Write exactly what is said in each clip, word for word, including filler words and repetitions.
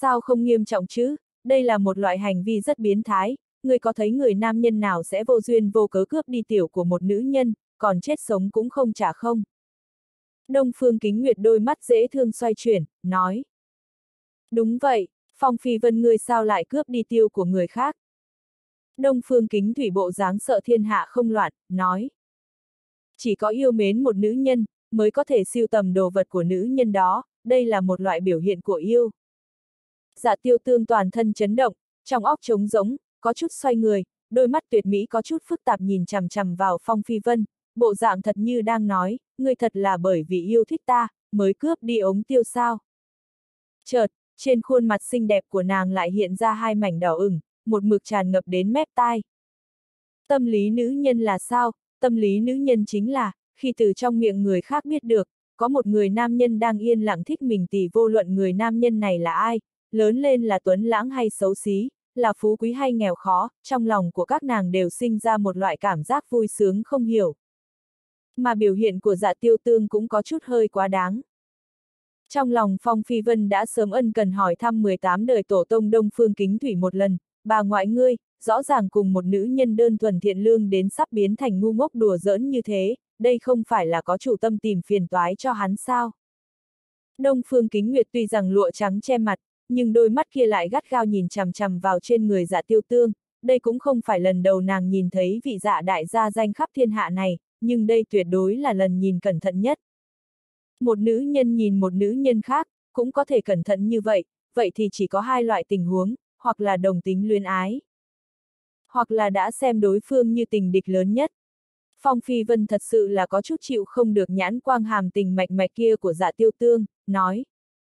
Sao không nghiêm trọng chứ, đây là một loại hành vi rất biến thái, ngươi có thấy người nam nhân nào sẽ vô duyên vô cớ cướp đi tiểu của một nữ nhân, còn chết sống cũng không trả không? Đông Phương Kính Nguyệt đôi mắt dễ thương xoay chuyển, nói. Đúng vậy, Phong Phi Vân ngươi sao lại cướp đi tiêu của người khác? Đông Phương Kính Thủy bộ dáng sợ thiên hạ không loạn, nói. Chỉ có yêu mến một nữ nhân, mới có thể sưu tầm đồ vật của nữ nhân đó, đây là một loại biểu hiện của yêu. Dạ Tiêu Tương toàn thân chấn động, trong óc trống rỗng, có chút xoay người, đôi mắt tuyệt mỹ có chút phức tạp nhìn chằm chằm vào Phong Phi Vân, bộ dạng thật như đang nói, ngươi thật là bởi vì yêu thích ta, mới cướp đi ống tiêu sao. Chợt, trên khuôn mặt xinh đẹp của nàng lại hiện ra hai mảnh đỏ ửng, một mực tràn ngập đến mép tai. Tâm lý nữ nhân là sao? Tâm lý nữ nhân chính là, khi từ trong miệng người khác biết được, có một người nam nhân đang yên lặng thích mình thì vô luận người nam nhân này là ai, lớn lên là tuấn lãng hay xấu xí, là phú quý hay nghèo khó, trong lòng của các nàng đều sinh ra một loại cảm giác vui sướng không hiểu. Mà biểu hiện của Dạ Tiêu Tương cũng có chút hơi quá đáng. Trong lòng Phong Phi Vân đã sớm ân cần hỏi thăm mười tám đời tổ tông Đông Phương Kính Thủy một lần, bà ngoại ngươi, rõ ràng cùng một nữ nhân đơn thuần thiện lương đến sắp biến thành ngu ngốc đùa giỡn như thế, đây không phải là có chủ tâm tìm phiền toái cho hắn sao? Đông Phương Kính Nguyệt tuy rằng lụa trắng che mặt, nhưng đôi mắt kia lại gắt gao nhìn chằm chằm vào trên người Dạ Tiêu Tương, đây cũng không phải lần đầu nàng nhìn thấy vị Dạ đại gia danh khắp thiên hạ này, nhưng đây tuyệt đối là lần nhìn cẩn thận nhất. Một nữ nhân nhìn một nữ nhân khác, cũng có thể cẩn thận như vậy, vậy thì chỉ có hai loại tình huống, hoặc là đồng tính luyến ái, hoặc là đã xem đối phương như tình địch lớn nhất. Phong Phi Vân thật sự là có chút chịu không được nhãn quang hàm tình mạch mạch kia của Dạ Tiêu Tương, nói.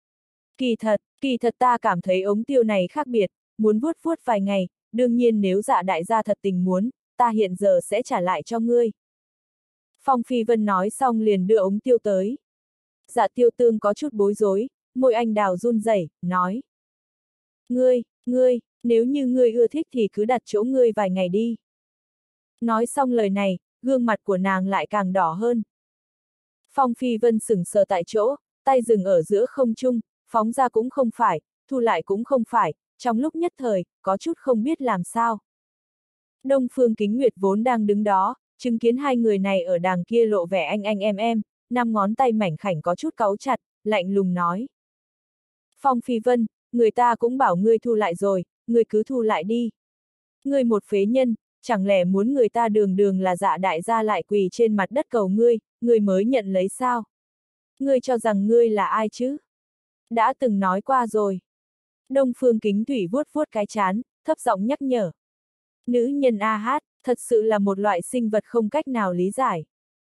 Kỳ thật, kỳ thật ta cảm thấy ống tiêu này khác biệt, muốn vuốt vuốt vài ngày, đương nhiên nếu Dạ đại gia thật tình muốn, ta hiện giờ sẽ trả lại cho ngươi. Phong Phi Vân nói xong liền đưa ống tiêu tới. Dạ Tiêu Tương có chút bối rối, môi anh đào run rẩy, nói. Ngươi, ngươi, nếu như ngươi ưa thích thì cứ đặt chỗ ngươi vài ngày đi. Nói xong lời này, gương mặt của nàng lại càng đỏ hơn. Phong Phi Vân sững sờ tại chỗ, tay dừng ở giữa không trung, phóng ra cũng không phải, thu lại cũng không phải, trong lúc nhất thời, có chút không biết làm sao. Đông Phương Kính Nguyệt vốn đang đứng đó, chứng kiến hai người này ở đàng kia lộ vẻ anh anh em em, năm ngón tay mảnh khảnh có chút cáu chặt, lạnh lùng nói. Phong Phi Vân, người ta cũng bảo ngươi thu lại rồi, ngươi cứ thu lại đi. Ngươi một phế nhân, chẳng lẽ muốn người ta đường đường là Dạ đại gia lại quỳ trên mặt đất cầu ngươi, ngươi mới nhận lấy sao? Ngươi cho rằng ngươi là ai chứ? Đã từng nói qua rồi. Đông Phương Kính Thủy vuốt vuốt cái trán, thấp giọng nhắc nhở. Nữ nhân a hát, thật sự là một loại sinh vật không cách nào lý giải.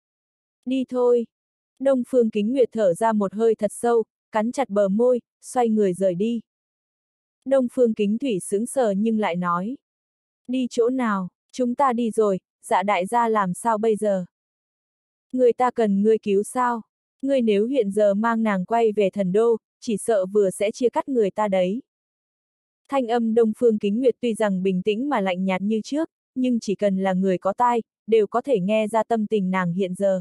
Đi thôi. Đông Phương Kính Nguyệt thở ra một hơi thật sâu, cắn chặt bờ môi, xoay người rời đi. Đông Phương Kính Thủy sững sờ nhưng lại nói. Đi chỗ nào, chúng ta đi rồi, Dạ đại gia làm sao bây giờ? Người ta cần ngươi cứu sao? Ngươi nếu hiện giờ mang nàng quay về thần đô, chỉ sợ vừa sẽ chia cắt người ta đấy. Thanh âm Đông Phương Kính Nguyệt tuy rằng bình tĩnh mà lạnh nhạt như trước, nhưng chỉ cần là người có tai, đều có thể nghe ra tâm tình nàng hiện giờ.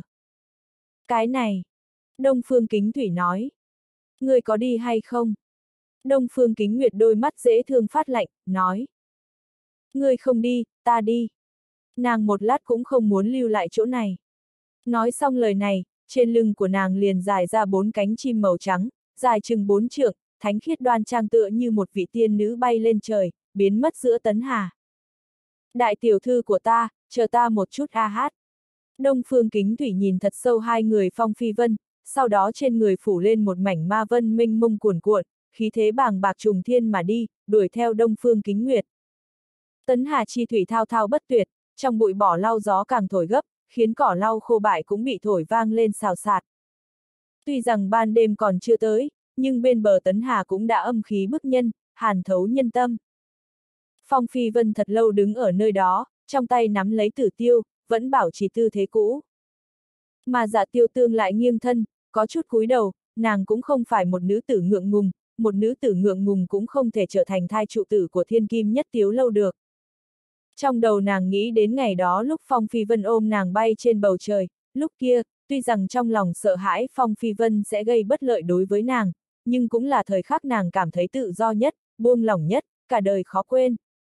Cái này, Đông Phương Kính Thủy nói. Ngươi có đi hay không? Đông Phương Kính Nguyệt đôi mắt dễ thương phát lạnh, nói. Ngươi không đi, ta đi. Nàng một lát cũng không muốn lưu lại chỗ này. Nói xong lời này, trên lưng của nàng liền dài ra bốn cánh chim màu trắng, dài chừng bốn trượng, thánh khiết đoan trang tựa như một vị tiên nữ bay lên trời, biến mất giữa tấn hà. Đại tiểu thư của ta, chờ ta một chút a hát. Đông Phương Kính Thủy nhìn thật sâu hai người Phong Phi Vân, sau đó trên người phủ lên một mảnh ma vân minh mông cuồn cuộn, khí thế bàng bạc trùng thiên mà đi, đuổi theo Đông Phương Kính Nguyệt. Tấn hà chi thủy thao thao bất tuyệt, trong bụi bỏ lau gió càng thổi gấp, khiến cỏ lau khô bại cũng bị thổi vang lên xào xạc. Tuy rằng ban đêm còn chưa tới, nhưng bên bờ Tấn Hà cũng đã âm khí bức nhân, hàn thấu nhân tâm. Phong Phi Vân thật lâu đứng ở nơi đó, trong tay nắm lấy tử tiêu, vẫn bảo trì tư thế cũ. Mà Dạ Tiêu Tương lại nghiêng thân, có chút cúi đầu, nàng cũng không phải một nữ tử ngượng ngùng, một nữ tử ngượng ngùng cũng không thể trở thành thai trụ tử của thiên kim nhất tiếu lâu được. Trong đầu nàng nghĩ đến ngày đó lúc Phong Phi Vân ôm nàng bay trên bầu trời, lúc kia, tuy rằng trong lòng sợ hãi Phong Phi Vân sẽ gây bất lợi đối với nàng, nhưng cũng là thời khắc nàng cảm thấy tự do nhất, buông lỏng nhất, cả đời khó quên.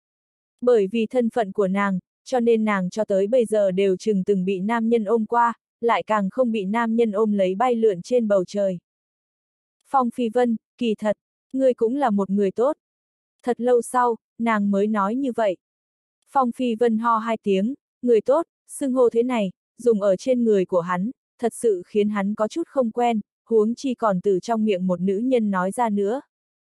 Bởi vì thân phận của nàng, cho nên nàng cho tới bây giờ đều chừng từng bị nam nhân ôm qua, lại càng không bị nam nhân ôm lấy bay lượn trên bầu trời. Phong Phi Vân, kỳ thật, ngươi cũng là một người tốt. Thật lâu sau, nàng mới nói như vậy. Phong Phi Vân ho hai tiếng, người tốt, xưng hô thế này, dùng ở trên người của hắn, thật sự khiến hắn có chút không quen, huống chi còn từ trong miệng một nữ nhân nói ra nữa.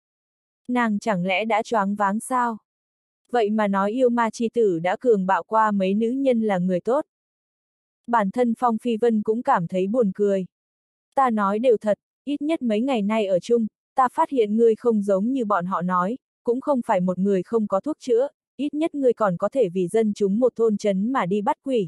Nàng chẳng lẽ đã choáng váng sao? Vậy mà nói yêu ma chi tử đã cường bạo qua mấy nữ nhân là người tốt. Bản thân Phong Phi Vân cũng cảm thấy buồn cười. Ta nói đều thật, ít nhất mấy ngày nay ở chung, ta phát hiện ngươi không giống như bọn họ nói, cũng không phải một người không có thuốc chữa, ít nhất ngươi còn có thể vì dân chúng một thôn trấn mà đi bắt quỷ.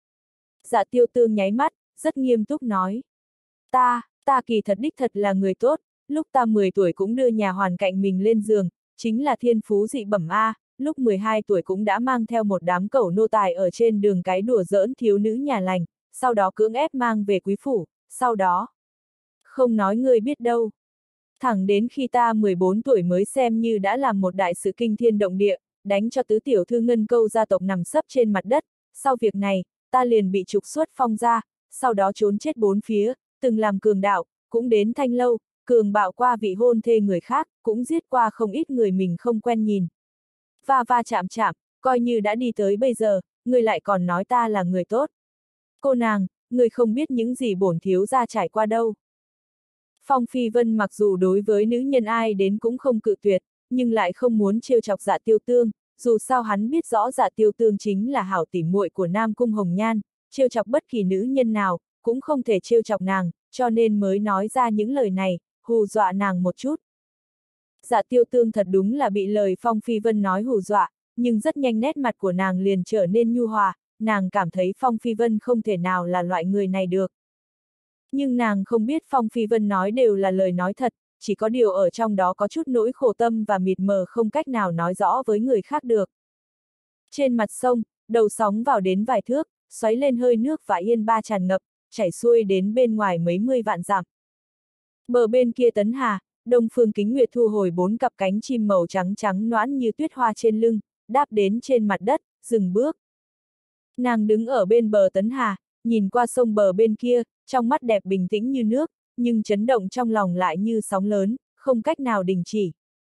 Dạ Tiêu Tương nháy mắt, rất nghiêm túc nói. Ta, ta kỳ thật đích thật là người tốt, lúc ta mười tuổi cũng đưa nhà hoàn cạnh mình lên giường, chính là thiên phú dị bẩm A, lúc mười hai tuổi cũng đã mang theo một đám cẩu nô tài ở trên đường cái đùa giỡn thiếu nữ nhà lành, sau đó cưỡng ép mang về quý phủ, sau đó. Không nói ngươi biết đâu. Thẳng đến khi ta mười bốn tuổi mới xem như đã làm một đại sự kinh thiên động địa, đánh cho tứ tiểu thư Ngân Câu gia tộc nằm sấp trên mặt đất, sau việc này, ta liền bị trục xuất Phong gia, sau đó trốn chết bốn phía, từng làm cường đạo, cũng đến Thanh Lâu, cường bạo qua vị hôn thê người khác, cũng giết qua không ít người mình không quen nhìn. Va va chạm chạm, coi như đã đi tới bây giờ, người lại còn nói ta là người tốt. Cô nàng, người không biết những gì bổn thiếu gia trải qua đâu. Phong Phi Vân mặc dù đối với nữ nhân ai đến cũng không cự tuyệt, nhưng lại không muốn trêu chọc Dạ Tiêu Tương, dù sao hắn biết rõ Dạ Tiêu Tương chính là hảo tỉ muội của Nam Cung Hồng Nhan, trêu chọc bất kỳ nữ nhân nào, cũng không thể trêu chọc nàng, cho nên mới nói ra những lời này, hù dọa nàng một chút. Dạ Tiêu Tương thật đúng là bị lời Phong Phi Vân nói hù dọa, nhưng rất nhanh nét mặt của nàng liền trở nên nhu hòa, nàng cảm thấy Phong Phi Vân không thể nào là loại người này được. Nhưng nàng không biết Phong Phi Vân nói đều là lời nói thật, chỉ có điều ở trong đó có chút nỗi khổ tâm và mịt mờ không cách nào nói rõ với người khác được. Trên mặt sông, đầu sóng vào đến vài thước, xoáy lên hơi nước và yên ba tràn ngập, chảy xuôi đến bên ngoài mấy mươi vạn dặm. Bờ bên kia Tấn Hà, Đông Phương Kính Nguyệt thu hồi bốn cặp cánh chim màu trắng trắng nõn như tuyết hoa trên lưng, đáp đến trên mặt đất, dừng bước. Nàng đứng ở bên bờ Tấn Hà, nhìn qua sông bờ bên kia, trong mắt đẹp bình tĩnh như nước, nhưng chấn động trong lòng lại như sóng lớn, không cách nào đình chỉ.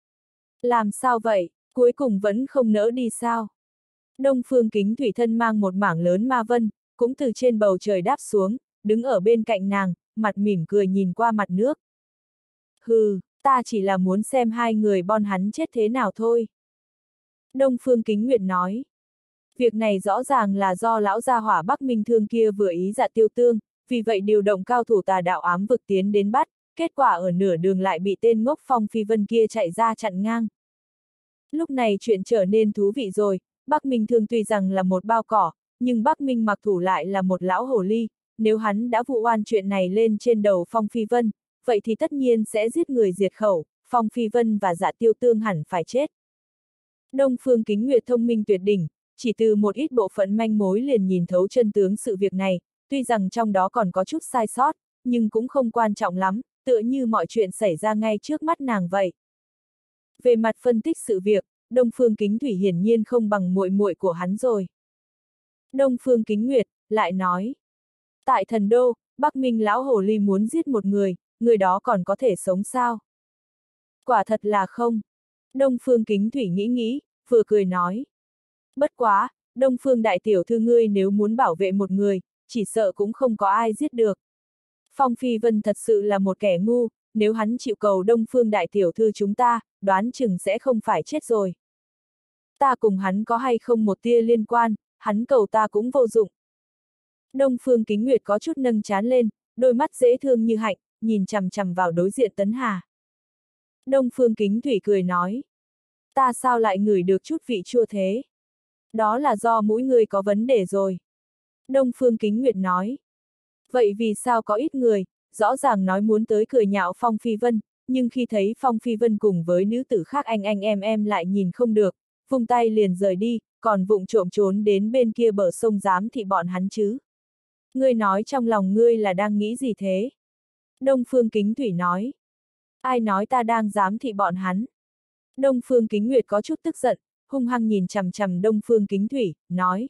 Làm sao vậy, cuối cùng vẫn không nỡ đi sao? Đông Phương Kính Thủy thân mang một mảng lớn ma vân, cũng từ trên bầu trời đáp xuống, đứng ở bên cạnh nàng, mặt mỉm cười nhìn qua mặt nước. Hừ, ta chỉ là muốn xem hai người bon hắn chết thế nào thôi. Đông Phương Kính Nguyệt nói. Việc này rõ ràng là do lão gia hỏa Bắc Minh Thương kia vừa ý Dạ Tiêu Tương, vì vậy điều động cao thủ tà đạo ám vực tiến đến bắt, kết quả ở nửa đường lại bị tên ngốc Phong Phi Vân kia chạy ra chặn ngang. Lúc này chuyện trở nên thú vị rồi, Bắc Minh Thương tuy rằng là một bao cỏ, nhưng Bắc Minh Mặc Thủ lại là một lão hồ ly, nếu hắn đã vụ oan chuyện này lên trên đầu Phong Phi Vân, vậy thì tất nhiên sẽ giết người diệt khẩu, Phong Phi Vân và Dạ Tiêu Tương hẳn phải chết. Đông Phương Kính Nguyệt thông minh tuyệt đỉnh, chỉ từ một ít bộ phận manh mối liền nhìn thấu chân tướng sự việc này, tuy rằng trong đó còn có chút sai sót, nhưng cũng không quan trọng lắm, tựa như mọi chuyện xảy ra ngay trước mắt nàng vậy. Về mặt phân tích sự việc, Đông Phương Kính Thủy hiển nhiên không bằng muội muội của hắn rồi. Đông Phương Kính Nguyệt lại nói, tại Thần Đô, Bắc Minh lão hồ ly muốn giết một người, người đó còn có thể sống sao? Quả thật là không. Đông Phương Kính Thủy nghĩ nghĩ, vừa cười nói. Bất quá, Đông Phương đại tiểu thư ngươi nếu muốn bảo vệ một người, chỉ sợ cũng không có ai giết được. Phong Phi Vân thật sự là một kẻ ngu, nếu hắn chịu cầu Đông Phương đại tiểu thư chúng ta, đoán chừng sẽ không phải chết rồi. Ta cùng hắn có hay không một tia liên quan, hắn cầu ta cũng vô dụng. Đông Phương Kính Nguyệt có chút nâng trán lên, đôi mắt dễ thương như hạnh, nhìn chằm chằm vào đối diện Tấn Hà. Đông Phương Kính Thủy cười nói. Ta sao lại ngửi được chút vị chua thế? Đó là do mũi ngươi có vấn đề rồi. Đông Phương Kính Nguyệt nói. Vậy vì sao có ít người, rõ ràng nói muốn tới cười nhạo Phong Phi Vân, nhưng khi thấy Phong Phi Vân cùng với nữ tử khác anh anh em em lại nhìn không được, vung tay liền rời đi, còn vụng trộm trốn đến bên kia bờ sông giám thị bọn hắn chứ? Ngươi nói trong lòng ngươi là đang nghĩ gì thế? Đông Phương Kính Thủy nói. Ai nói ta đang giám thị bọn hắn? Đông Phương Kính Nguyệt có chút tức giận, hung hăng nhìn chằm chằm Đông Phương Kính Thủy, nói.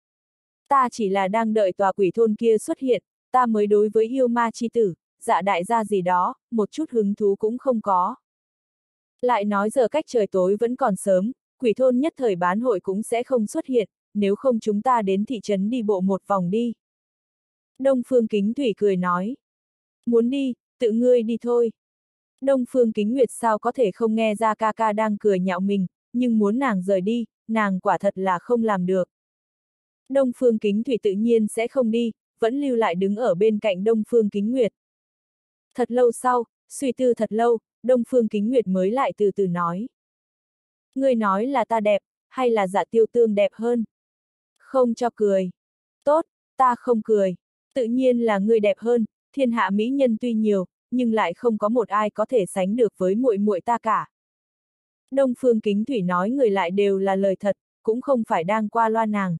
Ta chỉ là đang đợi tòa quỷ thôn kia xuất hiện, ta mới đối với yêu ma chi tử, dạ đại gia gì đó, một chút hứng thú cũng không có. Lại nói giờ cách trời tối vẫn còn sớm, quỷ thôn nhất thời bán hội cũng sẽ không xuất hiện, nếu không chúng ta đến thị trấn đi bộ một vòng đi. Đông Phương Kính Thủy cười nói. Muốn đi, tự ngươi đi thôi. Đông Phương Kính Nguyệt sao có thể không nghe ra ca ca đang cười nhạo mình, nhưng muốn nàng rời đi, nàng quả thật là không làm được. Đông Phương Kính Thủy tự nhiên sẽ không đi, vẫn lưu lại đứng ở bên cạnh Đông Phương Kính Nguyệt. Thật lâu sau, suy tư thật lâu, Đông Phương Kính Nguyệt mới lại từ từ nói. Ngươi nói là ta đẹp, hay là Dạ Tiêu Tương đẹp hơn? Không cho cười. Tốt, ta không cười. Tự nhiên là ngươi đẹp hơn, thiên hạ mỹ nhân tuy nhiều, nhưng lại không có một ai có thể sánh được với muội muội ta cả. Đông Phương Kính Thủy nói người lại đều là lời thật, cũng không phải đang qua loa nàng.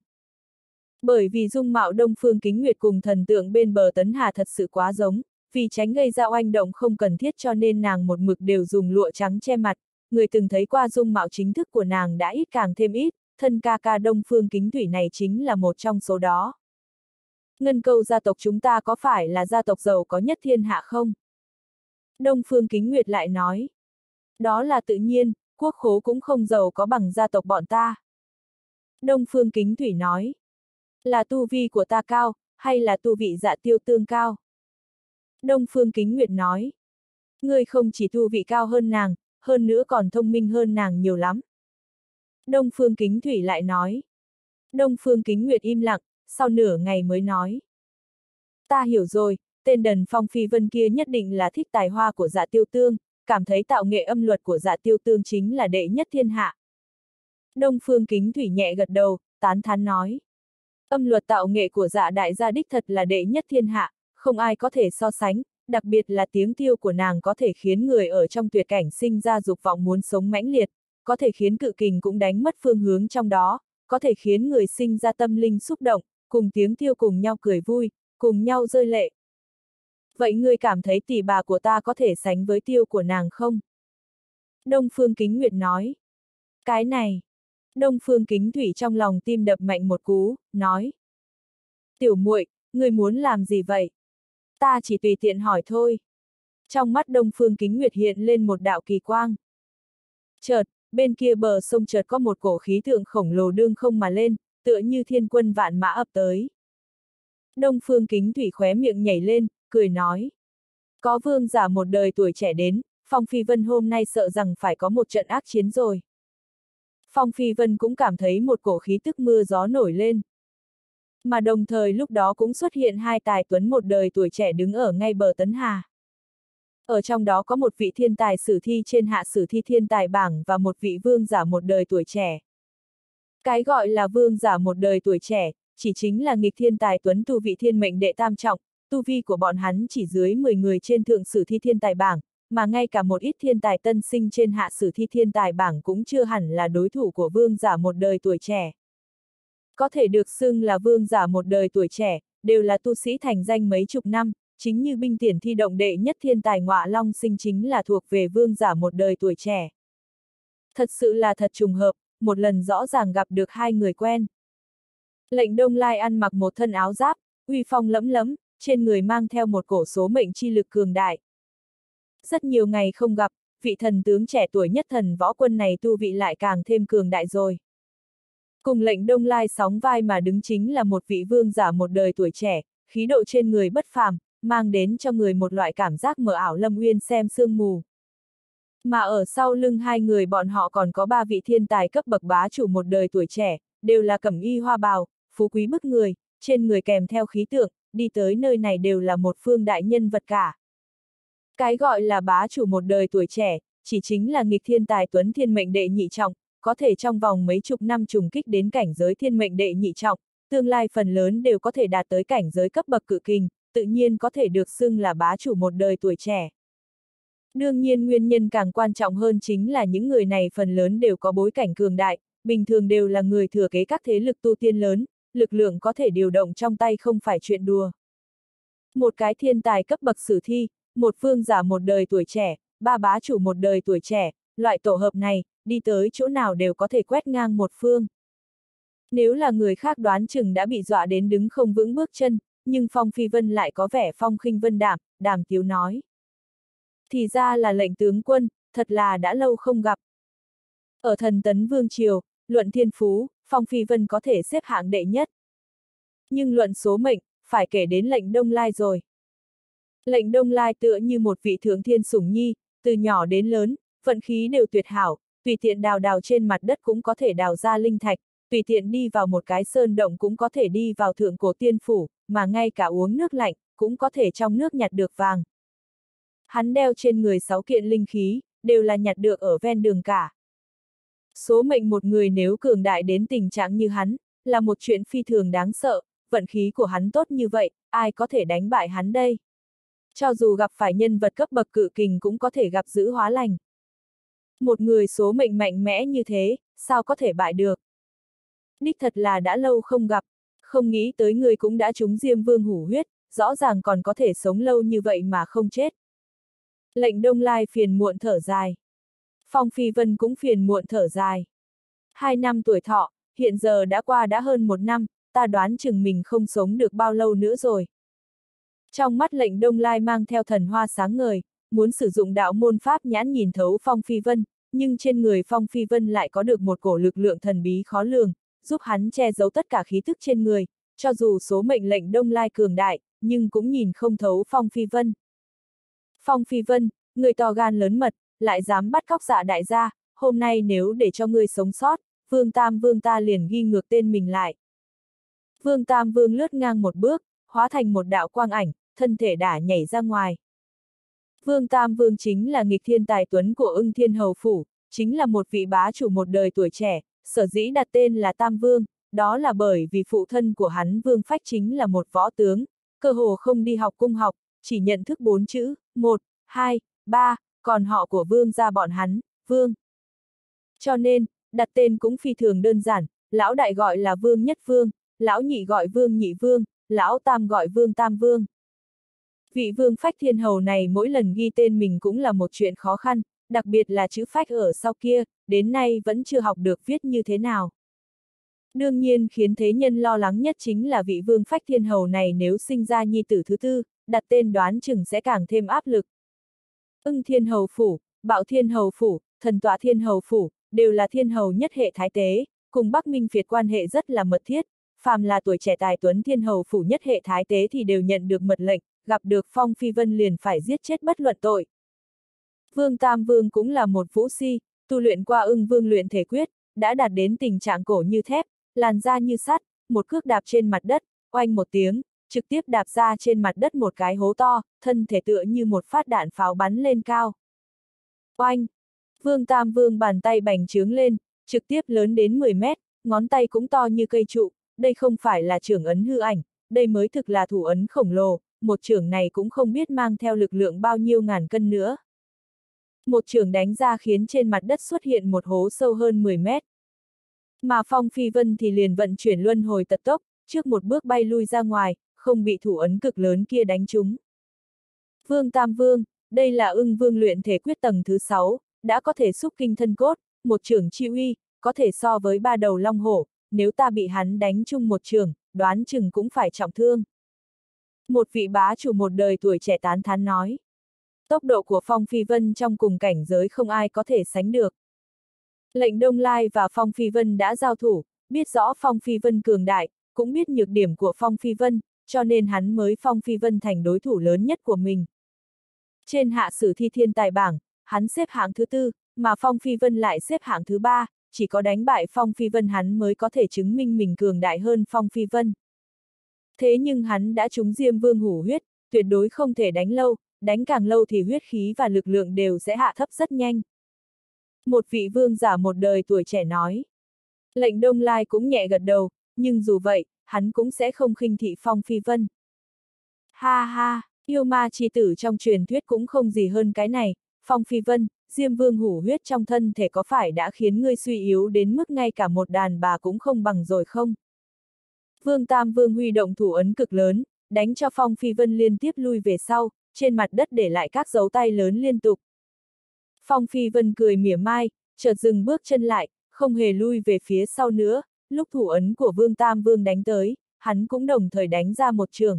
Bởi vì dung mạo Đông Phương Kính Nguyệt cùng thần tượng bên bờ Tấn Hà thật sự quá giống, vì tránh gây ra oanh động không cần thiết cho nên nàng một mực đều dùng lụa trắng che mặt, người từng thấy qua dung mạo chính thức của nàng đã ít càng thêm ít, thân ca ca Đông Phương Kính Thủy này chính là một trong số đó. Ngân Câu gia tộc chúng ta có phải là gia tộc giàu có nhất thiên hạ không? Đông Phương Kính Nguyệt lại nói. Đó là tự nhiên, quốc khố cũng không giàu có bằng gia tộc bọn ta. Đông Phương Kính Thủy nói. Là tu vi của ta cao, hay là tu vị Dạ Tiêu Tương cao? Đông Phương Kính Nguyệt nói. Ngươi không chỉ tu vị cao hơn nàng, hơn nữa còn thông minh hơn nàng nhiều lắm. Đông Phương Kính Thủy lại nói. Đông Phương Kính Nguyệt im lặng, sau nửa ngày mới nói. Ta hiểu rồi, tên đần Phong Phi Vân kia nhất định là thích tài hoa của Dạ Tiêu Tương, cảm thấy tạo nghệ âm luật của Dạ Tiêu Tương chính là đệ nhất thiên hạ. Đông Phương Kính Thủy nhẹ gật đầu, tán thán nói. Âm luật tạo nghệ của Dạ đại gia đích thật là đệ nhất thiên hạ, không ai có thể so sánh, đặc biệt là tiếng tiêu của nàng có thể khiến người ở trong tuyệt cảnh sinh ra dục vọng muốn sống mãnh liệt, có thể khiến cự kình cũng đánh mất phương hướng trong đó, có thể khiến người sinh ra tâm linh xúc động, cùng tiếng tiêu cùng nhau cười vui, cùng nhau rơi lệ. Vậy ngươi cảm thấy tỷ bà của ta có thể sánh với tiêu của nàng không? Đông Phương Kính Nguyệt nói. Cái này. Đông Phương Kính Thủy trong lòng tim đập mạnh một cú, nói. Tiểu muội, ngươi muốn làm gì vậy? Ta chỉ tùy tiện hỏi thôi. Trong mắt Đông Phương Kính Nguyệt hiện lên một đạo kỳ quang. Chợt, bên kia bờ sông chợt có một cổ khí tượng khổng lồ đương không mà lên, tựa như thiên quân vạn mã ập tới. Đông Phương Kính Thủy khóe miệng nhảy lên, cười nói. Có vương giả một đời tuổi trẻ đến, Phong Phi Vân hôm nay sợ rằng phải có một trận ác chiến rồi. Phong Phi Vân cũng cảm thấy một cổ khí tức mưa gió nổi lên. Mà đồng thời lúc đó cũng xuất hiện hai tài tuấn một đời tuổi trẻ đứng ở ngay bờ Tấn Hà. Ở trong đó có một vị thiên tài sử thi trên hạ sử thi thiên tài bảng và một vị vương giả một đời tuổi trẻ. Cái gọi là vương giả một đời tuổi trẻ, chỉ chính là nghịch thiên tài tuấn tu vị thiên mệnh đệ tam trọng, tu vi của bọn hắn chỉ dưới mười người trên thượng sử thi thiên tài bảng, mà ngay cả một ít thiên tài tân sinh trên hạ sử thi thiên tài bảng cũng chưa hẳn là đối thủ của vương giả một đời tuổi trẻ. Có thể được xưng là vương giả một đời tuổi trẻ, đều là tu sĩ thành danh mấy chục năm, chính như binh tiền thi động đệ nhất thiên tài Ngọa Long Sinh chính là thuộc về vương giả một đời tuổi trẻ. Thật sự là thật trùng hợp, một lần rõ ràng gặp được hai người quen. Lệnh Đông Lai ăn mặc một thân áo giáp, uy phong lẫm lẫm, trên người mang theo một cổ số mệnh chi lực cường đại. Rất nhiều ngày không gặp, vị thần tướng trẻ tuổi nhất thần võ quân này tu vị lại càng thêm cường đại rồi. Cùng Lệnh Đông Lai sóng vai mà đứng chính là một vị vương giả một đời tuổi trẻ, khí độ trên người bất phàm, mang đến cho người một loại cảm giác mờ ảo lâm uyên xem sương mù. Mà ở sau lưng hai người bọn họ còn có ba vị thiên tài cấp bậc bá chủ một đời tuổi trẻ, đều là cẩm y hoa bào, phú quý bức người, trên người kèm theo khí tượng, đi tới nơi này đều là một phương đại nhân vật cả. Cái gọi là bá chủ một đời tuổi trẻ, chỉ chính là nghịch thiên tài tuấn thiên mệnh đệ nhị trọng, có thể trong vòng mấy chục năm trùng kích đến cảnh giới thiên mệnh đệ nhị trọng, tương lai phần lớn đều có thể đạt tới cảnh giới cấp bậc cự kình, tự nhiên có thể được xưng là bá chủ một đời tuổi trẻ. Đương nhiên nguyên nhân càng quan trọng hơn chính là những người này phần lớn đều có bối cảnh cường đại, bình thường đều là người thừa kế các thế lực tu tiên lớn, lực lượng có thể điều động trong tay không phải chuyện đùa. Một cái thiên tài cấp bậc sử thi, một vương giả một đời tuổi trẻ, ba bá chủ một đời tuổi trẻ, loại tổ hợp này, đi tới chỗ nào đều có thể quét ngang một phương. Nếu là người khác đoán chừng đã bị dọa đến đứng không vững bước chân, nhưng Phong Phi Vân lại có vẻ phong khinh vân đạm, đàm tiếu nói. Thì ra là lệnh tướng quân, thật là đã lâu không gặp. Ở thần tấn vương triều, luận thiên phú, Phong Phi Vân có thể xếp hạng đệ nhất. Nhưng luận số mệnh, phải kể đến lệnh Đông Lai rồi. Lệnh Đông Lai tựa như một vị thượng thiên sủng nhi, từ nhỏ đến lớn, vận khí đều tuyệt hảo, tùy tiện đào đào trên mặt đất cũng có thể đào ra linh thạch, tùy tiện đi vào một cái sơn động cũng có thể đi vào thượng cổ tiên phủ, mà ngay cả uống nước lạnh, cũng có thể trong nước nhặt được vàng. Hắn đeo trên người sáu kiện linh khí, đều là nhặt được ở ven đường cả. Số mệnh một người nếu cường đại đến tình trạng như hắn, là một chuyện phi thường đáng sợ, vận khí của hắn tốt như vậy, ai có thể đánh bại hắn đây? Cho dù gặp phải nhân vật cấp bậc cự kình cũng có thể gặp giữ hóa lành. Một người số mệnh mạnh mẽ như thế, sao có thể bại được? Đích thật là đã lâu không gặp, không nghĩ tới người cũng đã trúng Diêm Vương hủ huyết, rõ ràng còn có thể sống lâu như vậy mà không chết. Lệnh Đông Lai phiền muộn thở dài. Phong Phi Vân cũng phiền muộn thở dài. Hai năm tuổi thọ, hiện giờ đã qua đã hơn một năm, ta đoán chừng mình không sống được bao lâu nữa rồi. Trong mắt lệnh Đông Lai mang theo thần hoa sáng ngời, muốn sử dụng đạo môn pháp nhãn nhìn thấu Phong Phi Vân, nhưng trên người Phong Phi Vân lại có được một cổ lực lượng thần bí khó lường, giúp hắn che giấu tất cả khí thức trên người, cho dù số mệnh lệnh Đông Lai cường đại, nhưng cũng nhìn không thấu Phong Phi Vân. Phong Phi Vân, người to gan lớn mật, lại dám bắt cóc Dạ đại gia, hôm nay nếu để cho ngươi sống sót, Vương Tam Vương ta liền ghi ngược tên mình lại. Vương Tam Vương lướt ngang một bước, hóa thành một đạo quang ảnh, thân thể đả nhảy ra ngoài. Vương Tam Vương chính là nghịch thiên tài tuấn của Ưng Thiên Hầu Phủ, chính là một vị bá chủ một đời tuổi trẻ, sở dĩ đặt tên là Tam Vương, đó là bởi vì phụ thân của hắn Vương Phách chính là một võ tướng, cơ hồ không đi học cung học, chỉ nhận thức bốn chữ, một, hai, ba, còn họ của Vương gia bọn hắn, Vương. Cho nên, đặt tên cũng phi thường đơn giản, lão đại gọi là Vương Nhất Vương, lão nhị gọi Vương Nhị Vương, lão tam gọi Vương Tam Vương. Vị Vương Phách Thiên Hầu này mỗi lần ghi tên mình cũng là một chuyện khó khăn, đặc biệt là chữ Phách ở sau kia, đến nay vẫn chưa học được viết như thế nào. Đương nhiên khiến thế nhân lo lắng nhất chính là vị Vương Phách Thiên Hầu này nếu sinh ra nhi tử thứ tư, đặt tên đoán chừng sẽ càng thêm áp lực. Ưng Thiên Hầu Phủ, Bạo Thiên Hầu Phủ, Thần Tọa Thiên Hầu Phủ, đều là thiên hầu nhất hệ thái tế, cùng Bắc Minh Việt quan hệ rất là mật thiết, phàm là tuổi trẻ tài tuấn Thiên Hầu Phủ nhất hệ thái tế thì đều nhận được mật lệnh, gặp được Phong Phi Vân liền phải giết chết bất luận tội. Vương Tam Vương cũng là một vũ si, tu luyện qua Ưng Vương luyện thể quyết, đã đạt đến tình trạng cổ như thép, làn da như sắt, một cước đạp trên mặt đất, oanh một tiếng, trực tiếp đạp ra trên mặt đất một cái hố to, thân thể tựa như một phát đạn pháo bắn lên cao. Oanh! Vương Tam Vương bàn tay bành trướng lên, trực tiếp lớn đến mười mét, ngón tay cũng to như cây trụ, đây không phải là chưởng ấn hư ảnh, đây mới thực là thủ ấn khổng lồ, một chưởng này cũng không biết mang theo lực lượng bao nhiêu ngàn cân nữa. Một chưởng đánh ra khiến trên mặt đất xuất hiện một hố sâu hơn mười mét. Mà Phong Phi Vân thì liền vận chuyển luân hồi tật tốc, trước một bước bay lui ra ngoài, không bị thủ ấn cực lớn kia đánh trúng. Vương Tam Vương, đây là Ưng Vương luyện thể quyết tầng thứ sáu, đã có thể xúc kinh thân cốt, một chưởng chi uy, có thể so với ba đầu long hổ, nếu ta bị hắn đánh chung một chưởng, đoán chừng cũng phải trọng thương. Một vị bá chủ một đời tuổi trẻ tán thán nói. Tốc độ của Phong Phi Vân trong cùng cảnh giới không ai có thể sánh được. Lệnh Đông Lai và Phong Phi Vân đã giao thủ, biết rõ Phong Phi Vân cường đại, cũng biết nhược điểm của Phong Phi Vân, cho nên hắn mới Phong Phi Vân thành đối thủ lớn nhất của mình. Trên hạ sử thi thiên tài bảng, hắn xếp hạng thứ tư, mà Phong Phi Vân lại xếp hạng thứ ba, chỉ có đánh bại Phong Phi Vân hắn mới có thể chứng minh mình cường đại hơn Phong Phi Vân. Thế nhưng hắn đã trúng Diêm Vương hủ huyết, tuyệt đối không thể đánh lâu, đánh càng lâu thì huyết khí và lực lượng đều sẽ hạ thấp rất nhanh. Một vị vương giả một đời tuổi trẻ nói. Lệnh Đông Lai cũng nhẹ gật đầu, nhưng dù vậy, hắn cũng sẽ không khinh thị Phong Phi Vân. Ha ha, yêu ma chi tử trong truyền thuyết cũng không gì hơn cái này, Phong Phi Vân, Diêm Vương hủ huyết trong thân thể có phải đã khiến ngươi suy yếu đến mức ngay cả một đàn bà cũng không bằng rồi không? Vương Tam Vương huy động thủ ấn cực lớn, đánh cho Phong Phi Vân liên tiếp lui về sau, trên mặt đất để lại các dấu tay lớn liên tục. Phong Phi Vân cười mỉa mai, chợt dừng bước chân lại, không hề lui về phía sau nữa, lúc thủ ấn của Vương Tam Vương đánh tới, hắn cũng đồng thời đánh ra một trường.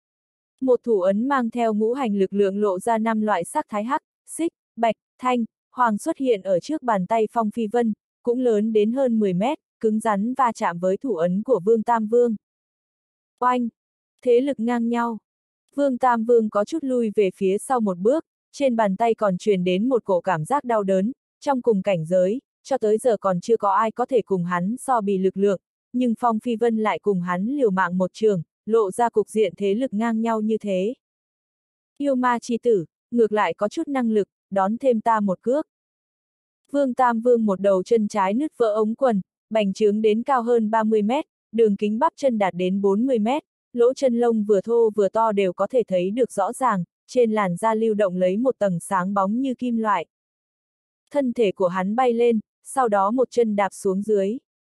Một thủ ấn mang theo ngũ hành lực lượng lộ ra năm loại sắc thái hắc, xích, bạch, thanh, hoàng xuất hiện ở trước bàn tay Phong Phi Vân, cũng lớn đến hơn mười mét, cứng rắn va chạm với thủ ấn của Vương Tam Vương. Oanh! Thế lực ngang nhau. Vương Tam Vương có chút lui về phía sau một bước, trên bàn tay còn truyền đến một cổ cảm giác đau đớn, trong cùng cảnh giới, cho tới giờ còn chưa có ai có thể cùng hắn so bì lực lượng, nhưng Phong Phi Vân lại cùng hắn liều mạng một trường, lộ ra cục diện thế lực ngang nhau như thế. Yêu ma chi tử, ngược lại có chút năng lực, đón thêm ta một cước. Vương Tam Vương một đầu chân trái nứt vỡ ống quần, bành trướng đến cao hơn ba mươi mét, đường kính bắp chân đạt đến bốn mươi mét, lỗ chân lông vừa thô vừa to đều có thể thấy được rõ ràng, trên làn da lưu động lấy một tầng sáng bóng như kim loại. Thân thể của hắn bay lên, sau đó một chân đạp xuống dưới.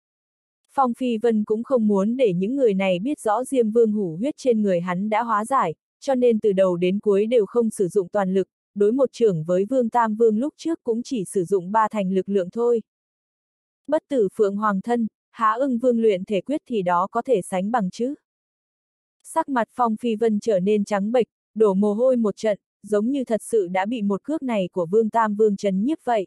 Phong Phi Vân cũng không muốn để những người này biết rõ Diêm Vương hủ huyết trên người hắn đã hóa giải, cho nên từ đầu đến cuối đều không sử dụng toàn lực, đối một trưởng với Vương Tam Vương lúc trước cũng chỉ sử dụng ba thành lực lượng thôi. Bất tử Phượng Hoàng thân, há ưng vương luyện thể quyết thì đó có thể sánh bằng chứ. Sắc mặt Phong Phi Vân trở nên trắng bệch, đổ mồ hôi một trận, giống như thật sự đã bị một cước này của Vương Tam Vương trấn nhiếp vậy.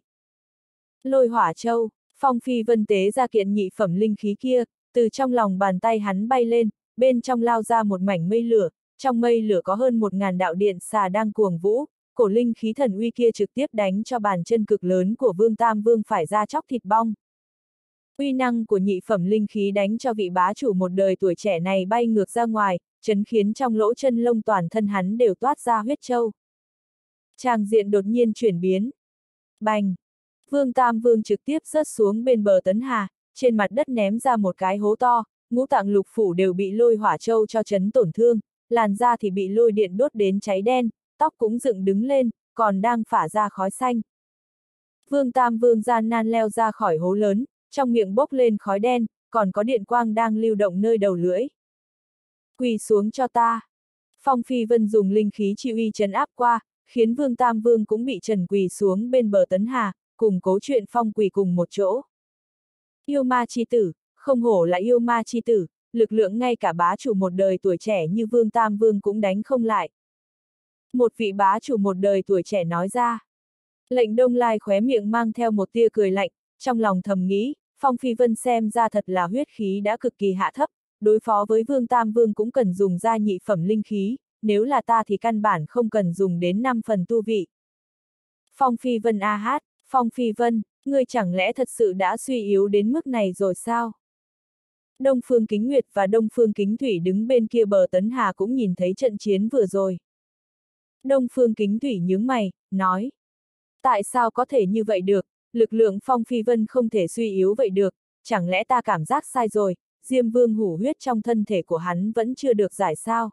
Lôi hỏa châu, Phong Phi Vân tế ra kiện nhị phẩm linh khí kia, từ trong lòng bàn tay hắn bay lên, bên trong lao ra một mảnh mây lửa, trong mây lửa có hơn một ngàn đạo điện xà đang cuồng vũ, cổ linh khí thần uy kia trực tiếp đánh cho bàn chân cực lớn của Vương Tam Vương phải ra chóc thịt bong. Uy năng của nhị phẩm linh khí đánh cho vị bá chủ một đời tuổi trẻ này bay ngược ra ngoài, chấn khiến trong lỗ chân lông toàn thân hắn đều toát ra huyết châu. Tràng diện đột nhiên chuyển biến. Bành! Vương Tam Vương trực tiếp rớt xuống bên bờ Tấn Hà, trên mặt đất ném ra một cái hố to, ngũ tạng lục phủ đều bị lôi hỏa châu cho chấn tổn thương, làn da thì bị lôi điện đốt đến cháy đen, tóc cũng dựng đứng lên, còn đang phả ra khói xanh. Vương Tam Vương gian nan leo ra khỏi hố lớn, trong miệng bốc lên khói đen, còn có điện quang đang lưu động nơi đầu lưỡi. Quỳ xuống cho ta. Phong Phi Vân dùng linh khí chi uy trấn áp qua, khiến Vương Tam Vương cũng bị trần quỳ xuống bên bờ Tấn Hà, cùng cố chuyện phong quỳ cùng một chỗ. Yêu ma chi tử, không hổ là yêu ma chi tử, lực lượng ngay cả bá chủ một đời tuổi trẻ như Vương Tam Vương cũng đánh không lại. Một vị bá chủ một đời tuổi trẻ nói ra. Lệnh Đông Lai khóe miệng mang theo một tia cười lạnh, trong lòng thầm nghĩ, Phong Phi Vân xem ra thật là huyết khí đã cực kỳ hạ thấp, đối phó với Vương Tam Vương cũng cần dùng ra nhị phẩm linh khí, nếu là ta thì căn bản không cần dùng đến năm phần tu vị. Phong Phi Vân a hát, Phong Phi Vân, ngươi chẳng lẽ thật sự đã suy yếu đến mức này rồi sao? Đông Phương Kính Nguyệt và Đông Phương Kính Thủy đứng bên kia bờ Tấn Hà cũng nhìn thấy trận chiến vừa rồi. Đông Phương Kính Thủy nhướng mày, nói. Tại sao có thể như vậy được, lực lượng Phong Phi Vân không thể suy yếu vậy được, chẳng lẽ ta cảm giác sai rồi, Diêm Vương hủ huyết trong thân thể của hắn vẫn chưa được giải sao?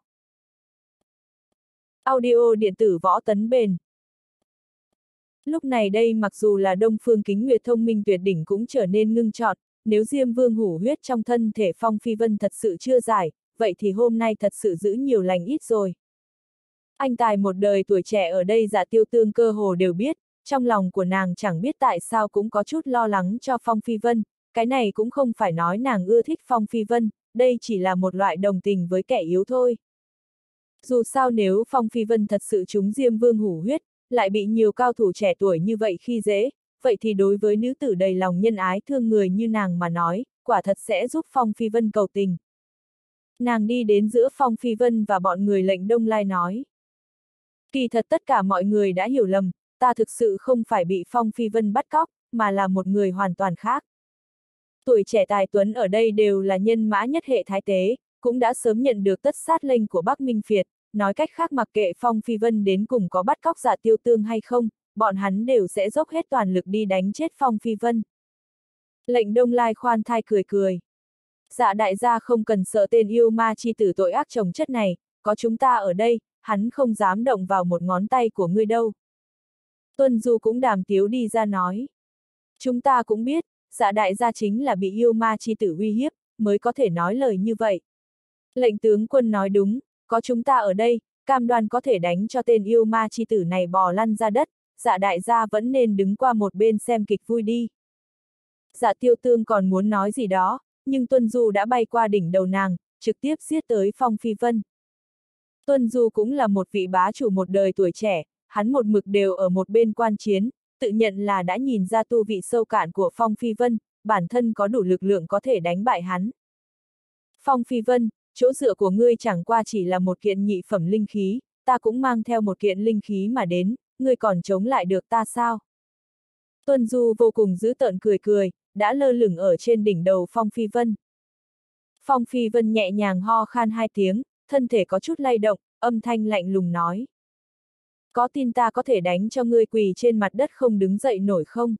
Audio điện tử Võ Tấn Bền. Lúc này đây mặc dù là Đông Phương Kính Nguyệt thông minh tuyệt đỉnh cũng trở nên ngưng trọt, nếu Diêm Vương hủ huyết trong thân thể Phong Phi Vân thật sự chưa giải, vậy thì hôm nay thật sự giữ nhiều lành ít rồi. Anh tài một đời tuổi trẻ ở đây Dạ Tiêu Tương cơ hồ đều biết, trong lòng của nàng chẳng biết tại sao cũng có chút lo lắng cho Phong Phi Vân, cái này cũng không phải nói nàng ưa thích Phong Phi Vân, đây chỉ là một loại đồng tình với kẻ yếu thôi. Dù sao nếu Phong Phi Vân thật sự trúng Diêm Vương hủ huyết, lại bị nhiều cao thủ trẻ tuổi như vậy khi dễ, vậy thì đối với nữ tử đầy lòng nhân ái thương người như nàng mà nói, quả thật sẽ giúp Phong Phi Vân cầu tình. Nàng đi đến giữa Phong Phi Vân và bọn người Lệnh Đông Lai nói. Kỳ thật tất cả mọi người đã hiểu lầm, ta thực sự không phải bị Phong Phi Vân bắt cóc, mà là một người hoàn toàn khác. Tuổi trẻ tài tuấn ở đây đều là nhân mã nhất hệ thái tế, cũng đã sớm nhận được tất sát lệnh của Bắc Minh Phiệt, nói cách khác mặc kệ Phong Phi Vân đến cùng có bắt cóc Dạ Tiêu Tương hay không, bọn hắn đều sẽ dốc hết toàn lực đi đánh chết Phong Phi Vân. Lệnh Đông Lai khoan thai cười cười. Dạ đại gia không cần sợ tên yêu ma chi tử tội ác chồng chất này, có chúng ta ở đây, hắn không dám động vào một ngón tay của ngươi đâu. Tuân Du cũng đàm tiếu đi ra nói. Chúng ta cũng biết, dạ đại gia chính là bị yêu ma chi tử uy hiếp, mới có thể nói lời như vậy. Lệnh tướng quân nói đúng, có chúng ta ở đây, cam đoan có thể đánh cho tên yêu ma chi tử này bò lăn ra đất, Dạ đại gia vẫn nên đứng qua một bên xem kịch vui đi. Dạ Tiêu Tương còn muốn nói gì đó, nhưng Tuân Du đã bay qua đỉnh đầu nàng, trực tiếp giết tới Phong Phi Vân. Tuân Du cũng là một vị bá chủ một đời tuổi trẻ, hắn một mực đều ở một bên quan chiến, tự nhận là đã nhìn ra tu vị sâu cạn của Phong Phi Vân, bản thân có đủ lực lượng có thể đánh bại hắn. Phong Phi Vân, chỗ dựa của ngươi chẳng qua chỉ là một kiện nhị phẩm linh khí, ta cũng mang theo một kiện linh khí mà đến, ngươi còn chống lại được ta sao? Tuân Du vô cùng dữ tợn cười cười, đã lơ lửng ở trên đỉnh đầu Phong Phi Vân. Phong Phi Vân nhẹ nhàng ho khan hai tiếng, thân thể có chút lay động, âm thanh lạnh lùng nói. Có tin ta có thể đánh cho ngươi quỳ trên mặt đất không đứng dậy nổi không?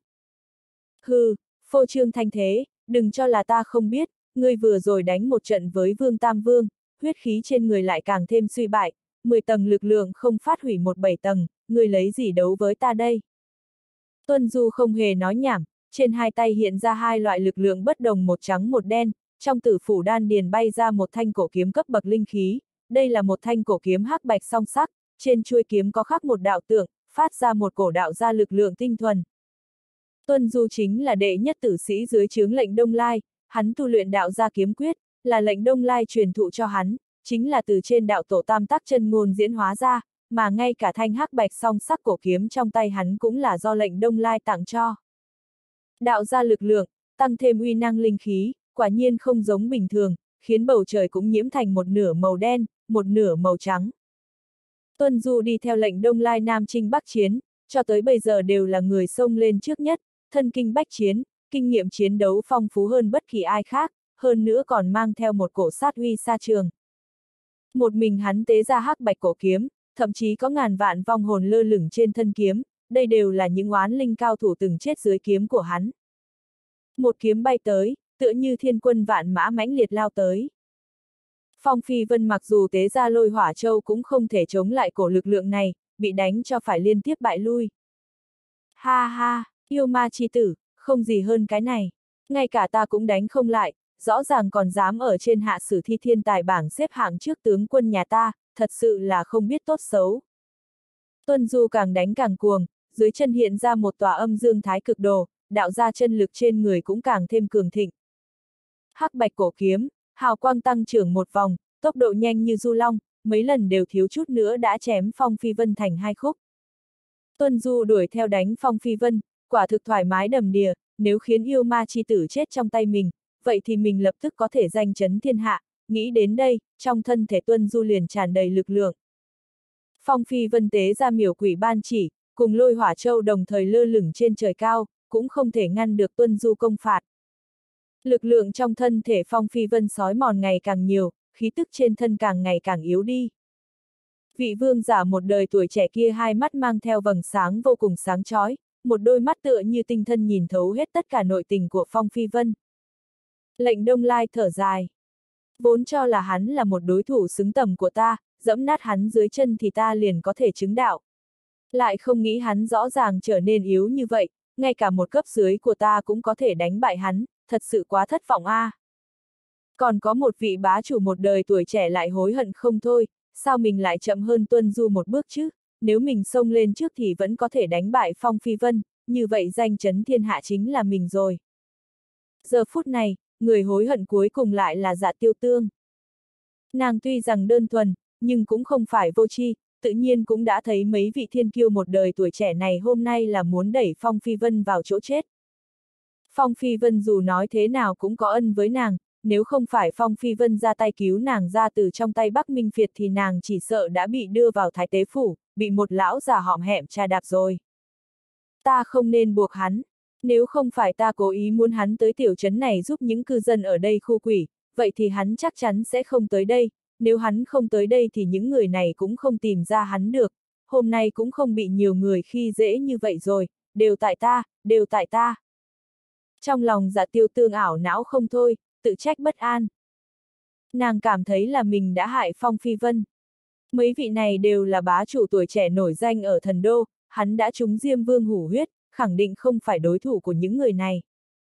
Hừ, phô trương thanh thế, đừng cho là ta không biết, ngươi vừa rồi đánh một trận với Vương Tam Vương, huyết khí trên người lại càng thêm suy bại, mười tầng lực lượng không phát hủy một bảy tầng, ngươi lấy gì đấu với ta đây? Tuân Du không hề nói nhảm, trên hai tay hiện ra hai loại lực lượng bất đồng một trắng một đen, trong tử phủ đan điền bay ra một thanh cổ kiếm cấp bậc linh khí, đây là một thanh cổ kiếm hắc bạch song sắc, trên chuôi kiếm có khắc một đạo tượng, phát ra một cổ đạo ra lực lượng tinh thuần. Tuân Du chính là đệ nhất tử sĩ dưới trướng lệnh Đông Lai, hắn tu luyện đạo gia kiếm quyết, là lệnh Đông Lai truyền thụ cho hắn, chính là từ trên đạo tổ tam tác chân ngôn diễn hóa ra, mà ngay cả thanh hắc bạch song sắc cổ kiếm trong tay hắn cũng là do lệnh Đông Lai tặng cho. Đạo gia lực lượng, tăng thêm uy năng linh khí, quả nhiên không giống bình thường, khiến bầu trời cũng nhiễm thành một nửa màu đen, một nửa màu trắng. Tuân Du đi theo lệnh Đông Lai Nam Chinh Bắc Chiến, cho tới bây giờ đều là người xông lên trước nhất, thân kinh bách chiến, kinh nghiệm chiến đấu phong phú hơn bất kỳ ai khác, hơn nữa còn mang theo một cổ sát uy xa trường. Một mình hắn tế ra hắc bạch cổ kiếm, thậm chí có ngàn vạn vong hồn lơ lửng trên thân kiếm, đây đều là những oán linh cao thủ từng chết dưới kiếm của hắn. Một kiếm bay tới, tựa như thiên quân vạn mã mãnh liệt lao tới. Phong Phi Vân mặc dù tế ra lôi hỏa châu cũng không thể chống lại cổ lực lượng này, bị đánh cho phải liên tiếp bại lui. Ha ha, yêu ma chi tử, không gì hơn cái này. Ngay cả ta cũng đánh không lại, rõ ràng còn dám ở trên hạ sử thi thiên tài bảng xếp hạng trước tướng quân nhà ta, thật sự là không biết tốt xấu. Tuân Du càng đánh càng cuồng, dưới chân hiện ra một tòa âm dương thái cực đồ, đạo ra chân lực trên người cũng càng thêm cường thịnh. Hắc bạch cổ kiếm, hào quang tăng trưởng một vòng, tốc độ nhanh như du long, mấy lần đều thiếu chút nữa đã chém Phong Phi Vân thành hai khúc. Tuân Du đuổi theo đánh Phong Phi Vân, quả thực thoải mái đầm đìa, nếu khiến yêu ma chi tử chết trong tay mình, vậy thì mình lập tức có thể danh chấn thiên hạ, nghĩ đến đây, trong thân thể Tuân Du liền tràn đầy lực lượng. Phong Phi Vân tế ra miểu quỷ ban chỉ, cùng lôi hỏa châu đồng thời lơ lửng trên trời cao, cũng không thể ngăn được Tuân Du công phạt. Lực lượng trong thân thể Phong Phi Vân sói mòn ngày càng nhiều, khí tức trên thân càng ngày càng yếu đi. Vị vương giả một đời tuổi trẻ kia hai mắt mang theo vầng sáng vô cùng sáng chói, một đôi mắt tựa như tinh thân nhìn thấu hết tất cả nội tình của Phong Phi Vân. Lệnh Đông Lai thở dài. Vốn cho là hắn là một đối thủ xứng tầm của ta, dẫm nát hắn dưới chân thì ta liền có thể chứng đạo. Lại không nghĩ hắn rõ ràng trở nên yếu như vậy, ngay cả một cấp dưới của ta cũng có thể đánh bại hắn, thật sự quá thất vọng a. À. Còn có một vị bá chủ một đời tuổi trẻ lại hối hận không thôi, sao mình lại chậm hơn Tuân Du một bước chứ, nếu mình xông lên trước thì vẫn có thể đánh bại Phong Phi Vân, như vậy danh chấn thiên hạ chính là mình rồi. Giờ phút này, người hối hận cuối cùng lại là Dạ Tiêu Tương. Nàng tuy rằng đơn thuần, nhưng cũng không phải vô tri, tự nhiên cũng đã thấy mấy vị thiên kiêu một đời tuổi trẻ này hôm nay là muốn đẩy Phong Phi Vân vào chỗ chết. Phong Phi Vân dù nói thế nào cũng có ân với nàng, nếu không phải Phong Phi Vân ra tay cứu nàng ra từ trong tay Bắc Minh Việt thì nàng chỉ sợ đã bị đưa vào Thái Tế Phủ, bị một lão già hõm hẹm tra đạp rồi. Ta không nên buộc hắn, nếu không phải ta cố ý muốn hắn tới tiểu trấn này giúp những cư dân ở đây khu quỷ, vậy thì hắn chắc chắn sẽ không tới đây, nếu hắn không tới đây thì những người này cũng không tìm ra hắn được, hôm nay cũng không bị nhiều người khi dễ như vậy rồi, đều tại ta, đều tại ta. Trong lòng Dạ Tiêu Tương ảo não không thôi, tự trách bất an. Nàng cảm thấy là mình đã hại Phong Phi Vân. Mấy vị này đều là bá chủ tuổi trẻ nổi danh ở thần đô, hắn đã trúng Diêm Vương hủ huyết, khẳng định không phải đối thủ của những người này.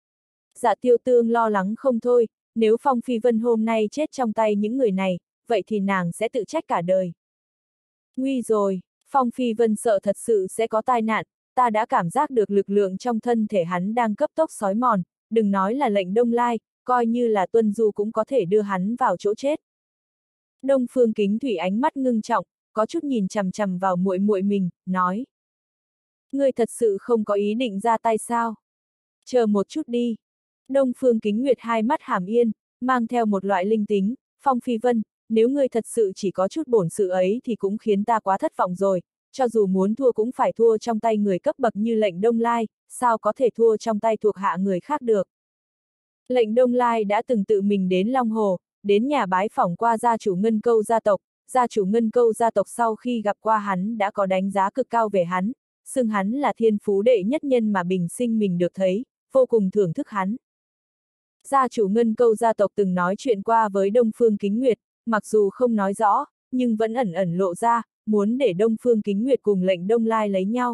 Dạ Tiêu Tương lo lắng không thôi, nếu Phong Phi Vân hôm nay chết trong tay những người này, vậy thì nàng sẽ tự trách cả đời. Nguy rồi, Phong Phi Vân sợ thật sự sẽ có tai nạn, ta đã cảm giác được lực lượng trong thân thể hắn đang cấp tốc xói mòn, đừng nói là lệnh Đông Lai, coi như là Tuân Du cũng có thể đưa hắn vào chỗ chết. Đông Phương Kính Thủy ánh mắt ngưng trọng, có chút nhìn chằm chằm vào muội muội mình, nói. Ngươi thật sự không có ý định ra tay sao? Chờ một chút đi. Đông Phương Kính Nguyệt hai mắt hàm yên, mang theo một loại linh tính, Phong Phi Vân, nếu ngươi thật sự chỉ có chút bổn sự ấy thì cũng khiến ta quá thất vọng rồi, cho dù muốn thua cũng phải thua trong tay người cấp bậc như lệnh Đông Lai, sao có thể thua trong tay thuộc hạ người khác được. Lệnh Đông Lai đã từng tự mình đến Long Hồ, đến nhà bái phỏng qua gia chủ Ngân Câu gia tộc, gia chủ Ngân Câu gia tộc sau khi gặp qua hắn đã có đánh giá cực cao về hắn, xưng hắn là thiên phú đệ nhất nhân mà bình sinh mình được thấy, vô cùng thưởng thức hắn. Gia chủ Ngân Câu gia tộc từng nói chuyện qua với Đông Phương Kính Nguyệt, mặc dù không nói rõ, nhưng vẫn ẩn ẩn lộ ra, muốn để Đông Phương Kính Nguyệt cùng lệnh Đông Lai lấy nhau.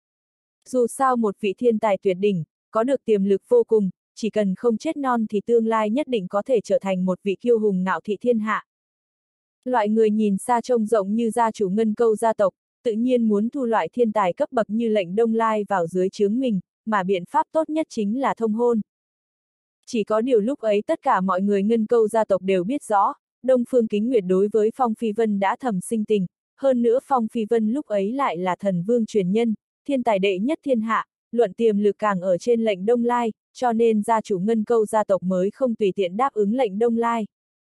Dù sao một vị thiên tài tuyệt đỉnh, có được tiềm lực vô cùng, chỉ cần không chết non thì tương lai nhất định có thể trở thành một vị kiêu hùng ngạo thị thiên hạ. Loại người nhìn xa trông rộng như gia chủ Ngân Câu gia tộc, tự nhiên muốn thu loại thiên tài cấp bậc như lệnh Đông Lai vào dưới trướng mình, mà biện pháp tốt nhất chính là thông hôn. Chỉ có điều lúc ấy tất cả mọi người Ngân Câu gia tộc đều biết rõ, Đông Phương Kính Nguyệt đối với Phong Phi Vân đã thầm sinh tình, hơn nữa Phong Phi Vân lúc ấy lại là thần vương truyền nhân, thiên tài đệ nhất thiên hạ, luận tiềm lực càng ở trên lệnh Đông Lai, cho nên gia chủ Ngân Câu gia tộc mới không tùy tiện đáp ứng lệnh Đông Lai.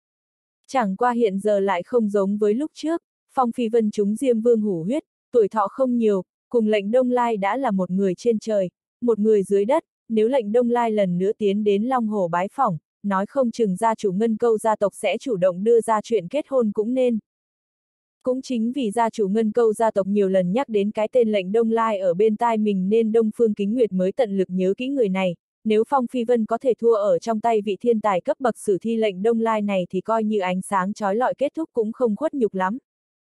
Chẳng qua hiện giờ lại không giống với lúc trước, Phong Phi Vân trúng Diêm Vương hủ huyết, tuổi thọ không nhiều, cùng lệnh Đông Lai đã là một người trên trời, một người dưới đất, nếu lệnh Đông Lai lần nữa tiến đến Long Hồ bái phỏng, nói không chừng gia chủ Ngân Câu gia tộc sẽ chủ động đưa ra chuyện kết hôn cũng nên. Cũng chính vì gia chủ Ngân Câu gia tộc nhiều lần nhắc đến cái tên lệnh Đông Lai ở bên tai mình nên Đông Phương Kính Nguyệt mới tận lực nhớ kỹ người này, nếu Phong Phi Vân có thể thua ở trong tay vị thiên tài cấp bậc sử thi lệnh Đông Lai này thì coi như ánh sáng chói lọi kết thúc cũng không khuất nhục lắm.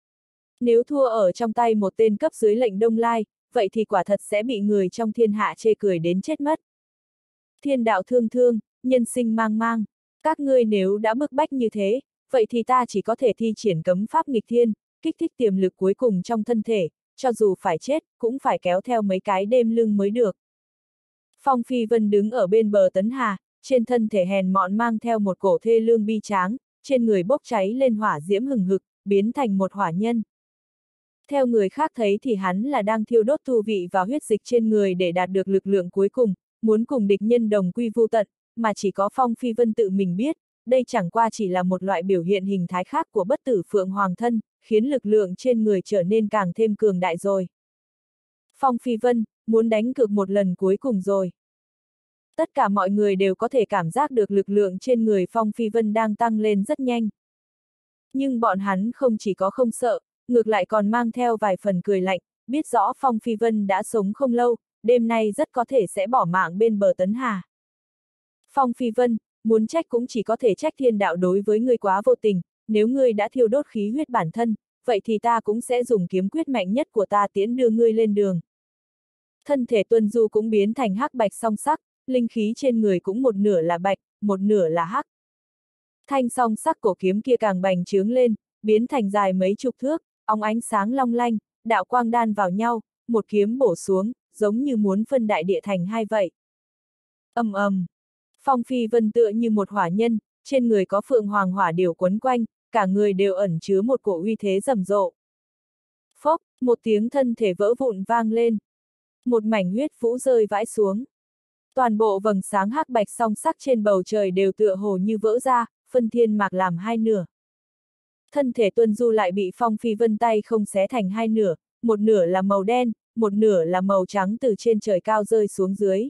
Nếu thua ở trong tay một tên cấp dưới lệnh Đông Lai, vậy thì quả thật sẽ bị người trong thiên hạ chê cười đến chết mất. Thiên đạo thương thương, nhân sinh mang mang, các ngươi nếu đã bức bách như thế, vậy thì ta chỉ có thể thi triển cấm pháp nghịch thiên, kích thích tiềm lực cuối cùng trong thân thể, cho dù phải chết, cũng phải kéo theo mấy cái đêm lưng mới được. Phong Phi Vân đứng ở bên bờ Tấn Hà, trên thân thể hèn mọn mang theo một cổ thê lương bi tráng, trên người bốc cháy lên hỏa diễm hừng hực, biến thành một hỏa nhân. Theo người khác thấy thì hắn là đang thiêu đốt tu vị và huyết dịch trên người để đạt được lực lượng cuối cùng, muốn cùng địch nhân đồng quy vu tận, mà chỉ có Phong Phi Vân tự mình biết, đây chẳng qua chỉ là một loại biểu hiện hình thái khác của bất tử Phượng Hoàng thân, khiến lực lượng trên người trở nên càng thêm cường đại rồi. Phong Phi Vân, muốn đánh cược một lần cuối cùng rồi. Tất cả mọi người đều có thể cảm giác được lực lượng trên người Phong Phi Vân đang tăng lên rất nhanh. Nhưng bọn hắn không chỉ có không sợ, ngược lại còn mang theo vài phần cười lạnh, biết rõ Phong Phi Vân đã sống không lâu, đêm nay rất có thể sẽ bỏ mạng bên bờ Tấn Hà. Phong Phi Vân, muốn trách cũng chỉ có thể trách thiên đạo đối với ngươi quá vô tình, nếu ngươi đã thiêu đốt khí huyết bản thân, vậy thì ta cũng sẽ dùng kiếm quyết mạnh nhất của ta tiễn đưa ngươi lên đường. Thân thể Tuân Du cũng biến thành hắc bạch song sắc, linh khí trên người cũng một nửa là bạch, một nửa là hắc. Thanh song sắc cổ kiếm kia càng bành trướng lên, biến thành dài mấy chục thước, óng ánh sáng long lanh, đạo quang đan vào nhau, một kiếm bổ xuống, giống như muốn phân đại địa thành hai vậy. Ầm ầm. Phong Phi Vân tựa như một hỏa nhân, trên người có phượng hoàng hỏa điểu quấn quanh, cả người đều ẩn chứa một cổ uy thế rầm rộ. Phốc, một tiếng thân thể vỡ vụn vang lên. Một mảnh huyết vũ rơi vãi xuống. Toàn bộ vầng sáng hắc bạch song sắc trên bầu trời đều tựa hồ như vỡ ra, phân thiên mạc làm hai nửa. Thân thể Tuân Du lại bị Phong Phi Vân tay không xé thành hai nửa, một nửa là màu đen, một nửa là màu trắng từ trên trời cao rơi xuống dưới.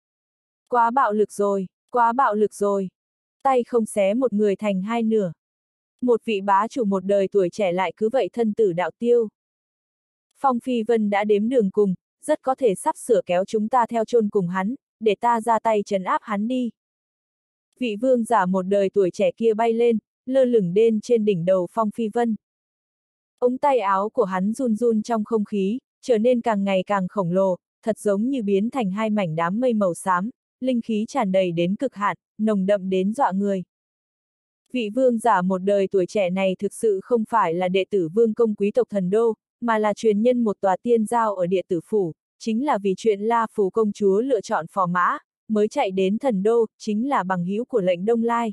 Quá bạo lực rồi, quá bạo lực rồi. Tay không xé một người thành hai nửa. Một vị bá chủ một đời tuổi trẻ lại cứ vậy thân tử đạo tiêu. Phong Phi Vân đã đếm đường cùng, rất có thể sắp sửa kéo chúng ta theo chôn cùng hắn, để ta ra tay trấn áp hắn đi. Vị vương giả một đời tuổi trẻ kia bay lên, lơ lửng lên trên đỉnh đầu Phong Phi Vân. Ống tay áo của hắn run run trong không khí, trở nên càng ngày càng khổng lồ, thật giống như biến thành hai mảnh đám mây màu xám, linh khí tràn đầy đến cực hạn, nồng đậm đến dọa người. Vị vương giả một đời tuổi trẻ này thực sự không phải là đệ tử vương công quý tộc thần đô, mà là truyền nhân một tòa tiên giao ở địa tử phủ, chính là vì chuyện La Phủ công chúa lựa chọn phò mã, mới chạy đến thần đô, chính là bằng hữu của lệnh Đông Lai.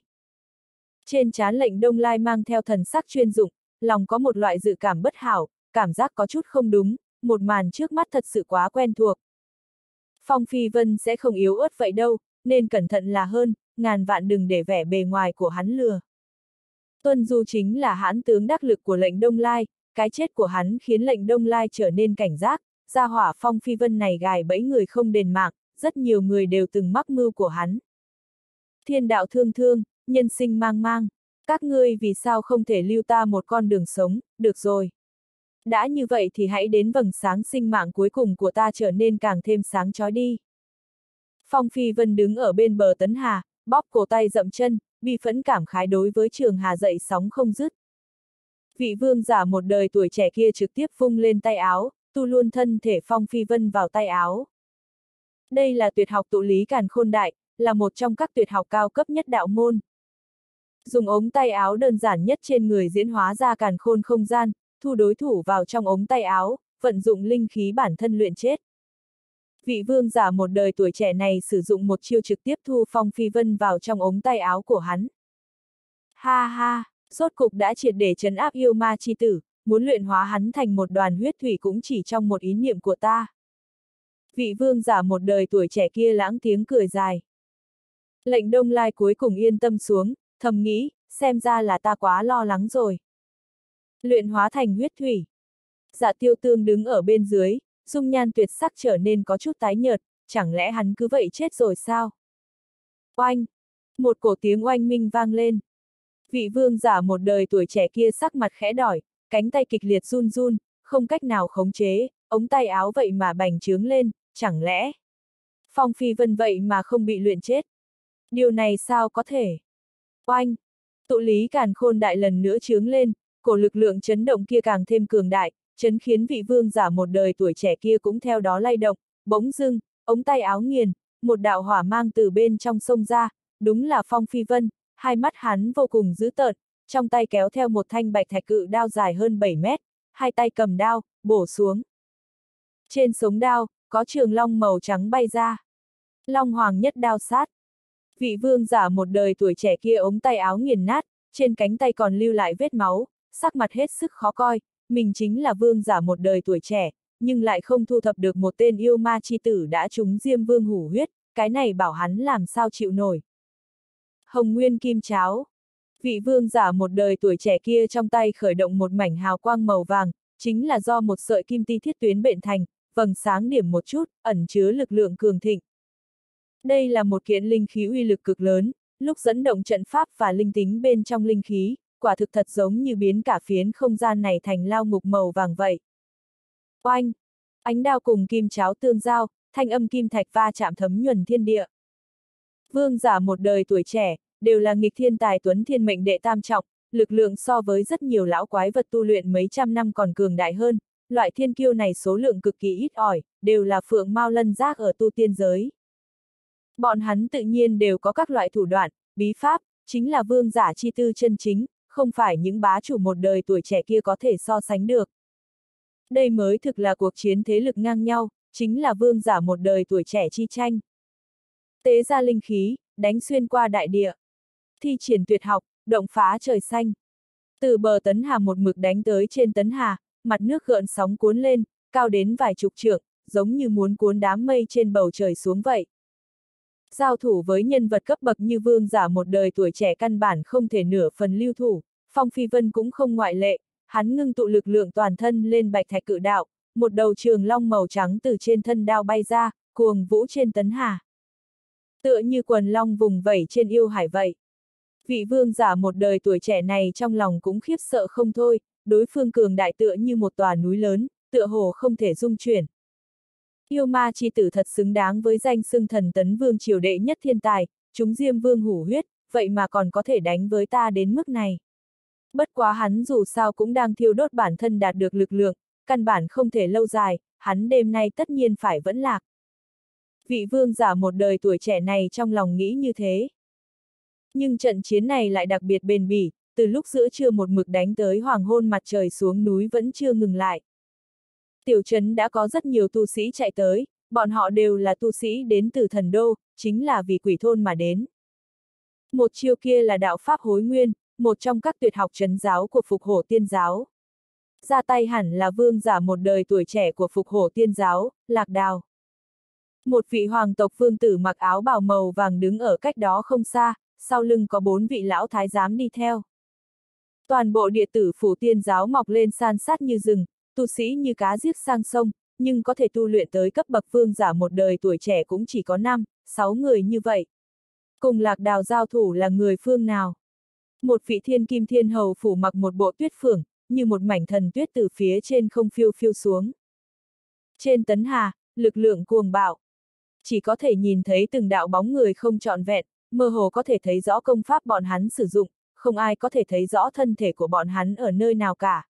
Trên trán lệnh Đông Lai mang theo thần sắc chuyên dụng, lòng có một loại dự cảm bất hảo, cảm giác có chút không đúng, một màn trước mắt thật sự quá quen thuộc. Phong Phi Vân sẽ không yếu ớt vậy đâu, nên cẩn thận là hơn, ngàn vạn đừng để vẻ bề ngoài của hắn lừa. Tuân Du chính là hãn tướng đắc lực của lệnh Đông Lai, cái chết của hắn khiến lệnh Đông Lai trở nên cảnh giác, gia hỏa Phong Phi Vân này gài bẫy người không đền mạng, rất nhiều người đều từng mắc mưu của hắn. Thiên đạo thương thương, nhân sinh mang mang, các ngươi vì sao không thể lưu ta một con đường sống, được rồi. Đã như vậy thì hãy đến vầng sáng sinh mạng cuối cùng của ta trở nên càng thêm sáng chói đi. Phong Phi Vân đứng ở bên bờ Tấn Hà, bóp cổ tay dậm chân, bi phẫn cảm khái đối với Trường Hà dậy sóng không dứt. Vị vương giả một đời tuổi trẻ kia trực tiếp vung lên tay áo, tu luôn thân thể Phong Phi Vân vào tay áo. Đây là tuyệt học tụ lý càn khôn đại, là một trong các tuyệt học cao cấp nhất đạo môn. Dùng ống tay áo đơn giản nhất trên người diễn hóa ra càn khôn không gian, thu đối thủ vào trong ống tay áo, vận dụng linh khí bản thân luyện chết. Vị vương giả một đời tuổi trẻ này sử dụng một chiêu trực tiếp thu Phong Phi Vân vào trong ống tay áo của hắn. Ha ha, rốt cục đã triệt để trấn áp yêu ma chi tử, muốn luyện hóa hắn thành một đoàn huyết thủy cũng chỉ trong một ý niệm của ta. Vị vương giả một đời tuổi trẻ kia lãng tiếng cười dài. Lệnh Đông Lai cuối cùng yên tâm xuống, thầm nghĩ, xem ra là ta quá lo lắng rồi. Luyện hóa thành huyết thủy. Dạ Tiêu Tương đứng ở bên dưới, dung nhan tuyệt sắc trở nên có chút tái nhợt, chẳng lẽ hắn cứ vậy chết rồi sao? Oanh! Một cổ tiếng oanh minh vang lên. Vị vương giả một đời tuổi trẻ kia sắc mặt khẽ đỏi, cánh tay kịch liệt run run, không cách nào khống chế, ống tay áo vậy mà bành trướng lên, chẳng lẽ Phong Phi Vân vậy mà không bị luyện chết? Điều này sao có thể? Oanh! Tụ lý càn khôn đại lần nữa trướng lên, cổ lực lượng chấn động kia càng thêm cường đại, chấn khiến vị vương giả một đời tuổi trẻ kia cũng theo đó lay động, bỗng dưng, ống tay áo nghiền, một đạo hỏa mang từ bên trong sông ra, đúng là Phong Phi Vân, hai mắt hắn vô cùng dữ tợn, trong tay kéo theo một thanh bạch thạch cự đao dài hơn bảy mét, hai tay cầm đao, bổ xuống. Trên sống đao, có trường long màu trắng bay ra. Long hoàng nhất đao sát. Vị vương giả một đời tuổi trẻ kia ống tay áo nghiền nát, trên cánh tay còn lưu lại vết máu, sắc mặt hết sức khó coi, mình chính là vương giả một đời tuổi trẻ, nhưng lại không thu thập được một tên yêu ma chi tử đã trúng Diêm Vương hủ huyết, cái này bảo hắn làm sao chịu nổi. Hồng Nguyên Kim Cháo. Vị vương giả một đời tuổi trẻ kia trong tay khởi động một mảnh hào quang màu vàng, chính là do một sợi kim ti thiết tuyến bện thành, vầng sáng điểm một chút, ẩn chứa lực lượng cường thịnh. Đây là một kiện linh khí uy lực cực lớn, lúc dẫn động trận pháp và linh tính bên trong linh khí, quả thực thật giống như biến cả phiến không gian này thành lao ngục màu vàng vậy. Oanh! Ánh đao cùng kim cháo tương giao, thanh âm kim thạch va chạm thấm nhuần thiên địa. Vương giả một đời tuổi trẻ, đều là nghịch thiên tài tuấn thiên mệnh đệ tam trọng, lực lượng so với rất nhiều lão quái vật tu luyện mấy trăm năm còn cường đại hơn, loại thiên kiêu này số lượng cực kỳ ít ỏi, đều là phượng mao lân giác ở tu tiên giới. Bọn hắn tự nhiên đều có các loại thủ đoạn, bí pháp, chính là vương giả chi tư chân chính, không phải những bá chủ một đời tuổi trẻ kia có thể so sánh được. Đây mới thực là cuộc chiến thế lực ngang nhau, chính là vương giả một đời tuổi trẻ chi tranh. Tế ra linh khí, đánh xuyên qua đại địa. Thi triển tuyệt học, động phá trời xanh. Từ bờ Tấn Hà một mực đánh tới trên Tấn Hà, mặt nước gợn sóng cuốn lên, cao đến vài chục trượng, giống như muốn cuốn đám mây trên bầu trời xuống vậy. Giao thủ với nhân vật cấp bậc như vương giả một đời tuổi trẻ căn bản không thể nửa phần lưu thủ, Phong Phi Vân cũng không ngoại lệ, hắn ngưng tụ lực lượng toàn thân lên bạch thạch cự đạo, một đầu trường long màu trắng từ trên thân đao bay ra, cuồng vũ trên Tấn Hà. Tựa như quần long vùng vẩy trên yêu hải vậy. Vị vương giả một đời tuổi trẻ này trong lòng cũng khiếp sợ không thôi, đối phương cường đại tựa như một tòa núi lớn, tựa hồ không thể dung chuyển. Yêu ma chi tử thật xứng đáng với danh xưng thần tấn vương triều đệ nhất thiên tài, chúng Diêm Vương hủ huyết, vậy mà còn có thể đánh với ta đến mức này. Bất quá hắn dù sao cũng đang thiêu đốt bản thân đạt được lực lượng, căn bản không thể lâu dài, hắn đêm nay tất nhiên phải vẫn lạc. Vị vương giả một đời tuổi trẻ này trong lòng nghĩ như thế. Nhưng trận chiến này lại đặc biệt bền bỉ, từ lúc giữa trưa một mực đánh tới hoàng hôn mặt trời xuống núi vẫn chưa ngừng lại. Tiểu trấn đã có rất nhiều tu sĩ chạy tới, bọn họ đều là tu sĩ đến từ thần đô, chính là vì quỷ thôn mà đến. Một chiêu kia là đạo pháp hối nguyên, một trong các tuyệt học trấn giáo của Phục Hổ Tiên giáo. Ra tay hẳn là vương giả một đời tuổi trẻ của Phục Hổ Tiên giáo, Lạc Đào. Một vị hoàng tộc vương tử mặc áo bào màu vàng đứng ở cách đó không xa, sau lưng có bốn vị lão thái giám đi theo. Toàn bộ địa tử phủ tiên giáo mọc lên san sát như rừng, tu sĩ như cá giết sang sông, nhưng có thể tu luyện tới cấp bậc vương giả một đời tuổi trẻ cũng chỉ có năm, sáu người như vậy. Cùng Lạc Đào giao thủ là người phương nào? Một vị thiên kim thiên hầu phủ mặc một bộ tuyết phưởng, như một mảnh thần tuyết từ phía trên không phiêu phiêu xuống. Trên tấn hà, lực lượng cuồng bạo. Chỉ có thể nhìn thấy từng đạo bóng người không trọn vẹn, mơ hồ có thể thấy rõ công pháp bọn hắn sử dụng, không ai có thể thấy rõ thân thể của bọn hắn ở nơi nào cả.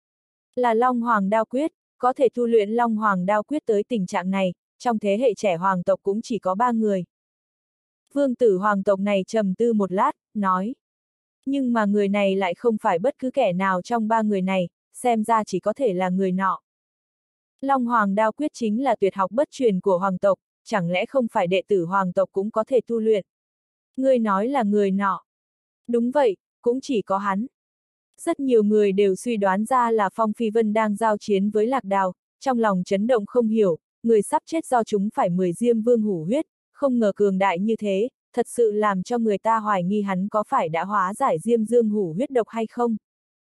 Là Long Hoàng Đao Quyết, có thể tu luyện Long Hoàng Đao Quyết tới tình trạng này, trong thế hệ trẻ hoàng tộc cũng chỉ có ba người. Vương tử hoàng tộc này trầm tư một lát, nói. Nhưng mà người này lại không phải bất cứ kẻ nào trong ba người này, xem ra chỉ có thể là người nọ. Long Hoàng Đao Quyết chính là tuyệt học bất truyền của hoàng tộc, chẳng lẽ không phải đệ tử hoàng tộc cũng có thể tu luyện? Ngươi nói là người nọ. Đúng vậy, cũng chỉ có hắn. Rất nhiều người đều suy đoán ra là Phong Phi Vân đang giao chiến với Lạc Đào, trong lòng chấn động không hiểu, người sắp chết do chúng phải mười diêm vương hủ huyết, không ngờ cường đại như thế, thật sự làm cho người ta hoài nghi hắn có phải đã hóa giải diêm dương hủ huyết độc hay không.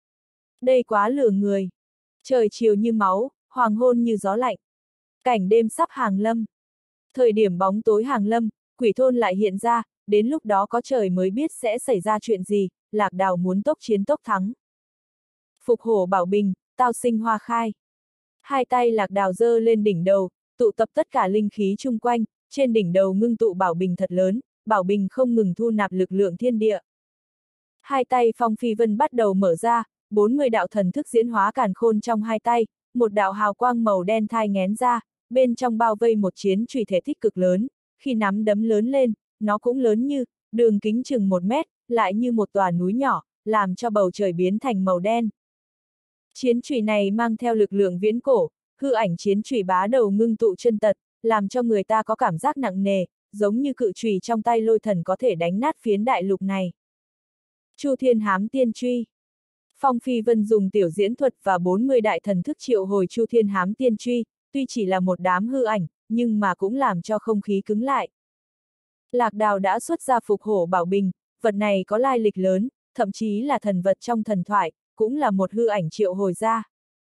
Đây quá lừa người. Trời chiều như máu, hoàng hôn như gió lạnh. Cảnh đêm sắp hàng lâm. Thời điểm bóng tối hàng lâm, quỷ thôn lại hiện ra, đến lúc đó có trời mới biết sẽ xảy ra chuyện gì, Lạc Đào muốn tốc chiến tốc thắng. Phục Hổ Bảo Bình, tao sinh hoa khai. Hai tay Lạc Đào giơ lên đỉnh đầu, tụ tập tất cả linh khí chung quanh, trên đỉnh đầu ngưng tụ Bảo Bình thật lớn, Bảo Bình không ngừng thu nạp lực lượng thiên địa. Hai tay Phong Phi Vân bắt đầu mở ra, bốn mươi đạo thần thức diễn hóa càn khôn trong hai tay, một đạo hào quang màu đen thai nghén ra, bên trong bao vây một chiến chùy thể tích cực lớn, khi nắm đấm lớn lên, nó cũng lớn như, đường kính chừng một mét, lại như một tòa núi nhỏ, làm cho bầu trời biến thành màu đen. Chiến chùy này mang theo lực lượng viễn cổ, hư ảnh chiến chùy bá đầu ngưng tụ chân tật, làm cho người ta có cảm giác nặng nề, giống như cự chùy trong tay lôi thần có thể đánh nát phiến đại lục này. Chu Thiên Hám Tiên Truy. Phong Phi Vân dùng tiểu diễn thuật và bốn mươi đại thần thức triệu hồi Chu Thiên Hám Tiên Truy, tuy chỉ là một đám hư ảnh, nhưng mà cũng làm cho không khí cứng lại. Lạc Đào đã xuất ra Phục Hổ Bảo Bình, vật này có lai lịch lớn, thậm chí là thần vật trong thần thoại, cũng là một hư ảnh triệu hồi ra.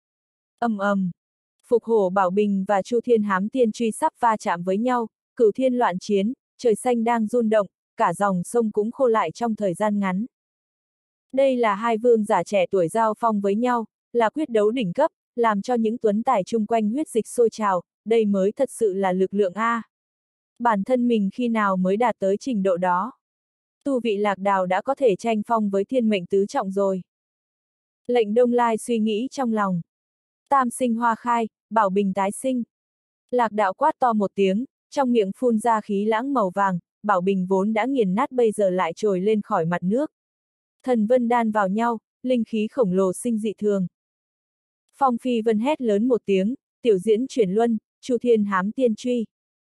Ầm ầm, Phục Hổ Bảo Bình và Chu Thiên Hám Tiên Truy sắp va chạm với nhau, cửu thiên loạn chiến, trời xanh đang rung động, cả dòng sông cũng khô lại trong thời gian ngắn. Đây là hai vương giả trẻ tuổi giao phong với nhau, là quyết đấu đỉnh cấp, làm cho những tuấn tài chung quanh huyết dịch sôi trào, đây mới thật sự là lực lượng A. Bản thân mình khi nào mới đạt tới trình độ đó? Tu vị Lạc Đào đã có thể tranh phong với thiên mệnh tứ trọng rồi. Lệnh Đông Lai suy nghĩ trong lòng. Tam sinh hoa khai, Bảo Bình tái sinh. Lạc Đạo quát to một tiếng, trong miệng phun ra khí lãng màu vàng, Bảo Bình vốn đã nghiền nát bây giờ lại trồi lên khỏi mặt nước. Thần vân đan vào nhau, linh khí khổng lồ sinh dị thường. Phong Phi Vân hét lớn một tiếng, tiểu diễn chuyển luân, Chu Thiên Hám Tiên Truy.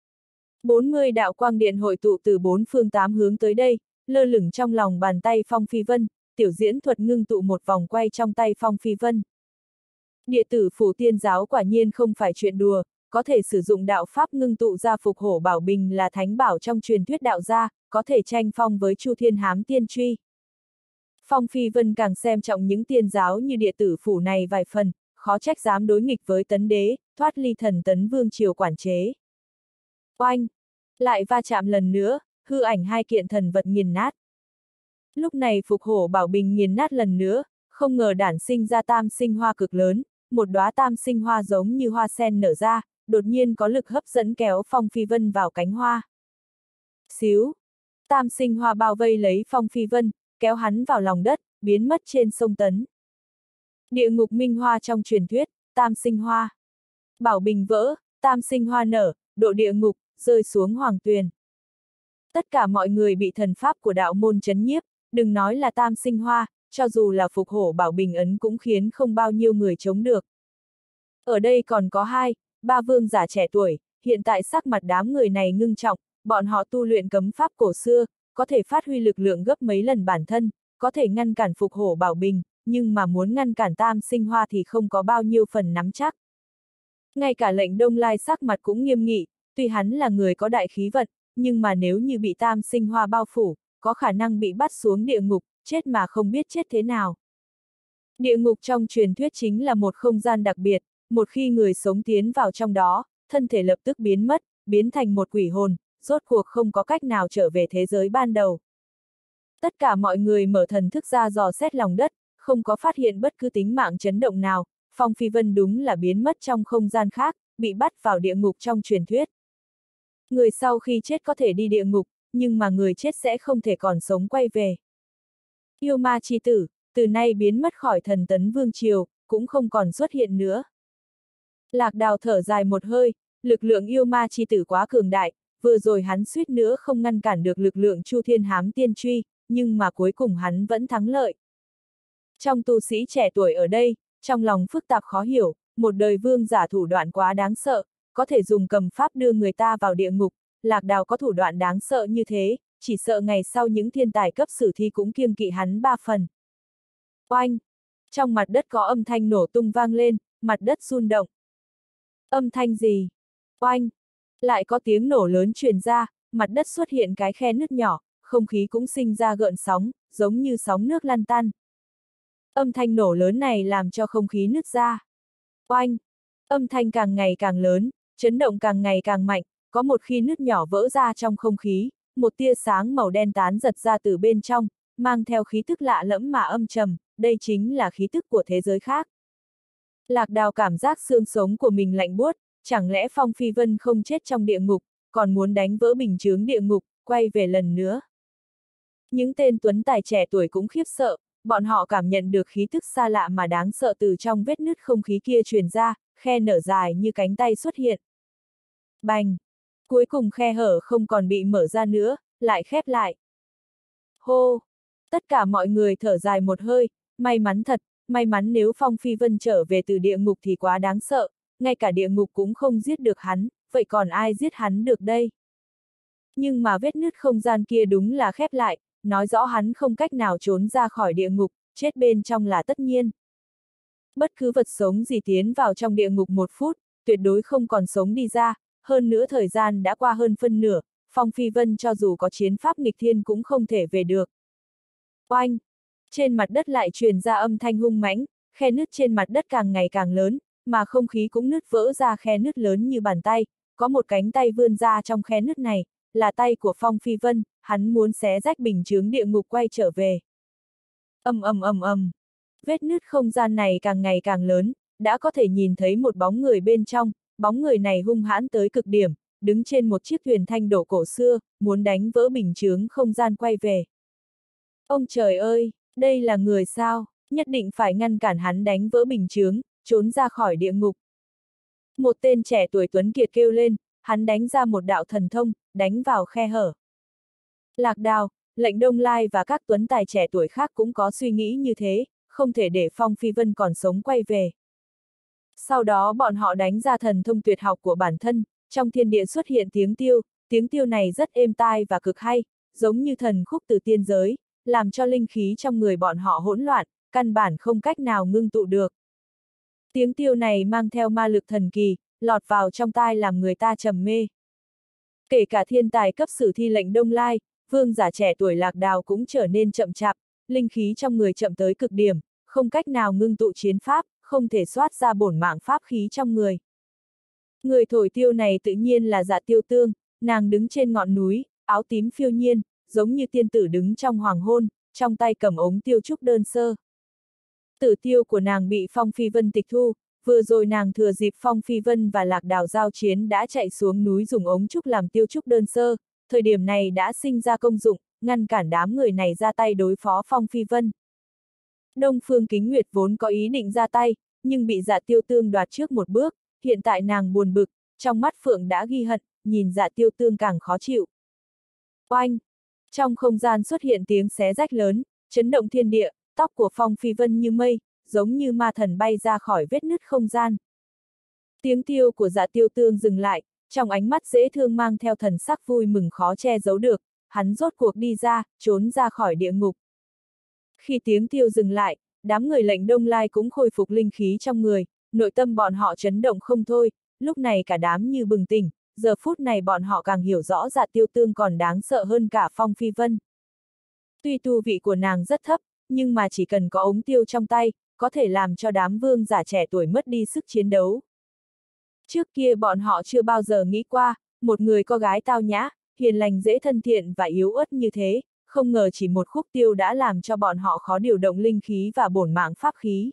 bốn mươi đạo quang điện hội tụ từ bốn phương tám hướng tới đây, lơ lửng trong lòng bàn tay Phong Phi Vân, tiểu diễn thuật ngưng tụ một vòng quay trong tay Phong Phi Vân. Địa tử phủ tiên giáo quả nhiên không phải chuyện đùa, có thể sử dụng đạo pháp ngưng tụ ra Phục Hổ Bảo Bình là thánh bảo trong truyền thuyết đạo gia, có thể tranh phong với Chu Thiên Hám Tiên Truy. Phong Phi Vân càng xem trọng những tiên giáo như địa tử phủ này vài phần, khó trách dám đối nghịch với tấn đế, thoát ly thần tấn vương triều quản chế. Oanh! Lại va chạm lần nữa, hư ảnh hai kiện thần vật nghiền nát. Lúc này Phục Hổ Bảo Bình nghiền nát lần nữa, không ngờ đản sinh ra tam sinh hoa cực lớn, một đóa tam sinh hoa giống như hoa sen nở ra, đột nhiên có lực hấp dẫn kéo Phong Phi Vân vào cánh hoa. Xíu! Tam sinh hoa bao vây lấy Phong Phi Vân, kéo hắn vào lòng đất, biến mất trên sông Tấn. Địa ngục minh hoa trong truyền thuyết, tam sinh hoa. Bảo Bình vỡ, tam sinh hoa nở, độ địa ngục, rơi xuống hoàng tuyền. Tất cả mọi người bị thần pháp của đạo môn chấn nhiếp, đừng nói là tam sinh hoa, cho dù là Phục Hổ Bảo Bình ấn cũng khiến không bao nhiêu người chống được. Ở đây còn có hai, ba vương giả trẻ tuổi, hiện tại sắc mặt đám người này ngưng trọng, bọn họ tu luyện cấm pháp cổ xưa, có thể phát huy lực lượng gấp mấy lần bản thân, có thể ngăn cản phục hổ bảo bình, nhưng mà muốn ngăn cản tam sinh hoa thì không có bao nhiêu phần nắm chắc. Ngay cả lệnh Đông Lai sắc mặt cũng nghiêm nghị, tuy hắn là người có đại khí vận, nhưng mà nếu như bị tam sinh hoa bao phủ, có khả năng bị bắt xuống địa ngục, chết mà không biết chết thế nào. Địa ngục trong truyền thuyết chính là một không gian đặc biệt, một khi người sống tiến vào trong đó, thân thể lập tức biến mất, biến thành một quỷ hồn, rốt cuộc không có cách nào trở về thế giới ban đầu. Tất cả mọi người mở thần thức ra dò xét lòng đất, không có phát hiện bất cứ tính mạng chấn động nào, Phong Phi Vân đúng là biến mất trong không gian khác, bị bắt vào địa ngục trong truyền thuyết. Người sau khi chết có thể đi địa ngục, nhưng mà người chết sẽ không thể còn sống quay về. Yêu ma chi tử, từ nay biến mất khỏi thần tấn vương triều, cũng không còn xuất hiện nữa. Lạc Đào thở dài một hơi, lực lượng yêu ma chi tử quá cường đại, vừa rồi hắn suýt nữa không ngăn cản được lực lượng Chu Thiên Hám Tiên Truy, nhưng mà cuối cùng hắn vẫn thắng lợi. Trong tu sĩ trẻ tuổi ở đây, trong lòng phức tạp khó hiểu, một đời vương giả thủ đoạn quá đáng sợ, có thể dùng cầm pháp đưa người ta vào địa ngục, Lạc Đào có thủ đoạn đáng sợ như thế, chỉ sợ ngày sau những thiên tài cấp sử thi cũng kiêng kỵ hắn ba phần. Oanh! Trong mặt đất có âm thanh nổ tung vang lên, mặt đất rung động. Âm thanh gì? Oanh! Lại có tiếng nổ lớn truyền ra, mặt đất xuất hiện cái khe nứt nhỏ, không khí cũng sinh ra gợn sóng, giống như sóng nước lăn tăn. Âm thanh nổ lớn này làm cho không khí nứt ra. Oanh! Âm thanh càng ngày càng lớn, chấn động càng ngày càng mạnh, có một khi nứt nhỏ vỡ ra trong không khí, một tia sáng màu đen tán giật ra từ bên trong, mang theo khí tức lạ lẫm mà âm trầm, đây chính là khí tức của thế giới khác. Lạc Đào cảm giác xương sống của mình lạnh buốt, chẳng lẽ Phong Phi Vân không chết trong địa ngục, còn muốn đánh vỡ bình chướng địa ngục, quay về lần nữa. Những tên tuấn tài trẻ tuổi cũng khiếp sợ, bọn họ cảm nhận được khí tức xa lạ mà đáng sợ từ trong vết nứt không khí kia truyền ra, khe nở dài như cánh tay xuất hiện. Bành! Cuối cùng khe hở không còn bị mở ra nữa, lại khép lại. Hô! Tất cả mọi người thở dài một hơi, may mắn thật, may mắn nếu Phong Phi Vân trở về từ địa ngục thì quá đáng sợ, ngay cả địa ngục cũng không giết được hắn, vậy còn ai giết hắn được đây? Nhưng mà vết nứt không gian kia đúng là khép lại, nói rõ hắn không cách nào trốn ra khỏi địa ngục, chết bên trong là tất nhiên. Bất cứ vật sống gì tiến vào trong địa ngục một phút, tuyệt đối không còn sống đi ra, hơn nữa thời gian đã qua hơn phân nửa, Phong Phi Vân cho dù có chiến pháp nghịch thiên cũng không thể về được. Oanh! Trên mặt đất lại truyền ra âm thanh hung mãnh, khe nứt trên mặt đất càng ngày càng lớn, mà không khí cũng nứt vỡ ra khe nứt lớn như bàn tay, có một cánh tay vươn ra trong khe nứt này, là tay của Phong Phi Vân, hắn muốn xé rách bình chướng địa ngục quay trở về. Ầm ầm ầm ầm, vết nứt không gian này càng ngày càng lớn, đã có thể nhìn thấy một bóng người bên trong, bóng người này hung hãn tới cực điểm, đứng trên một chiếc thuyền thanh đổ cổ xưa, muốn đánh vỡ bình chướng không gian quay về. Ông trời ơi, đây là người sao, nhất định phải ngăn cản hắn đánh vỡ bình chướng, trốn ra khỏi địa ngục. Một tên trẻ tuổi tuấn kiệt kêu lên, hắn đánh ra một đạo thần thông, đánh vào khe hở. Lạc Đào, lệnh Đông Lai và các tuấn tài trẻ tuổi khác cũng có suy nghĩ như thế, không thể để Phong Phi Vân còn sống quay về. Sau đó bọn họ đánh ra thần thông tuyệt học của bản thân, trong thiên địa xuất hiện tiếng tiêu, tiếng tiêu này rất êm tai và cực hay, giống như thần khúc từ tiên giới, làm cho linh khí trong người bọn họ hỗn loạn, căn bản không cách nào ngưng tụ được. Tiếng tiêu này mang theo ma lực thần kỳ, lọt vào trong tai làm người ta trầm mê. Kể cả thiên tài cấp sử thi lệnh Đông Lai, vương giả trẻ tuổi Lạc Đào cũng trở nên chậm chạp, linh khí trong người chậm tới cực điểm, không cách nào ngưng tụ chiến pháp, không thể soát ra bổn mạng pháp khí trong người. Người thổi tiêu này tự nhiên là Dạ Tiêu Tương, nàng đứng trên ngọn núi, áo tím phiêu nhiên, giống như tiên tử đứng trong hoàng hôn, trong tay cầm ống tiêu trúc đơn sơ. Tử tiêu của nàng bị Phong Phi Vân tịch thu, vừa rồi nàng thừa dịp Phong Phi Vân và Lạc Đào giao chiến đã chạy xuống núi dùng ống trúc làm tiêu trúc đơn sơ, thời điểm này đã sinh ra công dụng, ngăn cản đám người này ra tay đối phó Phong Phi Vân. Đông Phương Kính Nguyệt vốn có ý định ra tay, nhưng bị Dạ Tiêu Tương đoạt trước một bước, hiện tại nàng buồn bực, trong mắt Phượng đã ghi hận, nhìn Dạ Tiêu Tương càng khó chịu. Oanh! Trong không gian xuất hiện tiếng xé rách lớn, chấn động thiên địa, tóc của Phong Phi Vân như mây, giống như ma thần bay ra khỏi vết nứt không gian. Tiếng tiêu của Dạ Tiêu Tương dừng lại, trong ánh mắt dễ thương mang theo thần sắc vui mừng khó che giấu được, hắn rốt cuộc đi ra, trốn ra khỏi địa ngục. Khi tiếng tiêu dừng lại, đám người Lệnh Đông Lai cũng khôi phục linh khí trong người, nội tâm bọn họ chấn động không thôi, lúc này cả đám như bừng tỉnh, giờ phút này bọn họ càng hiểu rõ Dạ Tiêu Tương còn đáng sợ hơn cả Phong Phi Vân. Tuy tu vị của nàng rất thấp, nhưng mà chỉ cần có ống tiêu trong tay, có thể làm cho đám vương giả trẻ tuổi mất đi sức chiến đấu. Trước kia bọn họ chưa bao giờ nghĩ qua, một người có gái tao nhã, hiền lành dễ thân thiện và yếu ớt như thế, không ngờ chỉ một khúc tiêu đã làm cho bọn họ khó điều động linh khí và bổn mạng pháp khí.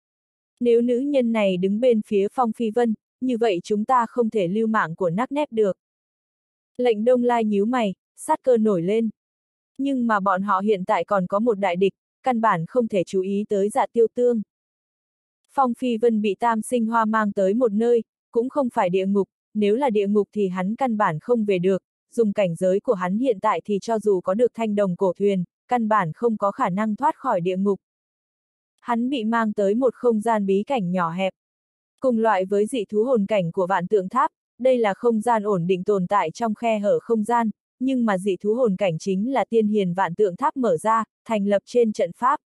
Nếu nữ nhân này đứng bên phía Phong Phi Vân, như vậy chúng ta không thể lưu mạng của Nắc Nép được. Lệnh Đông Lai nhíu mày, sát cơ nổi lên. Nhưng mà bọn họ hiện tại còn có một đại địch, căn bản không thể chú ý tới Dạ Tiêu Tương. Phong Phi Vân bị Tam Sinh Hoa mang tới một nơi, cũng không phải địa ngục, nếu là địa ngục thì hắn căn bản không về được, dùng cảnh giới của hắn hiện tại thì cho dù có được thanh đồng cổ thuyền, căn bản không có khả năng thoát khỏi địa ngục. Hắn bị mang tới một không gian bí cảnh nhỏ hẹp. Cùng loại với dị thú hồn cảnh của Vạn Tượng Tháp, đây là không gian ổn định tồn tại trong khe hở không gian, nhưng mà dị thú hồn cảnh chính là tiên hiền Vạn Tượng Tháp mở ra, thành lập trên trận pháp.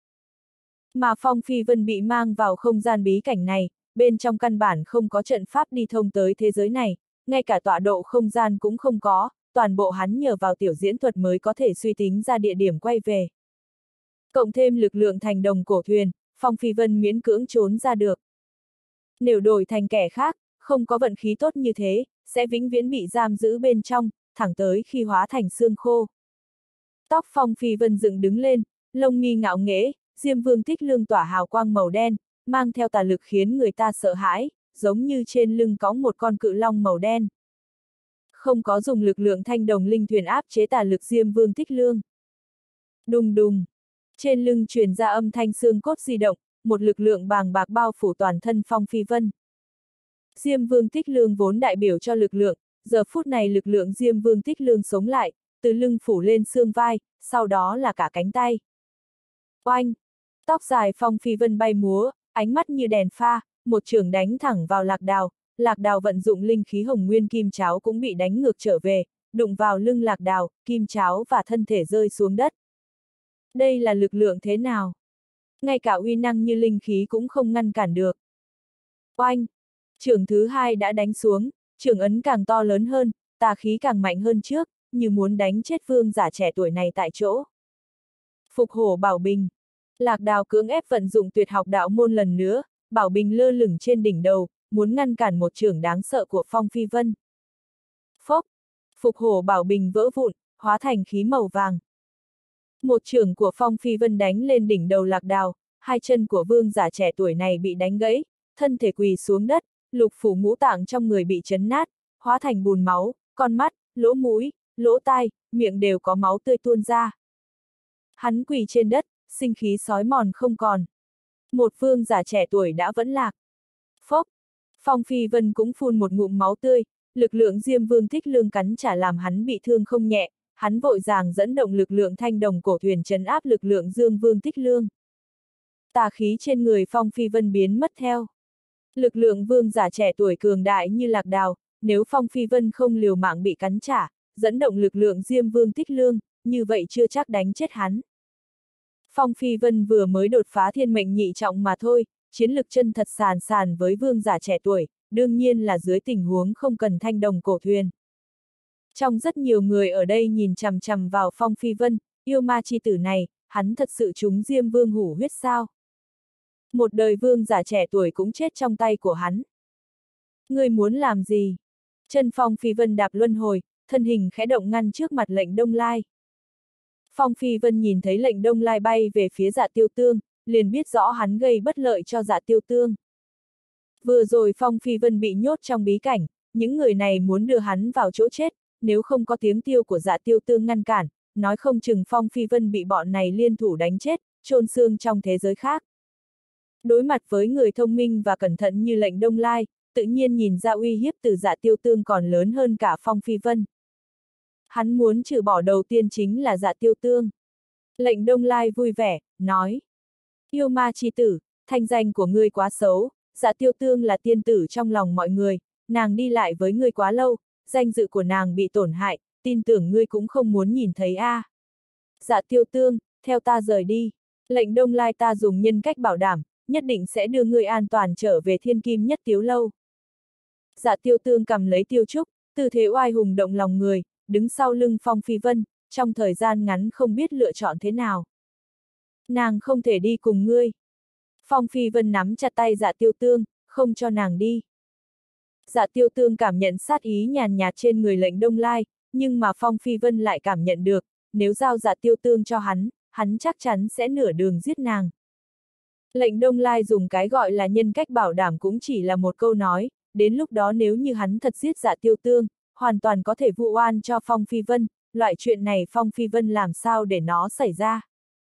Mà Phong Phi Vân bị mang vào không gian bí cảnh này, bên trong căn bản không có trận pháp đi thông tới thế giới này, ngay cả tọa độ không gian cũng không có, toàn bộ hắn nhờ vào tiểu diễn thuật mới có thể suy tính ra địa điểm quay về. Cộng thêm lực lượng thành đồng cổ thuyền, Phong Phi Vân miễn cưỡng trốn ra được. Nếu đổi thành kẻ khác, không có vận khí tốt như thế, sẽ vĩnh viễn bị giam giữ bên trong, thẳng tới khi hóa thành xương khô. Tóc Phong Phi Vân dựng đứng lên, lông mi ngạo nghễ, Diêm Vương Tích Lương tỏa hào quang màu đen, mang theo tà lực khiến người ta sợ hãi, giống như trên lưng cõng một con cự long màu đen. Không có dùng lực lượng thanh đồng linh thuyền áp chế tà lực Diêm Vương Tích Lương. Đùng đùng, trên lưng truyền ra âm thanh xương cốt di động, một lực lượng bàng bạc bao phủ toàn thân Phong Phi Vân. Diêm Vương Tích Lương vốn đại biểu cho lực lượng, giờ phút này lực lượng Diêm Vương Tích Lương sống lại, từ lưng phủ lên xương vai, sau đó là cả cánh tay. Oanh! Tóc dài Phong Phi Vân bay múa, ánh mắt như đèn pha, một chưởng đánh thẳng vào Lạc Đào, Lạc Đào vận dụng linh khí hồng nguyên kim cháo cũng bị đánh ngược trở về, đụng vào lưng Lạc Đào, kim cháo và thân thể rơi xuống đất. Đây là lực lượng thế nào? Ngay cả uy năng như linh khí cũng không ngăn cản được. Oanh! Chưởng thứ hai đã đánh xuống, chưởng ấn càng to lớn hơn, tà khí càng mạnh hơn trước, như muốn đánh chết vương giả trẻ tuổi này tại chỗ. Phục hổ bảo bình. Lạc Đào cưỡng ép vận dụng tuyệt học đạo môn lần nữa, bảo bình lơ lửng trên đỉnh đầu, muốn ngăn cản một chưởng đáng sợ của Phong Phi Vân. Phốc! Phục hổ bảo bình vỡ vụn, hóa thành khí màu vàng. Một chưởng của Phong Phi Vân đánh lên đỉnh đầu Lạc Đào, hai chân của vương giả trẻ tuổi này bị đánh gãy, thân thể quỳ xuống đất, lục phủ ngũ tạng trong người bị chấn nát, hóa thành bùn máu, con mắt, lỗ mũi, lỗ tai, miệng đều có máu tươi tuôn ra. Hắn quỳ trên đất, sinh khí sói mòn không còn. Một vương giả trẻ tuổi đã vẫn lạc. Phốc! Phong Phi Vân cũng phun một ngụm máu tươi, lực lượng Diêm Vương Tích Lương cắn trả làm hắn bị thương không nhẹ, hắn vội vàng dẫn động lực lượng thanh đồng cổ thuyền trấn áp lực lượng Dương Vương Tích Lương. Tà khí trên người Phong Phi Vân biến mất theo. Lực lượng vương giả trẻ tuổi cường đại như Lạc Đào, nếu Phong Phi Vân không liều mạng bị cắn trả, dẫn động lực lượng Diêm Vương Tích Lương, như vậy chưa chắc đánh chết hắn. Phong Phi Vân vừa mới đột phá thiên mệnh nhị trọng mà thôi, chiến lực chân thật sàn sàn với vương giả trẻ tuổi, đương nhiên là dưới tình huống không cần thanh đồng cổ thuyền. Trong rất nhiều người ở đây nhìn chằm chằm vào Phong Phi Vân, yêu ma chi tử này, hắn thật sự trúng Diêm Vương hủ huyết sao? Một đời vương giả trẻ tuổi cũng chết trong tay của hắn. Ngươi muốn làm gì? Chân Phong Phi Vân đạp luân hồi, thân hình khẽ động ngăn trước mặt Lệnh Đông Lai. Phong Phi Vân nhìn thấy Lệnh Đông Lai bay về phía Dạ Tiêu Tương, liền biết rõ hắn gây bất lợi cho Dạ Tiêu Tương. Vừa rồi Phong Phi Vân bị nhốt trong bí cảnh, những người này muốn đưa hắn vào chỗ chết, nếu không có tiếng tiêu của Dạ Tiêu Tương ngăn cản, nói không chừng Phong Phi Vân bị bọn này liên thủ đánh chết, chôn xương trong thế giới khác. Đối mặt với người thông minh và cẩn thận như Lệnh Đông Lai, tự nhiên nhìn ra uy hiếp từ Dạ Tiêu Tương còn lớn hơn cả Phong Phi Vân. Hắn muốn trừ bỏ đầu tiên chính là Dạ Tiêu Tương. Lệnh Đông Lai vui vẻ, nói. Yêu ma chi tử, thanh danh của ngươi quá xấu, Dạ Tiêu Tương là tiên tử trong lòng mọi người, nàng đi lại với ngươi quá lâu, danh dự của nàng bị tổn hại, tin tưởng ngươi cũng không muốn nhìn thấy a. À. Dạ Tiêu Tương, theo ta rời đi. Lệnh Đông Lai ta dùng nhân cách bảo đảm, nhất định sẽ đưa ngươi an toàn trở về Thiên Kim Nhất Tiếu Lâu. Dạ Tiêu Tương cầm lấy Tiêu Trúc, tư thế oai hùng động lòng người, đứng sau lưng Phong Phi Vân, trong thời gian ngắn không biết lựa chọn thế nào. Nàng không thể đi cùng ngươi. Phong Phi Vân nắm chặt tay Dạ Tiêu Tương, không cho nàng đi. Dạ Tiêu Tương cảm nhận sát ý nhàn nhạt trên người Lệnh Đông Lai, nhưng mà Phong Phi Vân lại cảm nhận được, nếu giao Dạ Tiêu Tương cho hắn, hắn chắc chắn sẽ nửa đường giết nàng. Lệnh Đông Lai dùng cái gọi là nhân cách bảo đảm cũng chỉ là một câu nói, đến lúc đó nếu như hắn thật giết Dạ Tiêu Tương, hoàn toàn có thể vụ oan cho Phong Phi Vân, loại chuyện này Phong Phi Vân làm sao để nó xảy ra.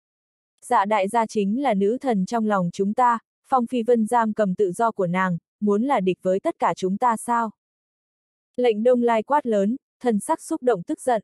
Dạ đại gia chính là nữ thần trong lòng chúng ta, Phong Phi Vân giam cầm tự do của nàng, muốn là địch với tất cả chúng ta sao? Lệnh Đông Lai quát lớn, thần sắc xúc động tức giận.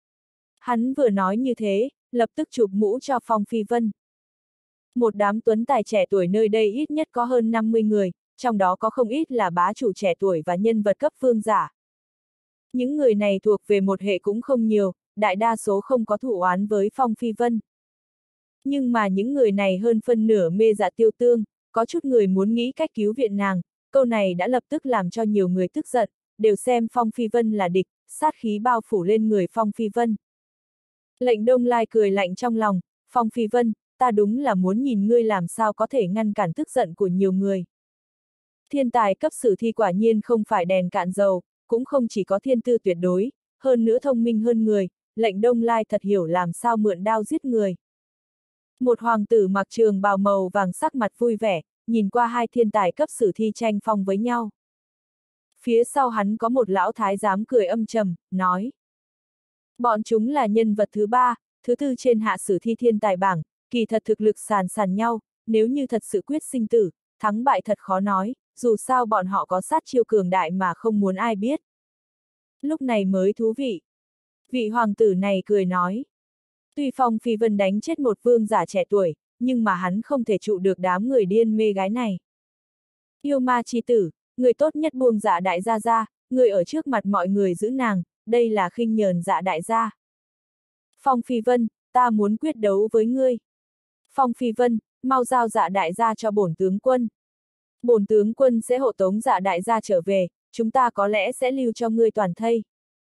Hắn vừa nói như thế, lập tức chụp mũ cho Phong Phi Vân. Một đám tuấn tài trẻ tuổi nơi đây ít nhất có hơn năm mươi người, trong đó có không ít là bá chủ trẻ tuổi và nhân vật cấp vương giả. Những người này thuộc về một hệ cũng không nhiều, đại đa số không có thù oán với Phong Phi Vân. Nhưng mà những người này hơn phân nửa mê Dạ Tiêu Tương, có chút người muốn nghĩ cách cứu viện nàng, câu này đã lập tức làm cho nhiều người tức giận, đều xem Phong Phi Vân là địch, sát khí bao phủ lên người Phong Phi Vân. Lệnh Đông Lai cười lạnh trong lòng, Phong Phi Vân, ta đúng là muốn nhìn ngươi làm sao có thể ngăn cản tức giận của nhiều người. Thiên tài cấp sử thi quả nhiên không phải đèn cạn dầu, cũng không chỉ có thiên tư tuyệt đối, hơn nữa thông minh hơn người, Lệnh Đông Lai thật hiểu làm sao mượn đao giết người. Một hoàng tử mặc trường bào màu vàng sắc mặt vui vẻ, nhìn qua hai thiên tài cấp sử thi tranh phong với nhau. Phía sau hắn có một lão thái giám cười âm trầm, nói. Bọn chúng là nhân vật thứ ba, thứ tư trên hạ sử thi thiên tài bảng, kỳ thật thực lực sàn sàn nhau, nếu như thật sự quyết sinh tử, thắng bại thật khó nói, dù sao bọn họ có sát chiêu cường đại mà không muốn ai biết. Lúc này mới thú vị. Vị hoàng tử này cười nói. Tuy Phong Phi Vân đánh chết một vương giả trẻ tuổi, nhưng mà hắn không thể trụ được đám người điên mê gái này. Yêu ma chi tử, người tốt nhất buông Dạ đại gia ra, người ở trước mặt mọi người giữ nàng, đây là khinh nhờn Dạ đại gia. Phong Phi Vân, ta muốn quyết đấu với ngươi. Phong Phi Vân, mau giao Dạ đại gia cho bổn tướng quân. Bổn tướng quân sẽ hộ tống Dạ đại gia trở về, chúng ta có lẽ sẽ lưu cho ngươi toàn thây.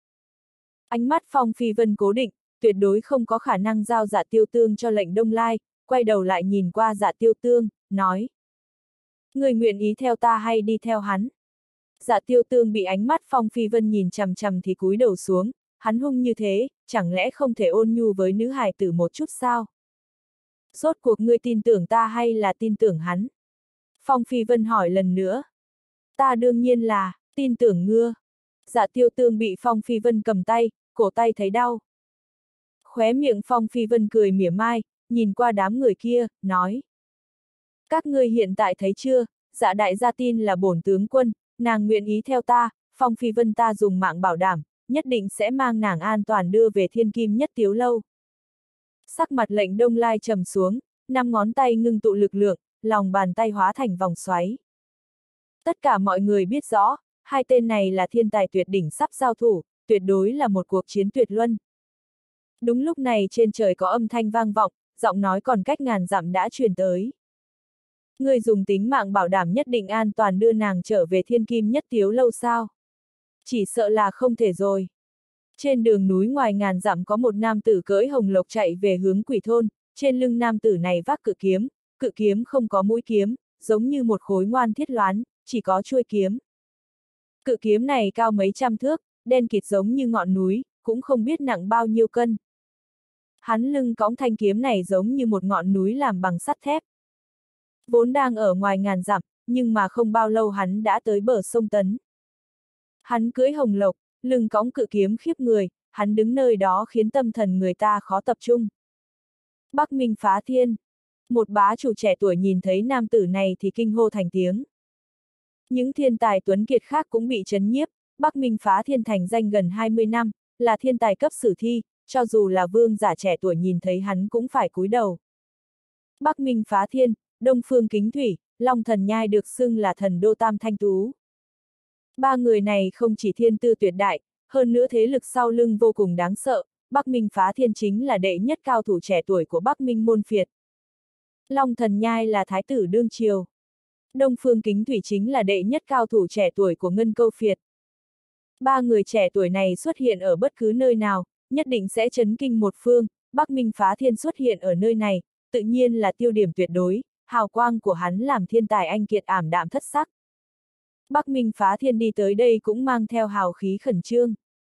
Ánh mắt Phong Phi Vân cố định, tuyệt đối không có khả năng giao Dạ Tiêu Tương cho Lệnh Đông Lai, quay đầu lại nhìn qua Dạ Tiêu Tương, nói. Người nguyện ý theo ta hay đi theo hắn? Dạ Tiêu Tương bị ánh mắt Phong Phi Vân nhìn chằm chằm thì cúi đầu xuống, hắn hung như thế, chẳng lẽ không thể ôn nhu với nữ hài tử một chút sao? Rốt cuộc ngươi tin tưởng ta hay là tin tưởng hắn? Phong Phi Vân hỏi lần nữa. Ta đương nhiên là, tin tưởng ngươi. Dạ Tiêu Tương bị Phong Phi Vân cầm tay, cổ tay thấy đau. Khóe miệng Phong Phi Vân cười mỉa mai, nhìn qua đám người kia, nói. Các ngươi hiện tại thấy chưa, Dạ đại gia tin là bổn tướng quân, nàng nguyện ý theo ta, Phong Phi Vân ta dùng mạng bảo đảm, nhất định sẽ mang nàng an toàn đưa về Thiên Kim Nhất Tiếu Lâu. Sắc mặt Lệnh Đông Lai trầm xuống, năm ngón tay ngưng tụ lực lượng, lòng bàn tay hóa thành vòng xoáy. Tất cả mọi người biết rõ, hai tên này là thiên tài tuyệt đỉnh sắp giao thủ, tuyệt đối là một cuộc chiến tuyệt luân. Đúng lúc này trên trời có âm thanh vang vọng, giọng nói còn cách ngàn dặm đã truyền tới. Người dùng tính mạng bảo đảm nhất định an toàn đưa nàng trở về Thiên Kim Nhất Tiếu Lâu sao? Chỉ sợ là không thể rồi. Trên đường núi ngoài ngàn dặm có một nam tử cưỡi hồng lộc chạy về hướng Quỷ thôn, trên lưng nam tử này vác cự kiếm, cự kiếm không có mũi kiếm, giống như một khối ngoan thiết loán, chỉ có chuôi kiếm. Cự kiếm này cao mấy trăm thước, đen kịt giống như ngọn núi, cũng không biết nặng bao nhiêu cân. Hắn lưng cõng thanh kiếm này giống như một ngọn núi làm bằng sắt thép. Vốn đang ở ngoài ngàn dặm, nhưng mà không bao lâu hắn đã tới bờ sông Tấn. Hắn cưỡi hồng lộc, lưng cõng cự kiếm khiếp người, hắn đứng nơi đó khiến tâm thần người ta khó tập trung. Bắc Minh Phá Thiên. Một bá chủ trẻ tuổi nhìn thấy nam tử này thì kinh hô thành tiếng. Những thiên tài tuấn kiệt khác cũng bị chấn nhiếp, Bắc Minh Phá Thiên thành danh gần hai mươi năm, là thiên tài cấp sử thi, cho dù là vương giả trẻ tuổi nhìn thấy hắn cũng phải cúi đầu. Bắc Minh Phá Thiên, Đông Phương Kính Thủy, Long Thần Nhai được xưng là thần đô tam thanh tú. Ba người này không chỉ thiên tư tuyệt đại, hơn nữa thế lực sau lưng vô cùng đáng sợ, Bắc Minh Phá Thiên chính là đệ nhất cao thủ trẻ tuổi của Bắc Minh môn phiệt. Long Thần Nhai là thái tử đương triều. Đông Phương Kính Thủy chính là đệ nhất cao thủ trẻ tuổi của Ngân Câu phiệt. Ba người trẻ tuổi này xuất hiện ở bất cứ nơi nào, nhất định sẽ chấn kinh một phương. Bắc Minh Phá Thiên xuất hiện ở nơi này, tự nhiên là tiêu điểm tuyệt đối, hào quang của hắn làm thiên tài anh kiệt ảm đạm thất sắc. Bắc Minh Phá Thiên đi tới đây cũng mang theo hào khí khẩn trương.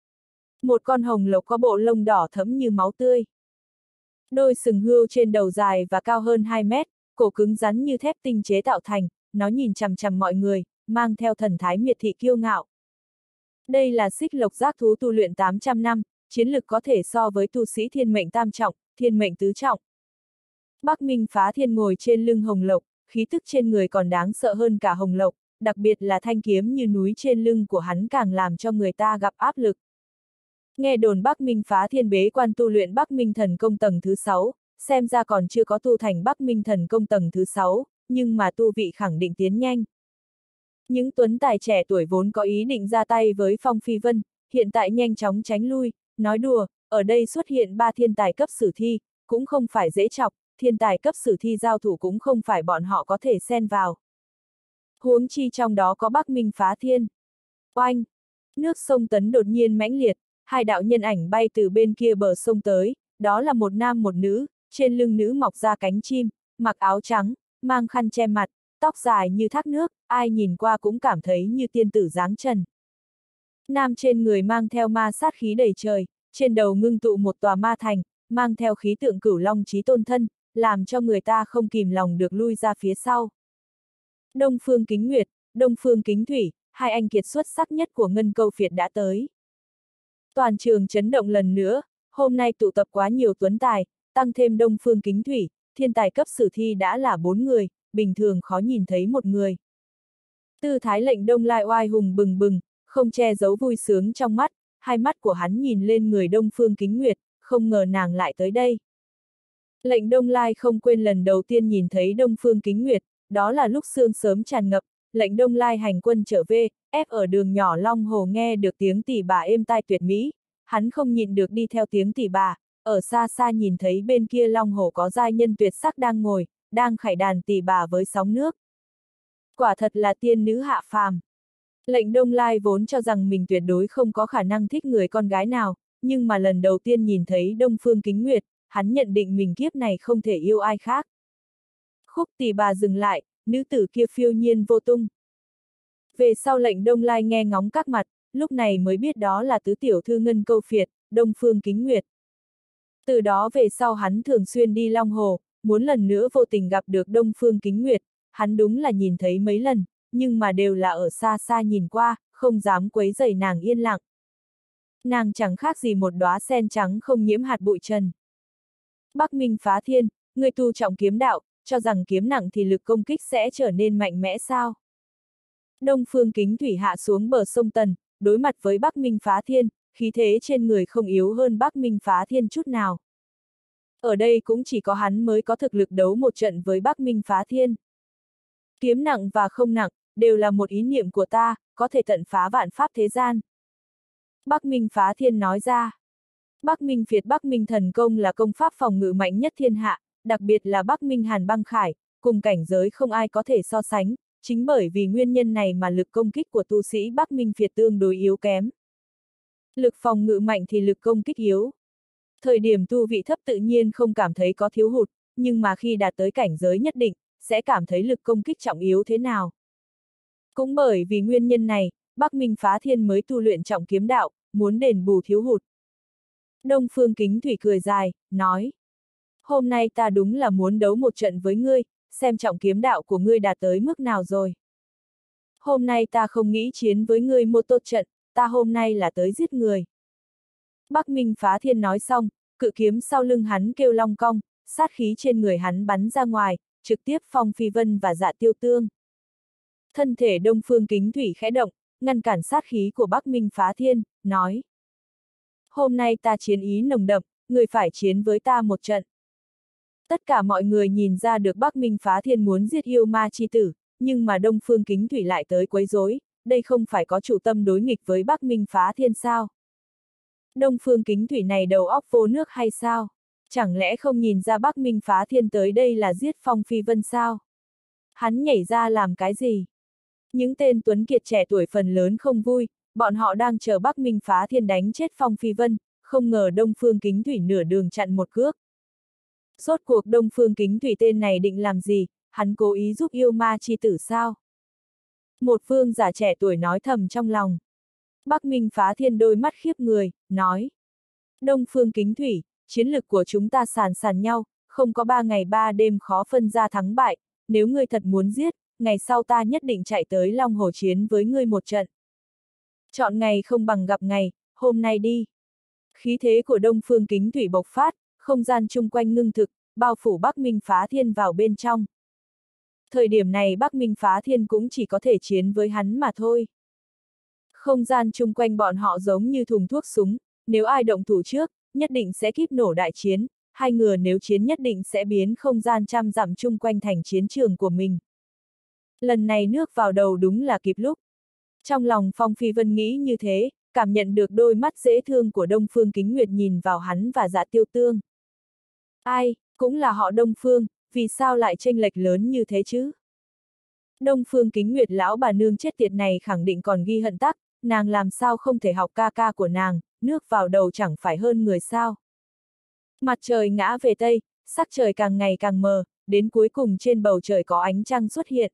Một con hồng lộc có bộ lông đỏ thẫm như máu tươi. Đôi sừng hươu trên đầu dài và cao hơn hai mét, cổ cứng rắn như thép tinh chế tạo thành, nó nhìn chằm chằm mọi người, mang theo thần thái miệt thị kiêu ngạo. Đây là xích lộc giác thú tu luyện tám trăm năm, chiến lực có thể so với tu sĩ thiên mệnh tam trọng, thiên mệnh tứ trọng. Bắc Minh Phá Thiên ngồi trên lưng hồng lộc, khí tức trên người còn đáng sợ hơn cả hồng lộc, đặc biệt là thanh kiếm như núi trên lưng của hắn càng làm cho người ta gặp áp lực. Nghe đồn Bắc Minh Phá Thiên bế quan tu luyện Bắc Minh Thần Công tầng thứ sáu, xem ra còn chưa có tu thành Bắc Minh Thần Công tầng thứ sáu, nhưng mà tu vị khẳng định tiến nhanh. Những tuấn tài trẻ tuổi vốn có ý định ra tay với Phong Phi Vân, hiện tại nhanh chóng tránh lui, nói đùa, ở đây xuất hiện ba thiên tài cấp sử thi, cũng không phải dễ chọc, thiên tài cấp sử thi giao thủ cũng không phải bọn họ có thể xen vào. Huống chi trong đó có Bắc Minh Phá Thiên. Oanh! Nước sông Tấn đột nhiên mãnh liệt, hai đạo nhân ảnh bay từ bên kia bờ sông tới, đó là một nam một nữ, trên lưng nữ mọc ra cánh chim, mặc áo trắng, mang khăn che mặt, tóc dài như thác nước, ai nhìn qua cũng cảm thấy như tiên tử dáng trần. Nam trên người mang theo ma sát khí đầy trời, trên đầu ngưng tụ một tòa ma thành, mang theo khí tượng cửu long chí tôn thân, làm cho người ta không kìm lòng được lui ra phía sau. Đông Phương Kính Nguyệt, Đông Phương Kính Thủy, hai anh kiệt xuất sắc nhất của Ngân Câu phiệt đã tới. Toàn trường chấn động lần nữa, hôm nay tụ tập quá nhiều tuấn tài, tăng thêm Đông Phương Kính Thủy, thiên tài cấp sử thi đã là bốn người, bình thường khó nhìn thấy một người. Tư thái Lệnh Đông Lai oai hùng bừng bừng, không che giấu vui sướng trong mắt, hai mắt của hắn nhìn lên người Đông Phương Kính Nguyệt, không ngờ nàng lại tới đây. Lệnh Đông Lai không quên lần đầu tiên nhìn thấy Đông Phương Kính Nguyệt, đó là lúc sương sớm tràn ngập, Lệnh Đông Lai hành quân trở về, ép ở đường nhỏ Long Hồ nghe được tiếng tỳ bà êm tai tuyệt mỹ, hắn không nhịn được đi theo tiếng tỳ bà, ở xa xa nhìn thấy bên kia Long Hồ có giai nhân tuyệt sắc đang ngồi, đang khải đàn tỳ bà với sóng nước. Quả thật là tiên nữ hạ phàm. Lệnh Đông Lai vốn cho rằng mình tuyệt đối không có khả năng thích người con gái nào, nhưng mà lần đầu tiên nhìn thấy Đông Phương Kính Nguyệt, hắn nhận định mình kiếp này không thể yêu ai khác. Khúc tỳ bà dừng lại, nữ tử kia phiêu nhiên vô tung. Về sau Lệnh Đông Lai nghe ngóng các mặt, lúc này mới biết đó là tứ tiểu thư Ngân Câu phiệt, Đông Phương Kính Nguyệt. Từ đó về sau hắn thường xuyên đi Long Hồ, muốn lần nữa vô tình gặp được Đông Phương Kính Nguyệt, hắn đúng là nhìn thấy mấy lần, nhưng mà đều là ở xa xa nhìn qua, không dám quấy rầy nàng yên lặng. Nàng chẳng khác gì một đóa sen trắng không nhiễm hạt bụi trần. Bắc Minh Phá Thiên, người tu trọng kiếm đạo, cho rằng kiếm nặng thì lực công kích sẽ trở nên mạnh mẽ sao? Đông Phương Kính Thủy hạ xuống bờ sông Tần, đối mặt với Bắc Minh Phá Thiên, khí thế trên người không yếu hơn Bắc Minh Phá Thiên chút nào. Ở đây cũng chỉ có hắn mới có thực lực đấu một trận với Bắc Minh Phá Thiên. Kiếm nặng và không nặng, đều là một ý niệm của ta, có thể tận phá vạn pháp thế gian. Bắc Minh Phá Thiên nói ra. Bắc Minh phiệt Bắc Minh Thần Công là công pháp phòng ngự mạnh nhất thiên hạ, đặc biệt là Bắc Minh Hàn Băng Khải, cùng cảnh giới không ai có thể so sánh, chính bởi vì nguyên nhân này mà lực công kích của tu sĩ Bắc Minh phiệt tương đối yếu kém. Lực phòng ngự mạnh thì lực công kích yếu. Thời điểm tu vị thấp tự nhiên không cảm thấy có thiếu hụt, nhưng mà khi đạt tới cảnh giới nhất định, sẽ cảm thấy lực công kích trọng yếu thế nào. Cũng bởi vì nguyên nhân này, Bắc Minh Phá Thiên mới tu luyện trọng kiếm đạo, muốn đền bù thiếu hụt. Đông Phương Kính Thủy cười dài, nói. Hôm nay ta đúng là muốn đấu một trận với ngươi, xem trọng kiếm đạo của ngươi đạt tới mức nào rồi. Hôm nay ta không nghĩ chiến với ngươi một tốt trận, ta hôm nay là tới giết người. Bắc Minh Phá Thiên nói xong, cự kiếm sau lưng hắn kêu long cong, sát khí trên người hắn bắn ra ngoài, trực tiếp Phong Phi Vân và Dạ Tiêu Tương. Thân thể Đông Phương Kính Thủy khẽ động, ngăn cản sát khí của Bắc Minh Phá Thiên, nói. Hôm nay ta chiến ý nồng đậm, người phải chiến với ta một trận. Tất cả mọi người nhìn ra được Bắc Minh Phá Thiên muốn giết yêu ma chi tử, nhưng mà Đông Phương Kính Thủy lại tới quấy rối, đây không phải có chủ tâm đối nghịch với Bắc Minh Phá Thiên sao? Đông Phương Kính Thủy này đầu óc vô nước hay sao? Chẳng lẽ không nhìn ra Bắc Minh Phá Thiên tới đây là giết Phong Phi Vân sao? Hắn nhảy ra làm cái gì? Những tên tuấn kiệt trẻ tuổi phần lớn không vui, bọn họ đang chờ Bắc Minh Phá Thiên đánh chết Phong Phi Vân, không ngờ Đông Phương Kính Thủy nửa đường chặn một cước. Rốt cuộc Đông Phương Kính Thủy tên này định làm gì, hắn cố ý giúp yêu ma chi tử sao? Một vương giả trẻ tuổi nói thầm trong lòng. Bắc Minh Phá Thiên đôi mắt khiếp người, nói. Đông Phương Kính Thủy, chiến lực của chúng ta sàn sàn nhau, không có ba ngày ba đêm khó phân ra thắng bại, nếu ngươi thật muốn giết, ngày sau ta nhất định chạy tới Long Hồ chiến với ngươi một trận. Chọn ngày không bằng gặp ngày, hôm nay đi. Khí thế của Đông Phương Kính Thủy bộc phát, không gian chung quanh ngưng thực, bao phủ Bắc Minh Phá Thiên vào bên trong. Thời điểm này Bắc Minh Phá Thiên cũng chỉ có thể chiến với hắn mà thôi. Không gian chung quanh bọn họ giống như thùng thuốc súng, nếu ai động thủ trước, nhất định sẽ kíp nổ đại chiến, hai ngừa nếu chiến nhất định sẽ biến không gian trăm dặm chung quanh thành chiến trường của mình. Lần này nước vào đầu đúng là kịp lúc. Trong lòng Phong Phi Vân nghĩ như thế, cảm nhận được đôi mắt dễ thương của Đông Phương Kính Nguyệt nhìn vào hắn và Dạ Tiêu Tương. Ai, cũng là họ Đông Phương, vì sao lại chênh lệch lớn như thế chứ? Đông Phương Kính Nguyệt lão bà nương chết tiệt này khẳng định còn ghi hận tắc, nàng làm sao không thể học ca ca của nàng, nước vào đầu chẳng phải hơn người sao. Mặt trời ngã về Tây, sắc trời càng ngày càng mờ, đến cuối cùng trên bầu trời có ánh trăng xuất hiện.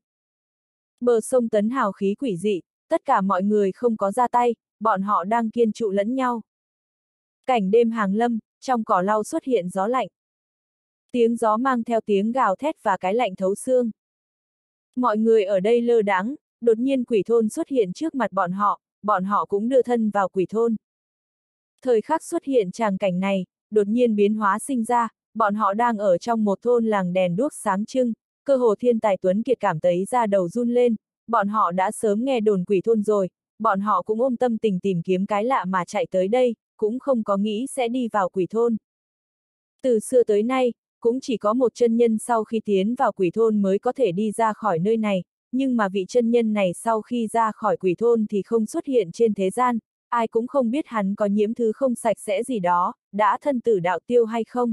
Bờ sông Tấn hào khí quỷ dị, tất cả mọi người không có ra tay, bọn họ đang kiên trụ lẫn nhau. Cảnh đêm hàng lâm, trong cỏ lau xuất hiện gió lạnh. Tiếng gió mang theo tiếng gào thét và cái lạnh thấu xương. Mọi người ở đây lơ đãng, đột nhiên quỷ thôn xuất hiện trước mặt bọn họ, bọn họ cũng đưa thân vào quỷ thôn. Thời khắc xuất hiện tràng cảnh này, đột nhiên biến hóa sinh ra, bọn họ đang ở trong một thôn làng đèn đuốc sáng trưng, cơ hồ thiên tài tuấn kiệt cảm thấy da đầu run lên, bọn họ đã sớm nghe đồn quỷ thôn rồi, bọn họ cũng ôm tâm tình tìm kiếm cái lạ mà chạy tới đây, cũng không có nghĩ sẽ đi vào quỷ thôn. Từ xưa tới nay, cũng chỉ có một chân nhân sau khi tiến vào quỷ thôn mới có thể đi ra khỏi nơi này, nhưng mà vị chân nhân này sau khi ra khỏi quỷ thôn thì không xuất hiện trên thế gian, ai cũng không biết hắn có nhiễm thứ không sạch sẽ gì đó, đã thân tử đạo tiêu hay không.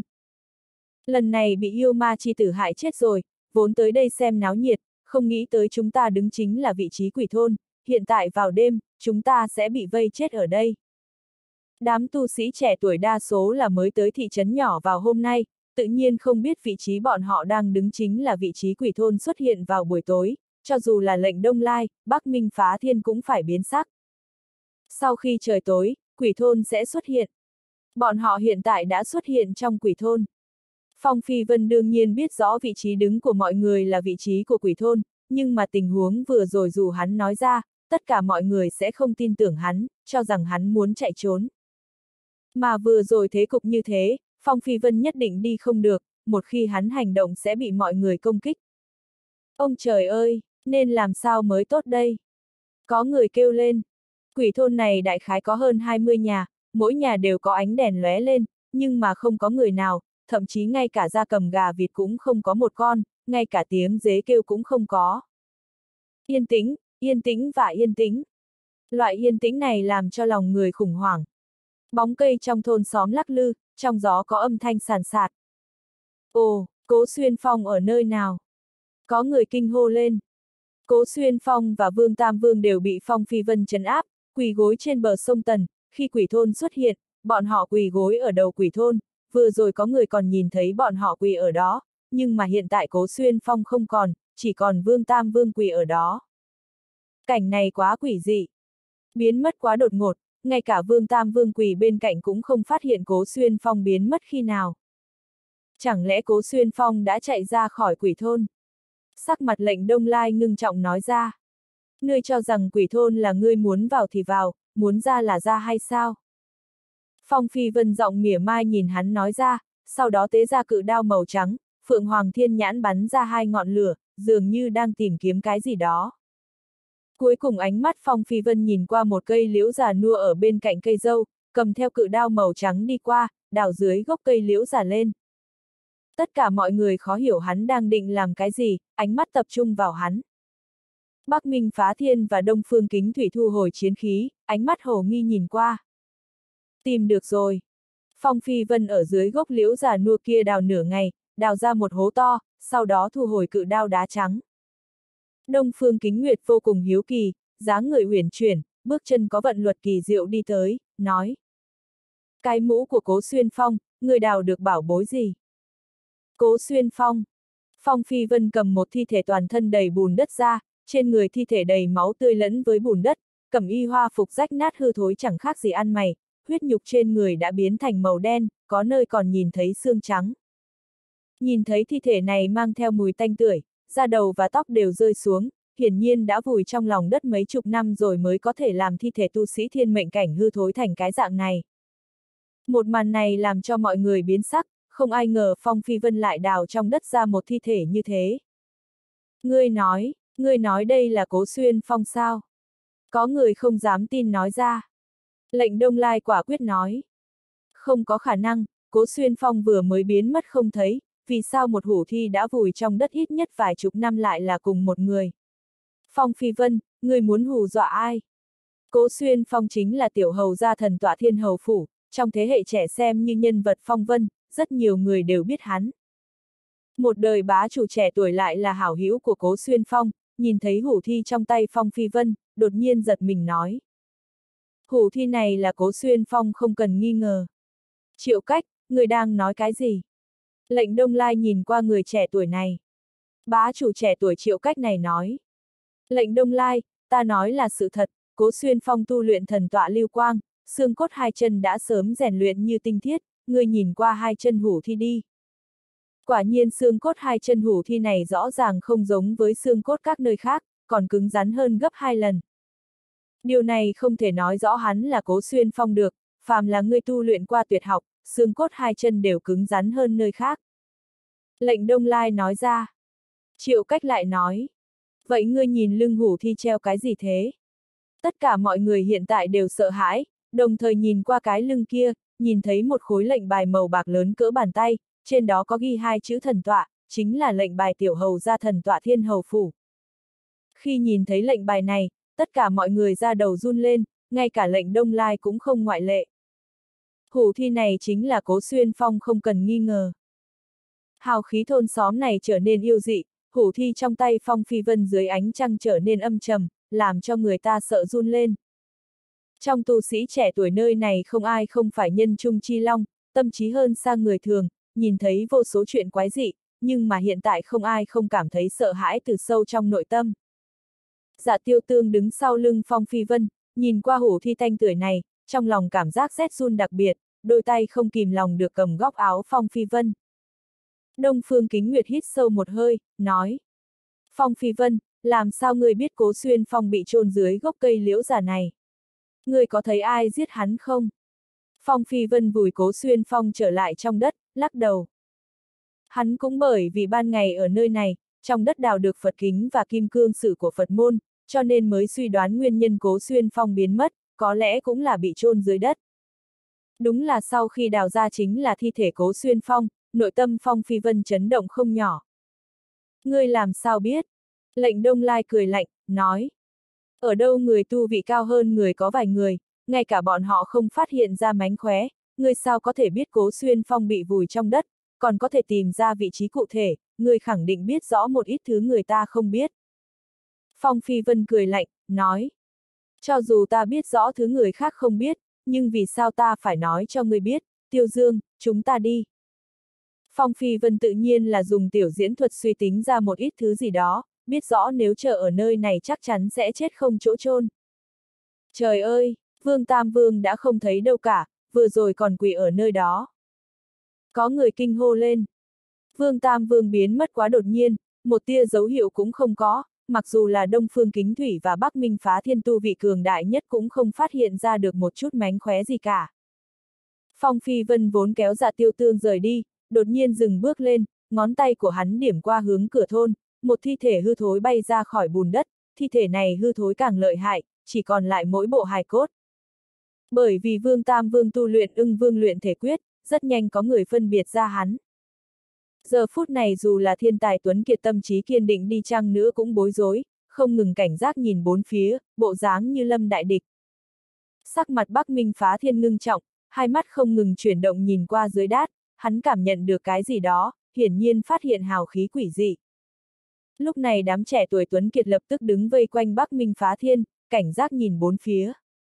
Lần này bị yêu ma chi tử hại chết rồi, vốn tới đây xem náo nhiệt, không nghĩ tới chúng ta đứng chính là vị trí quỷ thôn, hiện tại vào đêm, chúng ta sẽ bị vây chết ở đây. Đám tu sĩ trẻ tuổi đa số là mới tới thị trấn nhỏ vào hôm nay, tự nhiên không biết vị trí bọn họ đang đứng chính là vị trí quỷ thôn xuất hiện vào buổi tối, cho dù là lệnh Đông Lai, Bắc Minh Phá Thiên cũng phải biến sắc. Sau khi trời tối, quỷ thôn sẽ xuất hiện. Bọn họ hiện tại đã xuất hiện trong quỷ thôn. Phong Phi Vân đương nhiên biết rõ vị trí đứng của mọi người là vị trí của quỷ thôn, nhưng mà tình huống vừa rồi dù hắn nói ra, tất cả mọi người sẽ không tin tưởng hắn, cho rằng hắn muốn chạy trốn. Mà vừa rồi thế cục như thế, Phong Phi Vân nhất định đi không được, một khi hắn hành động sẽ bị mọi người công kích. Ông trời ơi, nên làm sao mới tốt đây? Có người kêu lên. Quỷ thôn này đại khái có hơn hai mươi nhà, mỗi nhà đều có ánh đèn lóe lên, nhưng mà không có người nào, thậm chí ngay cả gia cầm gà vịt cũng không có một con, ngay cả tiếng dế kêu cũng không có. Yên tĩnh, yên tĩnh và yên tĩnh. Loại yên tĩnh này làm cho lòng người khủng hoảng. Bóng cây trong thôn xóm lắc lư, trong gió có âm thanh sàn sạt. Ồ, Cố Xuyên Phong ở nơi nào? Có người kinh hô lên. Cố Xuyên Phong và Vương Tam Vương đều bị Phong Phi Vân trấn áp, quỳ gối trên bờ sông Tần, khi quỷ thôn xuất hiện, bọn họ quỳ gối ở đầu quỷ thôn, vừa rồi có người còn nhìn thấy bọn họ quỳ ở đó, nhưng mà hiện tại Cố Xuyên Phong không còn, chỉ còn Vương Tam Vương quỳ ở đó. Cảnh này quá quỷ dị. Biến mất quá đột ngột, ngay cả Vương Tam Vương quỳ bên cạnh cũng không phát hiện Cố Xuyên Phong biến mất khi nào. Chẳng lẽ Cố Xuyên Phong đã chạy ra khỏi quỷ thôn? Sắc mặt lệnh Đông Lai ngưng trọng nói ra. Ngươi cho rằng quỷ thôn là ngươi muốn vào thì vào, muốn ra là ra hay sao? Phong Phi Vân giọng mỉa mai nhìn hắn nói ra, sau đó tế ra cự đao màu trắng, Phượng Hoàng Thiên Nhãn bắn ra hai ngọn lửa, dường như đang tìm kiếm cái gì đó. Cuối cùng ánh mắt Phong Phi Vân nhìn qua một cây liễu già nua ở bên cạnh cây dâu, cầm theo cự đao màu trắng đi qua, đào dưới gốc cây liễu già lên. Tất cả mọi người khó hiểu hắn đang định làm cái gì, ánh mắt tập trung vào hắn. Bắc Minh Phá Thiên và Đông Phương Kính Thủy thu hồi chiến khí, ánh mắt hồ nghi nhìn qua. Tìm được rồi. Phong Phi Vân ở dưới gốc liễu già nua kia đào nửa ngày, đào ra một hố to, sau đó thu hồi cự đao đá trắng. Đông Phương Kính Nguyệt vô cùng hiếu kỳ, dáng người uyển chuyển, bước chân có vận luật kỳ diệu đi tới, nói. Cái mũ của Cố Xuyên Phong, người đào được bảo bối gì? Cố Xuyên Phong. Phong Phi Vân cầm một thi thể toàn thân đầy bùn đất ra, trên người thi thể đầy máu tươi lẫn với bùn đất, cẩm y hoa phục rách nát hư thối chẳng khác gì ăn mày, huyết nhục trên người đã biến thành màu đen, có nơi còn nhìn thấy xương trắng. Nhìn thấy thi thể này mang theo mùi tanh tưởi, da đầu và tóc đều rơi xuống, hiển nhiên đã vùi trong lòng đất mấy chục năm rồi mới có thể làm thi thể tu sĩ thiên mệnh cảnh hư thối thành cái dạng này. Một màn này làm cho mọi người biến sắc, không ai ngờ Phong Phi Vân lại đào trong đất ra một thi thể như thế. Ngươi nói, ngươi nói đây là Cố Xuyên Phong sao? Có người không dám tin nói ra. Lệnh Đông Lai quả quyết nói. Không có khả năng, Cố Xuyên Phong vừa mới biến mất không thấy, vì sao một hủ thi đã vùi trong đất ít nhất vài chục năm lại là cùng một người? Phong Phi Vân, ngươi muốn hù dọa ai? Cố Xuyên Phong chính là tiểu hầu gia thần tọa Thiên Hầu Phủ, trong thế hệ trẻ xem như nhân vật phong vân, rất nhiều người đều biết hắn. Một đời bá chủ trẻ tuổi lại là hảo hữu của Cố Xuyên Phong, nhìn thấy hủ thi trong tay Phong Phi Vân, đột nhiên giật mình nói. Hủ thi này là Cố Xuyên Phong không cần nghi ngờ. Triệu Cách, người đang nói cái gì? Lệnh Đông Lai nhìn qua người trẻ tuổi này. Bá chủ trẻ tuổi Triệu Cách này nói. Lệnh Đông Lai, ta nói là sự thật, Cố Xuyên Phong tu luyện thần tọa lưu quang, xương cốt hai chân đã sớm rèn luyện như tinh thiết, ngươi nhìn qua hai chân hủ thi đi. Quả nhiên xương cốt hai chân hủ thi này rõ ràng không giống với xương cốt các nơi khác, còn cứng rắn hơn gấp hai lần. Điều này không thể nói rõ hắn là Cố Xuyên Phong được, phàm là ngươi tu luyện qua tuyệt học, xương cốt hai chân đều cứng rắn hơn nơi khác. Lệnh Đông Lai nói ra. Triệu Cách lại nói. Vậy ngươi nhìn lưng hủ thi treo cái gì thế? Tất cả mọi người hiện tại đều sợ hãi, đồng thời nhìn qua cái lưng kia, nhìn thấy một khối lệnh bài màu bạc lớn cỡ bàn tay, trên đó có ghi hai chữ thần tọa, chính là lệnh bài tiểu hầu gia thần tọa Thiên Hầu Phủ. Khi nhìn thấy lệnh bài này, tất cả mọi người ra đầu run lên, ngay cả lệnh Đông Lai cũng không ngoại lệ. Hủ thi này chính là Cố Xuyên Phong không cần nghi ngờ. Hào khí thôn xóm này trở nên yêu dị, hủ thi trong tay Phong Phi Vân dưới ánh trăng trở nên âm trầm, làm cho người ta sợ run lên. Trong tu sĩ trẻ tuổi nơi này không ai không phải nhân trung chi long, tâm trí hơn xa người thường, nhìn thấy vô số chuyện quái dị, nhưng mà hiện tại không ai không cảm thấy sợ hãi từ sâu trong nội tâm. Dạ Tiêu Tương đứng sau lưng Phong Phi Vân, nhìn qua hủ thi tanh tưởi này, trong lòng cảm giác rét run đặc biệt, đôi tay không kìm lòng được cầm góc áo Phong Phi Vân. Đông Phương Kính Nguyệt hít sâu một hơi, nói. Phong Phi Vân, làm sao ngươi biết Cố Xuyên Phong bị chôn dưới gốc cây liễu già này? Ngươi có thấy ai giết hắn không? Phong Phi Vân vùi Cố Xuyên Phong trở lại trong đất, lắc đầu. Hắn cũng bởi vì ban ngày ở nơi này, trong đất đào được Phật kính và kim cương sử của Phật môn, cho nên mới suy đoán nguyên nhân Cố Xuyên Phong biến mất, có lẽ cũng là bị chôn dưới đất. Đúng là sau khi đào ra chính là thi thể Cố Xuyên Phong, nội tâm Phong Phi Vân chấn động không nhỏ. Ngươi làm sao biết? Lệnh Đông Lai cười lạnh, nói. Ở đâu người tu vị cao hơn người có vài người, ngay cả bọn họ không phát hiện ra mánh khóe, ngươi sao có thể biết Cố Xuyên Phong bị vùi trong đất, còn có thể tìm ra vị trí cụ thể, ngươi khẳng định biết rõ một ít thứ người ta không biết. Phong Phi Vân cười lạnh, nói. Cho dù ta biết rõ thứ người khác không biết, nhưng vì sao ta phải nói cho ngươi biết, Tiêu Dương, chúng ta đi. Phong Phi Vân tự nhiên là dùng tiểu diễn thuật suy tính ra một ít thứ gì đó, biết rõ nếu chờ ở nơi này chắc chắn sẽ chết không chỗ chôn. Trời ơi, Vương Tam Vương đã không thấy đâu cả, vừa rồi còn quỳ ở nơi đó. Có người kinh hô lên. Vương Tam Vương biến mất quá đột nhiên, một tia dấu hiệu cũng không có, mặc dù là Đông Phương Kính Thủy và Bắc Minh Phá Thiên tu vị cường đại nhất cũng không phát hiện ra được một chút mánh khóe gì cả. Phong Phi Vân vốn kéo Dạ Tiêu Tương rời đi, đột nhiên dừng bước lên, ngón tay của hắn điểm qua hướng cửa thôn, một thi thể hư thối bay ra khỏi bùn đất, thi thể này hư thối càng lợi hại, chỉ còn lại mỗi bộ hài cốt. Bởi vì Vương Tam Vương tu luyện Ưng Vương luyện thể quyết, rất nhanh có người phân biệt ra hắn. Giờ phút này dù là thiên tài tuấn kiệt tâm trí kiên định đi chăng nữa cũng bối rối, không ngừng cảnh giác nhìn bốn phía, bộ dáng như lâm đại địch. Sắc mặt Bắc Minh Phá Thiên ngưng trọng, hai mắt không ngừng chuyển động nhìn qua dưới đát, hắn cảm nhận được cái gì đó, hiển nhiên phát hiện hào khí quỷ dị. Lúc này đám trẻ tuổi tuấn kiệt lập tức đứng vây quanh Bắc Minh Phá Thiên, cảnh giác nhìn bốn phía.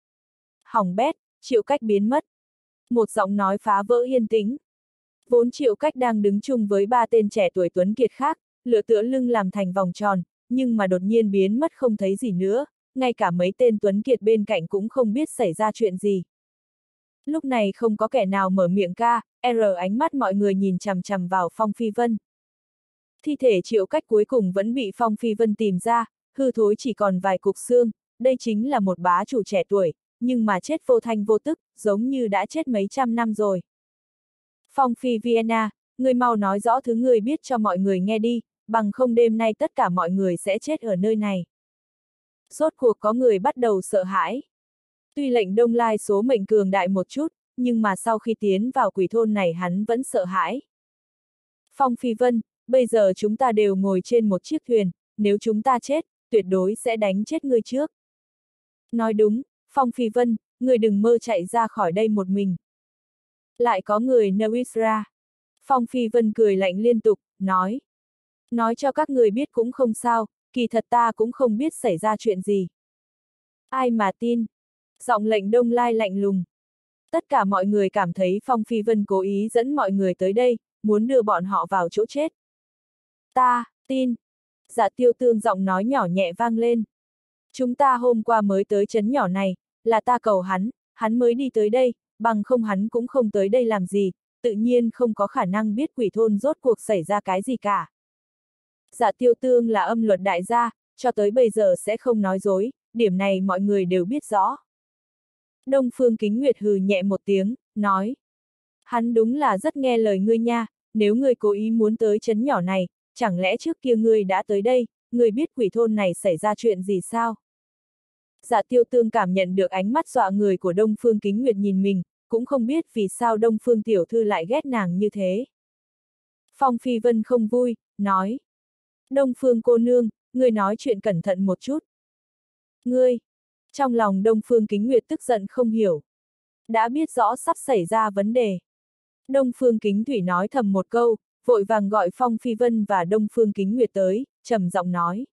Hỏng bét, Triệu Cách biến mất. Một giọng nói phá vỡ yên tĩnh. Vốn Triệu Cách đang đứng chung với ba tên trẻ tuổi tuấn kiệt khác, lựa tựa lưng làm thành vòng tròn, nhưng mà đột nhiên biến mất không thấy gì nữa, ngay cả mấy tên tuấn kiệt bên cạnh cũng không biết xảy ra chuyện gì. Lúc này không có kẻ nào mở miệng ca, R ánh mắt mọi người nhìn chằm chằm vào Phong Phi Vân. Thi thể Triệu Cách cuối cùng vẫn bị Phong Phi Vân tìm ra, hư thối chỉ còn vài cục xương, đây chính là một bá chủ trẻ tuổi, nhưng mà chết vô thanh vô tức, giống như đã chết mấy trăm năm rồi. Phong Phi Vienna, ngươi mau nói rõ thứ ngươi biết cho mọi người nghe đi, bằng không đêm nay tất cả mọi người sẽ chết ở nơi này. Rốt cuộc có người bắt đầu sợ hãi. Tuy lệnh Đông Lai số mệnh cường đại một chút, nhưng mà sau khi tiến vào quỷ thôn này hắn vẫn sợ hãi. Phong Phi Vân, bây giờ chúng ta đều ngồi trên một chiếc thuyền, nếu chúng ta chết, tuyệt đối sẽ đánh chết ngươi trước. Nói đúng, Phong Phi Vân, ngươi đừng mơ chạy ra khỏi đây một mình. Lại có người nêu ra. Phong Phi Vân cười lạnh liên tục, nói. Nói cho các người biết cũng không sao, kỳ thật ta cũng không biết xảy ra chuyện gì. Ai mà tin? Giọng lệnh Đông Lai lạnh lùng. Tất cả mọi người cảm thấy Phong Phi Vân cố ý dẫn mọi người tới đây, muốn đưa bọn họ vào chỗ chết. Ta, tin. Dạ Tiêu Tương giọng nói nhỏ nhẹ vang lên. Chúng ta hôm qua mới tới trấn nhỏ này, là ta cầu hắn, hắn mới đi tới đây, bằng không hắn cũng không tới đây làm gì, tự nhiên không có khả năng biết quỷ thôn rốt cuộc xảy ra cái gì cả. Dạ Tiêu Tương là âm luật đại gia, cho tới bây giờ sẽ không nói dối, điểm này mọi người đều biết rõ. Đông Phương Kính Nguyệt hừ nhẹ một tiếng, nói. Hắn đúng là rất nghe lời ngươi nha, nếu ngươi cố ý muốn tới trấn nhỏ này, chẳng lẽ trước kia ngươi đã tới đây, ngươi biết quỷ thôn này xảy ra chuyện gì sao? Dạ Tiêu Tương cảm nhận được ánh mắt dọa người của Đông Phương Kính Nguyệt nhìn mình, cũng không biết vì sao Đông Phương Tiểu Thư lại ghét nàng như thế. Phong Phi Vân không vui, nói. Đông Phương cô nương, ngươi nói chuyện cẩn thận một chút. Ngươi! Trong lòng Đông Phương Kính Nguyệt tức giận không hiểu. Đã biết rõ sắp xảy ra vấn đề. Đông Phương Kính Thủy nói thầm một câu, vội vàng gọi Phong Phi Vân và Đông Phương Kính Nguyệt tới, trầm giọng nói.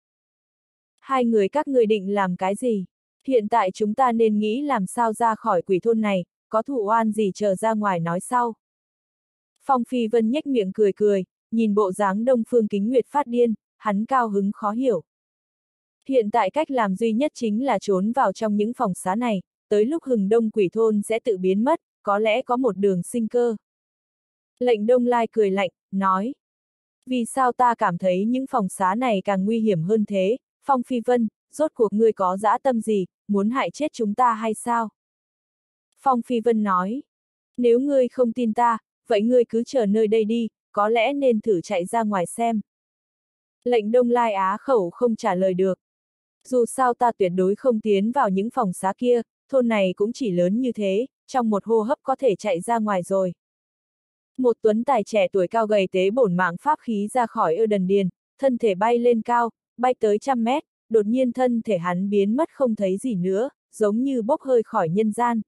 Hai người các ngươi định làm cái gì? Hiện tại chúng ta nên nghĩ làm sao ra khỏi quỷ thôn này, có thủ oan gì chờ ra ngoài nói sau. Phong Phi Vân nhếch miệng cười cười, nhìn bộ dáng Đông Phương Kính Nguyệt phát điên, hắn cao hứng khó hiểu. Hiện tại cách làm duy nhất chính là trốn vào trong những phòng xá này, tới lúc hừng đông quỷ thôn sẽ tự biến mất, có lẽ có một đường sinh cơ. Lệnh Đông Lai cười lạnh, nói. Vì sao ta cảm thấy những phòng xá này càng nguy hiểm hơn thế, Phong Phi Vân, rốt cuộc ngươi có dã tâm gì, muốn hại chết chúng ta hay sao? Phong Phi Vân nói. Nếu ngươi không tin ta, vậy ngươi cứ chờ nơi đây đi, có lẽ nên thử chạy ra ngoài xem. Lệnh Đông Lai á khẩu không trả lời được. Dù sao ta tuyệt đối không tiến vào những phòng xá kia, thôn này cũng chỉ lớn như thế, trong một hô hấp có thể chạy ra ngoài rồi. Một tuấn tài trẻ tuổi cao gầy tế bổn mạng pháp khí ra khỏi ơ đần điền, thân thể bay lên cao, bay tới trăm mét, đột nhiên thân thể hắn biến mất không thấy gì nữa, giống như bốc hơi khỏi nhân gian.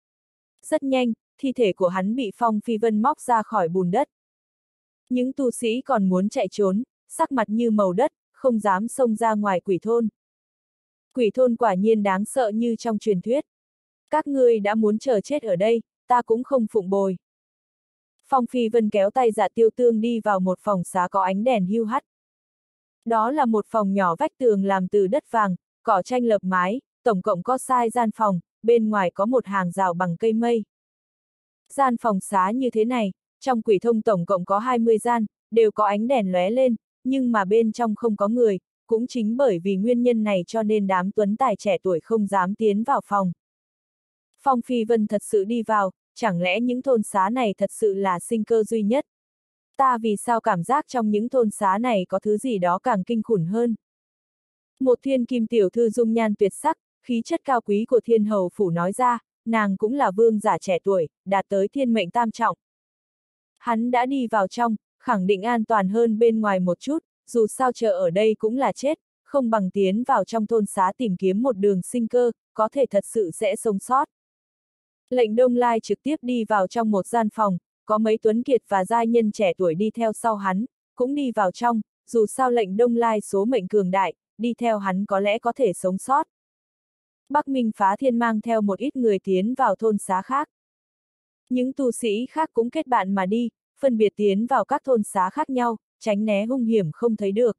Rất nhanh, thi thể của hắn bị Phong Phi Vân móc ra khỏi bùn đất. Những tu sĩ còn muốn chạy trốn, sắc mặt như màu đất, không dám xông ra ngoài quỷ thôn. Quỷ thôn quả nhiên đáng sợ như trong truyền thuyết. Các ngươi đã muốn chờ chết ở đây, ta cũng không phụng bồi. Phong Phi Vân kéo tay Dạ Tiêu Tương đi vào một phòng xá có ánh đèn hiu hắt. Đó là một phòng nhỏ vách tường làm từ đất vàng, cỏ tranh lợp mái, tổng cộng có sai gian phòng, bên ngoài có một hàng rào bằng cây mây. Gian phòng xá như thế này, trong quỷ thông tổng cộng có hai mươi gian, đều có ánh đèn lóe lên, nhưng mà bên trong không có người, cũng chính bởi vì nguyên nhân này cho nên đám tuấn tài trẻ tuổi không dám tiến vào phòng. Phong Phi Vân thật sự đi vào, chẳng lẽ những thôn xá này thật sự là sinh cơ duy nhất? Ta vì sao cảm giác trong những thôn xá này có thứ gì đó càng kinh khủng hơn? Một thiên kim tiểu thư dung nhan tuyệt sắc, khí chất cao quý của thiên hầu phủ nói ra, nàng cũng là vương giả trẻ tuổi, đạt tới thiên mệnh tam trọng. Hắn đã đi vào trong, khẳng định an toàn hơn bên ngoài một chút, dù sao chờ ở đây cũng là chết, không bằng tiến vào trong thôn xá tìm kiếm một đường sinh cơ, có thể thật sự sẽ sống sót. Lệnh Đông Lai trực tiếp đi vào trong một gian phòng, có mấy tuấn kiệt và giai nhân trẻ tuổi đi theo sau hắn, cũng đi vào trong, dù sao lệnh Đông Lai số mệnh cường đại, đi theo hắn có lẽ có thể sống sót. Bắc Minh Phá Thiên mang theo một ít người tiến vào thôn xá khác. Những tu sĩ khác cũng kết bạn mà đi, phân biệt tiến vào các thôn xá khác nhau, tránh né hung hiểm không thấy được.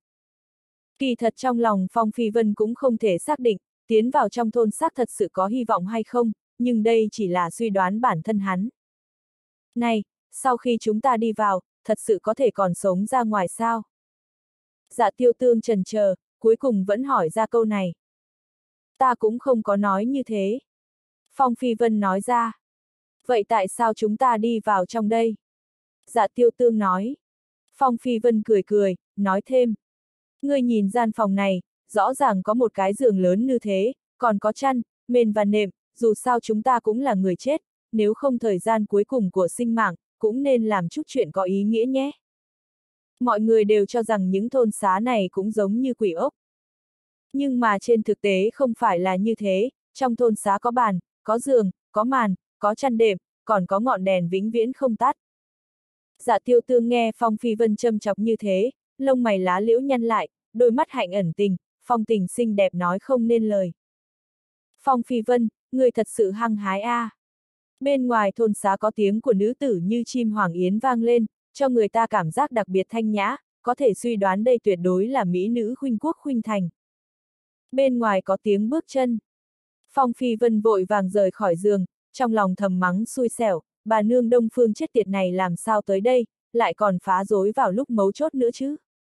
Kỳ thật trong lòng Phong Phi Vân cũng không thể xác định, tiến vào trong thôn xác thật sự có hy vọng hay không, nhưng đây chỉ là suy đoán bản thân hắn. Này, sau khi chúng ta đi vào, thật sự có thể còn sống ra ngoài sao? Dạ Tiêu Tương chần chờ, cuối cùng vẫn hỏi ra câu này. Ta cũng không có nói như thế. Phong Phi Vân nói ra. Vậy tại sao chúng ta đi vào trong đây? Dạ Tiêu Tương nói. Phong Phi Vân cười cười, nói thêm. Ngươi nhìn gian phòng này, rõ ràng có một cái giường lớn như thế, còn có chăn, mền và nệm, dù sao chúng ta cũng là người chết, nếu không thời gian cuối cùng của sinh mạng, cũng nên làm chút chuyện có ý nghĩa nhé. Mọi người đều cho rằng những thôn xá này cũng giống như quỷ ốc. Nhưng mà trên thực tế không phải là như thế, trong thôn xá có bàn, có giường, có màn, có chăn đệm, còn có ngọn đèn vĩnh viễn không tắt. Dạ Tiêu Tương nghe Phong Phi Vân châm chọc như thế, lông mày lá liễu nhăn lại, đôi mắt hạnh ẩn tình, phong tình xinh đẹp nói không nên lời. Phong Phi Vân, người thật sự hăng hái a. À. Bên ngoài thôn xá có tiếng của nữ tử như chim hoàng yến vang lên, cho người ta cảm giác đặc biệt thanh nhã, có thể suy đoán đây tuyệt đối là mỹ nữ khuynh quốc khuynh thành. Bên ngoài có tiếng bước chân. Phong Phi Vân vội vàng rời khỏi giường, trong lòng thầm mắng xui xẻo, bà nương Đông Phương chết tiệt này làm sao tới đây, lại còn phá rối vào lúc mấu chốt nữa chứ.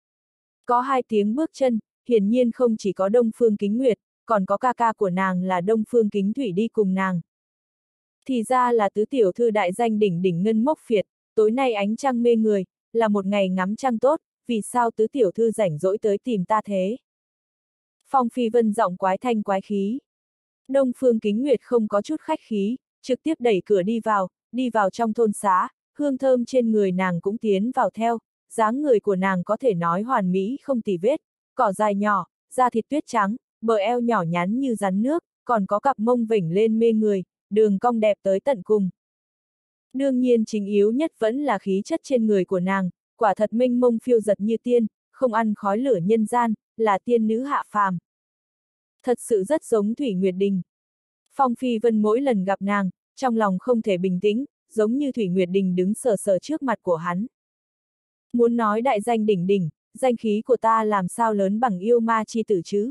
Có hai tiếng bước chân, hiển nhiên không chỉ có Đông Phương Kính Nguyệt, còn có ca ca của nàng là Đông Phương Kính Thủy đi cùng nàng. Thì ra là tứ tiểu thư đại danh đỉnh đỉnh ngân mốc phiệt, tối nay ánh trăng mê người, là một ngày ngắm trăng tốt, vì sao tứ tiểu thư rảnh rỗi tới tìm ta thế? Phong Phi Vân giọng quái thanh quái khí. Đông Phương Kính Nguyệt không có chút khách khí, trực tiếp đẩy cửa đi vào, đi vào trong thôn xá, hương thơm trên người nàng cũng tiến vào theo, dáng người của nàng có thể nói hoàn mỹ không tì vết, cỏ dài nhỏ, da thịt tuyết trắng, bờ eo nhỏ nhắn như rắn nước, còn có cặp mông vểnh lên mê người, đường cong đẹp tới tận cùng. Đương nhiên chính yếu nhất vẫn là khí chất trên người của nàng, quả thật mênh mông phiêu giật như tiên, không ăn khói lửa nhân gian, là tiên nữ hạ phàm. Thật sự rất giống Thủy Nguyệt Đình. Phong Phi Vân mỗi lần gặp nàng, trong lòng không thể bình tĩnh, giống như Thủy Nguyệt Đình đứng sờ sờ trước mặt của hắn. Muốn nói đại danh đỉnh đỉnh, danh khí của ta làm sao lớn bằng yêu ma chi tử chứ?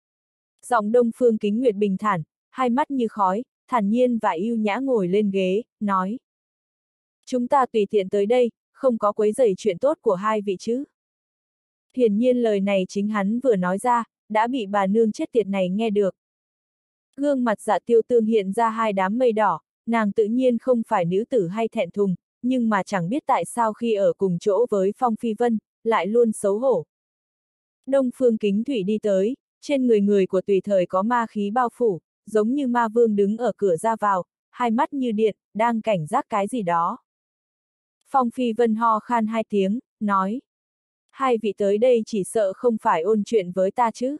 Giọng Đông Phương Kính Nguyệt bình thản, hai mắt như khói, thản nhiên và yêu nhã ngồi lên ghế, nói. Chúng ta tùy tiện tới đây, không có quấy rầy chuyện tốt của hai vị chứ. Hiển nhiên lời này chính hắn vừa nói ra, đã bị bà nương chết tiệt này nghe được. Gương mặt Dạ Tiêu Tương hiện ra hai đám mây đỏ, nàng tự nhiên không phải nữ tử hay thẹn thùng, nhưng mà chẳng biết tại sao khi ở cùng chỗ với Phong Phi Vân, lại luôn xấu hổ. Đông Phương Kính Thủy đi tới, trên người người của tùy thời có ma khí bao phủ, giống như ma vương đứng ở cửa ra vào, hai mắt như điện, đang cảnh giác cái gì đó. Phong Phi Vân ho khan hai tiếng, nói. Hai vị tới đây chỉ sợ không phải ôn chuyện với ta chứ.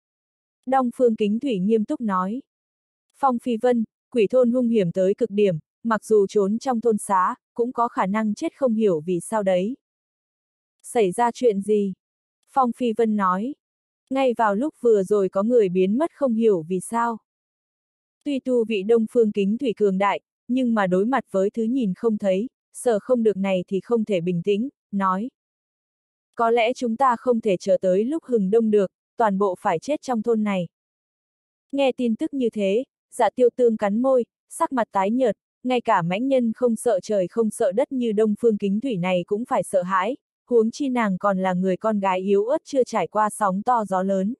Đông Phương Kính Thủy nghiêm túc nói. Phong Phi Vân, quỷ thôn hung hiểm tới cực điểm, mặc dù trốn trong thôn xá, cũng có khả năng chết không hiểu vì sao đấy. Xảy ra chuyện gì? Phong Phi Vân nói. Ngay vào lúc vừa rồi có người biến mất không hiểu vì sao. Tuy tu vị Đông Phương Kính Thủy cường đại, nhưng mà đối mặt với thứ nhìn không thấy, sợ không được này thì không thể bình tĩnh, nói. Có lẽ chúng ta không thể chờ tới lúc hừng đông được, toàn bộ phải chết trong thôn này. Nghe tin tức như thế, Dạ Tiêu Tương cắn môi, sắc mặt tái nhợt, ngay cả mãnh nhân không sợ trời không sợ đất như Đông Phương Kính Thủy này cũng phải sợ hãi, huống chi nàng còn là người con gái yếu ớt chưa trải qua sóng to gió lớn.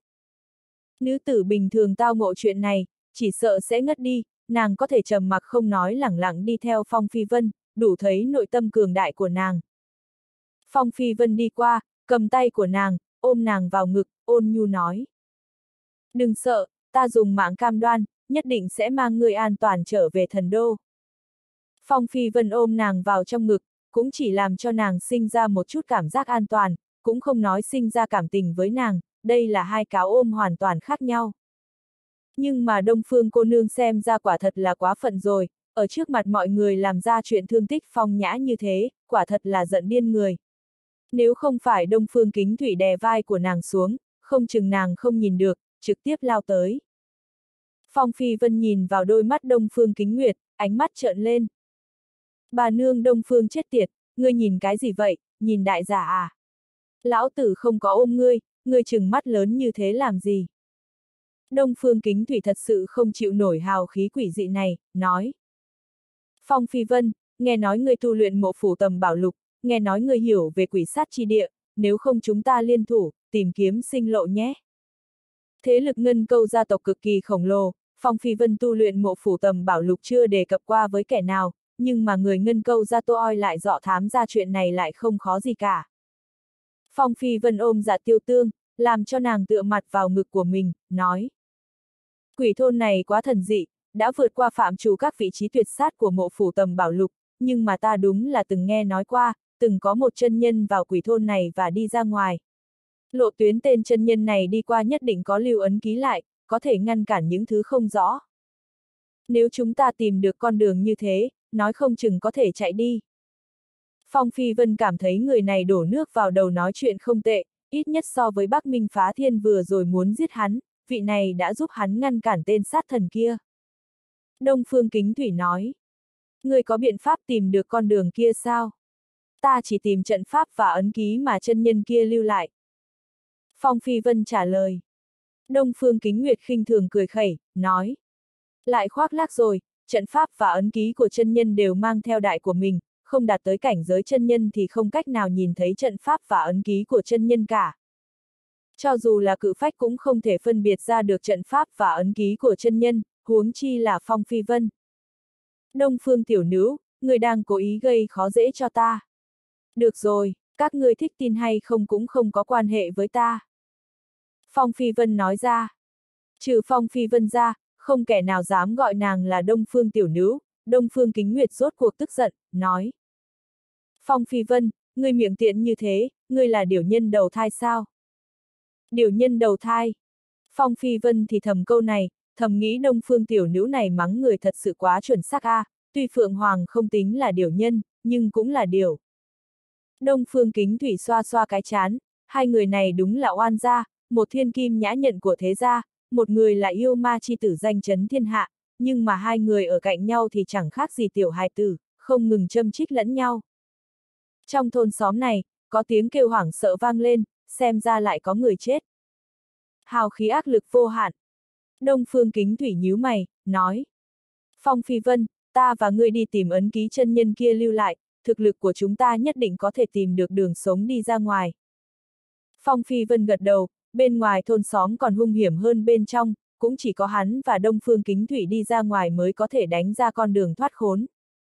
Nữ tử bình thường tao ngộ chuyện này, chỉ sợ sẽ ngất đi, nàng có thể trầm mặc không nói lẳng lặng đi theo Phong Phi Vân, đủ thấy nội tâm cường đại của nàng. Phong Phi Vân đi qua, cầm tay của nàng, ôm nàng vào ngực, ôn nhu nói. Đừng sợ, ta dùng mạng cam đoan, nhất định sẽ mang người an toàn trở về thần đô. Phong Phi Vân ôm nàng vào trong ngực, cũng chỉ làm cho nàng sinh ra một chút cảm giác an toàn, cũng không nói sinh ra cảm tình với nàng, đây là hai cáo ôm hoàn toàn khác nhau. Nhưng mà Đông Phương cô nương xem ra quả thật là quá phận rồi, ở trước mặt mọi người làm ra chuyện thương tích Phong Nhã như thế, quả thật là giận điên người. Nếu không phải Đông Phương Kính Thủy đè vai của nàng xuống, không chừng nàng không nhìn được, trực tiếp lao tới. Phong Phi Vân nhìn vào đôi mắt Đông Phương Kính Nguyệt, ánh mắt trợn lên. Bà nương Đông Phương chết tiệt, ngươi nhìn cái gì vậy, nhìn đại giả à? Lão tử không có ôm ngươi, ngươi trừng mắt lớn như thế làm gì? Đông Phương Kính Thủy thật sự không chịu nổi hào khí quỷ dị này, nói. Phong Phi Vân, nghe nói ngươi tu luyện Mộ Phủ Tầm Bảo Lục, nghe nói ngươi hiểu về quỷ sát chi địa, nếu không chúng ta liên thủ, tìm kiếm sinh lộ nhé. Thế lực ngân câu gia tộc cực kỳ khổng lồ, Phong Phi Vân tu luyện Mộ Phủ Tầm Bảo Lục chưa đề cập qua với kẻ nào, nhưng mà người ngân câu gia Tô Oi lại dọ thám ra chuyện này lại không khó gì cả. Phong Phi Vân ôm Dạ Tiêu Tương, làm cho nàng tựa mặt vào ngực của mình, nói. Quỷ thôn này quá thần dị, đã vượt qua phạm trù các vị trí tuyệt sát của Mộ Phủ Tầm Bảo Lục, nhưng mà ta đúng là từng nghe nói qua, từng có một chân nhân vào quỷ thôn này và đi ra ngoài. Lộ tuyến tên chân nhân này đi qua nhất định có lưu ấn ký lại, có thể ngăn cản những thứ không rõ. Nếu chúng ta tìm được con đường như thế, nói không chừng có thể chạy đi. Phong Phi Vân cảm thấy người này đổ nước vào đầu nói chuyện không tệ, ít nhất so với Bắc Minh Phá Thiên vừa rồi muốn giết hắn, vị này đã giúp hắn ngăn cản tên sát thần kia. Đông Phương Kính Thủy nói. Người có biện pháp tìm được con đường kia sao? Ta chỉ tìm trận pháp và ấn ký mà chân nhân kia lưu lại. Phong Phi Vân trả lời. Đông Phương Kính Nguyệt khinh thường cười khẩy, nói. Lại khoác lác rồi, trận pháp và ấn ký của chân nhân đều mang theo đại của mình, không đạt tới cảnh giới chân nhân thì không cách nào nhìn thấy trận pháp và ấn ký của chân nhân cả. Cho dù là cự phách cũng không thể phân biệt ra được trận pháp và ấn ký của chân nhân, huống chi là Phong Phi Vân. Đông Phương tiểu nữ, người đang cố ý gây khó dễ cho ta. Được rồi, các ngươi thích tin hay không cũng không có quan hệ với ta. Phong Phi Vân nói ra. Trừ Phong Phi Vân ra, không kẻ nào dám gọi nàng là Đông Phương tiểu nữ. Đông Phương Kính Nguyệt rốt cuộc tức giận, nói. Phong Phi Vân, ngươi miệng tiện như thế, ngươi là điểu nhân đầu thai sao? Điểu nhân đầu thai. Phong Phi Vân thì thầm câu này, thầm nghĩ Đông Phương tiểu nữ này mắng người thật sự quá chuẩn xác a, à, tuy Phượng Hoàng không tính là điểu nhân, nhưng cũng là điểu. Đông Phương Kính Thủy xoa xoa cái chán, hai người này đúng là oan gia, một thiên kim nhã nhận của thế gia, một người là yêu ma chi tử danh chấn thiên hạ, nhưng mà hai người ở cạnh nhau thì chẳng khác gì tiểu hài tử, không ngừng châm chích lẫn nhau. Trong thôn xóm này, có tiếng kêu hoảng sợ vang lên, xem ra lại có người chết. Hào khí ác lực vô hạn. Đông Phương Kính Thủy nhíu mày, nói. Phong Phi Vân, ta và ngươi đi tìm ấn ký chân nhân kia lưu lại, thực lực của chúng ta nhất định có thể tìm được đường sống đi ra ngoài. Phong Phi Vân gật đầu, bên ngoài thôn xóm còn hung hiểm hơn bên trong, cũng chỉ có hắn và Đông Phương Kính Thủy đi ra ngoài mới có thể đánh ra con đường thoát khốn.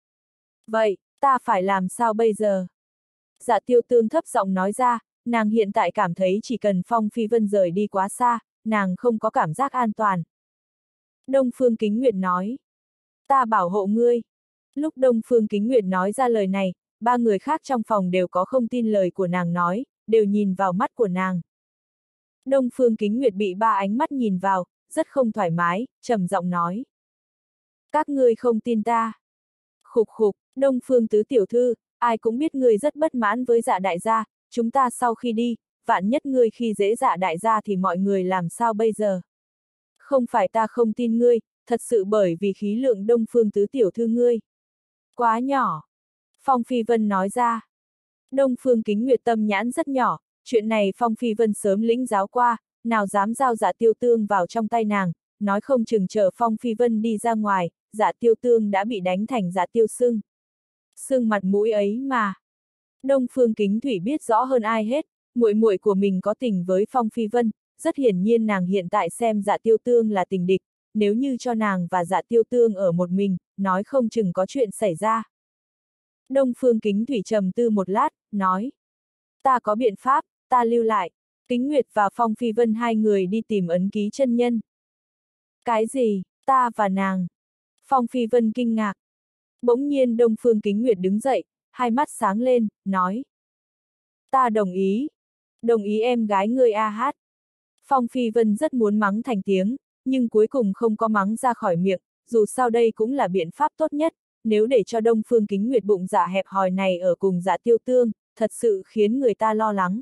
Vậy, ta phải làm sao bây giờ? Dạ Tiêu Tương thấp giọng nói ra, nàng hiện tại cảm thấy chỉ cần Phong Phi Vân rời đi quá xa, nàng không có cảm giác an toàn. Đông Phương Kính Nguyệt nói, ta bảo hộ ngươi. Lúc Đông Phương Kính Nguyệt nói ra lời này, ba người khác trong phòng đều có không tin lời của nàng nói, đều nhìn vào mắt của nàng. Đông Phương Kính Nguyệt bị ba ánh mắt nhìn vào, rất không thoải mái, trầm giọng nói. Các ngươi không tin ta. Khục khục, Đông Phương tứ tiểu thư, ai cũng biết ngươi rất bất mãn với Dạ đại gia, chúng ta sau khi đi, vạn nhất ngươi khi dễ Dạ đại gia thì mọi người làm sao bây giờ? Không phải ta không tin ngươi, thật sự bởi vì khí lượng Đông Phương tứ tiểu thư ngươi. Quá nhỏ. Phong Phi Vân nói ra. Đông Phương Kính Nguyệt tâm nhãn rất nhỏ, chuyện này Phong Phi Vân sớm lĩnh giáo qua, nào dám giao Dạ Tiêu Tương vào trong tay nàng, nói không chừng chờ Phong Phi Vân đi ra ngoài, Dạ Tiêu Tương đã bị đánh thành Dạ Tiêu Sưng. Sưng mặt mũi ấy mà. Đông Phương Kính Thủy biết rõ hơn ai hết, muội muội của mình có tình với Phong Phi Vân, rất hiển nhiên nàng hiện tại xem Dạ Tiêu Tương là tình địch, nếu như cho nàng và Dạ Tiêu Tương ở một mình, nói không chừng có chuyện xảy ra. Đông Phương Kính Thủy trầm tư một lát, nói. Ta có biện pháp, ta lưu lại. Kính Nguyệt và Phong Phi Vân hai người đi tìm ấn ký chân nhân. Cái gì, ta và nàng? Phong Phi Vân kinh ngạc. Bỗng nhiên Đông Phương Kính Nguyệt đứng dậy, hai mắt sáng lên, nói. Ta đồng ý. Đồng ý em gái ngươi a hát. Phong Phi Vân rất muốn mắng thành tiếng, nhưng cuối cùng không có mắng ra khỏi miệng, dù sao đây cũng là biện pháp tốt nhất, nếu để cho Đông Phương Kính Nguyệt bụng dạ hẹp hòi này ở cùng Dạ Tiêu Tương, thật sự khiến người ta lo lắng.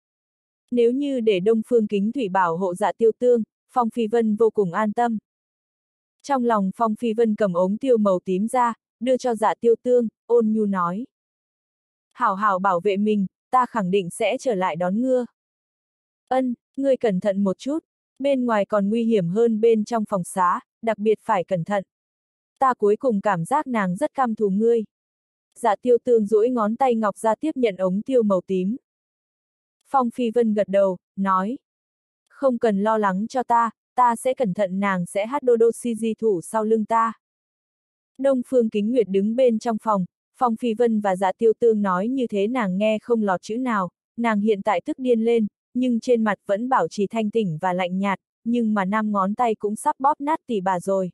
Nếu như để Đông Phương Kính Thủy bảo hộ Dạ Tiêu Tương, Phong Phi Vân vô cùng an tâm. Trong lòng Phong Phi Vân cầm ống tiêu màu tím ra, đưa cho Dạ Tiêu Tương, ôn nhu nói. Hảo hảo bảo vệ mình, ta khẳng định sẽ trở lại đón ngươi. Ân, ngươi cẩn thận một chút, bên ngoài còn nguy hiểm hơn bên trong phòng xá, đặc biệt phải cẩn thận. Ta cuối cùng cảm giác nàng rất căm thù ngươi. Dạ Tiêu Tương duỗi ngón tay ngọc ra tiếp nhận ống tiêu màu tím. Phong Phi Vân gật đầu, nói. Không cần lo lắng cho ta, ta sẽ cẩn thận, nàng sẽ hát đô đô si di thủ sau lưng ta. Đông Phương Kính Nguyệt đứng bên trong phòng, Phong Phi Vân và Dạ Tiêu Tương nói như thế nàng nghe không lọt chữ nào, nàng hiện tại tức điên lên, nhưng trên mặt vẫn bảo trì thanh tỉnh và lạnh nhạt, nhưng mà năm ngón tay cũng sắp bóp nát tỉ bà rồi.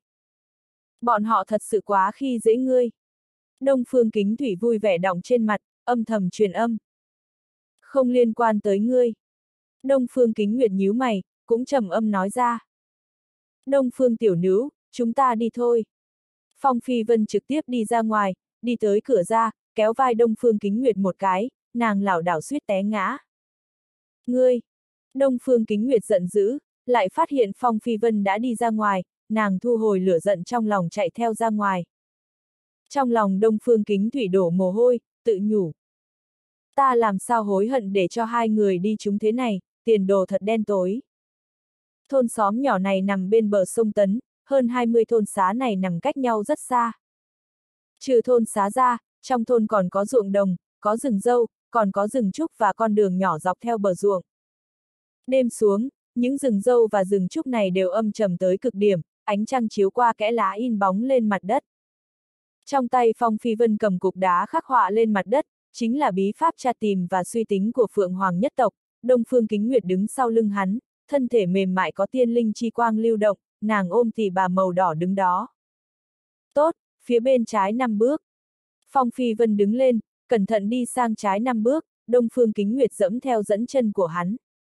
Bọn họ thật sự quá khi dễ ngươi. Đông Phương Kính Thủy vui vẻ đọng trên mặt, âm thầm truyền âm. Không liên quan tới ngươi. Đông Phương Kính Nguyệt nhíu mày, cũng trầm âm nói ra. Đông Phương tiểu nữ, chúng ta đi thôi. Phong Phi Vân trực tiếp đi ra ngoài, đi tới cửa ra, kéo vai Đông Phương Kính Nguyệt một cái, nàng lảo đảo suýt té ngã. Ngươi! Đông Phương Kính Nguyệt giận dữ, lại phát hiện Phong Phi Vân đã đi ra ngoài, nàng thu hồi lửa giận trong lòng chạy theo ra ngoài. Trong lòng Đông Phương Kính Thủy đổ mồ hôi, tự nhủ. Ta làm sao hối hận để cho hai người đi chúng thế này, tiền đồ thật đen tối. Thôn xóm nhỏ này nằm bên bờ sông Tấn, hơn hai mươi thôn xá này nằm cách nhau rất xa. Trừ thôn xá ra, trong thôn còn có ruộng đồng, có rừng dâu, còn có rừng trúc và con đường nhỏ dọc theo bờ ruộng. Đêm xuống, những rừng dâu và rừng trúc này đều âm trầm tới cực điểm, ánh trăng chiếu qua kẽ lá in bóng lên mặt đất. Trong tay Phong Phi Vân cầm cục đá khắc họa lên mặt đất, chính là bí pháp tra tìm và suy tính của Phượng Hoàng nhất tộc. Đông Phương Kính Nguyệt đứng sau lưng hắn, thân thể mềm mại có tiên linh chi quang lưu động, nàng ôm tỉ bà màu đỏ đứng đó. Tốt, phía bên trái năm bước. Phong Phi Vân đứng lên, cẩn thận đi sang trái năm bước, Đông Phương Kính Nguyệt dẫm theo dẫn chân của hắn.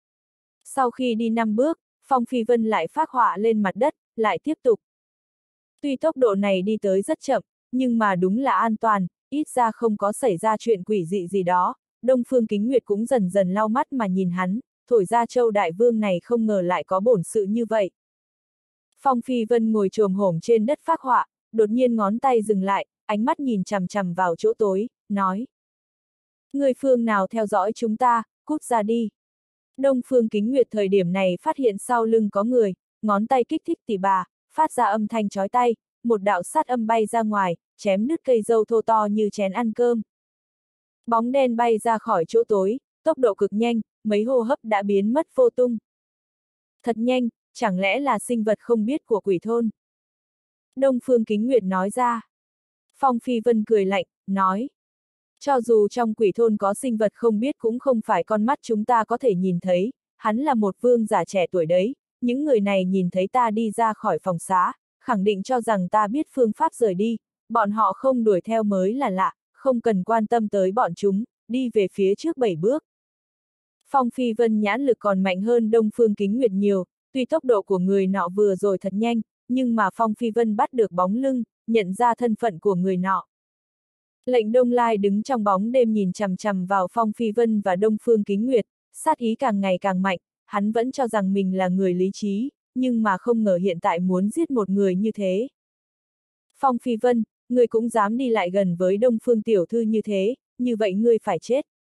Sau khi đi năm bước, Phong Phi Vân lại phác họa lên mặt đất, lại tiếp tục. Tuy tốc độ này đi tới rất chậm, nhưng mà đúng là an toàn, ít ra không có xảy ra chuyện quỷ dị gì đó. Đông Phương Kính Nguyệt cũng dần dần lau mắt mà nhìn hắn, thổi ra Châu Đại Vương này không ngờ lại có bổn sự như vậy. Phong Phi Vân ngồi chồm hổm trên đất phác họa, đột nhiên ngón tay dừng lại, ánh mắt nhìn chằm chằm vào chỗ tối, nói. Người phương nào theo dõi chúng ta, cút ra đi. Đông Phương Kính Nguyệt thời điểm này phát hiện sau lưng có người, ngón tay kích thích tỉ bà, phát ra âm thanh chói tai, một đạo sát âm bay ra ngoài, chém đứt cây dâu thô to như chén ăn cơm. Bóng đen bay ra khỏi chỗ tối, tốc độ cực nhanh, mấy hô hấp đã biến mất vô tung. Thật nhanh, chẳng lẽ là sinh vật không biết của quỷ thôn? Đông Phương Kính Nguyệt nói ra. Phong Phi Vân cười lạnh, nói. Cho dù trong quỷ thôn có sinh vật không biết cũng không phải con mắt chúng ta có thể nhìn thấy, hắn là một vương giả trẻ tuổi đấy, những người này nhìn thấy ta đi ra khỏi phòng xá, khẳng định cho rằng ta biết phương pháp rời đi, bọn họ không đuổi theo mới là lạ, không cần quan tâm tới bọn chúng, đi về phía trước bảy bước. Phong Phi Vân nhãn lực còn mạnh hơn Đông Phương Kính Nguyệt nhiều, tuy tốc độ của người nọ vừa rồi thật nhanh, nhưng mà Phong Phi Vân bắt được bóng lưng, nhận ra thân phận của người nọ. Lệnh Đông Lai đứng trong bóng đêm nhìn chằm chằm vào Phong Phi Vân và Đông Phương Kính Nguyệt, sát ý càng ngày càng mạnh, hắn vẫn cho rằng mình là người lý trí, nhưng mà không ngờ hiện tại muốn giết một người như thế. Phong Phi Vân, ngươi cũng dám đi lại gần với Đông Phương tiểu thư như thế, như vậy ngươi phải chết.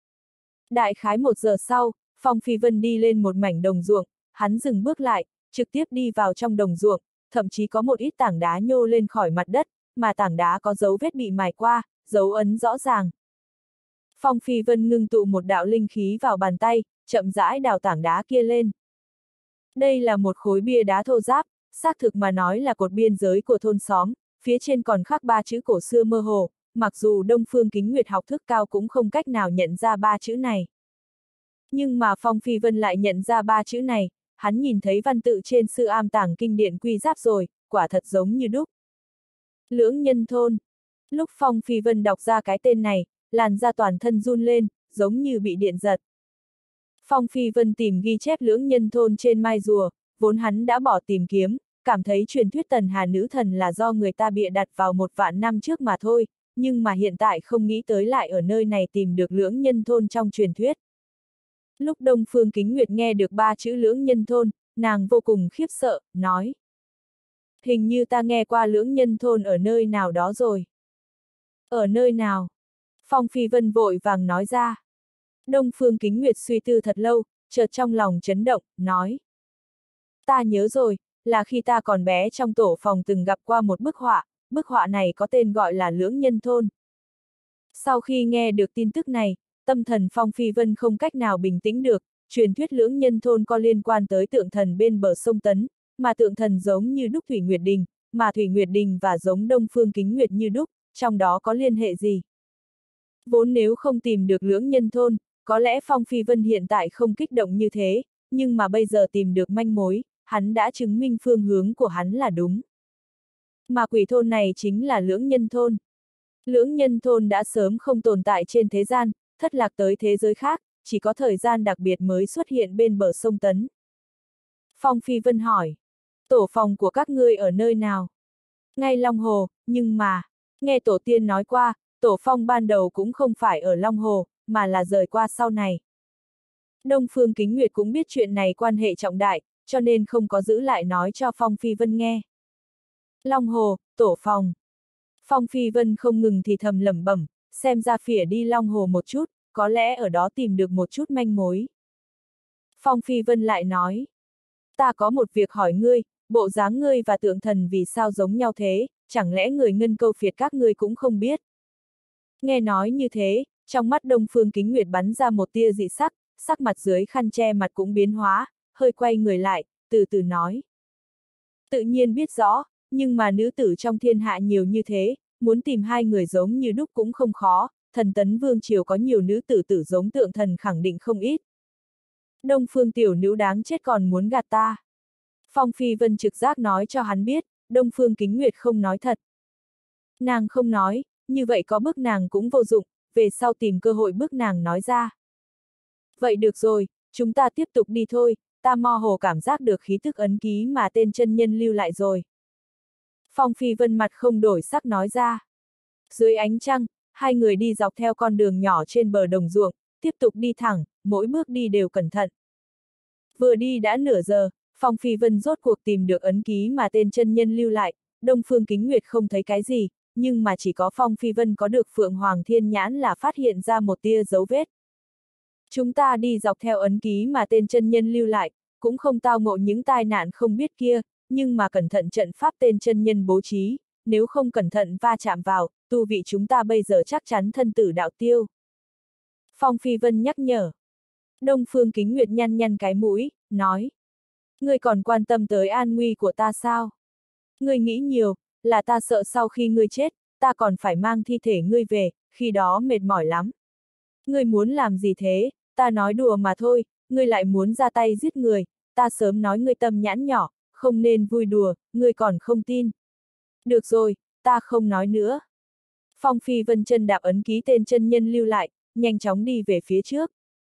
Đại khái một giờ sau, Phong Phi Vân đi lên một mảnh đồng ruộng, hắn dừng bước lại, trực tiếp đi vào trong đồng ruộng, thậm chí có một ít tảng đá nhô lên khỏi mặt đất, mà tảng đá có dấu vết bị mài qua, dấu ấn rõ ràng. Phong Phi Vân ngưng tụ một đạo linh khí vào bàn tay, chậm rãi đào tảng đá kia lên. Đây là một khối bia đá thô ráp, xác thực mà nói là cột biên giới của thôn xóm, phía trên còn khắc ba chữ cổ xưa mơ hồ, mặc dù Đông Phương Kính Nguyệt học thức cao cũng không cách nào nhận ra ba chữ này. Nhưng mà Phong Phi Vân lại nhận ra ba chữ này, hắn nhìn thấy văn tự trên sư am tàng kinh điện quy giáp rồi, quả thật giống như đúc. Lưỡng Nhân Thôn. Lúc Phong Phi Vân đọc ra cái tên này, làn da toàn thân run lên, giống như bị điện giật. Phong Phi Vân tìm ghi chép lưỡng nhân thôn trên mai rùa, vốn hắn đã bỏ tìm kiếm, cảm thấy truyền thuyết Tần Hà nữ thần là do người ta bịa đặt vào một vạn năm trước mà thôi, nhưng mà hiện tại không nghĩ tới lại ở nơi này tìm được lưỡng nhân thôn trong truyền thuyết. Lúc Đông Phương Kính Nguyệt nghe được ba chữ lưỡng nhân thôn, nàng vô cùng khiếp sợ, nói. Hình như ta nghe qua lưỡng nhân thôn ở nơi nào đó rồi. Ở nơi nào? Phong Phi Vân vội vàng nói ra. Đông Phương Kính Nguyệt suy tư thật lâu, chợt trong lòng chấn động, nói. Ta nhớ rồi, là khi ta còn bé trong tổ phòng từng gặp qua một bức họa, bức họa này có tên gọi là lưỡng nhân thôn. Sau khi nghe được tin tức này, tâm thần Phong Phi Vân không cách nào bình tĩnh được, truyền thuyết lưỡng nhân thôn có liên quan tới tượng thần bên bờ sông Tấn, mà tượng thần giống như đúc Thủy Nguyệt Đình, mà Thủy Nguyệt Đình và giống Đông Phương Kính Nguyệt như đúc, trong đó có liên hệ gì? Vốn nếu không tìm được lưỡng nhân thôn, có lẽ Phong Phi Vân hiện tại không kích động như thế, nhưng mà bây giờ tìm được manh mối, hắn đã chứng minh phương hướng của hắn là đúng. Mà quỷ thôn này chính là lưỡng nhân thôn. Lưỡng nhân thôn đã sớm không tồn tại trên thế gian, thất lạc tới thế giới khác, chỉ có thời gian đặc biệt mới xuất hiện bên bờ sông Tấn. Phong Phi Vân hỏi, tổ phòng của các ngươi ở nơi nào? Ngay Long Hồ, nhưng mà, nghe tổ tiên nói qua, tổ phong ban đầu cũng không phải ở Long Hồ, mà là rời qua sau này. Đông Phương Kính Nguyệt cũng biết chuyện này quan hệ trọng đại, cho nên không có giữ lại nói cho Phong Phi Vân nghe. Long Hồ, tổ phòng. Phong Phi Vân không ngừng thì thầm lẩm bẩm, xem ra phỉa đi Long Hồ một chút, có lẽ ở đó tìm được một chút manh mối. Phong Phi Vân lại nói, ta có một việc hỏi ngươi, bộ dáng ngươi và tượng thần vì sao giống nhau thế, chẳng lẽ người Ngân Câu phiệt các ngươi cũng không biết? Nghe nói như thế, trong mắt Đông Phương Kính Nguyệt bắn ra một tia dị sắc, sắc mặt dưới khăn che mặt cũng biến hóa, hơi quay người lại, từ từ nói. Tự nhiên biết rõ, nhưng mà nữ tử trong thiên hạ nhiều như thế, muốn tìm hai người giống như đúc cũng không khó, thần Tấn Vương triều có nhiều nữ tử tử giống tượng thần khẳng định không ít. Đông Phương tiểu nữ đáng chết còn muốn gạt ta. Phong Phi Vân trực giác nói cho hắn biết, Đông Phương Kính Nguyệt không nói thật. Nàng không nói, như vậy có bức nàng cũng vô dụng, về sau tìm cơ hội bức nàng nói ra. Vậy được rồi, chúng ta tiếp tục đi thôi, ta mơ hồ cảm giác được khí tức ấn ký mà tên chân nhân lưu lại rồi. Phong Phi Vân mặt không đổi sắc nói ra. Dưới ánh trăng, hai người đi dọc theo con đường nhỏ trên bờ đồng ruộng, tiếp tục đi thẳng, mỗi bước đi đều cẩn thận. Vừa đi đã nửa giờ, Phong Phi Vân rốt cuộc tìm được ấn ký mà tên chân nhân lưu lại, Đông Phương Kính Nguyệt không thấy cái gì, nhưng mà chỉ có Phong Phi Vân có được Phượng Hoàng Thiên Nhãn là phát hiện ra một tia dấu vết. Chúng ta đi dọc theo ấn ký mà tên chân nhân lưu lại, cũng không tao ngộ những tai nạn không biết kia, nhưng mà cẩn thận trận pháp tên chân nhân bố trí, nếu không cẩn thận va chạm vào, tu vị chúng ta bây giờ chắc chắn thân tử đạo tiêu. Phong Phi Vân nhắc nhở. Đông Phương Kính Nguyệt nhăn nhăn cái mũi, nói. Ngươi còn quan tâm tới an nguy của ta sao? Ngươi nghĩ nhiều, là ta sợ sau khi ngươi chết, ta còn phải mang thi thể ngươi về, khi đó mệt mỏi lắm. Ngươi muốn làm gì thế, ta nói đùa mà thôi, ngươi lại muốn ra tay giết người, ta sớm nói ngươi tâm nhãn nhỏ, không nên vui đùa, ngươi còn không tin. Được rồi, ta không nói nữa. Phong Phi Vân chân đạp ấn ký tên chân nhân lưu lại, nhanh chóng đi về phía trước.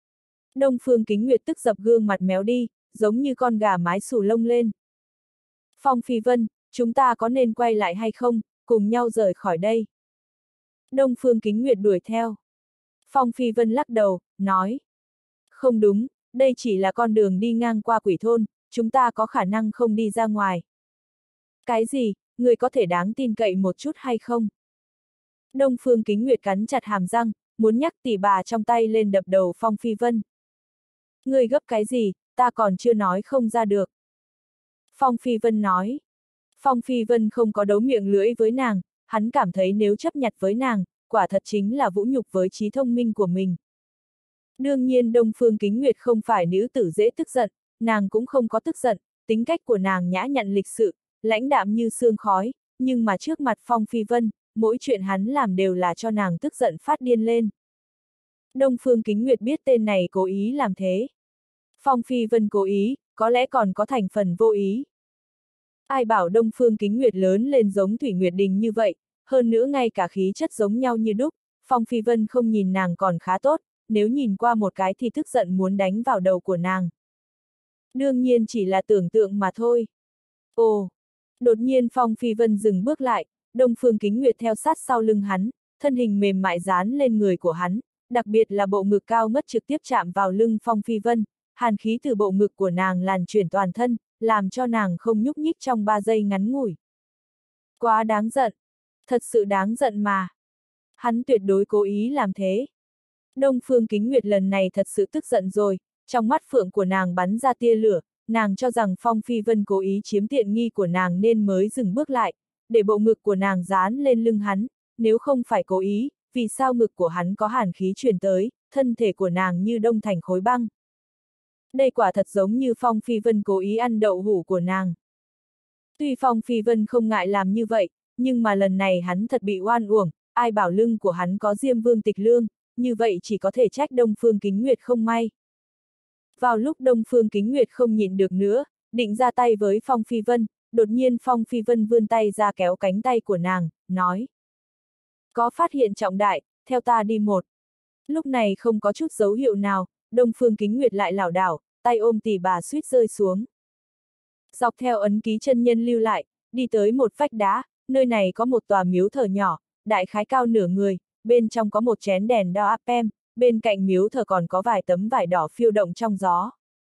Đông Phương Kính Nguyệt tức dập gương mặt méo đi, giống như con gà mái xù lông lên. Phong Phi Vân, chúng ta có nên quay lại hay không, cùng nhau rời khỏi đây. Đông Phương Kính Nguyệt đuổi theo. Phong Phi Vân lắc đầu, nói. Không đúng, đây chỉ là con đường đi ngang qua quỷ thôn, chúng ta có khả năng không đi ra ngoài. Cái gì, người có thể đáng tin cậy một chút hay không? Đông Phương Kính Nguyệt cắn chặt hàm răng, muốn nhắc tỷ bà trong tay lên đập đầu Phong Phi Vân. Người gấp cái gì, ta còn chưa nói không ra được. Phong Phi Vân nói. Phong Phi Vân không có đấu miệng lưỡi với nàng, hắn cảm thấy nếu chấp nhặt với nàng, quả thật chính là vũ nhục với trí thông minh của mình. Đương nhiên Đông Phương Kính Nguyệt không phải nữ tử dễ tức giận, nàng cũng không có tức giận, tính cách của nàng nhã nhặn lịch sự, lãnh đạm như sương khói, nhưng mà trước mặt Phong Phi Vân, mỗi chuyện hắn làm đều là cho nàng tức giận phát điên lên. Đông Phương Kính Nguyệt biết tên này cố ý làm thế. Phong Phi Vân cố ý, có lẽ còn có thành phần vô ý. Ai bảo Đông Phương Kính Nguyệt lớn lên giống Thủy Nguyệt Đình như vậy, hơn nữa ngay cả khí chất giống nhau như đúc, Phong Phi Vân không nhìn nàng còn khá tốt, nếu nhìn qua một cái thì tức giận muốn đánh vào đầu của nàng. Đương nhiên chỉ là tưởng tượng mà thôi. Ồ! Đột nhiên Phong Phi Vân dừng bước lại, Đông Phương Kính Nguyệt theo sát sau lưng hắn, thân hình mềm mại dán lên người của hắn, đặc biệt là bộ ngực cao ngất trực tiếp chạm vào lưng Phong Phi Vân, hàn khí từ bộ ngực của nàng lan truyền toàn thân, làm cho nàng không nhúc nhích trong ba giây ngắn ngủi. Quá đáng giận! Thật sự đáng giận mà! Hắn tuyệt đối cố ý làm thế. Đông Phương Kính Nguyệt lần này thật sự tức giận rồi, trong mắt phượng của nàng bắn ra tia lửa, nàng cho rằng Phong Phi Vân cố ý chiếm tiện nghi của nàng nên mới dừng bước lại, để bộ ngực của nàng dán lên lưng hắn, nếu không phải cố ý, vì sao ngực của hắn có hàn khí truyền tới, thân thể của nàng như đông thành khối băng. Đây quả thật giống như Phong Phi Vân cố ý ăn đậu hũ của nàng. Tuy Phong Phi Vân không ngại làm như vậy, nhưng mà lần này hắn thật bị oan uổng, ai bảo lưng của hắn có Diêm Vương Tịch Lương, như vậy chỉ có thể trách Đông Phương Kính Nguyệt không may. Vào lúc Đông Phương Kính Nguyệt không nhịn được nữa, định ra tay với Phong Phi Vân, đột nhiên Phong Phi Vân vươn tay ra kéo cánh tay của nàng, nói. Có phát hiện trọng đại, theo ta đi một. Lúc này không có chút dấu hiệu nào, Đông Phương Kính Nguyệt lại lảo đảo, tay ôm tỉ bà suýt rơi xuống. Dọc theo ấn ký chân nhân lưu lại, đi tới một vách đá, nơi này có một tòa miếu thờ nhỏ, đại khái cao nửa người, bên trong có một chén đèn đo áp pem, bên cạnh miếu thờ còn có vài tấm vải đỏ phiêu động trong gió.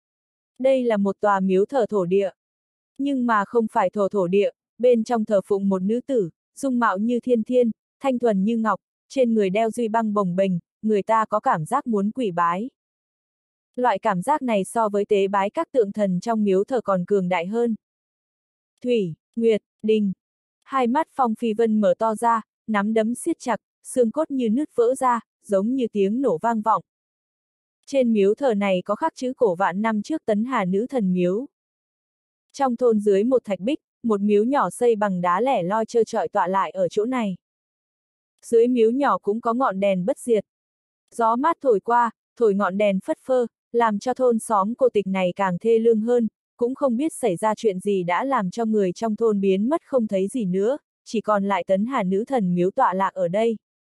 Đây là một tòa miếu thờ thổ địa. Nhưng mà không phải thổ thổ địa, bên trong thờ phụng một nữ tử, dung mạo như thiên thiên, thanh thuần như ngọc, trên người đeo duy băng bồng bềnh, người ta có cảm giác muốn quỷ bái. Loại cảm giác này so với tế bái các tượng thần trong miếu thờ còn cường đại hơn. Thủy, Nguyệt, Đình. Hai mắt Phong Phi Vân mở to ra, nắm đấm siết chặt, xương cốt như nứt vỡ ra, giống như tiếng nổ vang vọng. Trên miếu thờ này có khắc chữ cổ vạn năm trước Tấn Hà Nữ Thần Miếu. Trong thôn dưới một thạch bích, một miếu nhỏ xây bằng đá lẻ loi trơ trọi tọa lại ở chỗ này. Dưới miếu nhỏ cũng có ngọn đèn bất diệt. Gió mát thổi qua, thổi ngọn đèn phất phơ, làm cho thôn xóm cô tịch này càng thê lương hơn, cũng không biết xảy ra chuyện gì đã làm cho người trong thôn biến mất không thấy gì nữa, chỉ còn lại Tấn Hà Nữ Thần Miếu tọa lạc ở đây.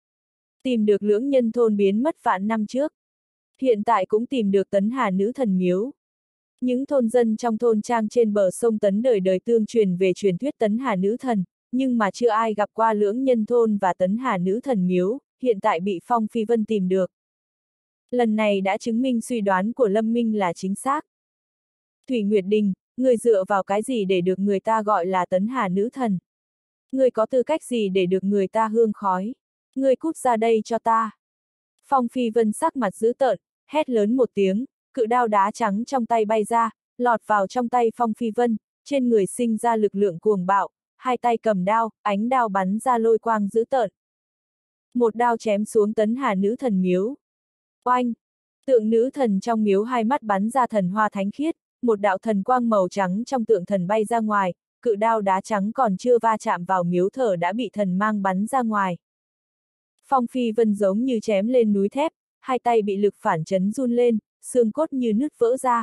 Tìm được lưỡng nhân thôn biến mất vạn năm trước. Hiện tại cũng tìm được Tấn Hà Nữ Thần Miếu. Những thôn dân trong thôn trang trên bờ sông Tấn đời đời tương truyền về truyền thuyết Tấn Hà Nữ Thần, nhưng mà chưa ai gặp qua lưỡng nhân thôn và Tấn Hà Nữ Thần Miếu, hiện tại bị Phong Phi Vân tìm được. Lần này đã chứng minh suy đoán của Lâm Minh là chính xác. Thủy Nguyệt Đình, người dựa vào cái gì để được người ta gọi là Tấn Hà Nữ Thần? Người có tư cách gì để được người ta hương khói? Người cút ra đây cho ta. Phong Phi Vân sắc mặt dữ tợn, hét lớn một tiếng, cự đao đá trắng trong tay bay ra, lọt vào trong tay Phong Phi Vân, trên người sinh ra lực lượng cuồng bạo, hai tay cầm đao, ánh đao bắn ra lôi quang dữ tợn. Một đao chém xuống Tấn Hà Nữ Thần Miếu. Oanh! Tượng nữ thần trong miếu hai mắt bắn ra thần hoa thánh khiết, một đạo thần quang màu trắng trong tượng thần bay ra ngoài, cự đao đá trắng còn chưa va chạm vào miếu thờ đã bị thần mang bắn ra ngoài. Phong Phi Vân giống như chém lên núi thép, hai tay bị lực phản chấn run lên, xương cốt như nứt vỡ ra.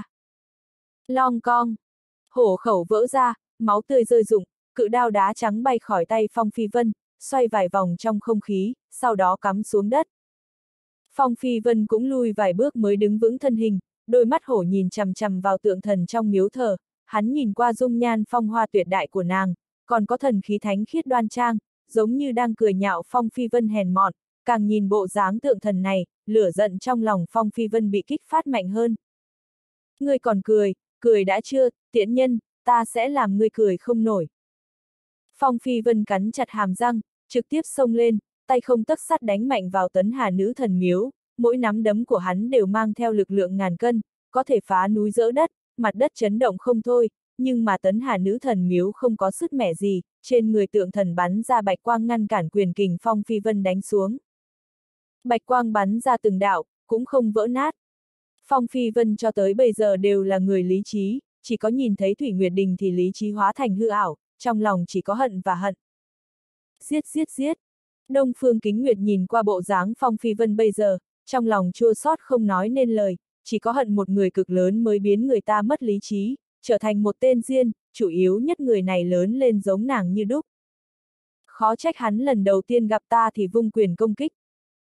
Long cong! Hổ khẩu vỡ ra, máu tươi rơi rụng, cự đao đá trắng bay khỏi tay Phong Phi Vân, xoay vài vòng trong không khí, sau đó cắm xuống đất. Phong Phi Vân cũng lui vài bước mới đứng vững thân hình, đôi mắt hổ nhìn chằm chằm vào tượng thần trong miếu thờ, hắn nhìn qua dung nhan phong hoa tuyệt đại của nàng, còn có thần khí thánh khiết đoan trang, giống như đang cười nhạo Phong Phi Vân hèn mọn, càng nhìn bộ dáng tượng thần này, lửa giận trong lòng Phong Phi Vân bị kích phát mạnh hơn. Ngươi còn cười, cười đã chưa, tiện nhân, ta sẽ làm ngươi cười không nổi. Phong Phi Vân cắn chặt hàm răng, trực tiếp xông lên, tay không tấc sắt đánh mạnh vào Tấn Hà Nữ Thần Miếu, mỗi nắm đấm của hắn đều mang theo lực lượng ngàn cân, có thể phá núi dỡ đất, mặt đất chấn động không thôi, nhưng mà Tấn Hà Nữ Thần Miếu không có sức mẻ gì, trên người tượng thần bắn ra bạch quang ngăn cản quyền kình Phong Phi Vân đánh xuống. Bạch quang bắn ra từng đạo, cũng không vỡ nát. Phong Phi Vân cho tới bây giờ đều là người lý trí, chỉ có nhìn thấy Thủy Nguyệt Đình thì lý trí hóa thành hư ảo, trong lòng chỉ có hận và hận. Giết giết giết! Đông Phương Kính Nguyệt nhìn qua bộ dáng Phong Phi Vân bây giờ, trong lòng chua xót không nói nên lời, chỉ có hận một người cực lớn mới biến người ta mất lý trí, trở thành một tên diên, chủ yếu nhất người này lớn lên giống nàng như đúc. Khó trách hắn lần đầu tiên gặp ta thì vung quyền công kích.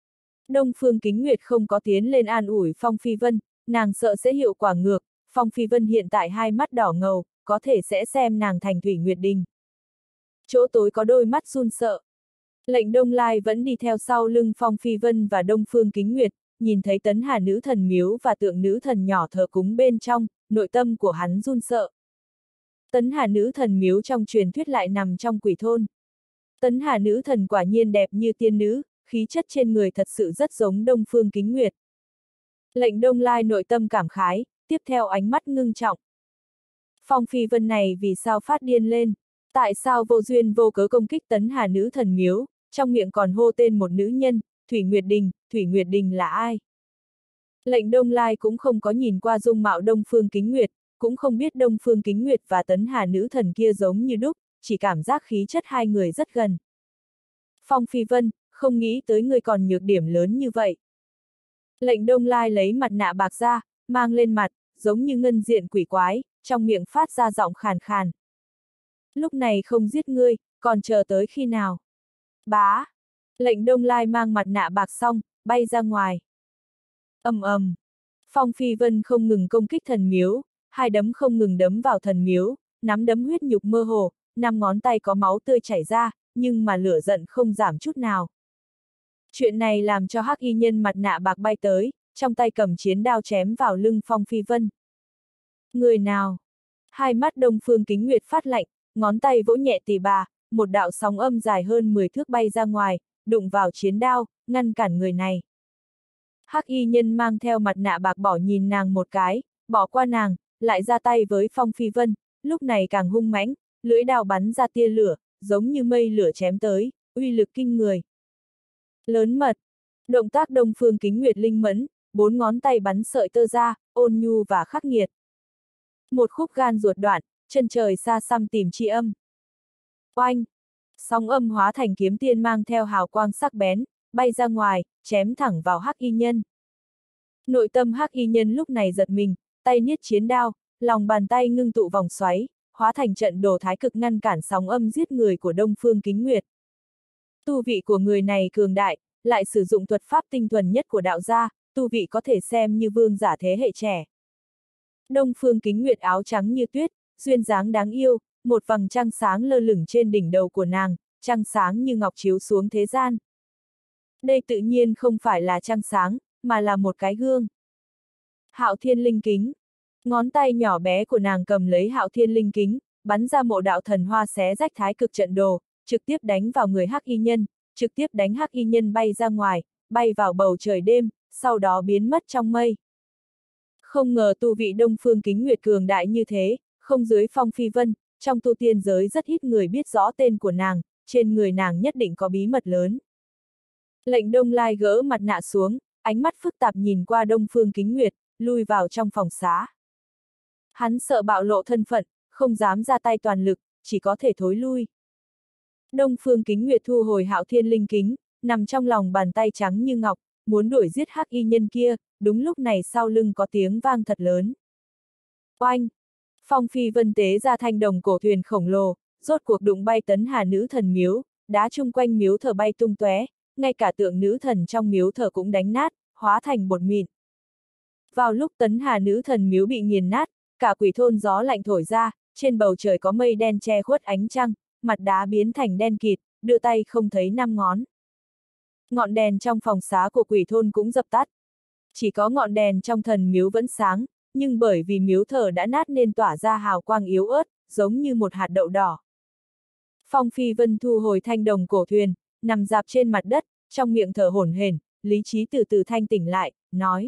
Đông Phương Kính Nguyệt không có tiến lên an ủi Phong Phi Vân, nàng sợ sẽ hiệu quả ngược, Phong Phi Vân hiện tại hai mắt đỏ ngầu, có thể sẽ xem nàng thành Thủy Nguyệt Đình. Chỗ tối có đôi mắt run sợ. Lệnh Đông Lai vẫn đi theo sau lưng Phong Phi Vân và Đông Phương Kính Nguyệt, nhìn thấy Tấn Hà nữ thần miếu và tượng nữ thần nhỏ thờ cúng bên trong, nội tâm của hắn run sợ. Tấn Hà nữ thần miếu trong truyền thuyết lại nằm trong quỷ thôn. Tấn Hà nữ thần quả nhiên đẹp như tiên nữ, khí chất trên người thật sự rất giống Đông Phương Kính Nguyệt. Lệnh Đông Lai nội tâm cảm khái, tiếp theo ánh mắt ngưng trọng. Phong Phi Vân này vì sao phát điên lên? Tại sao vô duyên vô cớ công kích Tấn Hà nữ thần miếu, trong miệng còn hô tên một nữ nhân, Thủy Nguyệt Đình, Thủy Nguyệt Đình là ai? Lệnh Đông Lai cũng không có nhìn qua dung mạo Đông Phương Kính Nguyệt, cũng không biết Đông Phương Kính Nguyệt và Tấn Hà nữ thần kia giống như đúc, chỉ cảm giác khí chất hai người rất gần. Phong Phi Vân, không nghĩ tới người còn nhược điểm lớn như vậy. Lệnh Đông Lai lấy mặt nạ bạc ra, mang lên mặt, giống như ngân diện quỷ quái, trong miệng phát ra giọng khàn khàn. Lúc này không giết ngươi, còn chờ tới khi nào? Bá! Lệnh Đông Lai mang mặt nạ bạc xong, bay ra ngoài. Ầm ầm! Phong Phi Vân không ngừng công kích thần miếu, hai đấm không ngừng đấm vào thần miếu, nắm đấm huyết nhục mơ hồ, năm ngón tay có máu tươi chảy ra, nhưng mà lửa giận không giảm chút nào. Chuyện này làm cho hắc y nhân mặt nạ bạc bay tới, trong tay cầm chiến đao chém vào lưng Phong Phi Vân. Người nào? Hai mắt Đông Phương Kính Nguyệt phát lạnh, ngón tay vỗ nhẹ tỉ bà, một đạo sóng âm dài hơn mười thước bay ra ngoài, đụng vào chiến đao, ngăn cản người này. Hắc y nhân mang theo mặt nạ bạc bỏ nhìn nàng một cái, bỏ qua nàng, lại ra tay với Phong Phi Vân, lúc này càng hung mãnh, lưỡi đao bắn ra tia lửa, giống như mây lửa chém tới, uy lực kinh người. Lớn mật. Động tác Đông Phương Kính Nguyệt linh mẫn, bốn ngón tay bắn sợi tơ ra, ôn nhu và khắc nghiệt. Một khúc gan ruột đoạn, chân trời xa xăm tìm tri âm. Oanh! Sóng âm hóa thành kiếm tiên mang theo hào quang sắc bén, bay ra ngoài, chém thẳng vào hắc y nhân. Nội tâm hắc y nhân lúc này giật mình, tay niết chiến đao, lòng bàn tay ngưng tụ vòng xoáy, hóa thành trận đồ thái cực ngăn cản sóng âm giết người của Đông Phương Kính Nguyệt. Tu vị của người này cường đại, lại sử dụng thuật pháp tinh thuần nhất của đạo gia, tu vị có thể xem như vương giả thế hệ trẻ. Đông Phương Kính Nguyệt áo trắng như tuyết, duyên dáng đáng yêu, một vầng trăng sáng lơ lửng trên đỉnh đầu của nàng, trăng sáng như ngọc chiếu xuống thế gian. Đây tự nhiên không phải là trăng sáng, mà là một cái gương. Hạo Thiên Linh Kính. Ngón tay nhỏ bé của nàng cầm lấy Hạo Thiên Linh Kính, bắn ra mộ đạo thần hoa xé rách thái cực trận đồ, trực tiếp đánh vào người hắc y nhân, trực tiếp đánh hắc y nhân bay ra ngoài, bay vào bầu trời đêm, sau đó biến mất trong mây. Không ngờ tu vị Đông Phương Kính Nguyệt cường đại như thế, không dưới Phong Phi Vân, trong tu tiên giới rất ít người biết rõ tên của nàng, trên người nàng nhất định có bí mật lớn. Lệnh Đông Lai gỡ mặt nạ xuống, ánh mắt phức tạp nhìn qua Đông Phương Kính Nguyệt, lui vào trong phòng xá. Hắn sợ bạo lộ thân phận, không dám ra tay toàn lực, chỉ có thể thối lui. Đông Phương Kính Nguyệt thu hồi Hạo Thiên Linh Kính, nằm trong lòng bàn tay trắng như ngọc, muốn đuổi giết hắc y nhân kia, đúng lúc này sau lưng có tiếng vang thật lớn. Oanh! Phong Phi Vân tế ra thanh đồng cổ thuyền khổng lồ, rốt cuộc đụng bay Tấn Hà nữ thần miếu, đá chung quanh miếu thờ bay tung tóe, ngay cả tượng nữ thần trong miếu thờ cũng đánh nát, hóa thành bột mịn. Vào lúc Tấn Hà nữ thần miếu bị nghiền nát, cả quỷ thôn gió lạnh thổi ra, trên bầu trời có mây đen che khuất ánh trăng, mặt đá biến thành đen kịt, đưa tay không thấy năm ngón. Ngọn đèn trong phòng xá của quỷ thôn cũng dập tắt. Chỉ có ngọn đèn trong thần miếu vẫn sáng, nhưng bởi vì miếu thờ đã nát nên tỏa ra hào quang yếu ớt, giống như một hạt đậu đỏ. Phong Phi Vân thu hồi thanh đồng cổ thuyền, nằm dạp trên mặt đất, trong miệng thở hổn hển, lý trí từ từ thanh tỉnh lại, nói.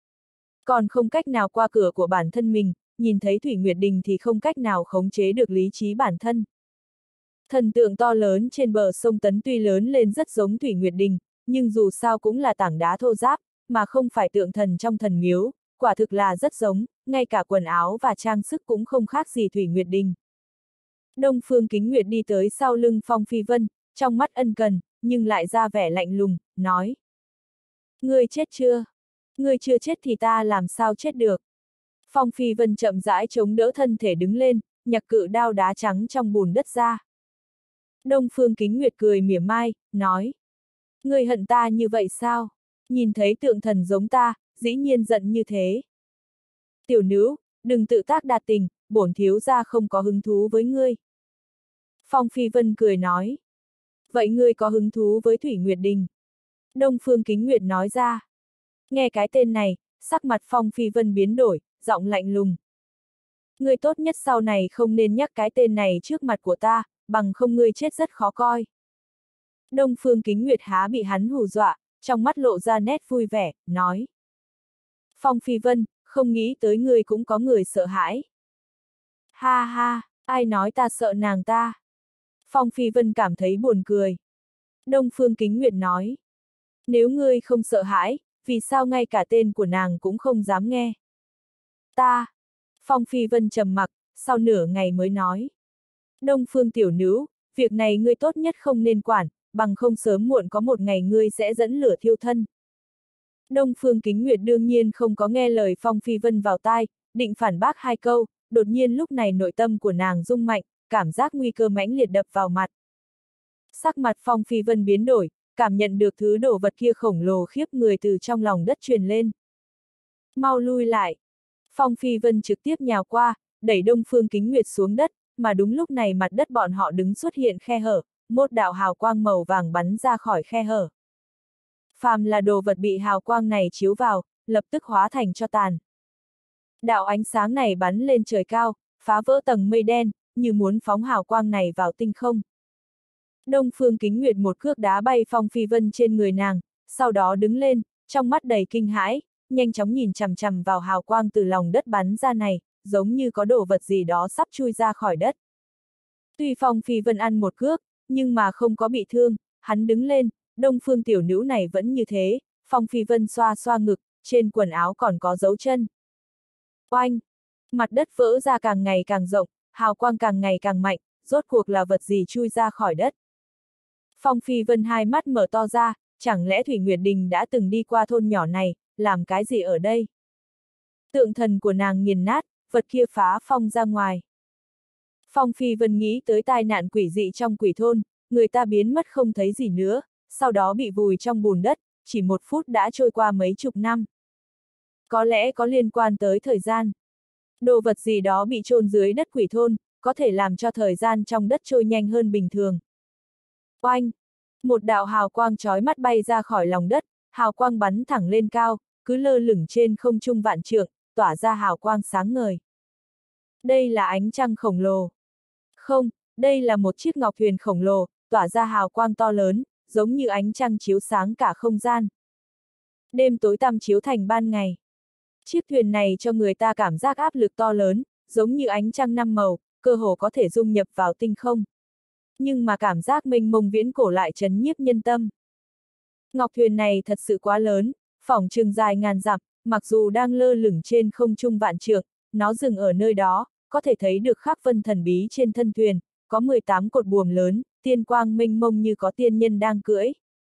Còn không cách nào qua cửa của bản thân mình, nhìn thấy Thủy Nguyệt Đình thì không cách nào khống chế được lý trí bản thân. Thần tượng to lớn trên bờ sông Tấn tuy lớn lên rất giống Thủy Nguyệt Đình, nhưng dù sao cũng là tảng đá thô ráp, mà không phải tượng thần trong thần miếu, quả thực là rất giống, ngay cả quần áo và trang sức cũng không khác gì Thủy Nguyệt Đình. Đông Phương Kính Nguyệt đi tới sau lưng Phong Phi Vân, trong mắt ân cần, nhưng lại ra vẻ lạnh lùng, nói. Ngươi chết chưa? Ngươi chưa chết thì ta làm sao chết được? Phong Phi Vân chậm rãi chống đỡ thân thể đứng lên, nhặt cự đao đá trắng trong bùn đất ra. Đông Phương Kính Nguyệt cười mỉa mai, nói. Ngươi hận ta như vậy sao? Nhìn thấy tượng thần giống ta, dĩ nhiên giận như thế. Tiểu nữ, đừng tự tác đa tình, bổn thiếu gia không có hứng thú với ngươi. Phong Phi Vân cười nói. Vậy ngươi có hứng thú với Thủy Nguyệt Đình? Đông Phương Kính Nguyệt nói ra. Nghe cái tên này, sắc mặt Phong Phi Vân biến đổi, giọng lạnh lùng. Ngươi tốt nhất sau này không nên nhắc cái tên này trước mặt của ta, bằng không ngươi chết rất khó coi. Đông Phương Kính Nguyệt há bị hắn hù dọa, trong mắt lộ ra nét vui vẻ, nói. Phong Phi Vân, không nghĩ tới ngươi cũng có người sợ hãi. Ha ha, ai nói ta sợ nàng ta? Phong Phi Vân cảm thấy buồn cười. Đông Phương Kính Nguyệt nói. Nếu ngươi không sợ hãi, vì sao ngay cả tên của nàng cũng không dám nghe? Ta. Phong Phi Vân trầm mặc, sau nửa ngày mới nói. Đông Phương tiểu nữ, việc này ngươi tốt nhất không nên quản, bằng không sớm muộn có một ngày ngươi sẽ dẫn lửa thiêu thân. Đông Phương Kính Nguyệt đương nhiên không có nghe lời Phong Phi Vân vào tai, định phản bác hai câu, đột nhiên lúc này nội tâm của nàng rung mạnh, cảm giác nguy cơ mãnh liệt đập vào mặt. Sắc mặt Phong Phi Vân biến đổi, cảm nhận được thứ đồ vật kia khổng lồ khiếp người từ trong lòng đất truyền lên. Mau lui lại! Phong Phi Vân trực tiếp nhào qua, đẩy Đông Phương Kính Nguyệt xuống đất, mà đúng lúc này mặt đất bọn họ đứng xuất hiện khe hở, một đạo hào quang màu vàng bắn ra khỏi khe hở. Phàm là đồ vật bị hào quang này chiếu vào, lập tức hóa thành tro tàn. Đạo ánh sáng này bắn lên trời cao, phá vỡ tầng mây đen, như muốn phóng hào quang này vào tinh không. Đông Phương Kính Nguyệt một cước đá bay Phong Phi Vân trên người nàng, sau đó đứng lên, trong mắt đầy kinh hãi, nhanh chóng nhìn chằm chằm vào hào quang từ lòng đất bắn ra này, giống như có đồ vật gì đó sắp chui ra khỏi đất. Tuy Phong Phi Vân ăn một cước, nhưng mà không có bị thương, hắn đứng lên, Đông Phương tiểu nữ này vẫn như thế, Phong Phi Vân xoa xoa ngực, trên quần áo còn có dấu chân. Oanh! Mặt đất vỡ ra càng ngày càng rộng, hào quang càng ngày càng mạnh, rốt cuộc là vật gì chui ra khỏi đất. Phong Phi Vân hai mắt mở to ra, chẳng lẽ Thủy Nguyệt Đình đã từng đi qua thôn nhỏ này, làm cái gì ở đây? Tượng thần của nàng nghiền nát, vật kia phá phong ra ngoài. Phong Phi Vân nghĩ tới tai nạn quỷ dị trong quỷ thôn, người ta biến mất không thấy gì nữa, sau đó bị vùi trong bùn đất, chỉ một phút đã trôi qua mấy chục năm. Có lẽ có liên quan tới thời gian. Đồ vật gì đó bị chôn dưới đất quỷ thôn, có thể làm cho thời gian trong đất trôi nhanh hơn bình thường. Oanh! Một đạo hào quang chói mắt bay ra khỏi lòng đất, hào quang bắn thẳng lên cao, cứ lơ lửng trên không trung vạn trượng, tỏa ra hào quang sáng ngời. Đây là ánh trăng khổng lồ. Không, đây là một chiếc ngọc thuyền khổng lồ, tỏa ra hào quang to lớn, giống như ánh trăng chiếu sáng cả không gian. Đêm tối tăm chiếu thành ban ngày. Chiếc thuyền này cho người ta cảm giác áp lực to lớn, giống như ánh trăng năm màu, cơ hồ có thể dung nhập vào tinh không. Nhưng mà cảm giác mênh mông viễn cổ lại trấn nhiếp nhân tâm. Ngọc thuyền này thật sự quá lớn, phỏng chừng dài ngàn dặm, mặc dù đang lơ lửng trên không trung vạn trượng, nó dừng ở nơi đó, có thể thấy được khắc vân thần bí trên thân thuyền, có mười tám cột buồm lớn, tiên quang mênh mông như có tiên nhân đang cưỡi.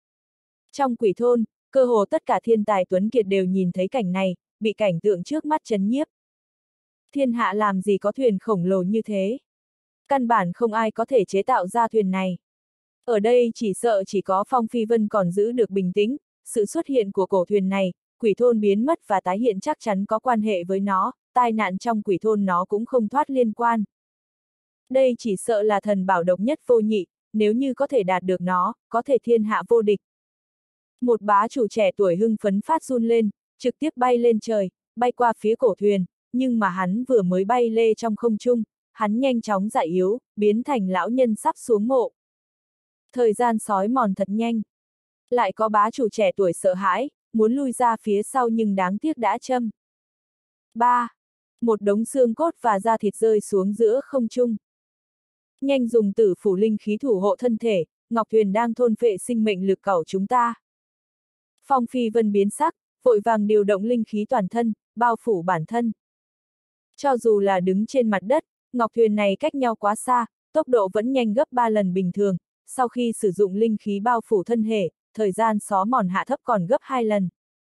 Trong quỷ thôn, cơ hồ tất cả thiên tài tuấn kiệt đều nhìn thấy cảnh này, bị cảnh tượng trước mắt trấn nhiếp. Thiên hạ làm gì có thuyền khổng lồ như thế? Căn bản không ai có thể chế tạo ra thuyền này. Ở đây chỉ sợ chỉ có Phong Phi Vân còn giữ được bình tĩnh, sự xuất hiện của cổ thuyền này, quỷ thôn biến mất và tái hiện chắc chắn có quan hệ với nó, tai nạn trong quỷ thôn nó cũng không thoát liên quan. Đây chỉ sợ là thần bảo độc nhất vô nhị, nếu như có thể đạt được nó, có thể thiên hạ vô địch. Một bá chủ trẻ tuổi hưng phấn phát run lên, trực tiếp bay lên trời, bay qua phía cổ thuyền, nhưng mà hắn vừa mới bay lê trong không trung, hắn nhanh chóng già yếu, biến thành lão nhân sắp xuống mộ. Thời gian sói mòn thật nhanh. Lại có bá chủ trẻ tuổi sợ hãi, muốn lui ra phía sau nhưng đáng tiếc đã châm. ba. Một đống xương cốt và da thịt rơi xuống giữa không trung. Nhanh dùng tử phủ linh khí thủ hộ thân thể, Ngọc Thuyền đang thôn phệ sinh mệnh lực cẩu chúng ta. Phong Phi Vân biến sắc, vội vàng điều động linh khí toàn thân, bao phủ bản thân. Cho dù là đứng trên mặt đất, Ngọc Thuyền này cách nhau quá xa, tốc độ vẫn nhanh gấp ba lần bình thường, sau khi sử dụng linh khí bao phủ thân thể, thời gian xó mòn hạ thấp còn gấp hai lần.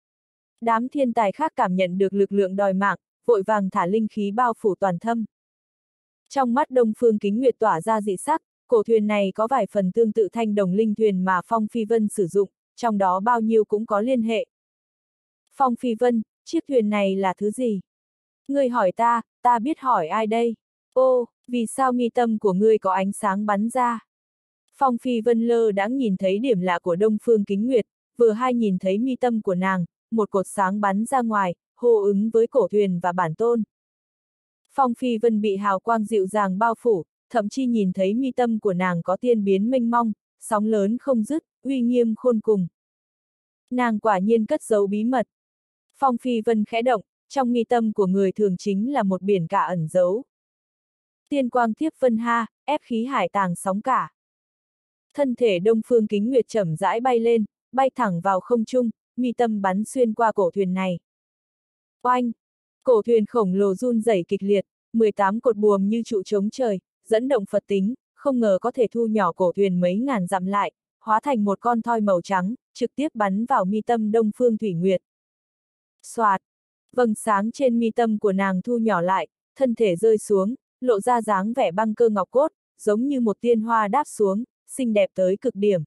Đám thiên tài khác cảm nhận được lực lượng đòi mạng, vội vàng thả linh khí bao phủ toàn thân. Trong mắt Đông Phương Kính Nguyệt tỏa ra dị sắc, cổ thuyền này có vài phần tương tự thanh đồng linh thuyền mà Phong Phi Vân sử dụng, trong đó bao nhiêu cũng có liên hệ, Phong Phi Vân, chiếc thuyền này là thứ gì? Ngươi hỏi ta, ta biết hỏi ai đây? Ô, vì sao mi tâm của ngươi có ánh sáng bắn ra? Phong Phi Vân lơ đãng nhìn thấy điểm lạ của Đông Phương Kính Nguyệt, vừa hay nhìn thấy mi tâm của nàng, một cột sáng bắn ra ngoài, hô ứng với cổ thuyền và bản tôn. Phong Phi Vân bị hào quang dịu dàng bao phủ, thậm chí nhìn thấy mi tâm của nàng có tiên biến mênh mông, sóng lớn không dứt, uy nghiêm khôn cùng. Nàng quả nhiên cất giấu bí mật. Phong Phi Vân khẽ động, trong mi tâm của người thường chính là một biển cả ẩn giấu. Tiên quang thiếp vân ha, ép khí hải tàng sóng cả. Thân thể Đông Phương Kính Nguyệt chậm rãi bay lên, bay thẳng vào không trung, mi tâm bắn xuyên qua cổ thuyền này. Oanh! Cổ thuyền khổng lồ run rẩy kịch liệt, mười tám cột buồm như trụ chống trời, dẫn động Phật tính, không ngờ có thể thu nhỏ cổ thuyền mấy ngàn dặm lại, hóa thành một con thoi màu trắng, trực tiếp bắn vào mi tâm Đông Phương Thủy Nguyệt. Soạt! Vầng sáng trên mi tâm của nàng thu nhỏ lại, thân thể rơi xuống, lộ ra dáng vẻ băng cơ ngọc cốt, giống như một tiên hoa đáp xuống, xinh đẹp tới cực điểm.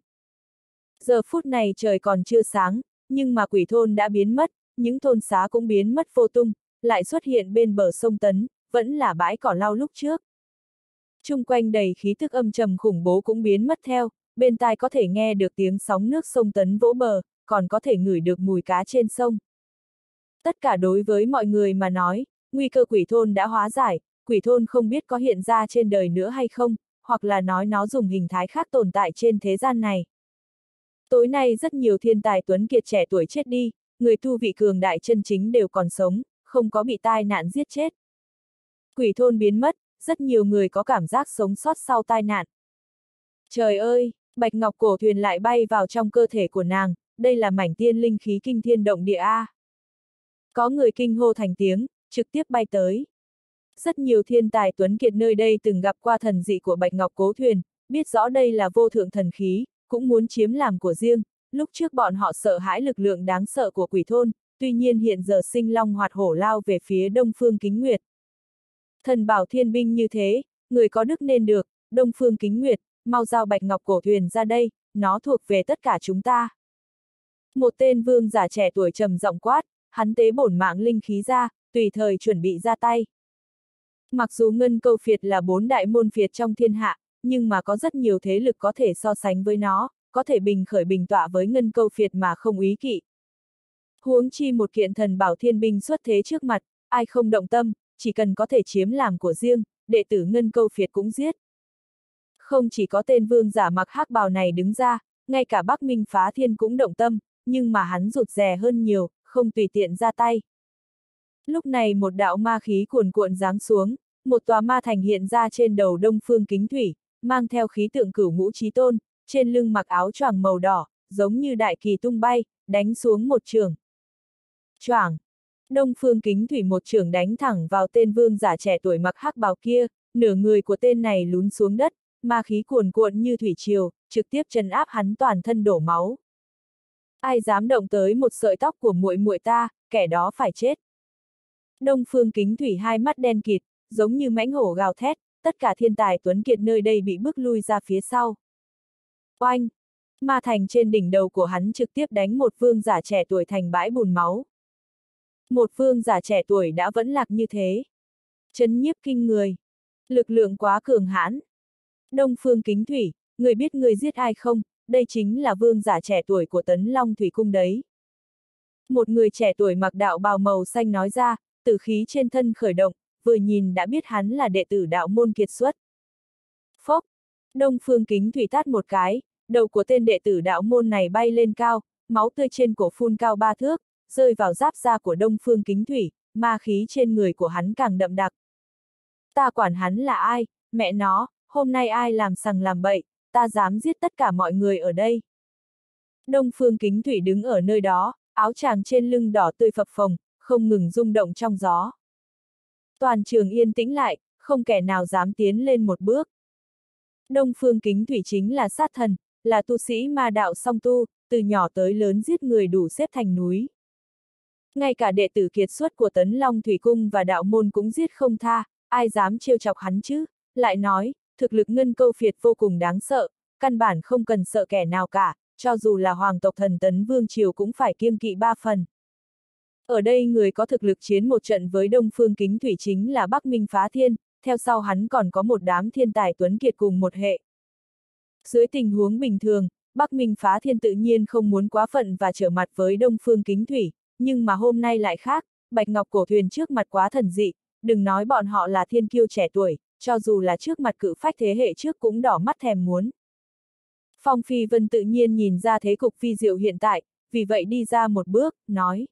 Giờ phút này trời còn chưa sáng, nhưng mà quỷ thôn đã biến mất, những thôn xá cũng biến mất vô tung, lại xuất hiện bên bờ sông Tấn, vẫn là bãi cỏ lau lúc trước. Chung quanh đầy khí tức âm trầm khủng bố cũng biến mất theo, bên tai có thể nghe được tiếng sóng nước sông Tấn vỗ bờ, còn có thể ngửi được mùi cá trên sông. Tất cả đối với mọi người mà nói, nguy cơ quỷ thôn đã hóa giải, quỷ thôn không biết có hiện ra trên đời nữa hay không, hoặc là nói nó dùng hình thái khác tồn tại trên thế gian này. Tối nay rất nhiều thiên tài tuấn kiệt trẻ tuổi chết đi, người tu vị cường đại chân chính đều còn sống, không có bị tai nạn giết chết. Quỷ thôn biến mất, rất nhiều người có cảm giác sống sót sau tai nạn. Trời ơi, bạch ngọc cổ thuyền lại bay vào trong cơ thể của nàng, đây là mảnh tiên linh khí kinh thiên động địa A. Có người kinh hô thành tiếng, trực tiếp bay tới. Rất nhiều thiên tài tuấn kiệt nơi đây từng gặp qua thần dị của bạch ngọc cố thuyền, biết rõ đây là vô thượng thần khí, cũng muốn chiếm làm của riêng. Lúc trước bọn họ sợ hãi lực lượng đáng sợ của quỷ thôn, tuy nhiên hiện giờ sinh long hoạt hổ lao về phía Đông Phương Kính Nguyệt. Thần bảo thiên binh như thế, người có đức nên được, Đông Phương Kính Nguyệt, mau giao bạch ngọc cổ thuyền ra đây, nó thuộc về tất cả chúng ta. Một tên vương giả trẻ tuổi trầm giọng quát, hắn tế bổn mạng linh khí ra, tùy thời chuẩn bị ra tay. Mặc dù Ngân Câu Phiệt là bốn đại môn phiệt trong thiên hạ, nhưng mà có rất nhiều thế lực có thể so sánh với nó, có thể bình khởi bình tọa với Ngân Câu Phiệt mà không úy kỵ. Huống chi một kiện thần bảo thiên binh xuất thế trước mặt, ai không động tâm, chỉ cần có thể chiếm làm của riêng, đệ tử Ngân Câu Phiệt cũng giết. Không chỉ có tên vương giả mặc hắc bào này đứng ra, ngay cả Bắc Minh Phá Thiên cũng động tâm, nhưng mà hắn rụt rè hơn nhiều, không tùy tiện ra tay. Lúc này một đạo ma khí cuồn cuộn giáng xuống, một tòa ma thành hiện ra trên đầu Đông Phương Kính Thủy, mang theo khí tượng cửu ngũ chí tôn, trên lưng mặc áo choàng màu đỏ, giống như đại kỳ tung bay, đánh xuống một chưởng. Choảng! Đông Phương Kính Thủy một chưởng đánh thẳng vào tên vương giả trẻ tuổi mặc hắc bào kia, nửa người của tên này lún xuống đất, ma khí cuồn cuộn như thủy triều, trực tiếp trấn áp hắn toàn thân đổ máu. Ai dám động tới một sợi tóc của muội muội ta, kẻ đó phải chết. Đông Phương Kính Thủy hai mắt đen kịt, giống như mãnh hổ gào thét, tất cả thiên tài tuấn kiệt nơi đây bị bước lui ra phía sau. Oanh! Ma thành trên đỉnh đầu của hắn trực tiếp đánh một vương giả trẻ tuổi thành bãi bùn máu. Một vương giả trẻ tuổi đã vẫn lạc như thế. Chấn nhiếp kinh người. Lực lượng quá cường hãn. Đông Phương Kính Thủy, người biết người giết ai không? Đây chính là vương giả trẻ tuổi của Tấn Long Thủy Cung đấy. Một người trẻ tuổi mặc đạo bào màu xanh nói ra, tử khí trên thân khởi động, vừa nhìn đã biết hắn là đệ tử đạo môn kiệt xuất. Phốc! Đông Phương Kính Thủy tát một cái, đầu của tên đệ tử đạo môn này bay lên cao, máu tươi trên cổ phun cao ba thước, rơi vào giáp da của Đông Phương Kính Thủy, ma khí trên người của hắn càng đậm đặc. Ta quản hắn là ai, mẹ nó, hôm nay ai làm sằng làm bậy, ta dám giết tất cả mọi người ở đây. Đông Phương Kính Thủy đứng ở nơi đó, áo choàng trên lưng đỏ tươi phập phồng, không ngừng rung động trong gió. Toàn trường yên tĩnh lại, không kẻ nào dám tiến lên một bước. Đông Phương Kính Thủy chính là sát thần, là tu sĩ ma đạo song tu, từ nhỏ tới lớn giết người đủ xếp thành núi. Ngay cả đệ tử kiệt xuất của Tấn Long Thủy Cung và đạo môn cũng giết không tha, ai dám trêu chọc hắn chứ, lại nói, thực lực Ngân Câu Phiệt vô cùng đáng sợ, căn bản không cần sợ kẻ nào cả, cho dù là hoàng tộc thần Tấn Vương Triều cũng phải kiêng kỵ ba phần. Ở đây người có thực lực chiến một trận với Đông Phương Kính Thủy chính là Bắc Minh Phá Thiên, theo sau hắn còn có một đám thiên tài tuấn kiệt cùng một hệ. Dưới tình huống bình thường, Bắc Minh Phá Thiên tự nhiên không muốn quá phận và trở mặt với Đông Phương Kính Thủy, nhưng mà hôm nay lại khác, Bạch Ngọc Cổ Thuyền trước mặt quá thần dị, đừng nói bọn họ là thiên kiêu trẻ tuổi, cho dù là trước mặt cự phách thế hệ trước cũng đỏ mắt thèm muốn. Phong Phi Vân tự nhiên nhìn ra thế cục vi diệu hiện tại, vì vậy đi ra một bước, nói.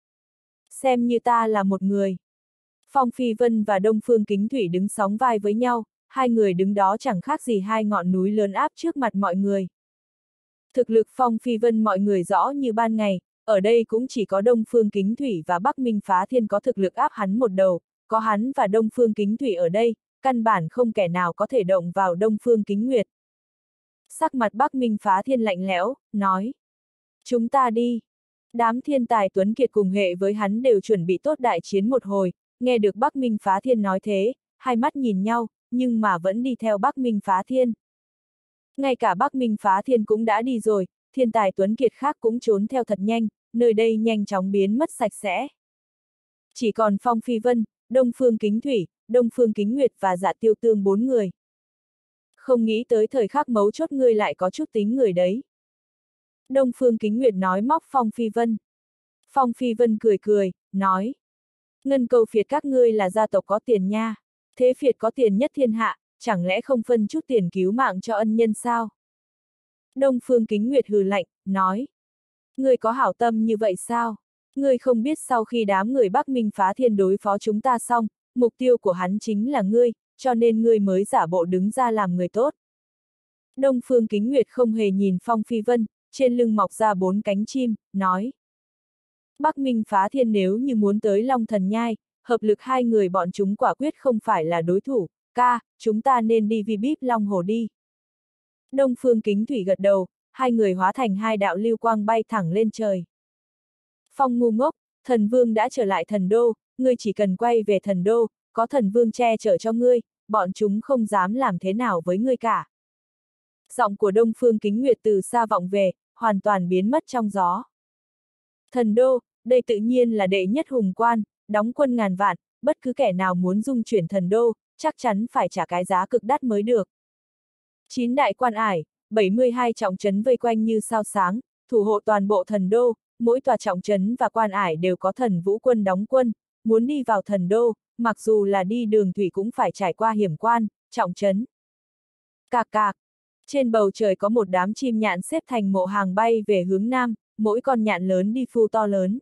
Xem như ta là một người. Phong Phi Vân và Đông Phương Kính Thủy đứng sóng vai với nhau, hai người đứng đó chẳng khác gì hai ngọn núi lớn áp trước mặt mọi người. Thực lực Phong Phi Vân mọi người rõ như ban ngày, ở đây cũng chỉ có Đông Phương Kính Thủy và Bắc Minh Phá Thiên có thực lực áp hắn một đầu, có hắn và Đông Phương Kính Thủy ở đây, căn bản không kẻ nào có thể động vào Đông Phương Kính Nguyệt. Sắc mặt Bắc Minh Phá Thiên lạnh lẽo, nói. Chúng ta đi. Đám thiên tài tuấn kiệt cùng hệ với hắn đều chuẩn bị tốt đại chiến một hồi, nghe được Bắc Minh Phá Thiên nói thế, hai mắt nhìn nhau, nhưng mà vẫn đi theo Bắc Minh Phá Thiên. Ngay cả Bắc Minh Phá Thiên cũng đã đi rồi, thiên tài tuấn kiệt khác cũng trốn theo thật nhanh, nơi đây nhanh chóng biến mất sạch sẽ. Chỉ còn Phong Phi Vân, Đông Phương Kính Thủy, Đông Phương Kính Nguyệt và Dạ Tiêu Tương bốn người. Không nghĩ tới thời khắc mấu chốt ngươi lại có chút tính người đấy. Đông Phương Kính Nguyệt nói móc Phong Phi Vân. Phong Phi Vân cười cười, nói. Ngân Câu Phiệt các ngươi là gia tộc có tiền nha. Thế Phiệt có tiền nhất thiên hạ, chẳng lẽ không phân chút tiền cứu mạng cho ân nhân sao? Đông Phương Kính Nguyệt hừ lạnh, nói. Ngươi có hảo tâm như vậy sao? Ngươi không biết sau khi đám người Bắc Minh Phá Thiên đối phó chúng ta xong, mục tiêu của hắn chính là ngươi, cho nên ngươi mới giả bộ đứng ra làm người tốt. Đông Phương Kính Nguyệt không hề nhìn Phong Phi Vân, trên lưng mọc ra bốn cánh chim, nói. Bắc Minh Phá Thiên nếu như muốn tới Long Thần Nhai, hợp lực hai người bọn chúng quả quyết không phải là đối thủ, ca, chúng ta nên đi vi bíp Long Hồ đi. Đông Phương Kính Thủy gật đầu, hai người hóa thành hai đạo lưu quang bay thẳng lên trời. Phong ngu ngốc, thần vương đã trở lại thần đô, ngươi chỉ cần quay về thần đô, có thần vương che chở cho ngươi, bọn chúng không dám làm thế nào với ngươi cả. Giọng của Đông Phương Kính Nguyệt từ xa vọng về, hoàn toàn biến mất trong gió. Thần đô, đây tự nhiên là đệ nhất hùng quan, đóng quân ngàn vạn, bất cứ kẻ nào muốn dung chuyển thần đô, chắc chắn phải trả cái giá cực đắt mới được. Chín đại quan ải, bảy mươi hai trọng trấn vây quanh như sao sáng, thủ hộ toàn bộ thần đô, mỗi tòa trọng trấn và quan ải đều có thần vũ quân đóng quân, muốn đi vào thần đô, mặc dù là đi đường thủy cũng phải trải qua hiểm quan, trọng trấn. Cạc cạc, trên bầu trời có một đám chim nhạn xếp thành mộ hàng bay về hướng nam, mỗi con nhạn lớn đi phu to lớn.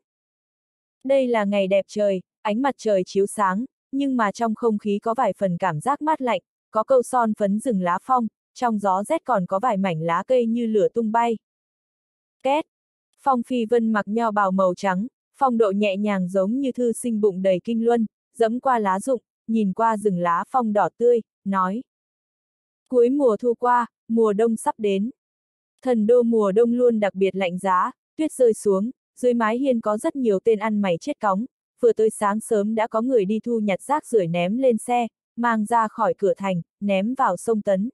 Đây là ngày đẹp trời, ánh mặt trời chiếu sáng, nhưng mà trong không khí có vài phần cảm giác mát lạnh, có câu son phấn rừng lá phong, trong gió rét còn có vài mảnh lá cây như lửa tung bay. Két! Phong Phi Vân mặc nho bào màu trắng, phong độ nhẹ nhàng giống như thư sinh bụng đầy kinh luân, dẫm qua lá rụng, nhìn qua rừng lá phong đỏ tươi, nói. Cuối mùa thu qua, mùa đông sắp đến. Thần đô mùa đông luôn đặc biệt lạnh giá, tuyết rơi xuống, dưới mái hiên có rất nhiều tên ăn mày chết cóng, vừa tới sáng sớm đã có người đi thu nhặt rác rưởi ném lên xe, mang ra khỏi cửa thành, ném vào sông Tấn.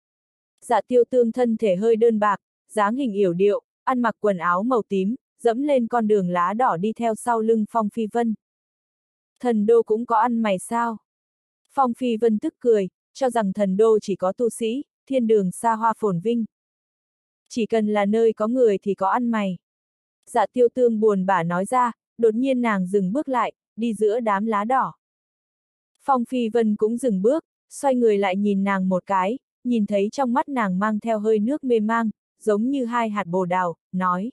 Dạ Tiêu Tương thân thể hơi đơn bạc, dáng hình yểu điệu, ăn mặc quần áo màu tím, dẫm lên con đường lá đỏ đi theo sau lưng Phong Phi Vân. Thần đô cũng có ăn mày sao? Phong Phi Vân tức cười, cho rằng thần đô chỉ có tu sĩ, thiên đường xa hoa phồn vinh. Chỉ cần là nơi có người thì có ăn mày. Dạ Tiêu Tương buồn bã nói ra, đột nhiên nàng dừng bước lại, đi giữa đám lá đỏ. Phong Phi Vân cũng dừng bước, xoay người lại nhìn nàng một cái, nhìn thấy trong mắt nàng mang theo hơi nước mê mang, giống như hai hạt bồ đào, nói.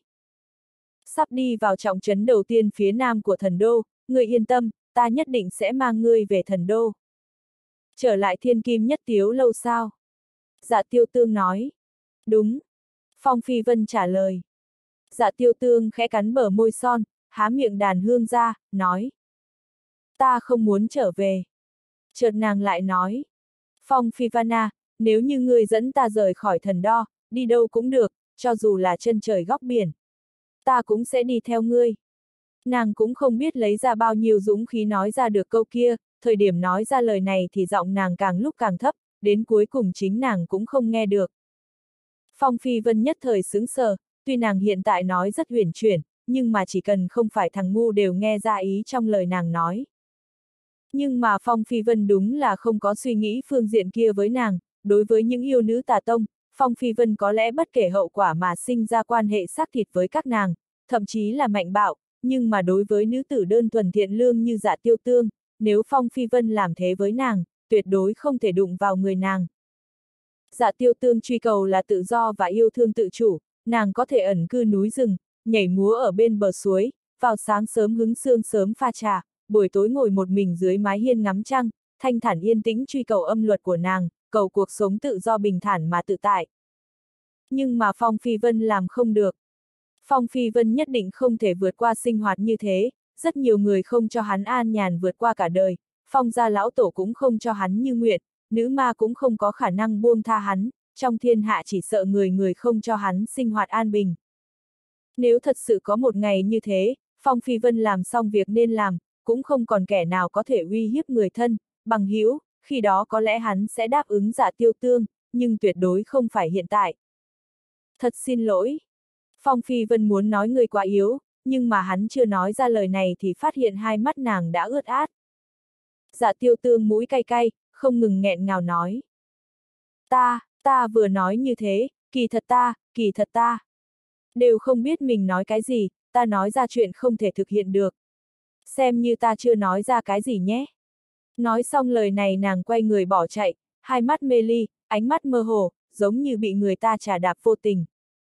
Sắp đi vào trọng trấn đầu tiên phía nam của thần đô, ngươi yên tâm, ta nhất định sẽ mang ngươi về thần đô. Trở lại Thiên Kim Nhất Tiếu lâu sao? Dạ Tiêu Tương nói. Đúng. Phong Phi Vân trả lời. Dạ Tiêu Tương khẽ cắn bờ môi son, há miệng đàn hương ra, nói. Ta không muốn trở về. Chợt nàng lại nói. Phong Phi Vana, nếu như ngươi dẫn ta rời khỏi thần đo, đi đâu cũng được, cho dù là chân trời góc biển. Ta cũng sẽ đi theo ngươi. Nàng cũng không biết lấy ra bao nhiêu dũng khí nói ra được câu kia, thời điểm nói ra lời này thì giọng nàng càng lúc càng thấp, đến cuối cùng chính nàng cũng không nghe được. Phong Phi Vân nhất thời sững sờ, tuy nàng hiện tại nói rất huyền chuyển, nhưng mà chỉ cần không phải thằng ngu đều nghe ra ý trong lời nàng nói. Nhưng mà Phong Phi Vân đúng là không có suy nghĩ phương diện kia với nàng, đối với những yêu nữ tà tông, Phong Phi Vân có lẽ bất kể hậu quả mà sinh ra quan hệ xác thịt với các nàng, thậm chí là mạnh bạo, nhưng mà đối với nữ tử đơn thuần thiện lương như Dạ Tiêu Tương, nếu Phong Phi Vân làm thế với nàng, tuyệt đối không thể đụng vào người nàng. Dạ Tiêu Tương truy cầu là tự do và yêu thương tự chủ, nàng có thể ẩn cư núi rừng, nhảy múa ở bên bờ suối, vào sáng sớm hứng sương sớm pha trà, buổi tối ngồi một mình dưới mái hiên ngắm trăng, thanh thản yên tĩnh truy cầu âm luật của nàng, cầu cuộc sống tự do bình thản mà tự tại. Nhưng mà Phong Phi Vân làm không được. Phong Phi Vân nhất định không thể vượt qua sinh hoạt như thế, rất nhiều người không cho hắn an nhàn vượt qua cả đời, Phong gia lão tổ cũng không cho hắn như nguyện, nữ ma cũng không có khả năng buông tha hắn, trong thiên hạ chỉ sợ người người không cho hắn sinh hoạt an bình. Nếu thật sự có một ngày như thế, Phong Phi Vân làm xong việc nên làm, cũng không còn kẻ nào có thể uy hiếp người thân, bằng hữu, khi đó có lẽ hắn sẽ đáp ứng Dạ Tiêu Tương, nhưng tuyệt đối không phải hiện tại. Thật xin lỗi. Phong Phi Vân muốn nói người quá yếu, nhưng mà hắn chưa nói ra lời này thì phát hiện hai mắt nàng đã ướt át. Dạ Tiêu Tương mũi cay cay, không ngừng nghẹn ngào nói. Ta, ta vừa nói như thế, kỳ thật ta, kỳ thật ta. Đều không biết mình nói cái gì, ta nói ra chuyện không thể thực hiện được. Xem như ta chưa nói ra cái gì nhé. Nói xong lời này nàng quay người bỏ chạy, hai mắt mê ly, ánh mắt mơ hồ, giống như bị người ta trà đạp vô tình.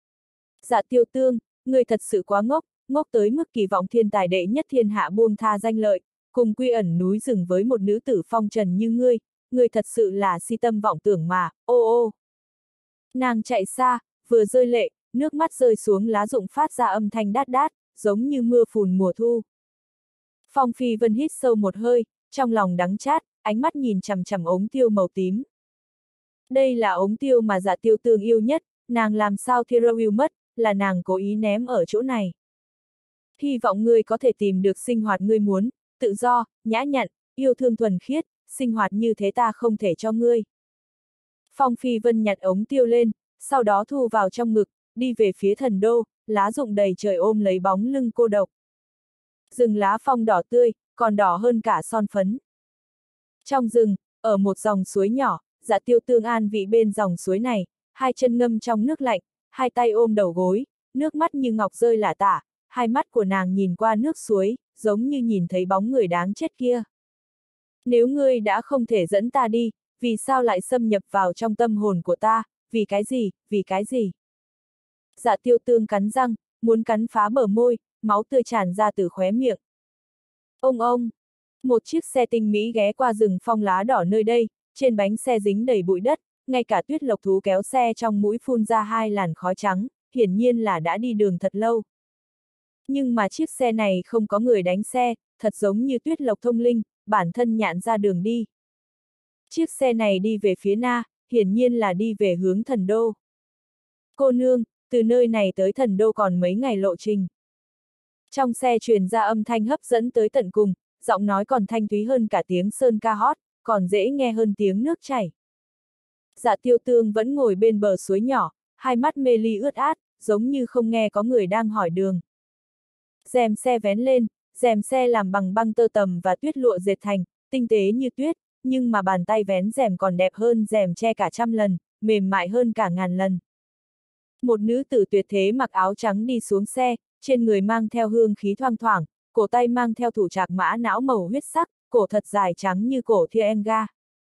Dạ Tiêu Tương, người thật sự quá ngốc, ngốc tới mức kỳ vọng thiên tài đệ nhất thiên hạ buông tha danh lợi, cùng quy ẩn núi rừng với một nữ tử phong trần như ngươi, ngươi thật sự là si tâm vọng tưởng mà, ô ô. Nàng chạy xa, vừa rơi lệ, nước mắt rơi xuống lá rụng phát ra âm thanh đát đát, giống như mưa phùn mùa thu. Phong Phi Vân hít sâu một hơi, trong lòng đắng chát, ánh mắt nhìn chằm chằm ống tiêu màu tím. Đây là ống tiêu mà Dạ Tiêu Tương yêu nhất, nàng làm sao Thierry yêu mất, là nàng cố ý ném ở chỗ này. Hy vọng ngươi có thể tìm được sinh hoạt ngươi muốn, tự do, nhã nhặn, yêu thương thuần khiết, sinh hoạt như thế ta không thể cho ngươi. Phong Phi Vân nhặt ống tiêu lên, sau đó thu vào trong ngực, đi về phía thần đô, lá rụng đầy trời ôm lấy bóng lưng cô độc. Rừng lá phong đỏ tươi, còn đỏ hơn cả son phấn. Trong rừng, ở một dòng suối nhỏ, Dạ Tiêu Tương an vị bên dòng suối này, hai chân ngâm trong nước lạnh, hai tay ôm đầu gối, nước mắt như ngọc rơi lả tả, hai mắt của nàng nhìn qua nước suối, giống như nhìn thấy bóng người đáng chết kia. Nếu ngươi đã không thể dẫn ta đi, vì sao lại xâm nhập vào trong tâm hồn của ta, vì cái gì, vì cái gì? Dạ Tiêu Tương cắn răng, muốn cắn phá bờ môi, máu tươi tràn ra từ khóe miệng. Ông ông! Một chiếc xe tinh mỹ ghé qua rừng phong lá đỏ nơi đây, trên bánh xe dính đầy bụi đất, ngay cả Tuyết Lộc thú kéo xe trong mũi phun ra hai làn khói trắng, hiển nhiên là đã đi đường thật lâu. Nhưng mà chiếc xe này không có người đánh xe, thật giống như Tuyết Lộc thông linh, bản thân nhạn ra đường đi. Chiếc xe này đi về phía na, hiển nhiên là đi về hướng thần đô. Cô nương, từ nơi này tới thần đô còn mấy ngày lộ trình. Trong xe truyền ra âm thanh hấp dẫn tới tận cùng, giọng nói còn thanh thúy hơn cả tiếng sơn ca hót, còn dễ nghe hơn tiếng nước chảy. Dạ Tiêu Tương vẫn ngồi bên bờ suối nhỏ, hai mắt mê ly ướt át, giống như không nghe có người đang hỏi đường. Rèm xe vén lên, rèm xe làm bằng băng tơ tằm và tuyết lụa dệt thành, tinh tế như tuyết, nhưng mà bàn tay vén rèm còn đẹp hơn rèm che cả trăm lần, mềm mại hơn cả ngàn lần. Một nữ tử tuyệt thế mặc áo trắng đi xuống xe, trên người mang theo hương khí thoang thoảng, cổ tay mang theo thủ trạc mã não màu huyết sắc, cổ thật dài trắng như cổ thiên nga.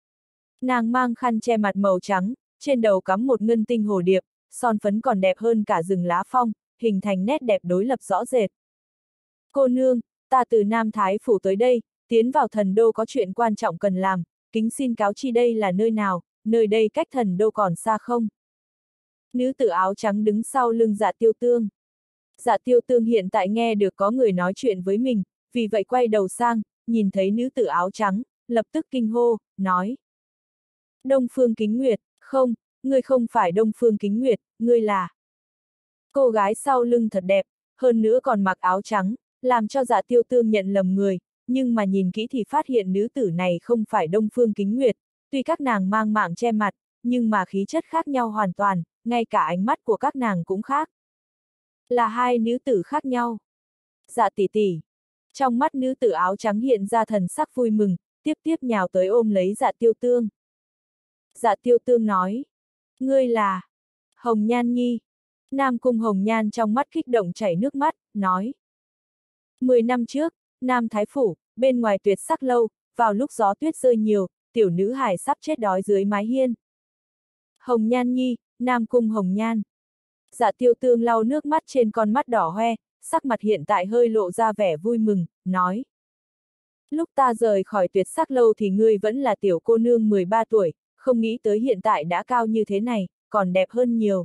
Nàng mang khăn che mặt màu trắng, trên đầu cắm một ngân tinh hồ điệp, son phấn còn đẹp hơn cả rừng lá phong, hình thành nét đẹp đối lập rõ rệt. Cô nương, ta từ Nam Thái Phủ tới đây, tiến vào thần đô có chuyện quan trọng cần làm, kính xin cáo chi đây là nơi nào, nơi đây cách thần đô còn xa không? Nữ tử áo trắng đứng sau lưng Dạ Tiêu Tương. Dạ Tiêu Tương hiện tại nghe được có người nói chuyện với mình, vì vậy quay đầu sang, nhìn thấy nữ tử áo trắng, lập tức kinh hô, nói. Đông Phương Kính Nguyệt, không, ngươi không phải Đông Phương Kính Nguyệt, ngươi là. Cô gái sau lưng thật đẹp, hơn nữa còn mặc áo trắng, làm cho Dạ Tiêu Tương nhận lầm người, nhưng mà nhìn kỹ thì phát hiện nữ tử này không phải Đông Phương Kính Nguyệt, tuy các nàng mang mạng che mặt, nhưng mà khí chất khác nhau hoàn toàn, ngay cả ánh mắt của các nàng cũng khác. Là hai nữ tử khác nhau. Dạ tỷ tỷ. Trong mắt nữ tử áo trắng hiện ra thần sắc vui mừng, tiếp tiếp nhào tới ôm lấy Dạ Tiêu Tương. Dạ Tiêu Tương nói, ngươi là Hồng Nhan Nhi. Nam Cung Hồng Nhan trong mắt kích động chảy nước mắt, nói. Mười năm trước, Nam Thái Phủ, bên ngoài Tuyệt Sắc Lâu, vào lúc gió tuyết rơi nhiều, tiểu nữ hài sắp chết đói dưới mái hiên. Hồng Nhan Nhi, Nam Cung Hồng Nhan. Dạ Tiêu Tương lau nước mắt trên con mắt đỏ hoe, sắc mặt hiện tại hơi lộ ra vẻ vui mừng, nói. Lúc ta rời khỏi Tuyệt Sắc Lâu thì ngươi vẫn là tiểu cô nương mười ba tuổi, không nghĩ tới hiện tại đã cao như thế này, còn đẹp hơn nhiều.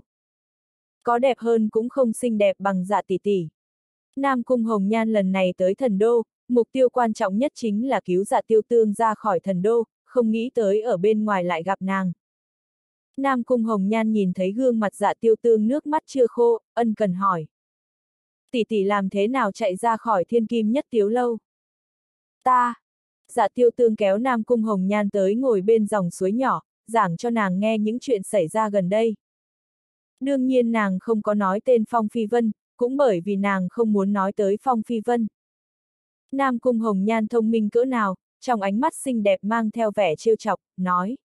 Có đẹp hơn cũng không xinh đẹp bằng Dạ tỷ tỷ. Nam Cung Hồng Nhan lần này tới thần đô, mục tiêu quan trọng nhất chính là cứu Dạ Tiêu Tương ra khỏi thần đô, không nghĩ tới ở bên ngoài lại gặp nàng. Nam Cung Hồng Nhan nhìn thấy gương mặt Dạ Tiêu Tương nước mắt chưa khô, ân cần hỏi. Tỷ tỷ làm thế nào chạy ra khỏi Thiên Kim Nhất Tiếu Lâu? Ta. Dạ Tiêu Tương kéo Nam Cung Hồng Nhan tới ngồi bên dòng suối nhỏ, giảng cho nàng nghe những chuyện xảy ra gần đây. Đương nhiên nàng không có nói tên Phong Phi Vân, cũng bởi vì nàng không muốn nói tới Phong Phi Vân. Nam Cung Hồng Nhan thông minh cỡ nào, trong ánh mắt xinh đẹp mang theo vẻ trêu chọc, nói.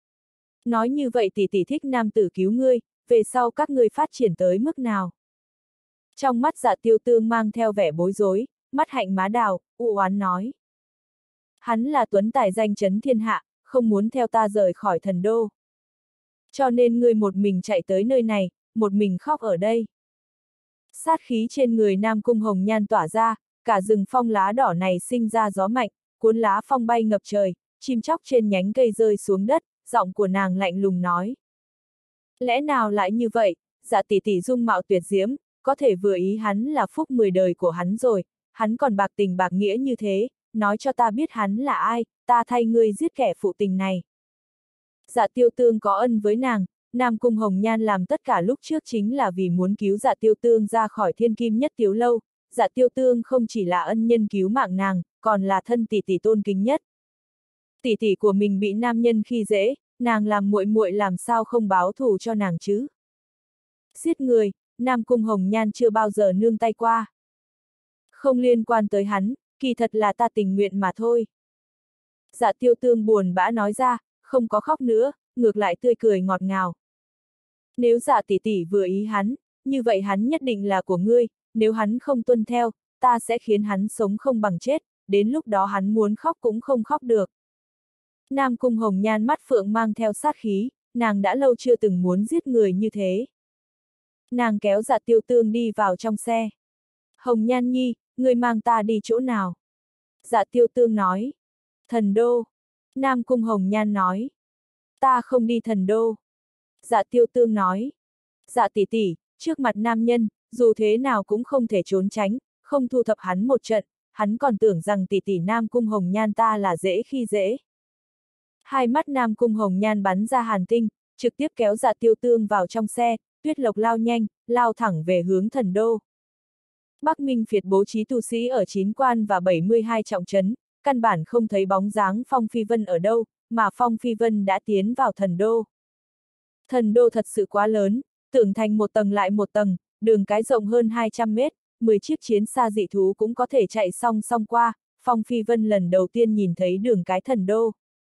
Nói như vậy tỷ tỷ thích nam tử cứu ngươi, về sau các ngươi phát triển tới mức nào? Trong mắt Dạ Tiêu Tương mang theo vẻ bối rối, mắt hạnh má đào, u oán nói. Hắn là tuấn tài danh chấn thiên hạ, không muốn theo ta rời khỏi thần đô. Cho nên ngươi một mình chạy tới nơi này, một mình khóc ở đây. Sát khí trên người Nam Cung Hồng Nhan tỏa ra, cả rừng phong lá đỏ này sinh ra gió mạnh, cuốn lá phong bay ngập trời, chim chóc trên nhánh cây rơi xuống đất, giọng của nàng lạnh lùng nói. Lẽ nào lại như vậy, Dạ tỷ tỷ dung mạo tuyệt diễm, có thể vừa ý hắn là phúc mười đời của hắn rồi, hắn còn bạc tình bạc nghĩa như thế, nói cho ta biết hắn là ai, ta thay ngươi giết kẻ phụ tình này. Dạ Tiêu Tương có ân với nàng, Nam Cung Hồng Nhan làm tất cả lúc trước chính là vì muốn cứu Dạ Tiêu Tương ra khỏi Thiên Kim Nhất Tiếu Lâu. Dạ Tiêu Tương không chỉ là ân nhân cứu mạng nàng, còn là thân tỷ tỷ tôn kính nhất. Tỷ tỷ của mình bị nam nhân khi dễ, nàng làm muội muội làm sao không báo thù cho nàng chứ? Giết người, Nam Cung Hồng Nhan chưa bao giờ nương tay qua. Không liên quan tới hắn, kỳ thật là ta tình nguyện mà thôi. Dạ Tiêu Tương buồn bã nói ra, không có khóc nữa, ngược lại tươi cười ngọt ngào. Nếu Dạ tỷ tỷ vừa ý hắn, như vậy hắn nhất định là của ngươi, nếu hắn không tuân theo, ta sẽ khiến hắn sống không bằng chết, đến lúc đó hắn muốn khóc cũng không khóc được. Nam Cung Hồng Nhan mắt phượng mang theo sát khí, nàng đã lâu chưa từng muốn giết người như thế. Nàng kéo Dạ Tiêu Tương đi vào trong xe. Hồng Nhan Nhi, ngươi mang ta đi chỗ nào? Dạ Tiêu Tương nói. Thần đô. Nam Cung Hồng Nhan nói. Ta không đi thần đô. Dạ Tiêu Tương nói. Dạ tỷ tỷ, trước mặt nam nhân, dù thế nào cũng không thể trốn tránh, không thu thập hắn một trận, hắn còn tưởng rằng tỷ tỷ Nam Cung Hồng Nhan ta là dễ khi dễ. Hai mắt Nam Cung Hồng Nhan bắn ra hàn tinh, trực tiếp kéo Dạ Tiêu Tương vào trong xe, tuyết lộc lao nhanh, lao thẳng về hướng thần đô. Bắc Minh Phiệt bố trí tu sĩ ở chín quan và bảy mươi hai trọng trấn, căn bản không thấy bóng dáng Phong Phi Vân ở đâu, mà Phong Phi Vân đã tiến vào thần đô. Thần đô thật sự quá lớn, tưởng thành một tầng lại một tầng, đường cái rộng hơn hai trăm mét, mười chiếc chiến xa dị thú cũng có thể chạy song song qua, Phong Phi Vân lần đầu tiên nhìn thấy đường cái thần đô.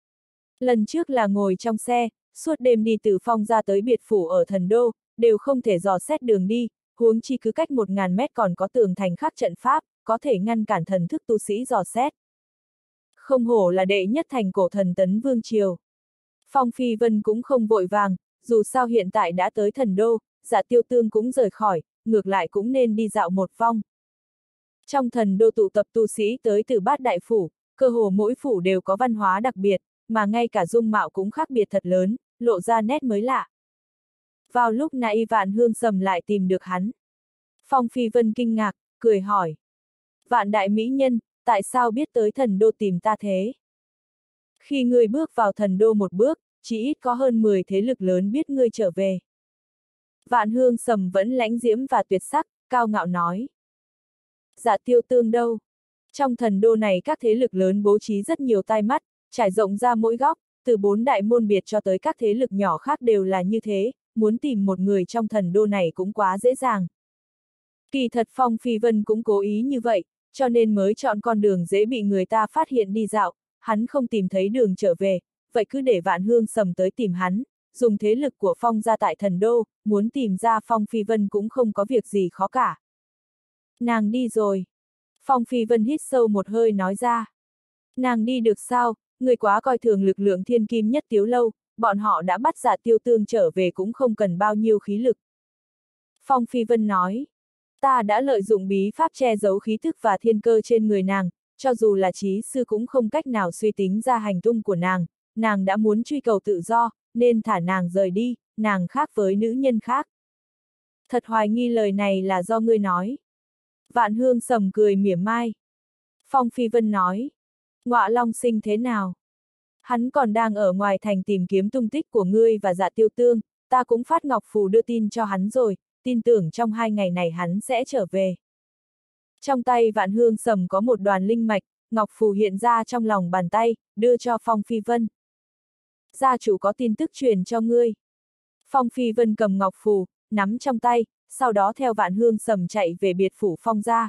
Lần trước là ngồi trong xe, suốt đêm đi từ Phong ra tới biệt phủ ở thần đô, đều không thể dò xét đường đi, huống chi cứ cách một ngàn mét còn có tường thành khắc trận pháp, có thể ngăn cản thần thức tu sĩ dò xét. Không hổ là đệ nhất thành cổ thần tấn vương triều. Phong Phi Vân cũng không vội vàng, dù sao hiện tại đã tới thần đô, Dạ Tiêu Tương cũng rời khỏi, ngược lại cũng nên đi dạo một vòng. Trong thần đô tụ tập tu sĩ tới từ bát đại phủ, cơ hồ mỗi phủ đều có văn hóa đặc biệt, mà ngay cả dung mạo cũng khác biệt thật lớn, lộ ra nét mới lạ. Vào lúc nãy Vạn Hương Sầm lại tìm được hắn. Phong Phi Vân kinh ngạc, cười hỏi. Vạn đại mỹ nhân, tại sao biết tới thần đô tìm ta thế? Khi ngươi bước vào thần đô một bước, chỉ ít có hơn mười thế lực lớn biết ngươi trở về. Vạn Hương Sầm vẫn lãnh diễm và tuyệt sắc, cao ngạo nói. Dạ Tiêu Tương đâu? Trong thần đô này các thế lực lớn bố trí rất nhiều tai mắt, trải rộng ra mỗi góc, từ bốn đại môn biệt cho tới các thế lực nhỏ khác đều là như thế, muốn tìm một người trong thần đô này cũng quá dễ dàng. Kỳ thật Phong Phi Vân cũng cố ý như vậy, cho nên mới chọn con đường dễ bị người ta phát hiện đi dạo, hắn không tìm thấy đường trở về, vậy cứ để Vạn Hương Sầm tới tìm hắn, dùng thế lực của Phong gia tại thần đô, muốn tìm ra Phong Phi Vân cũng không có việc gì khó cả. Nàng đi rồi. Phong Phi Vân hít sâu một hơi nói ra. Nàng đi được sao, người quá coi thường lực lượng thiên kim nhất Tiếu lâu, bọn họ đã bắt Dạ Tiêu Tương trở về cũng không cần bao nhiêu khí lực. Phong Phi Vân nói. Ta đã lợi dụng bí pháp che giấu khí thức và thiên cơ trên người nàng, cho dù là trí sư cũng không cách nào suy tính ra hành tung của nàng, nàng đã muốn truy cầu tự do, nên thả nàng rời đi, nàng khác với nữ nhân khác. Thật hoài nghi lời này là do ngươi nói. Vạn Hương Sầm cười mỉa mai. Phong Phi Vân nói. Ngọa Long Sinh thế nào? Hắn còn đang ở ngoài thành tìm kiếm tung tích của ngươi và Dạ Tiêu Tương, ta cũng phát ngọc phù đưa tin cho hắn rồi, tin tưởng trong hai ngày này hắn sẽ trở về. Trong tay Vạn Hương Sầm có một đoàn linh mạch, ngọc phù hiện ra trong lòng bàn tay, đưa cho Phong Phi Vân. Gia chủ có tin tức truyền cho ngươi. Phong Phi Vân cầm ngọc phù, nắm trong tay, sau đó theo Vạn Hương Sầm chạy về biệt phủ Phong gia.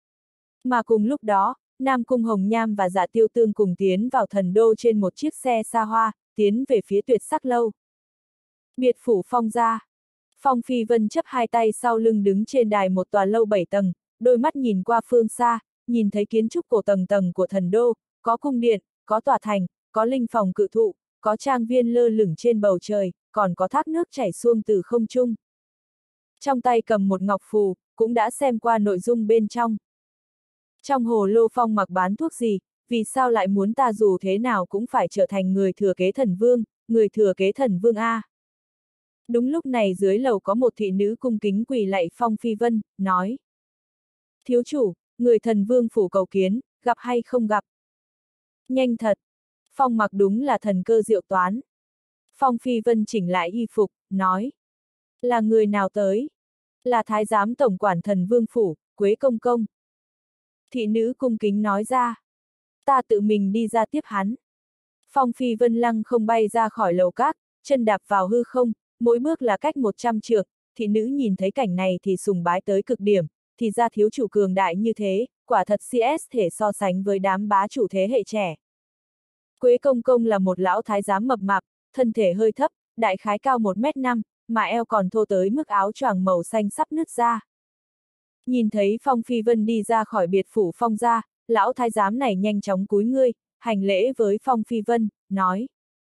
Mà cùng lúc đó, Nam Cung Hồng Nham và Dạ Tiêu Tương cùng tiến vào thần đô trên một chiếc xe xa hoa, tiến về phía Tuyệt Sắc lâu. Biệt phủ Phong gia. Phong Phi Vân chấp hai tay sau lưng đứng trên đài một tòa lâu bảy tầng, đôi mắt nhìn qua phương xa, nhìn thấy kiến trúc cổ tầng tầng của thần đô, có cung điện, có tòa thành, có linh phòng cự thụ, có trang viên lơ lửng trên bầu trời, còn có thác nước chảy xuông từ không trung. Trong tay cầm một ngọc phù, cũng đã xem qua nội dung bên trong. Trong hồ lô Phong mặc bán thuốc gì, vì sao lại muốn ta dù thế nào cũng phải trở thành người thừa kế thần vương, người thừa kế thần vương A. Đúng lúc này dưới lầu có một thị nữ cung kính quỳ lạy Phong Phi Vân, nói. Thiếu chủ, người thần vương phủ cầu kiến, gặp hay không gặp? Nhanh thật. Phong mặc đúng là thần cơ diệu toán. Phong Phi Vân chỉnh lại y phục, nói. Là người nào tới? Là thái giám tổng quản thần vương phủ, Quế Công Công. Thị nữ cung kính nói ra. Ta tự mình đi ra tiếp hắn. Phong Phi Vân lăng không bay ra khỏi lầu các, chân đạp vào hư không, mỗi bước là cách một trăm trượng, thị nữ nhìn thấy cảnh này thì sùng bái tới cực điểm, thì ra thiếu chủ cường đại như thế, quả thật xê ét thể so sánh với đám bá chủ thế hệ trẻ. Quế Công Công là một lão thái giám mập mạp, thân thể hơi thấp, đại khái cao một mét năm, mà eo còn thô tới mức áo choàng màu xanh sắp nứt ra. Nhìn thấy Phong Phi Vân đi ra khỏi biệt phủ Phong gia, lão thái giám này nhanh chóng cúi ngươi, hành lễ với Phong Phi Vân, nói.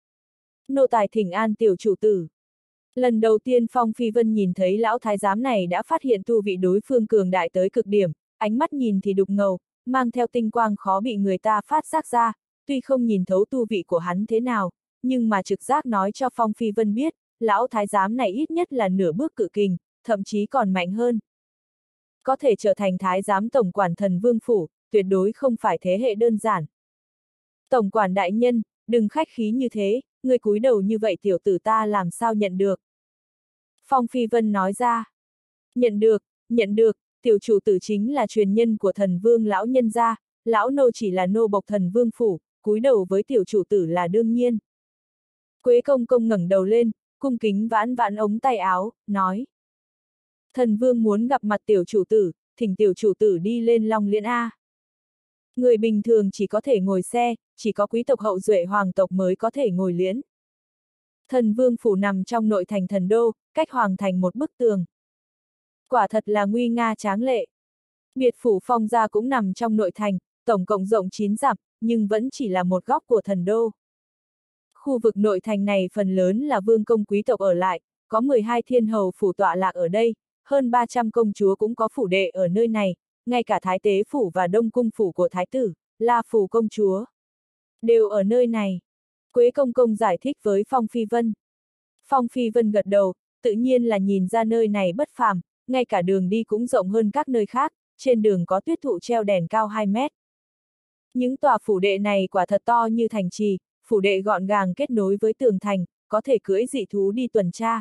Nô tài thỉnh an tiểu chủ tử. Lần đầu tiên Phong Phi Vân nhìn thấy lão thái giám này đã phát hiện tu vị đối phương cường đại tới cực điểm, ánh mắt nhìn thì đục ngầu, mang theo tinh quang khó bị người ta phát giác ra, tuy không nhìn thấu tu vị của hắn thế nào, nhưng mà trực giác nói cho Phong Phi Vân biết, lão thái giám này ít nhất là nửa bước cự kình, thậm chí còn mạnh hơn. Có thể trở thành thái giám tổng quản thần vương phủ, tuyệt đối không phải thế hệ đơn giản. Tổng quản đại nhân, đừng khách khí như thế, người cúi đầu như vậy tiểu tử ta làm sao nhận được. Phong Phi Vân nói ra. Nhận được, nhận được, tiểu chủ tử chính là truyền nhân của thần vương lão nhân gia, lão nô chỉ là nô bộc thần vương phủ, cúi đầu với tiểu chủ tử là đương nhiên. Quế Công Công ngẩng đầu lên, cung kính vãn vãn ống tay áo, nói. Thần vương muốn gặp mặt tiểu chủ tử, thỉnh tiểu chủ tử đi lên Long Liễn A. Người bình thường chỉ có thể ngồi xe, chỉ có quý tộc hậu duệ hoàng tộc mới có thể ngồi liễn. Thần vương phủ nằm trong nội thành thần đô, cách hoàng thành một bức tường. Quả thật là nguy nga tráng lệ. Biệt phủ Phong gia cũng nằm trong nội thành, tổng cộng rộng chín dặm, nhưng vẫn chỉ là một góc của thần đô. Khu vực nội thành này phần lớn là vương công quý tộc ở lại, có mười hai thiên hầu phủ tọa lạc ở đây, hơn ba trăm công chúa cũng có phủ đệ ở nơi này, ngay cả thái tế phủ và đông cung phủ của thái tử, La phủ công chúa, đều ở nơi này. Quế Công Công giải thích với Phong Phi Vân. Phong Phi Vân gật đầu, tự nhiên là nhìn ra nơi này bất phàm, ngay cả đường đi cũng rộng hơn các nơi khác, trên đường có tuyết thụ treo đèn cao hai mét. Những tòa phủ đệ này quả thật to như thành trì, phủ đệ gọn gàng kết nối với tường thành, có thể cưỡi dị thú đi tuần tra.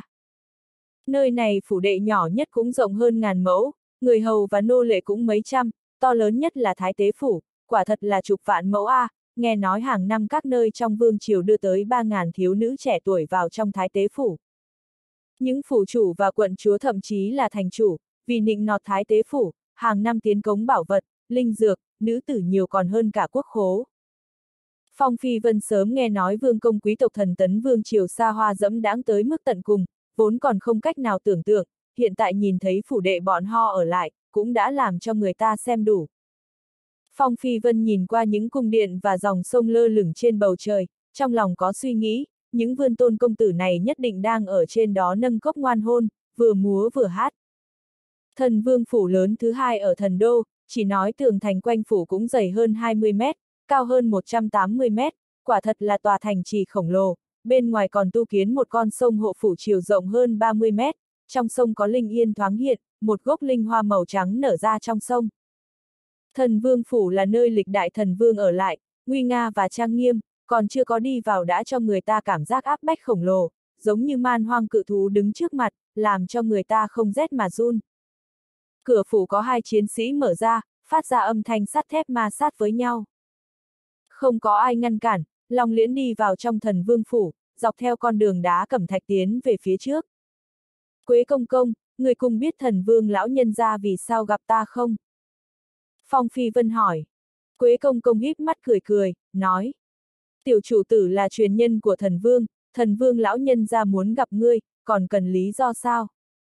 Nơi này phủ đệ nhỏ nhất cũng rộng hơn ngàn mẫu, người hầu và nô lệ cũng mấy trăm, to lớn nhất là thái tế phủ, quả thật là chục vạn mẫu A, nghe nói hàng năm các nơi trong vương triều đưa tới ba ngàn thiếu nữ trẻ tuổi vào trong thái tế phủ. Những phủ chủ và quận chúa thậm chí là thành chủ, vì nịnh nọt thái tế phủ, hàng năm tiến cống bảo vật, linh dược, nữ tử nhiều còn hơn cả quốc khố. Phong Phi Vân sớm nghe nói vương công quý tộc thần tấn vương triều xa hoa dẫm đãng tới mức tận cùng, vốn còn không cách nào tưởng tượng, hiện tại nhìn thấy phủ đệ bọn họ ở lại, cũng đã làm cho người ta xem đủ. Phong Phi Vân nhìn qua những cung điện và dòng sông lơ lửng trên bầu trời, trong lòng có suy nghĩ, những vươn tôn công tử này nhất định đang ở trên đó nâng cốc ngoan hôn, vừa múa vừa hát. Thần vương phủ lớn thứ hai ở thần đô, chỉ nói tường thành quanh phủ cũng dày hơn hai mươi mét, cao hơn một trăm tám mươi mét, quả thật là tòa thành trì khổng lồ, bên ngoài còn tu kiến một con sông hộ phủ chiều rộng hơn ba mươi mét, trong sông có linh yên thoáng hiện, một gốc linh hoa màu trắng nở ra trong sông. Thần vương phủ là nơi lịch đại thần vương ở lại, nguy nga và trang nghiêm, còn chưa có đi vào đã cho người ta cảm giác áp bách khổng lồ, giống như man hoang cự thú đứng trước mặt, làm cho người ta không rét mà run. Cửa phủ có hai chiến sĩ mở ra, phát ra âm thanh sắt thép ma sát với nhau. Không có ai ngăn cản, Long Liễn đi vào trong thần vương phủ, dọc theo con đường đá cẩm thạch tiến về phía trước. Quế công công, người cùng biết thần vương lão nhân gia vì sao gặp ta không? Phong Phi Vân hỏi. Quế công công híp mắt cười cười, nói. Tiểu chủ tử là truyền nhân của thần vương, thần vương lão nhân gia muốn gặp ngươi, còn cần lý do sao?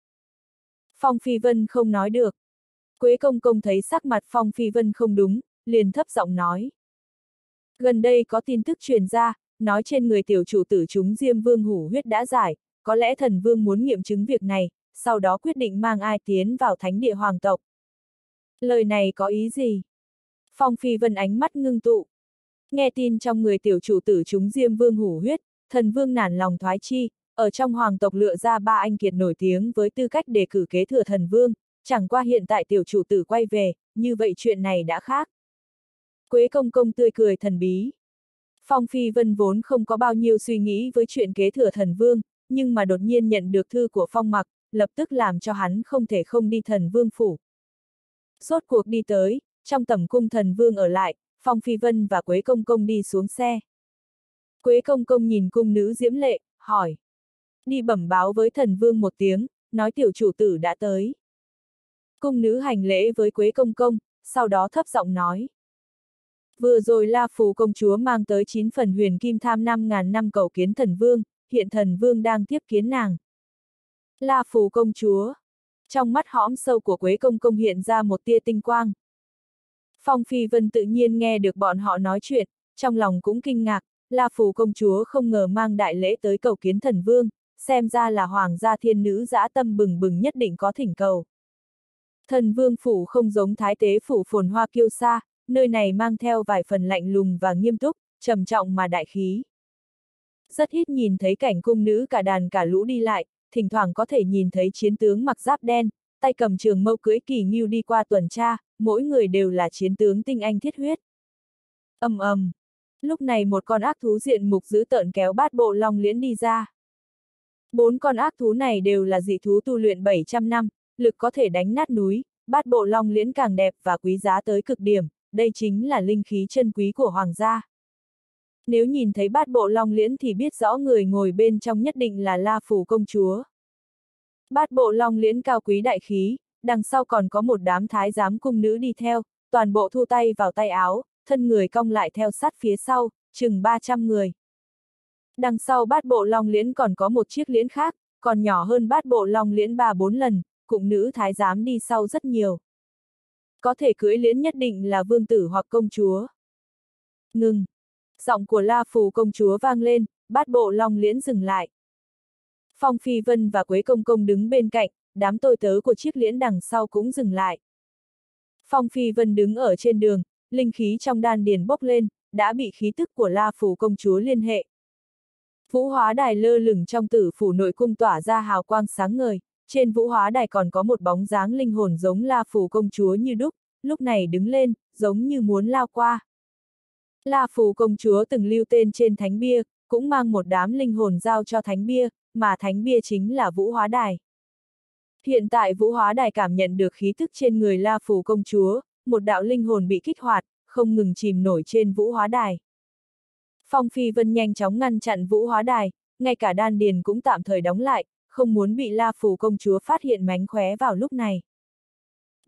Phong Phi Vân không nói được. Quế công công thấy sắc mặt Phong Phi Vân không đúng, liền thấp giọng nói. Gần đây có tin tức truyền ra, nói trên người tiểu chủ tử chúng Diêm Vương hủ huyết đã giải, có lẽ thần vương muốn nghiệm chứng việc này, sau đó quyết định mang ai tiến vào thánh địa hoàng tộc. Lời này có ý gì? Phong Phi Vân ánh mắt ngưng tụ. Nghe tin trong người tiểu chủ tử chúng Diêm Vương hủ huyết, thần vương nản lòng thoái chi, ở trong hoàng tộc lựa ra ba anh kiệt nổi tiếng với tư cách đề cử kế thừa thần vương, chẳng qua hiện tại tiểu chủ tử quay về, như vậy chuyện này đã khác. Quế công công tươi cười thần bí. Phong Phi Vân vốn không có bao nhiêu suy nghĩ với chuyện kế thừa thần vương, nhưng mà đột nhiên nhận được thư của Phong Mặc, lập tức làm cho hắn không thể không đi thần vương phủ. Rốt cuộc đi tới, trong tẩm cung thần vương ở lại, Phong Phi Vân và Quế công công đi xuống xe. Quế công công nhìn cung nữ diễm lệ, hỏi. Đi bẩm báo với thần vương một tiếng, nói tiểu chủ tử đã tới. Cung nữ hành lễ với Quế công công, sau đó thấp giọng nói. Vừa rồi La Phù công chúa mang tới chín phần huyền kim tham năm ngàn năm cầu kiến thần vương, hiện thần vương đang tiếp kiến nàng. La Phù công chúa. Trong mắt hõm sâu của Quế công công hiện ra một tia tinh quang. Phong Phi Vân tự nhiên nghe được bọn họ nói chuyện, trong lòng cũng kinh ngạc, La Phù công chúa không ngờ mang đại lễ tới cầu kiến thần vương, xem ra là hoàng gia thiên nữ dã tâm bừng bừng nhất định có thỉnh cầu. Thần vương phủ không giống thái tế phủ phồn hoa kiêu sa, nơi này mang theo vài phần lạnh lùng và nghiêm túc, trầm trọng mà đại khí. Rất ít nhìn thấy cảnh cung nữ cả đàn cả lũ đi lại, thỉnh thoảng có thể nhìn thấy chiến tướng mặc giáp đen, tay cầm trường mâu cưỡi kỳ ngưu đi qua tuần tra, mỗi người đều là chiến tướng tinh anh thiết huyết. Ầm ầm. Lúc này một con ác thú diện mục dữ tợn kéo bát bộ long liễn đi ra. Bốn con ác thú này đều là dị thú tu luyện bảy trăm năm, lực có thể đánh nát núi, bát bộ long liễn càng đẹp và quý giá tới cực điểm, đây chính là linh khí chân quý của hoàng gia. Nếu nhìn thấy bát bộ long liễn thì biết rõ người ngồi bên trong nhất định là La Phù công chúa. Bát bộ long liễn cao quý đại khí, đằng sau còn có một đám thái giám cung nữ đi theo, toàn bộ thu tay vào tay áo, thân người cong lại theo sát phía sau, chừng ba trăm người. Đằng sau bát bộ long liễn còn có một chiếc liễn khác, còn nhỏ hơn bát bộ long liễn ba bốn lần, cung nữ thái giám đi sau rất nhiều. Có thể cưỡi liễn nhất định là vương tử hoặc công chúa. Ngừng! Giọng của La Phù công chúa vang lên, bát bộ long liễn dừng lại. Phong Phi Vân và Quế công công đứng bên cạnh, đám tôi tớ của chiếc liễn đằng sau cũng dừng lại. Phong Phi Vân đứng ở trên đường, linh khí trong đan điền bốc lên, đã bị khí tức của La Phù công chúa liên hệ. Vũ hóa đài lơ lửng trong tử phủ nội cung tỏa ra hào quang sáng ngời, trên vũ hóa đài còn có một bóng dáng linh hồn giống La Phù công chúa như đúc, lúc này đứng lên, giống như muốn lao qua. La Phù công chúa từng lưu tên trên thánh bia, cũng mang một đám linh hồn giao cho thánh bia, mà thánh bia chính là vũ hóa đài. Hiện tại vũ hóa đài cảm nhận được khí tức trên người La Phù công chúa, một đạo linh hồn bị kích hoạt, không ngừng chìm nổi trên vũ hóa đài. Phong Phi Vân nhanh chóng ngăn chặn vũ hóa đài, ngay cả đan điền cũng tạm thời đóng lại, không muốn bị La Phù công chúa phát hiện mánh khóe vào lúc này.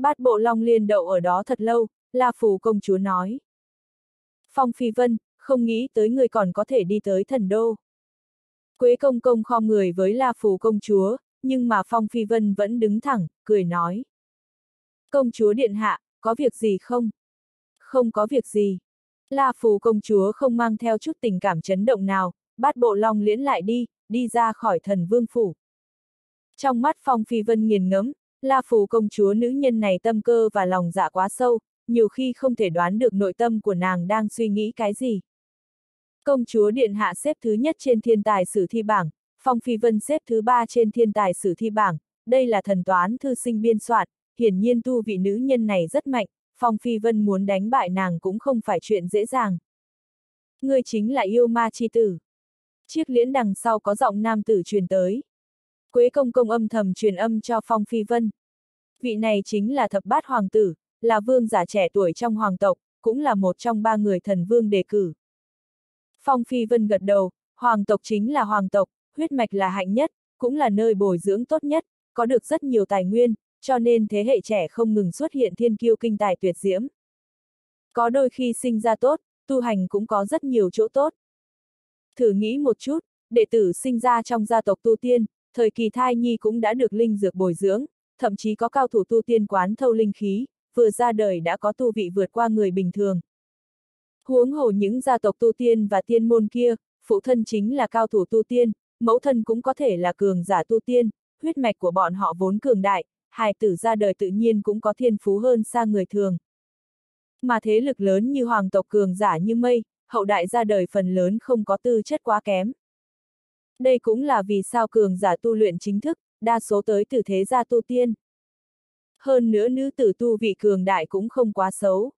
Bát bộ long liên đậu ở đó thật lâu, La Phù công chúa nói. Phong Phi Vân, không nghĩ tới người còn có thể đi tới thần đô. Quế công công khom người với La Phù công chúa, nhưng mà Phong Phi Vân vẫn đứng thẳng, cười nói. Công chúa điện hạ, có việc gì không? Không có việc gì. La Phù công chúa không mang theo chút tình cảm chấn động nào, bát bộ long liễn lại đi, đi ra khỏi thần vương phủ. Trong mắt Phong Phi Vân nghiền ngẫm, La Phù công chúa nữ nhân này tâm cơ và lòng dạ quá sâu, nhiều khi không thể đoán được nội tâm của nàng đang suy nghĩ cái gì. Công chúa điện hạ xếp thứ nhất trên thiên tài sử thi bảng, Phong Phi Vân xếp thứ ba trên thiên tài sử thi bảng, đây là thần toán thư sinh biên soạn, hiển nhiên tu vị nữ nhân này rất mạnh, Phong Phi Vân muốn đánh bại nàng cũng không phải chuyện dễ dàng. Ngươi chính là yêu ma chi tử. Chiếc liễn đằng sau có giọng nam tử truyền tới. Quế công công âm thầm truyền âm cho Phong Phi Vân. Vị này chính là thập bát hoàng tử, là vương giả trẻ tuổi trong hoàng tộc, cũng là một trong ba người thần vương đề cử. Phong Phi Vân gật đầu, hoàng tộc chính là hoàng tộc, huyết mạch là hạnh nhất, cũng là nơi bồi dưỡng tốt nhất, có được rất nhiều tài nguyên, cho nên thế hệ trẻ không ngừng xuất hiện thiên kiêu kinh tài tuyệt diễm. Có đôi khi sinh ra tốt, tu hành cũng có rất nhiều chỗ tốt. Thử nghĩ một chút, đệ tử sinh ra trong gia tộc tu tiên, thời kỳ thai nhi cũng đã được linh dược bồi dưỡng, thậm chí có cao thủ tu tiên quán thâu linh khí, vừa ra đời đã có tu vị vượt qua người bình thường. Huống hồ những gia tộc tu tiên và tiên môn kia, phụ thân chính là cao thủ tu tiên, mẫu thân cũng có thể là cường giả tu tiên, huyết mạch của bọn họ vốn cường đại, hài tử ra đời tự nhiên cũng có thiên phú hơn xa người thường. Mà thế lực lớn như hoàng tộc cường giả như mây, hậu đại ra đời phần lớn không có tư chất quá kém. Đây cũng là vì sao cường giả tu luyện chính thức, đa số tới từ thế gia tu tiên. Hơn nữa nữ tử tu vị cường đại cũng không quá xấu.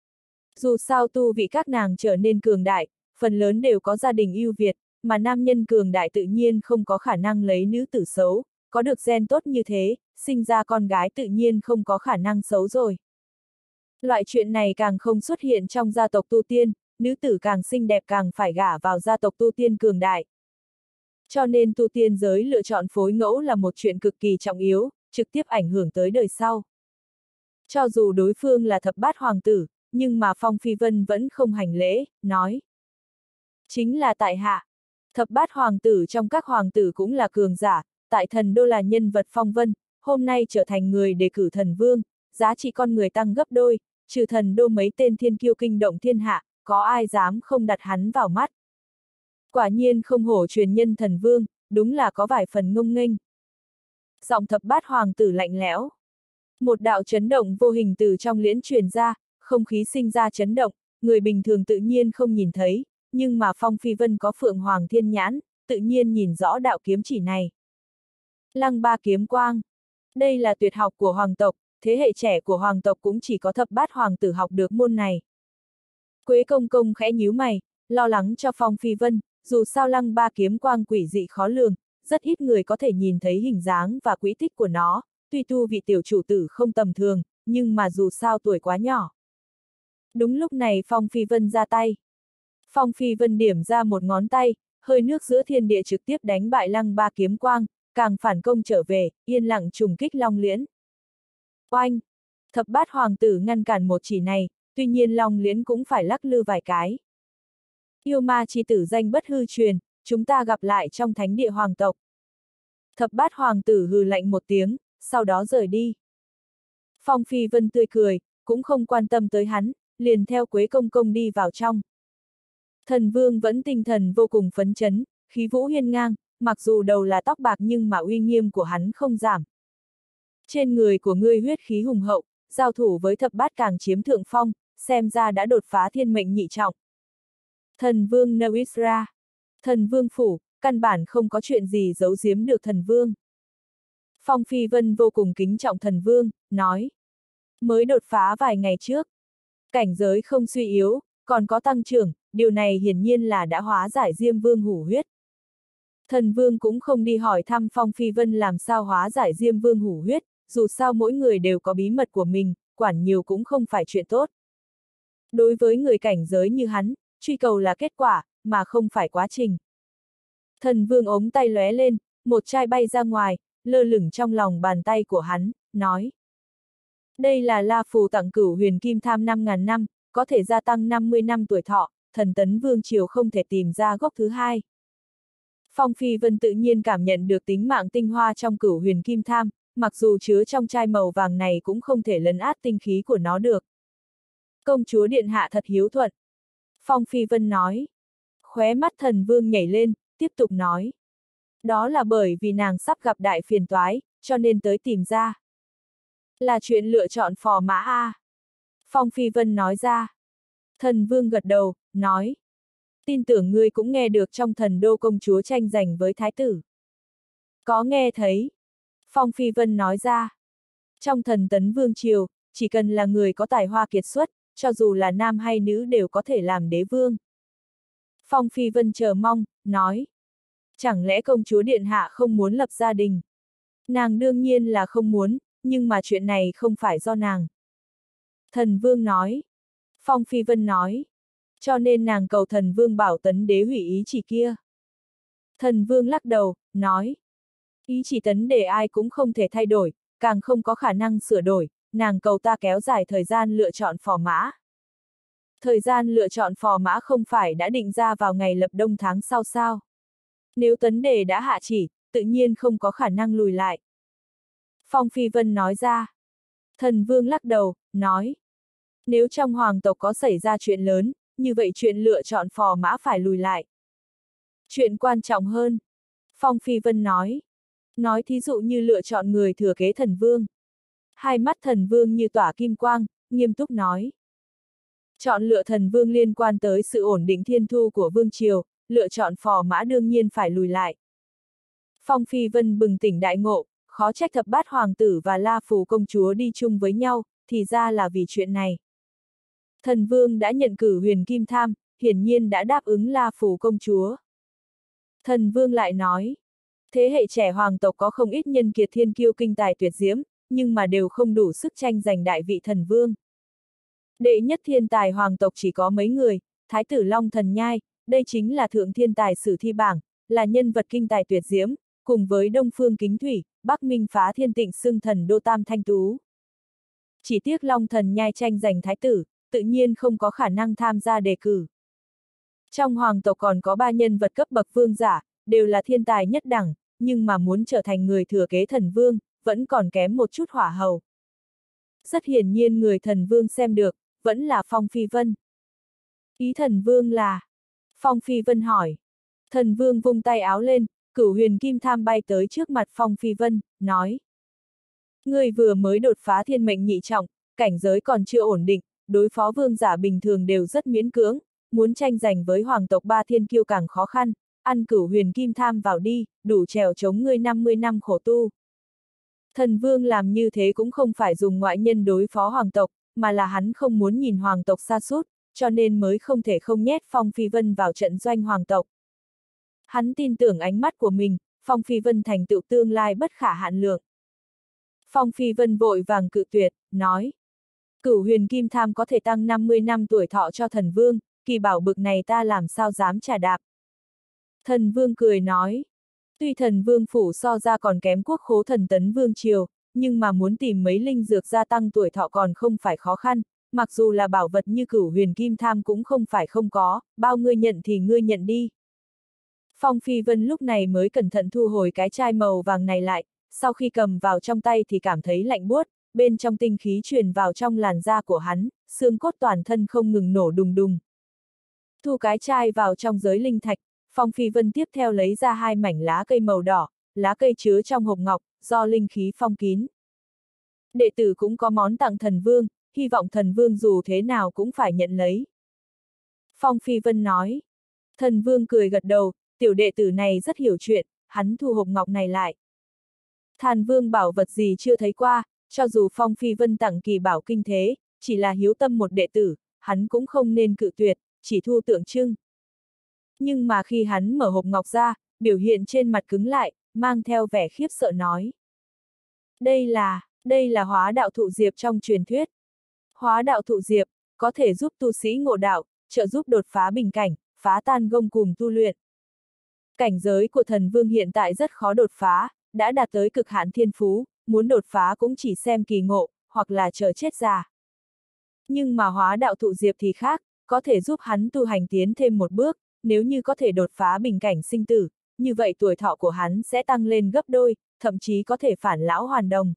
Dù sao tu vị các nàng trở nên cường đại, phần lớn đều có gia đình ưu việt, mà nam nhân cường đại tự nhiên không có khả năng lấy nữ tử xấu, có được gen tốt như thế, sinh ra con gái tự nhiên không có khả năng xấu rồi. Loại chuyện này càng không xuất hiện trong gia tộc tu tiên, nữ tử càng xinh đẹp càng phải gả vào gia tộc tu tiên cường đại. Cho nên tu tiên giới lựa chọn phối ngẫu là một chuyện cực kỳ trọng yếu, trực tiếp ảnh hưởng tới đời sau. Cho dù đối phương là thập bát hoàng tử, nhưng mà Phong Phi Vân vẫn không hành lễ, nói. Chính là tại hạ. Thập bát hoàng tử trong các hoàng tử cũng là cường giả, tại thần đô là nhân vật phong vân, hôm nay trở thành người đề cử thần vương, giá trị con người tăng gấp đôi, trừ thần đô mấy tên thiên kiêu kinh động thiên hạ, có ai dám không đặt hắn vào mắt. Quả nhiên không hổ truyền nhân thần vương, đúng là có vài phần ngông nghênh. Giọng thập bát hoàng tử lạnh lẽo. Một đạo chấn động vô hình từ trong liễn truyền ra, không khí sinh ra chấn động, người bình thường tự nhiên không nhìn thấy, nhưng mà Phong Phi Vân có Phượng Hoàng Thiên Nhãn, tự nhiên nhìn rõ đạo kiếm chỉ này. Lăng ba kiếm quang. Đây là tuyệt học của hoàng tộc, thế hệ trẻ của hoàng tộc cũng chỉ có thập bát hoàng tử học được môn này. Quế công công khẽ nhíu mày, lo lắng cho Phong Phi Vân, dù sao lăng ba kiếm quang quỷ dị khó lường, rất ít người có thể nhìn thấy hình dáng và quỹ tích của nó, tuy tu vị tiểu chủ tử không tầm thường, nhưng mà dù sao tuổi quá nhỏ. Đúng lúc này Phong Phi Vân ra tay. Phong Phi Vân điểm ra một ngón tay, hơi nước giữa thiên địa trực tiếp đánh bại lăng ba kiếm quang, càng phản công trở về, yên lặng trùng kích Long Liễn. Oanh! Thập bát hoàng tử ngăn cản một chỉ này, tuy nhiên Long Liễn cũng phải lắc lư vài cái. Yêu ma chi tử danh bất hư truyền, chúng ta gặp lại trong thánh địa hoàng tộc. Thập bát hoàng tử hừ lạnh một tiếng, sau đó rời đi. Phong Phi Vân tươi cười, cũng không quan tâm tới hắn, liền theo Quế công công đi vào trong. Thần vương vẫn tinh thần vô cùng phấn chấn, khí vũ hiên ngang, mặc dù đầu là tóc bạc nhưng mà uy nghiêm của hắn không giảm. Trên người của ngươi huyết khí hùng hậu, giao thủ với thập bát càng chiếm thượng phong, xem ra đã đột phá thiên mệnh nhị trọng. Thần vương Nawisra. Thần vương phủ, căn bản không có chuyện gì giấu giếm được thần vương. Phong Phi Vân vô cùng kính trọng thần vương, nói. Mới đột phá vài ngày trước. Cảnh giới không suy yếu, còn có tăng trưởng, điều này hiển nhiên là đã hóa giải Diêm Vương hủ huyết. Thần vương cũng không đi hỏi thăm Phong Phi Vân làm sao hóa giải Diêm Vương hủ huyết, dù sao mỗi người đều có bí mật của mình, quản nhiều cũng không phải chuyện tốt. Đối với người cảnh giới như hắn, truy cầu là kết quả, mà không phải quá trình. Thần vương ống tay lóe lên, một chai bay ra ngoài, lơ lửng trong lòng bàn tay của hắn, nói. Đây là La Phù tặng Cửu Huyền Kim Tham năm ngàn năm, có thể gia tăng năm mươi năm tuổi thọ, thần tấn vương triều không thể tìm ra gốc thứ hai. Phong Phi Vân tự nhiên cảm nhận được tính mạng tinh hoa trong Cửu Huyền Kim Tham, mặc dù chứa trong chai màu vàng này cũng không thể lấn át tinh khí của nó được. Công chúa điện hạ thật hiếu thuận. Phong Phi Vân nói. Khóe mắt thần vương nhảy lên, tiếp tục nói. Đó là bởi vì nàng sắp gặp đại phiền toái, cho nên tới tìm ra. Là chuyện lựa chọn phò mã a. Phong Phi Vân nói ra. Thần vương gật đầu, nói. Tin tưởng ngươi cũng nghe được trong thần đô công chúa tranh giành với thái tử. Có nghe thấy. Phong Phi Vân nói ra. Trong thần tấn vương triều, chỉ cần là người có tài hoa kiệt xuất, cho dù là nam hay nữ đều có thể làm đế vương. Phong Phi Vân chờ mong, nói. Chẳng lẽ công chúa điện hạ không muốn lập gia đình? Nàng đương nhiên là không muốn, nhưng mà chuyện này không phải do nàng. Thần vương nói. Phong Phi Vân nói. Cho nên nàng cầu thần vương bảo tấn đế hủy ý chỉ kia. Thần vương lắc đầu, nói. Ý chỉ tấn để ai cũng không thể thay đổi, càng không có khả năng sửa đổi, nàng cầu ta kéo dài thời gian lựa chọn phò mã. Thời gian lựa chọn phò mã không phải đã định ra vào ngày lập đông tháng sau sao? Nếu tấn đề đã hạ chỉ, tự nhiên không có khả năng lùi lại. Phong Phi Vân nói ra. Thần vương lắc đầu, nói. Nếu trong hoàng tộc có xảy ra chuyện lớn, như vậy chuyện lựa chọn phò mã phải lùi lại. Chuyện quan trọng hơn. Phong Phi Vân nói. Nói thí dụ như lựa chọn người thừa kế thần vương. Hai mắt thần vương như tỏa kim quang, nghiêm túc nói. Chọn lựa thần vương liên quan tới sự ổn định thiên thu của vương triều, lựa chọn phò mã đương nhiên phải lùi lại. Phong Phi Vân bừng tỉnh đại ngộ, khó trách thập bát hoàng tử và La Phù công chúa đi chung với nhau, thì ra là vì chuyện này. Thần vương đã nhận cử Huyền Kim Tham, hiển nhiên đã đáp ứng La Phù công chúa. Thần vương lại nói, thế hệ trẻ hoàng tộc có không ít nhân kiệt thiên kiêu kinh tài tuyệt diễm, nhưng mà đều không đủ sức tranh giành đại vị thần vương. Đệ nhất thiên tài hoàng tộc chỉ có mấy người, Thái tử Long Thần Nhai, đây chính là thượng thiên tài sử thi bảng, là nhân vật kinh tài tuyệt diễm, cùng với Đông Phương Kính Thủy, Bắc Minh Phá Thiên Tịnh xưng thần đô tam thanh tú. Chỉ tiếc Long Thần Nhai tranh giành thái tử, tự nhiên không có khả năng tham gia đề cử. Trong hoàng tộc còn có ba nhân vật cấp bậc vương giả, đều là thiên tài nhất đẳng, nhưng mà muốn trở thành người thừa kế thần vương, vẫn còn kém một chút hỏa hầu. Rất hiển nhiên người thần vương xem được, vẫn là Phong Phi Vân. Ý thần vương là? Phong Phi Vân hỏi. Thần vương vung tay áo lên, Cửu Huyền Kim Tham bay tới trước mặt Phong Phi Vân, nói. Ngươi vừa mới đột phá thiên mệnh nhị trọng, cảnh giới còn chưa ổn định, đối phó vương giả bình thường đều rất miễn cưỡng, muốn tranh giành với hoàng tộc ba thiên kiêu càng khó khăn, ăn Cửu Huyền Kim Tham vào đi, đủ trèo chống ngươi năm mươi năm khổ tu. Thần vương làm như thế cũng không phải dùng ngoại nhân đối phó hoàng tộc, mà là hắn không muốn nhìn hoàng tộc sa sút, cho nên mới không thể không nhét Phong Phi Vân vào trận doanh hoàng tộc. Hắn tin tưởng ánh mắt của mình, Phong Phi Vân thành tựu tương lai bất khả hạn lượng. Phong Phi Vân vội vàng cự tuyệt, nói. Cửu Huyền Kim Tham có thể tăng năm mươi năm tuổi thọ cho thần vương, kỳ bảo bực này ta làm sao dám trả đạp. Thần vương cười nói. Tuy thần vương phủ so ra còn kém quốc khố thần tấn vương triều, nhưng mà muốn tìm mấy linh dược gia tăng tuổi thọ còn không phải khó khăn, mặc dù là bảo vật như Cửu Huyền Kim Tham cũng không phải không có, bao ngươi nhận thì ngươi nhận đi. Phong Phi Vân lúc này mới cẩn thận thu hồi cái chai màu vàng này lại, sau khi cầm vào trong tay thì cảm thấy lạnh buốt, bên trong tinh khí truyền vào trong làn da của hắn, xương cốt toàn thân không ngừng nổ đùng đùng. Thu cái chai vào trong giới linh thạch, Phong Phi Vân tiếp theo lấy ra hai mảnh lá cây màu đỏ, lá cây chứa trong hộp ngọc, do linh khí phong kín. Đệ tử cũng có món tặng thần vương, hy vọng thần vương dù thế nào cũng phải nhận lấy. Phong Phi Vân nói. Thần vương cười gật đầu, tiểu đệ tử này rất hiểu chuyện, hắn thu hộp ngọc này lại. Than vương bảo vật gì chưa thấy qua, cho dù Phong Phi Vân tặng kỳ bảo kinh thế, chỉ là hiếu tâm một đệ tử, hắn cũng không nên cự tuyệt, chỉ thu tượng trưng. Nhưng mà khi hắn mở hộp ngọc ra, biểu hiện trên mặt cứng lại, mang theo vẻ khiếp sợ nói. Đây là, đây là hóa đạo thụ diệp trong truyền thuyết. Hóa đạo thụ diệp, có thể giúp tu sĩ ngộ đạo, trợ giúp đột phá bình cảnh, phá tan gông cùm tu luyện. Cảnh giới của thần vương hiện tại rất khó đột phá, đã đạt tới cực hạn thiên phú, muốn đột phá cũng chỉ xem kỳ ngộ, hoặc là chờ chết già. Nhưng mà hóa đạo thụ diệp thì khác, có thể giúp hắn tu hành tiến thêm một bước, nếu như có thể đột phá bình cảnh sinh tử, như vậy tuổi thọ của hắn sẽ tăng lên gấp đôi, thậm chí có thể phản lão hoàn đồng.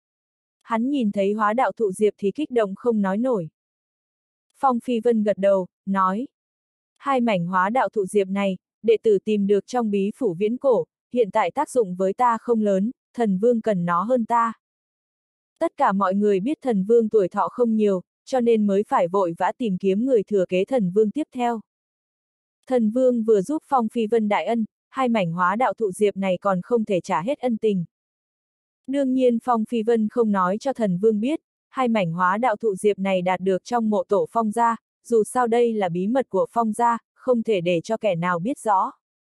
Hắn nhìn thấy hóa đạo thụ diệp thì kích động không nói nổi. Phong Phi Vân gật đầu, nói. Hai mảnh hóa đạo thụ diệp này, đệ tử tìm được trong bí phủ viễn cổ, hiện tại tác dụng với ta không lớn, thần vương cần nó hơn ta. Tất cả mọi người biết thần vương tuổi thọ không nhiều, cho nên mới phải vội vã tìm kiếm người thừa kế thần vương tiếp theo. Thần vương vừa giúp Phong Phi Vân đại ân, hai mảnh hóa đạo thụ diệp này còn không thể trả hết ân tình. Đương nhiên Phong Phi Vân không nói cho thần vương biết, hai mảnh hóa đạo thụ diệp này đạt được trong mộ tổ Phong gia, dù sao đây là bí mật của Phong gia, không thể để cho kẻ nào biết rõ.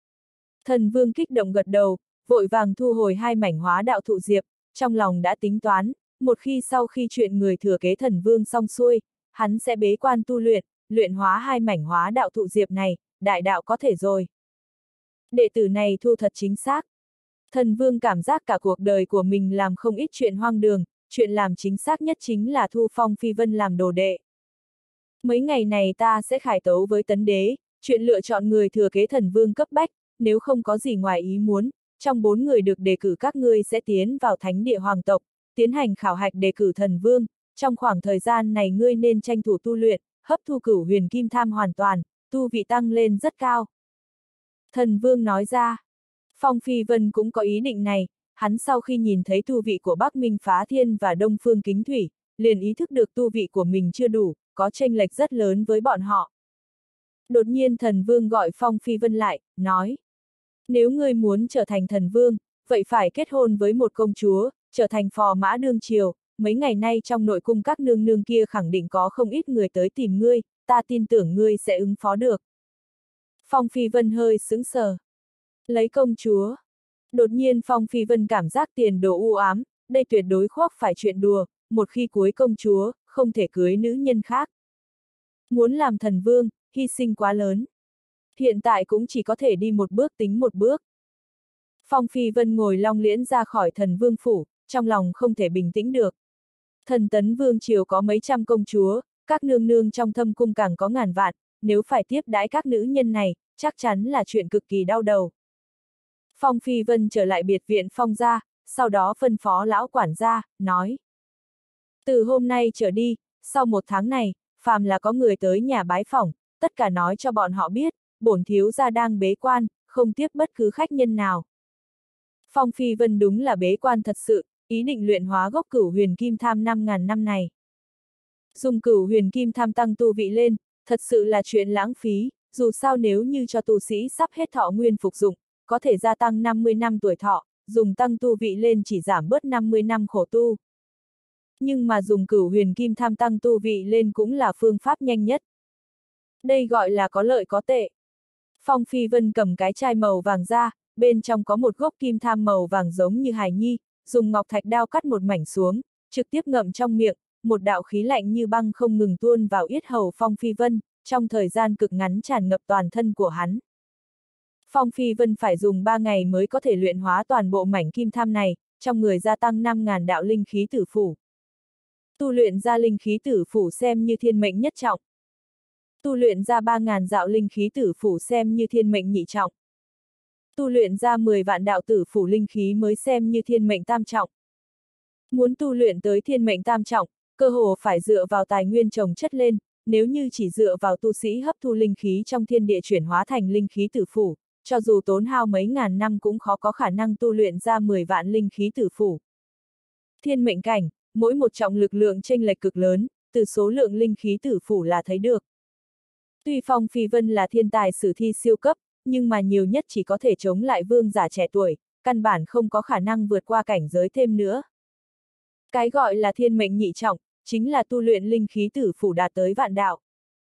Thần vương kích động gật đầu, vội vàng thu hồi hai mảnh hóa đạo thụ diệp, trong lòng đã tính toán, một khi sau khi chuyện người thừa kế thần vương xong xuôi, hắn sẽ bế quan tu luyện, luyện hóa hai mảnh hóa đạo thụ diệp này, đại đạo có thể rồi. Đệ tử này thu thật chính xác. Thần vương cảm giác cả cuộc đời của mình làm không ít chuyện hoang đường, chuyện làm chính xác nhất chính là thu Phong Phi Vân làm đồ đệ. Mấy ngày này ta sẽ khải tấu với tấn đế, chuyện lựa chọn người thừa kế thần vương cấp bách, nếu không có gì ngoài ý muốn, trong bốn người được đề cử các ngươi sẽ tiến vào thánh địa hoàng tộc, tiến hành khảo hạch đề cử thần vương, trong khoảng thời gian này ngươi nên tranh thủ tu luyện, hấp thu cửu huyền kim tham hoàn toàn, tu vị tăng lên rất cao. Thần vương nói ra, Phong Phi Vân cũng có ý định này, hắn sau khi nhìn thấy tu vị của Bắc Minh Phá Thiên và Đông Phương Kính Thủy, liền ý thức được tu vị của mình chưa đủ, có chênh lệch rất lớn với bọn họ. Đột nhiên thần vương gọi Phong Phi Vân lại, nói, nếu ngươi muốn trở thành thần vương, vậy phải kết hôn với một công chúa, trở thành phò mã đương triều, mấy ngày nay trong nội cung các nương nương kia khẳng định có không ít người tới tìm ngươi, ta tin tưởng ngươi sẽ ứng phó được. Phong Phi Vân hơi sững sờ. Lấy công chúa. Đột nhiên Phong Phi Vân cảm giác tiền đồ u ám, đây tuyệt đối khoác phải chuyện đùa, một khi cưới công chúa, không thể cưới nữ nhân khác. Muốn làm thần vương, hy sinh quá lớn. Hiện tại cũng chỉ có thể đi một bước tính một bước. Phong Phi Vân ngồi long liễn ra khỏi thần vương phủ, trong lòng không thể bình tĩnh được. Thần Tấn Vương triều có mấy trăm công chúa, các nương nương trong thâm cung càng có ngàn vạn, nếu phải tiếp đãi các nữ nhân này, chắc chắn là chuyện cực kỳ đau đầu. Phong Phi Vân trở lại biệt viện Phong gia, sau đó phân phó lão quản gia, nói. Từ hôm nay trở đi, sau một tháng này, phàm là có người tới nhà bái phỏng, tất cả nói cho bọn họ biết, bổn thiếu gia đang bế quan, không tiếp bất cứ khách nhân nào. Phong Phi Vân đúng là bế quan thật sự, ý định luyện hóa gốc cửu huyền kim tham năm ngàn năm này. Dùng cửu huyền kim tham tăng tu vị lên, thật sự là chuyện lãng phí, dù sao nếu như cho tu sĩ sắp hết thọ nguyên phục dụng, có thể gia tăng năm mươi năm tuổi thọ, dùng tăng tu vị lên chỉ giảm bớt năm mươi năm khổ tu. Nhưng mà dùng cửu huyền kim tham tăng tu vị lên cũng là phương pháp nhanh nhất. Đây gọi là có lợi có tệ. Phong Phi Vân cầm cái chai màu vàng ra, bên trong có một gốc kim tham màu vàng giống như hài nhi, dùng ngọc thạch đao cắt một mảnh xuống, trực tiếp ngậm trong miệng, một đạo khí lạnh như băng không ngừng tuôn vào yết hầu Phong Phi Vân, trong thời gian cực ngắn tràn ngập toàn thân của hắn. Phong Phi Vân phải dùng ba ngày mới có thể luyện hóa toàn bộ mảnh kim tham này, trong người gia tăng năm ngàn đạo linh khí tử phủ. Tu luyện ra linh khí tử phủ xem như thiên mệnh nhất trọng. Tu luyện ra ba ngàn đạo linh khí tử phủ xem như thiên mệnh nhị trọng. Tu luyện ra mười vạn đạo tử phủ linh khí mới xem như thiên mệnh tam trọng. Muốn tu luyện tới thiên mệnh tam trọng, cơ hồ phải dựa vào tài nguyên trồng chất lên, nếu như chỉ dựa vào tu sĩ hấp thu linh khí trong thiên địa chuyển hóa thành linh khí tử phủ, cho dù tốn hao mấy ngàn năm cũng khó có khả năng tu luyện ra mười vạn linh khí tử phủ. Thiên mệnh cảnh, mỗi một trọng lực lượng chênh lệch cực lớn, từ số lượng linh khí tử phủ là thấy được. Tuy Phong Phi Vân là thiên tài sử thi siêu cấp, nhưng mà nhiều nhất chỉ có thể chống lại vương giả trẻ tuổi, căn bản không có khả năng vượt qua cảnh giới thêm nữa. Cái gọi là thiên mệnh nhị trọng, chính là tu luyện linh khí tử phủ đạt tới vạn đạo.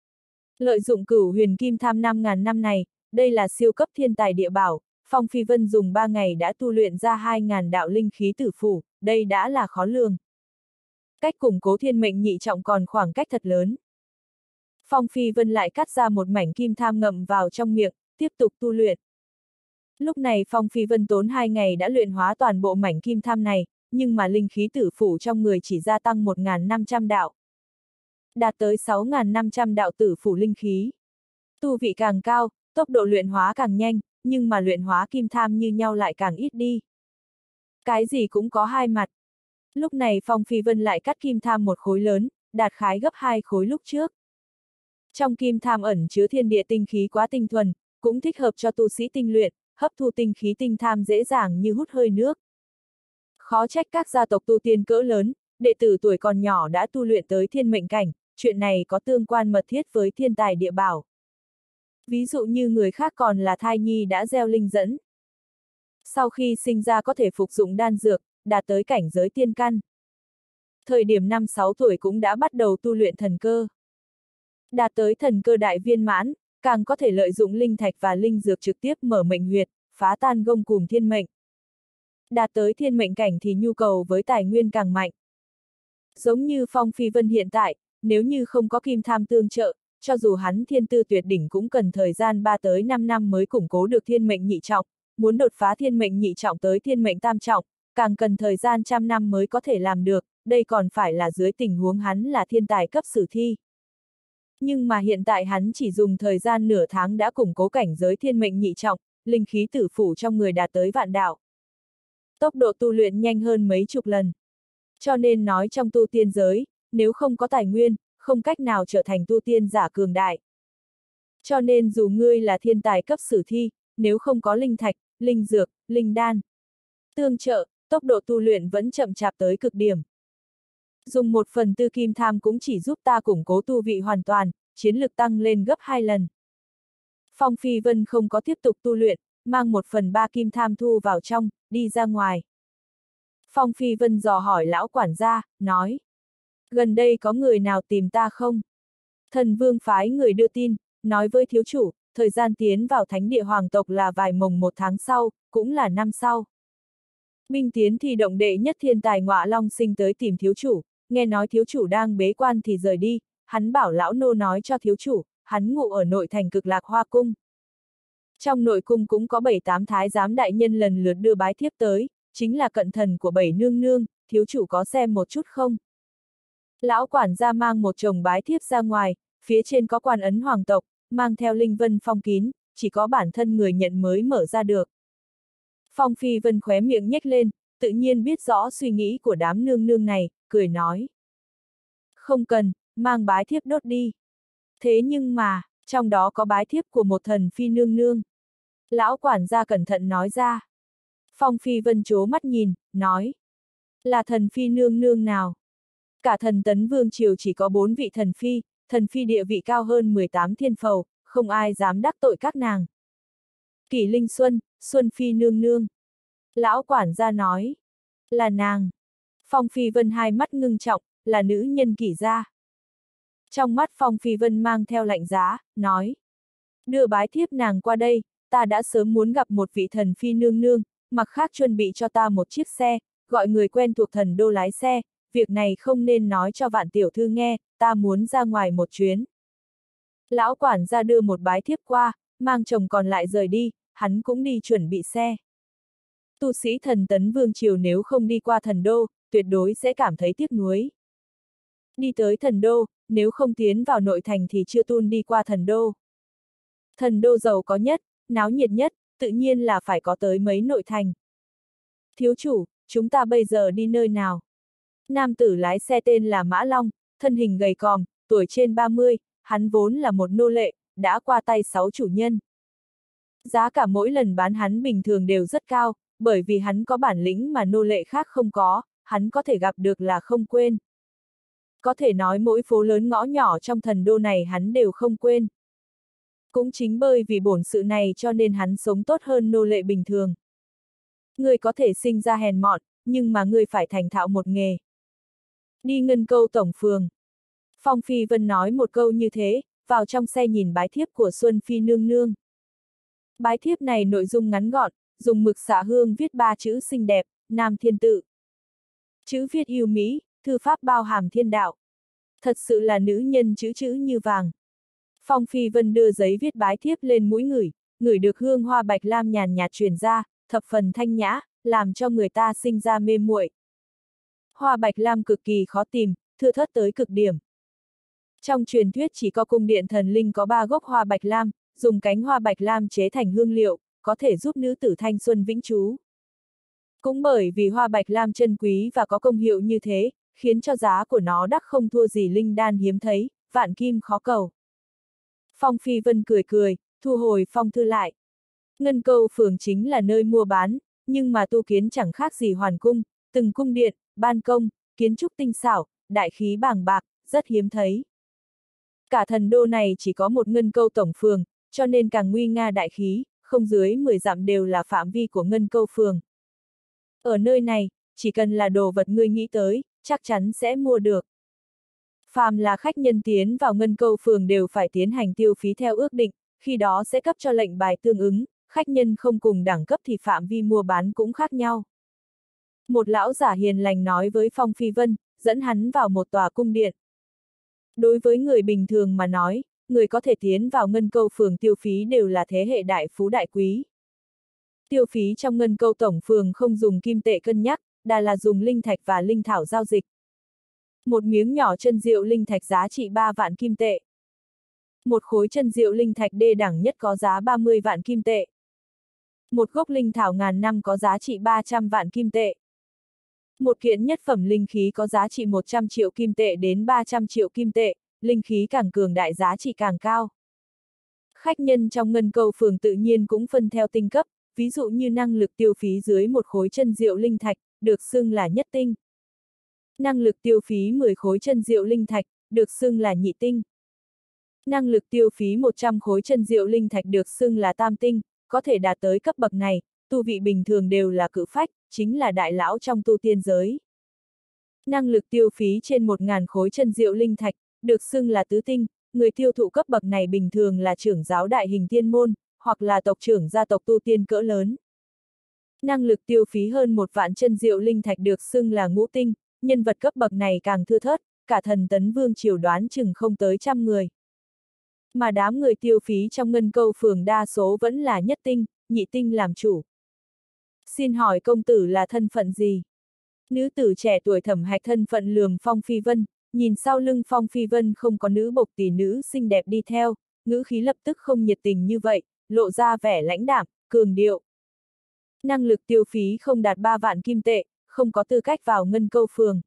Lợi dụng cửu huyền kim tham năm ngàn năm này, đây là siêu cấp thiên tài địa bảo, Phong Phi Vân dùng ba ngày đã tu luyện ra hai ngàn đạo linh khí tử phủ, đây đã là khó lường. Cách củng cố thiên mệnh nhị trọng còn khoảng cách thật lớn. Phong Phi Vân lại cắt ra một mảnh kim tham ngậm vào trong miệng, tiếp tục tu luyện. Lúc này Phong Phi Vân tốn hai ngày đã luyện hóa toàn bộ mảnh kim tham này, nhưng mà linh khí tử phủ trong người chỉ gia tăng một nghìn năm trăm đạo. Đạt tới sáu nghìn năm trăm đạo tử phủ linh khí. Tu vị càng cao, tốc độ luyện hóa càng nhanh, nhưng mà luyện hóa kim tham như nhau lại càng ít đi. Cái gì cũng có hai mặt. Lúc này Phong Phi Vân lại cắt kim tham một khối lớn, đạt khái gấp hai khối lúc trước. Trong kim tham ẩn chứa thiên địa tinh khí quá tinh thuần, cũng thích hợp cho tu sĩ tinh luyện, hấp thu tinh khí tinh tham dễ dàng như hút hơi nước. Khó trách các gia tộc tu tiên cỡ lớn, đệ tử tuổi còn nhỏ đã tu luyện tới thiên mệnh cảnh, chuyện này có tương quan mật thiết với thiên tài địa bảo. Ví dụ như người khác còn là thai nhi đã gieo linh dẫn. Sau khi sinh ra có thể phục dụng đan dược, đạt tới cảnh giới tiên căn. Thời điểm năm sáu tuổi cũng đã bắt đầu tu luyện thần cơ. Đạt tới thần cơ đại viên mãn, càng có thể lợi dụng linh thạch và linh dược trực tiếp mở mệnh huyệt, phá tan gông cùm thiên mệnh. Đạt tới thiên mệnh cảnh thì nhu cầu với tài nguyên càng mạnh. Giống như Phong Phi Vân hiện tại, nếu như không có kim tham tương trợ, cho dù hắn thiên tư tuyệt đỉnh cũng cần thời gian ba tới năm năm mới củng cố được thiên mệnh nhị trọng, muốn đột phá thiên mệnh nhị trọng tới thiên mệnh tam trọng, càng cần thời gian trăm năm mới có thể làm được, đây còn phải là dưới tình huống hắn là thiên tài cấp sử thi. Nhưng mà hiện tại hắn chỉ dùng thời gian nửa tháng đã củng cố cảnh giới thiên mệnh nhị trọng, linh khí tử phủ trong người đạt tới vạn đạo. Tốc độ tu luyện nhanh hơn mấy chục lần. Cho nên nói trong tu tiên giới, nếu không có tài nguyên, không cách nào trở thành tu tiên giả cường đại. Cho nên dù ngươi là thiên tài cấp sử thi, nếu không có linh thạch, linh dược, linh đan tương trợ, tốc độ tu luyện vẫn chậm chạp tới cực điểm. Dùng một phần tư kim tham cũng chỉ giúp ta củng cố tu vị hoàn toàn, chiến lực tăng lên gấp hai lần. Phong Phi Vân không có tiếp tục tu luyện, mang một phần ba kim tham thu vào trong, đi ra ngoài. Phong Phi Vân dò hỏi lão quản gia, nói: gần đây có người nào tìm ta không? Thần Vương phái người đưa tin, nói với thiếu chủ, thời gian tiến vào thánh địa hoàng tộc là vài mồng một tháng sau, cũng là năm sau. Minh Tiến thì động đệ nhất thiên tài Ngọa Long Sinh tới tìm thiếu chủ, nghe nói thiếu chủ đang bế quan thì rời đi, hắn bảo lão nô nói cho thiếu chủ, hắn ngụ ở nội thành Cực Lạc Hoa Cung. Trong nội cung cũng có bảy tám thái giám đại nhân lần lượt đưa bái thiếp tới, chính là cận thần của bảy nương nương, thiếu chủ có xem một chút không? Lão quản gia mang một chồng bái thiếp ra ngoài, phía trên có quan ấn hoàng tộc, mang theo linh vân phong kín, chỉ có bản thân người nhận mới mở ra được. Phong Phi Vân khóe miệng nhếch lên, tự nhiên biết rõ suy nghĩ của đám nương nương này, cười nói: không cần, mang bái thiếp đốt đi. Thế nhưng mà, trong đó có bái thiếp của một thần phi nương nương. Lão quản gia cẩn thận nói ra. Phong Phi Vân trố mắt nhìn, nói: là thần phi nương nương nào? Cả thần tấn vương triều chỉ có bốn vị thần phi, thần phi địa vị cao hơn mười tám thiên phầu, không ai dám đắc tội các nàng. Kỷ Linh Xuân, Xuân Phi nương nương. Lão quản gia nói: là nàng. Phong Phi Vân hai mắt ngưng trọng, là nữ nhân Kỷ gia. Trong mắt Phong Phi Vân mang theo lạnh giá, nói: đưa bái thiếp nàng qua đây, ta đã sớm muốn gặp một vị thần phi nương nương, mặc khác chuẩn bị cho ta một chiếc xe, gọi người quen thuộc thần đô lái xe, việc này không nên nói cho Vạn tiểu thư nghe, ta muốn ra ngoài một chuyến. Lão quản gia đưa một bái thiếp qua, mang chồng còn lại rời đi, hắn cũng đi chuẩn bị xe. Tu sĩ thần tấn vương triều nếu không đi qua thần đô, tuyệt đối sẽ cảm thấy tiếc nuối. Đi tới thần đô, nếu không tiến vào nội thành thì chưa tuôn đi qua thần đô. Thần đô giàu có nhất, náo nhiệt nhất, tự nhiên là phải có tới mấy nội thành. Thiếu chủ, chúng ta bây giờ đi nơi nào? Nam tử lái xe tên là Mã Long, thân hình gầy còm, tuổi trên ba mươi, hắn vốn là một nô lệ, đã qua tay sáu chủ nhân. Giá cả mỗi lần bán hắn bình thường đều rất cao, bởi vì hắn có bản lĩnh mà nô lệ khác không có, hắn có thể gặp được là không quên. Có thể nói mỗi phố lớn ngõ nhỏ trong thần đô này hắn đều không quên. Cũng chính bởi vì bổn sự này cho nên hắn sống tốt hơn nô lệ bình thường. Người có thể sinh ra hèn mọn, nhưng mà người phải thành thạo một nghề. Đi Ngân Câu tổng phường. Phong Phi Vân nói một câu như thế, vào trong xe nhìn bái thiếp của Xuân Phi nương nương. Bái thiếp này nội dung ngắn gọn, dùng mực xạ hương viết ba chữ xinh đẹp, Nam Thiên Tự. Chữ viết yêu mỹ, thư pháp bao hàm thiên đạo. Thật sự là nữ nhân chữ chữ như vàng. Phong Phi Vân đưa giấy viết bái thiếp lên mũi ngửi, ngửi được hương hoa bạch lam nhàn nhạt truyền ra, thập phần thanh nhã, làm cho người ta sinh ra mê muội. Hoa bạch lam cực kỳ khó tìm, thưa thớt tới cực điểm. Trong truyền thuyết chỉ có cung điện thần linh có ba gốc hoa bạch lam, dùng cánh hoa bạch lam chế thành hương liệu, có thể giúp nữ tử thanh xuân vĩnh trú. Cũng bởi vì hoa bạch lam chân quý và có công hiệu như thế, khiến cho giá của nó đắt không thua gì linh đan hiếm thấy, vạn kim khó cầu. Phong Phi Vân cười cười, thu hồi phong thư lại. Ngân Câu phường chính là nơi mua bán, nhưng mà tu kiến chẳng khác gì hoàn cung, từng cung điện, ban công, kiến trúc tinh xảo, đại khí bàng bạc, rất hiếm thấy. Cả thần đô này chỉ có một Ngân Câu tổng phường, cho nên càng nguy nga đại khí, không dưới mười dặm đều là phạm vi của Ngân Câu phường. Ở nơi này, chỉ cần là đồ vật ngươi nghĩ tới, chắc chắn sẽ mua được. Phàm là khách nhân tiến vào Ngân Câu phường đều phải tiến hành tiêu phí theo ước định, khi đó sẽ cấp cho lệnh bài tương ứng, khách nhân không cùng đẳng cấp thì phạm vi mua bán cũng khác nhau. Một lão giả hiền lành nói với Phong Phi Vân, dẫn hắn vào một tòa cung điện. Đối với người bình thường mà nói, người có thể tiến vào Ngân Câu phường tiêu phí đều là thế hệ đại phú đại quý. Tiêu phí trong Ngân Câu tổng phường không dùng kim tệ cân nhắc, đa là dùng linh thạch và linh thảo giao dịch. Một miếng nhỏ chân diệu linh thạch giá trị ba vạn kim tệ. Một khối chân diệu linh thạch đê đẳng nhất có giá ba mươi vạn kim tệ. Một gốc linh thảo ngàn năm có giá trị ba trăm vạn kim tệ. Một kiện nhất phẩm linh khí có giá trị một trăm triệu kim tệ đến ba trăm triệu kim tệ, linh khí càng cường đại giá trị càng cao. Khách nhân trong Ngân Câu phường tự nhiên cũng phân theo tinh cấp, ví dụ như năng lực tiêu phí dưới một khối chân diệu linh thạch, được xưng là nhất tinh. Năng lực tiêu phí mười khối chân diệu linh thạch, được xưng là nhị tinh. Năng lực tiêu phí một trăm khối chân diệu linh thạch được xưng là tam tinh, có thể đạt tới cấp bậc này, tu vị bình thường đều là cự phách, chính là đại lão trong tu tiên giới. Năng lực tiêu phí trên một nghìn khối chân diệu linh thạch, được xưng là tứ tinh, người tiêu thụ cấp bậc này bình thường là trưởng giáo đại hình tiên môn, hoặc là tộc trưởng gia tộc tu tiên cỡ lớn. Năng lực tiêu phí hơn một vạn chân diệu linh thạch được xưng là ngũ tinh, nhân vật cấp bậc này càng thưa thớt, cả thần tấn vương triều đoán chừng không tới trăm người. Mà đám người tiêu phí trong Ngân Câu phường đa số vẫn là nhất tinh, nhị tinh làm chủ. Xin hỏi công tử là thân phận gì? Nữ tử trẻ tuổi thẩm hạch thân phận lườm Phong Phi Vân, nhìn sau lưng Phong Phi Vân không có nữ bộc tỷ nữ xinh đẹp đi theo, ngữ khí lập tức không nhiệt tình như vậy, lộ ra vẻ lãnh đạm, cường điệu. Năng lực tiêu phí không đạt ba vạn kim tệ, không có tư cách vào Ngân Câu phường.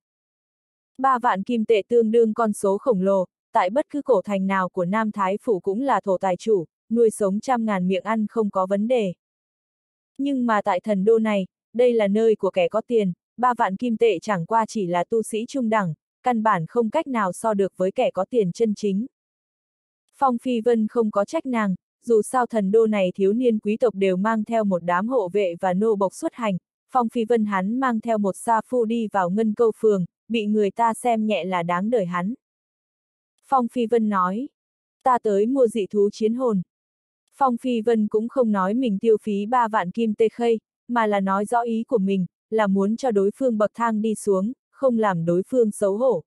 ba vạn kim tệ tương đương con số khổng lồ, tại bất cứ cổ thành nào của Nam Thái Phủ cũng là thổ tài chủ, nuôi sống trăm ngàn miệng ăn không có vấn đề. Nhưng mà tại thần đô này, đây là nơi của kẻ có tiền, ba vạn kim tệ chẳng qua chỉ là tu sĩ trung đẳng, căn bản không cách nào so được với kẻ có tiền chân chính. Phong Phi Vân không có trách nàng, dù sao thần đô này thiếu niên quý tộc đều mang theo một đám hộ vệ và nô bộc xuất hành, Phong Phi Vân hắn mang theo một sa phu đi vào Ngân Câu phường, bị người ta xem nhẹ là đáng đời hắn. Phong Phi Vân nói, ta tới mua dị thú chiến hồn. Phong Phi Vân cũng không nói mình tiêu phí ba vạn kim tê khây, mà là nói rõ ý của mình, là muốn cho đối phương bậc thang đi xuống, không làm đối phương xấu hổ.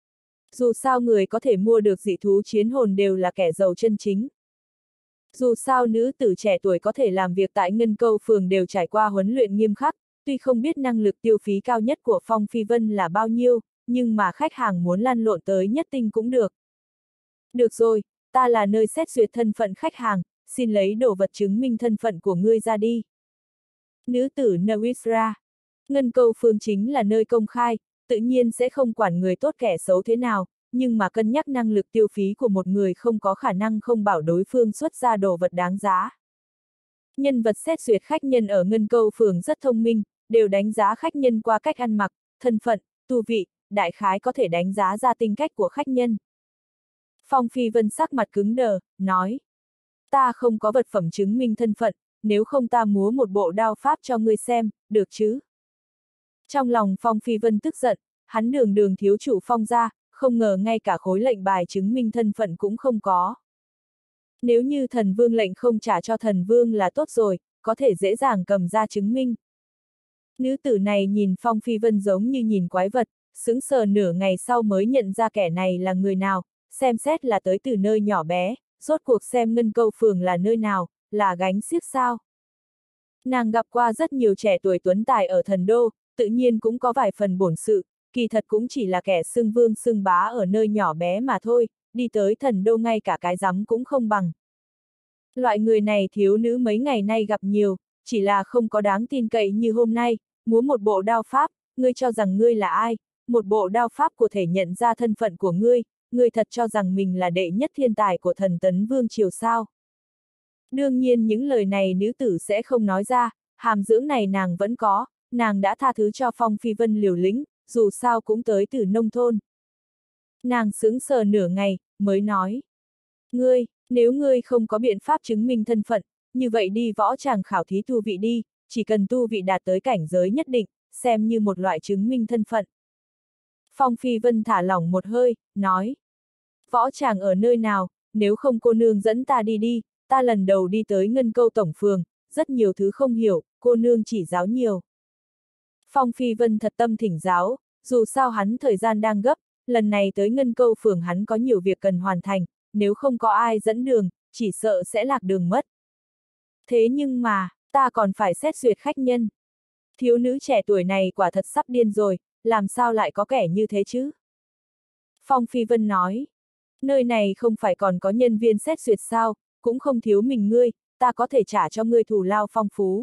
Dù sao người có thể mua được dị thú chiến hồn đều là kẻ giàu chân chính. Dù sao nữ tử trẻ tuổi có thể làm việc tại Ngân Câu phường đều trải qua huấn luyện nghiêm khắc, tuy không biết năng lực tiêu phí cao nhất của Phong Phi Vân là bao nhiêu, nhưng mà khách hàng muốn lăn lộn tới nhất tinh cũng được. Được rồi, ta là nơi xét duyệt thân phận khách hàng, xin lấy đồ vật chứng minh thân phận của ngươi ra đi. Nữ tử Nawisra. Ngân Câu phường chính là nơi công khai, tự nhiên sẽ không quản người tốt kẻ xấu thế nào, nhưng mà cân nhắc năng lực tiêu phí của một người không có khả năng không bảo đối phương xuất ra đồ vật đáng giá. Nhân vật xét duyệt khách nhân ở Ngân Câu phường rất thông minh, đều đánh giá khách nhân qua cách ăn mặc, thân phận, tu vị, đại khái có thể đánh giá ra tính cách của khách nhân. Phong Phi Vân sắc mặt cứng đờ, nói. Ta không có vật phẩm chứng minh thân phận, nếu không ta múa một bộ đao pháp cho ngươi xem, được chứ? Trong lòng Phong Phi Vân tức giận, hắn đường đường thiếu chủ Phong gia, không ngờ ngay cả khối lệnh bài chứng minh thân phận cũng không có. Nếu như thần vương lệnh không trả cho thần vương là tốt rồi, có thể dễ dàng cầm ra chứng minh. Nữ tử này nhìn Phong Phi Vân giống như nhìn quái vật, sững sờ nửa ngày sau mới nhận ra kẻ này là người nào, xem xét là tới từ nơi nhỏ bé, rốt cuộc xem Ngân Câu phường là nơi nào, là gánh xiếc sao. Nàng gặp qua rất nhiều trẻ tuổi tuấn tài ở thần đô, tự nhiên cũng có vài phần bổn sự, kỳ thật cũng chỉ là kẻ xưng vương xưng bá ở nơi nhỏ bé mà thôi, đi tới thần đô ngay cả cái rắm cũng không bằng. Loại người này thiếu nữ mấy ngày nay gặp nhiều, chỉ là không có đáng tin cậy như hôm nay, múa một bộ đao pháp, ngươi cho rằng ngươi là ai, một bộ đao pháp có thể nhận ra thân phận của ngươi, ngươi thật cho rằng mình là đệ nhất thiên tài của thần tấn vương triều sao. Đương nhiên những lời này nữ tử sẽ không nói ra, hàm dưỡng này nàng vẫn có, nàng đã tha thứ cho Phong Phi Vân liều lĩnh, dù sao cũng tới từ nông thôn. Nàng sững sờ nửa ngày, mới nói. Ngươi, nếu ngươi không có biện pháp chứng minh thân phận, như vậy đi võ tràng khảo thí tu vị đi, chỉ cần tu vị đạt tới cảnh giới nhất định, xem như một loại chứng minh thân phận. Phong Phi Vân thả lỏng một hơi, nói. Võ tràng ở nơi nào, nếu không cô nương dẫn ta đi đi, ta lần đầu đi tới Ngân Câu tổng phường, rất nhiều thứ không hiểu, cô nương chỉ giáo nhiều. Phong Phi Vân thật tâm thỉnh giáo, dù sao hắn thời gian đang gấp, lần này tới Ngân Câu phường hắn có nhiều việc cần hoàn thành, nếu không có ai dẫn đường, chỉ sợ sẽ lạc đường mất. Thế nhưng mà, ta còn phải xét duyệt khách nhân. Thiếu nữ trẻ tuổi này quả thật sắp điên rồi, làm sao lại có kẻ như thế chứ? Phong Phi Vân nói, nơi này không phải còn có nhân viên xét duyệt sao, cũng không thiếu mình ngươi, ta có thể trả cho ngươi thù lao phong phú.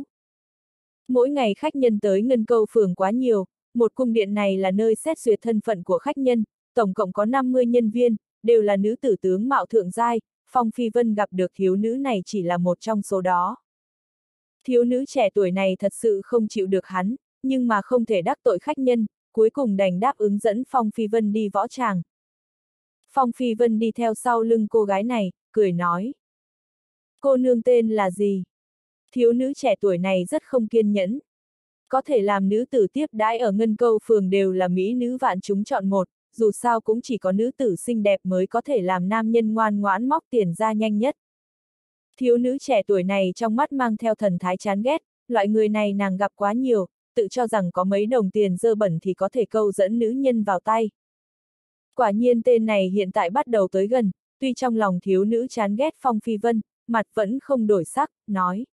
Mỗi ngày khách nhân tới Ngân Câu phường quá nhiều, một cung điện này là nơi xét duyệt thân phận của khách nhân, tổng cộng có năm mươi nhân viên, đều là nữ tử tướng mạo thượng giai, Phong Phi Vân gặp được thiếu nữ này chỉ là một trong số đó. Thiếu nữ trẻ tuổi này thật sự không chịu được hắn, nhưng mà không thể đắc tội khách nhân, cuối cùng đành đáp ứng dẫn Phong Phi Vân đi võ tràng. Phong Phi Vân đi theo sau lưng cô gái này, cười nói. Cô nương tên là gì? Thiếu nữ trẻ tuổi này rất không kiên nhẫn. Có thể làm nữ tử tiếp đãi ở Ngân Câu phường đều là mỹ nữ vạn chúng chọn một, dù sao cũng chỉ có nữ tử xinh đẹp mới có thể làm nam nhân ngoan ngoãn móc tiền ra nhanh nhất. Thiếu nữ trẻ tuổi này trong mắt mang theo thần thái chán ghét, loại người này nàng gặp quá nhiều, tự cho rằng có mấy đồng tiền dơ bẩn thì có thể câu dẫn nữ nhân vào tay. Quả nhiên tên này hiện tại bắt đầu tới gần, tuy trong lòng thiếu nữ chán ghét Phong Phi Vân, mặt vẫn không đổi sắc, nói.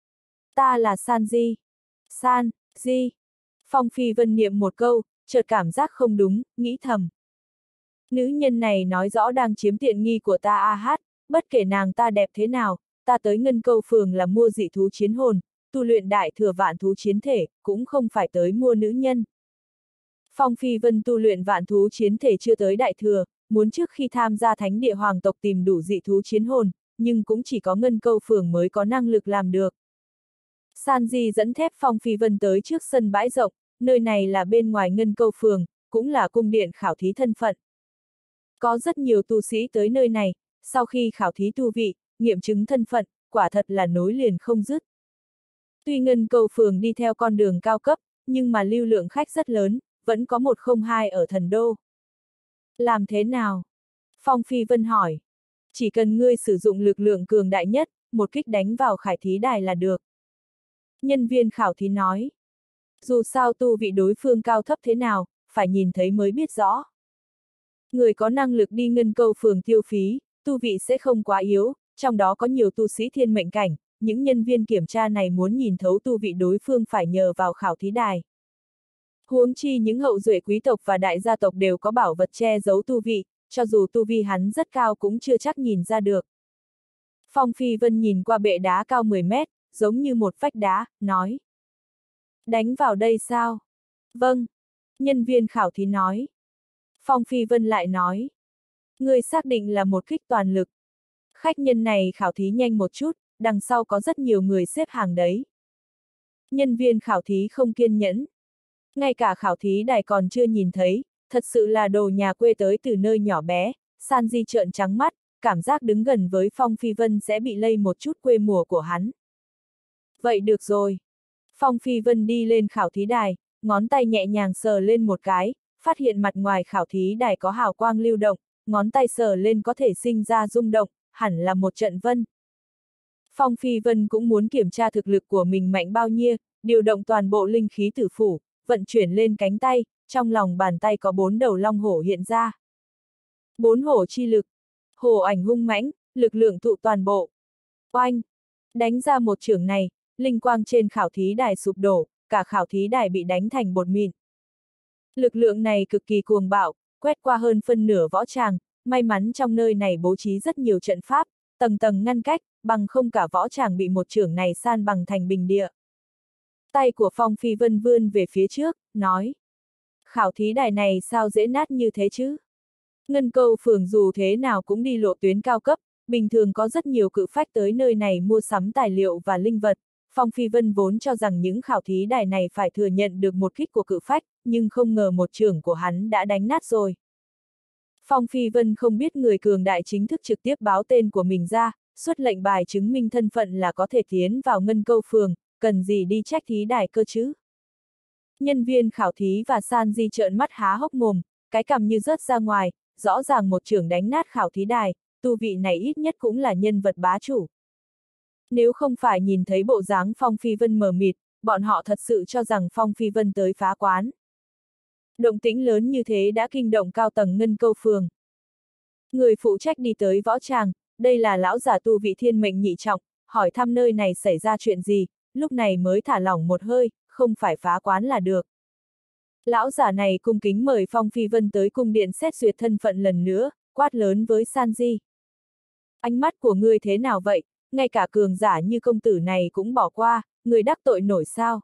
Ta là San Di. San, Di. Phong Phi Vân niệm một câu, chợt cảm giác không đúng, nghĩ thầm. Nữ nhân này nói rõ đang chiếm tiện nghi của ta a hát, bất kể nàng ta đẹp thế nào, ta tới Ngân Câu phường là mua dị thú chiến hồn, tu luyện đại thừa vạn thú chiến thể, cũng không phải tới mua nữ nhân. Phong Phi Vân tu luyện vạn thú chiến thể chưa tới đại thừa, muốn trước khi tham gia thánh địa hoàng tộc tìm đủ dị thú chiến hồn, nhưng cũng chỉ có Ngân Câu phường mới có năng lực làm được. San Di dẫn thép Phong Phi Vân tới trước sân bãi rộng, nơi này là bên ngoài Ngân Câu phường, cũng là cung điện khảo thí thân phận. Có rất nhiều tu sĩ tới nơi này, sau khi khảo thí tu vị, nghiệm chứng thân phận, quả thật là nối liền không dứt. Tuy Ngân Câu phường đi theo con đường cao cấp, nhưng mà lưu lượng khách rất lớn, vẫn có một không hai ở thần đô. Làm thế nào? Phong Phi Vân hỏi. Chỉ cần ngươi sử dụng lực lượng cường đại nhất, một kích đánh vào khải thí đài là được. Nhân viên khảo thí nói. Dù sao tu vị đối phương cao thấp thế nào, phải nhìn thấy mới biết rõ. Người có năng lực đi Ngân Câu phường tiêu phí, tu vị sẽ không quá yếu, trong đó có nhiều tu sĩ thiên mệnh cảnh, những nhân viên kiểm tra này muốn nhìn thấu tu vị đối phương phải nhờ vào khảo thí đài. Huống chi những hậu duệ quý tộc và đại gia tộc đều có bảo vật che giấu tu vị, cho dù tu vi hắn rất cao cũng chưa chắc nhìn ra được. Phong Phi Vân nhìn qua bệ đá cao mười mét, giống như một vách đá, nói. Đánh vào đây sao? Vâng. Nhân viên khảo thí nói. Phong Phi Vân lại nói. Người xác định là một kích toàn lực. Khách nhân này khảo thí nhanh một chút, đằng sau có rất nhiều người xếp hàng đấy. Nhân viên khảo thí không kiên nhẫn. Ngay cả khảo thí đài còn chưa nhìn thấy, thật sự là đồ nhà quê tới từ nơi nhỏ bé, San Di trợn trắng mắt, cảm giác đứng gần với Phong Phi Vân sẽ bị lây một chút quê mùa của hắn. Vậy được rồi. Phong Phi Vân đi lên khảo thí đài, ngón tay nhẹ nhàng sờ lên một cái, phát hiện mặt ngoài khảo thí đài có hào quang lưu động, ngón tay sờ lên có thể sinh ra rung động, hẳn là một trận vân. Phong Phi Vân cũng muốn kiểm tra thực lực của mình mạnh bao nhiêu, điều động toàn bộ linh khí tử phủ, vận chuyển lên cánh tay, trong lòng bàn tay có bốn đầu long hổ hiện ra. Bốn hổ chi lực. Hổ ảnh hung mãnh, lực lượng tụ toàn bộ. Oanh! Đánh ra một chưởng này, linh quang trên khảo thí đài sụp đổ, cả khảo thí đài bị đánh thành bột mịn. Lực lượng này cực kỳ cuồng bạo, quét qua hơn phân nửa võ tràng, may mắn trong nơi này bố trí rất nhiều trận pháp, tầng tầng ngăn cách, bằng không cả võ tràng bị một chưởng này san bằng thành bình địa. Tay của Phong Phi Vân vươn về phía trước, nói. Khảo thí đài này sao dễ nát như thế chứ? Ngân Câu phường dù thế nào cũng đi lộ tuyến cao cấp, bình thường có rất nhiều cự phách tới nơi này mua sắm tài liệu và linh vật. Phong Phi Vân vốn cho rằng những khảo thí đài này phải thừa nhận được một kích của cự phách, nhưng không ngờ một chưởng của hắn đã đánh nát rồi. Phong Phi Vân không biết người cường đại chính thức trực tiếp báo tên của mình ra, xuất lệnh bài chứng minh thân phận là có thể tiến vào Ngân Câu phường, cần gì đi trách thí đài cơ chứ? Nhân viên khảo thí và San Di trợn mắt há hốc mồm, cái cằm như rớt ra ngoài, rõ ràng một chưởng đánh nát khảo thí đài, tu vị này ít nhất cũng là nhân vật bá chủ. Nếu không phải nhìn thấy bộ dáng Phong Phi Vân mờ mịt, bọn họ thật sự cho rằng Phong Phi Vân tới phá quán. Động tĩnh lớn như thế đã kinh động cao tầng Ngân Câu phường. Người phụ trách đi tới võ tràng, đây là lão giả tu vị thiên mệnh nhị trọng, hỏi thăm nơi này xảy ra chuyện gì, lúc này mới thả lỏng một hơi, không phải phá quán là được. Lão giả này cung kính mời Phong Phi Vân tới cung điện xét duyệt thân phận lần nữa, quát lớn với San Di. Ánh mắt của ngươi thế nào vậy, ngay cả cường giả như công tử này cũng bỏ qua, người đắc tội nổi sao?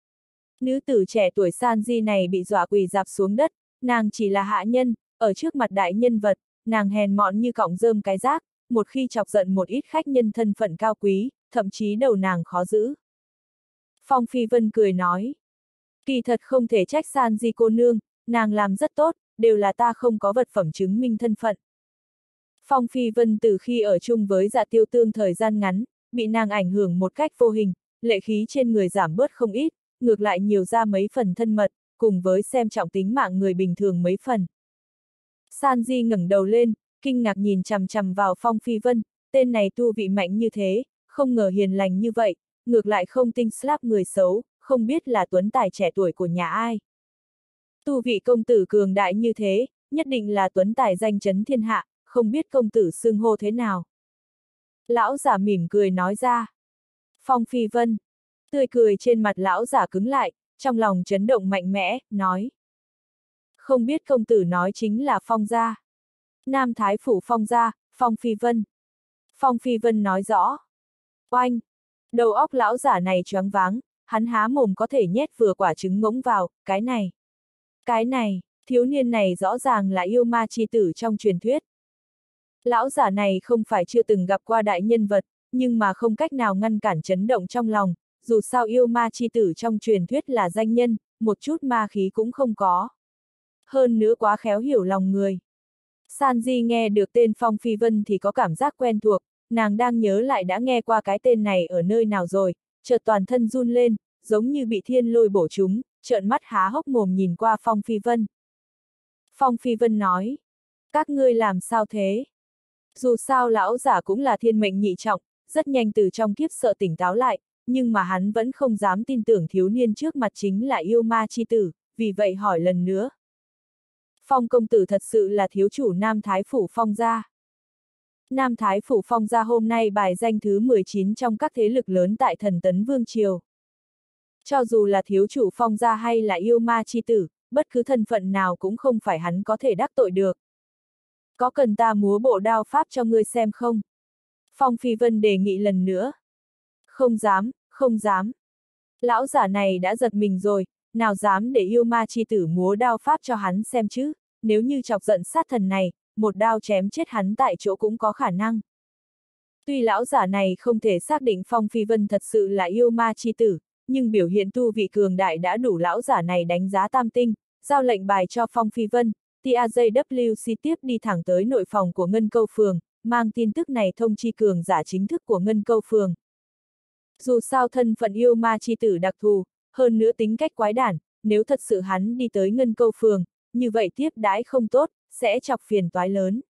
Nữ tử trẻ tuổi San Di này bị dọa quỳ dạp xuống đất, nàng chỉ là hạ nhân, ở trước mặt đại nhân vật, nàng hèn mọn như cọng rơm cái rác, một khi chọc giận một ít khách nhân thân phận cao quý, thậm chí đầu nàng khó giữ. Phong Phi Vân cười nói. Kỳ thật không thể trách San Di cô nương, nàng làm rất tốt, đều là ta không có vật phẩm chứng minh thân phận. Phong Phi Vân từ khi ở chung với Dạ Tiêu Tương thời gian ngắn, bị nàng ảnh hưởng một cách vô hình, lệ khí trên người giảm bớt không ít, ngược lại nhiều ra mấy phần thân mật, cùng với xem trọng tính mạng người bình thường mấy phần. San Di ngẩng đầu lên, kinh ngạc nhìn chằm chằm vào Phong Phi Vân, tên này tu vị mạnh như thế, không ngờ hiền lành như vậy, ngược lại không tinh slap người xấu, không biết là tuấn tài trẻ tuổi của nhà ai. Tu vị công tử cường đại như thế, nhất định là tuấn tài danh chấn thiên hạ, không biết công tử xưng hô thế nào. Lão giả mỉm cười nói ra. Phong Phi Vân. Tươi cười trên mặt lão giả cứng lại, trong lòng chấn động mạnh mẽ, nói. Không biết công tử nói chính là Phong gia. Nam Thái Phủ Phong gia, Phong Phi Vân. Phong Phi Vân nói rõ. Oanh! Đầu óc lão giả này choáng váng, hắn há mồm có thể nhét vừa quả trứng ngỗng vào, cái này. Cái này, thiếu niên này rõ ràng là yêu ma chi tử trong truyền thuyết. Lão giả này không phải chưa từng gặp qua đại nhân vật, nhưng mà không cách nào ngăn cản chấn động trong lòng, dù sao yêu ma chi tử trong truyền thuyết là danh nhân, một chút ma khí cũng không có. Hơn nữa quá khéo hiểu lòng người. San Di nghe được tên Phong Phi Vân thì có cảm giác quen thuộc, nàng đang nhớ lại đã nghe qua cái tên này ở nơi nào rồi, chợt toàn thân run lên, giống như bị thiên lôi bổ trúng, trợn mắt há hốc mồm nhìn qua Phong Phi Vân. Phong Phi Vân nói, các ngươi làm sao thế? Dù sao lão giả cũng là thiên mệnh nhị trọng, rất nhanh từ trong kiếp sợ tỉnh táo lại, nhưng mà hắn vẫn không dám tin tưởng thiếu niên trước mặt chính là yêu ma chi tử, vì vậy hỏi lần nữa. Phong công tử thật sự là thiếu chủ Nam Thái Phủ Phong gia. Nam Thái Phủ Phong gia hôm nay bài danh thứ mười chín trong các thế lực lớn tại Thần Tấn Vương Triều. Cho dù là thiếu chủ Phong gia hay là yêu ma chi tử, bất cứ thân phận nào cũng không phải hắn có thể đắc tội được. Có cần ta múa bộ đao pháp cho ngươi xem không? Phong Phi Vân đề nghị lần nữa. Không dám, không dám. Lão giả này đã giật mình rồi, nào dám để yêu ma chi tử múa đao pháp cho hắn xem chứ, nếu như chọc giận sát thần này, một đao chém chết hắn tại chỗ cũng có khả năng. Tuy lão giả này không thể xác định Phong Phi Vân thật sự là yêu ma chi tử, nhưng biểu hiện tu vị cường đại đã đủ lão giả này đánh giá tam tinh, giao lệnh bài cho Phong Phi Vân, tê a giê vê xê tiếp đi thẳng tới nội phòng của Ngân Câu phường, mang tin tức này thông chi cường giả chính thức của Ngân Câu phường. Dù sao thân phận yêu ma chi tử đặc thù, hơn nữa tính cách quái đản, nếu thật sự hắn đi tới Ngân Câu phường, như vậy tiếp đãi không tốt, sẽ chọc phiền toái lớn.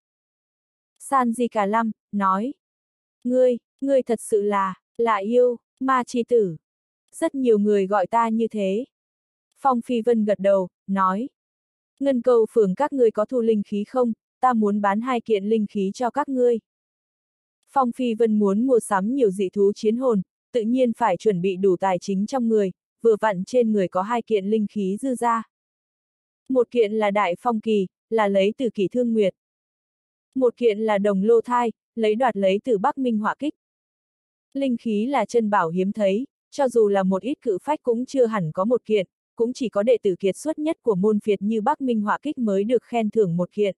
San Di Cà Lâm nói, ngươi, ngươi thật sự là, là yêu, ma chi tử. Rất nhiều người gọi ta như thế. Phong Phi Vân gật đầu, nói, Ngân Câu phường các ngươi có thu linh khí không, ta muốn bán hai kiện linh khí cho các ngươi. Phong Phi Vân muốn mua sắm nhiều dị thú chiến hồn, tự nhiên phải chuẩn bị đủ tài chính trong người, vừa vặn trên người có hai kiện linh khí dư ra. Một kiện là đại phong kỳ, là lấy từ Kỷ Thương Nguyệt. Một kiện là đồng lô thai, lấy đoạt lấy từ Bắc Minh hỏa kích. Linh khí là chân bảo hiếm thấy, cho dù là một ít cự phách cũng chưa hẳn có một kiện, cũng chỉ có đệ tử kiệt xuất nhất của môn phiệt như Bắc Minh hỏa kích mới được khen thưởng một kiện.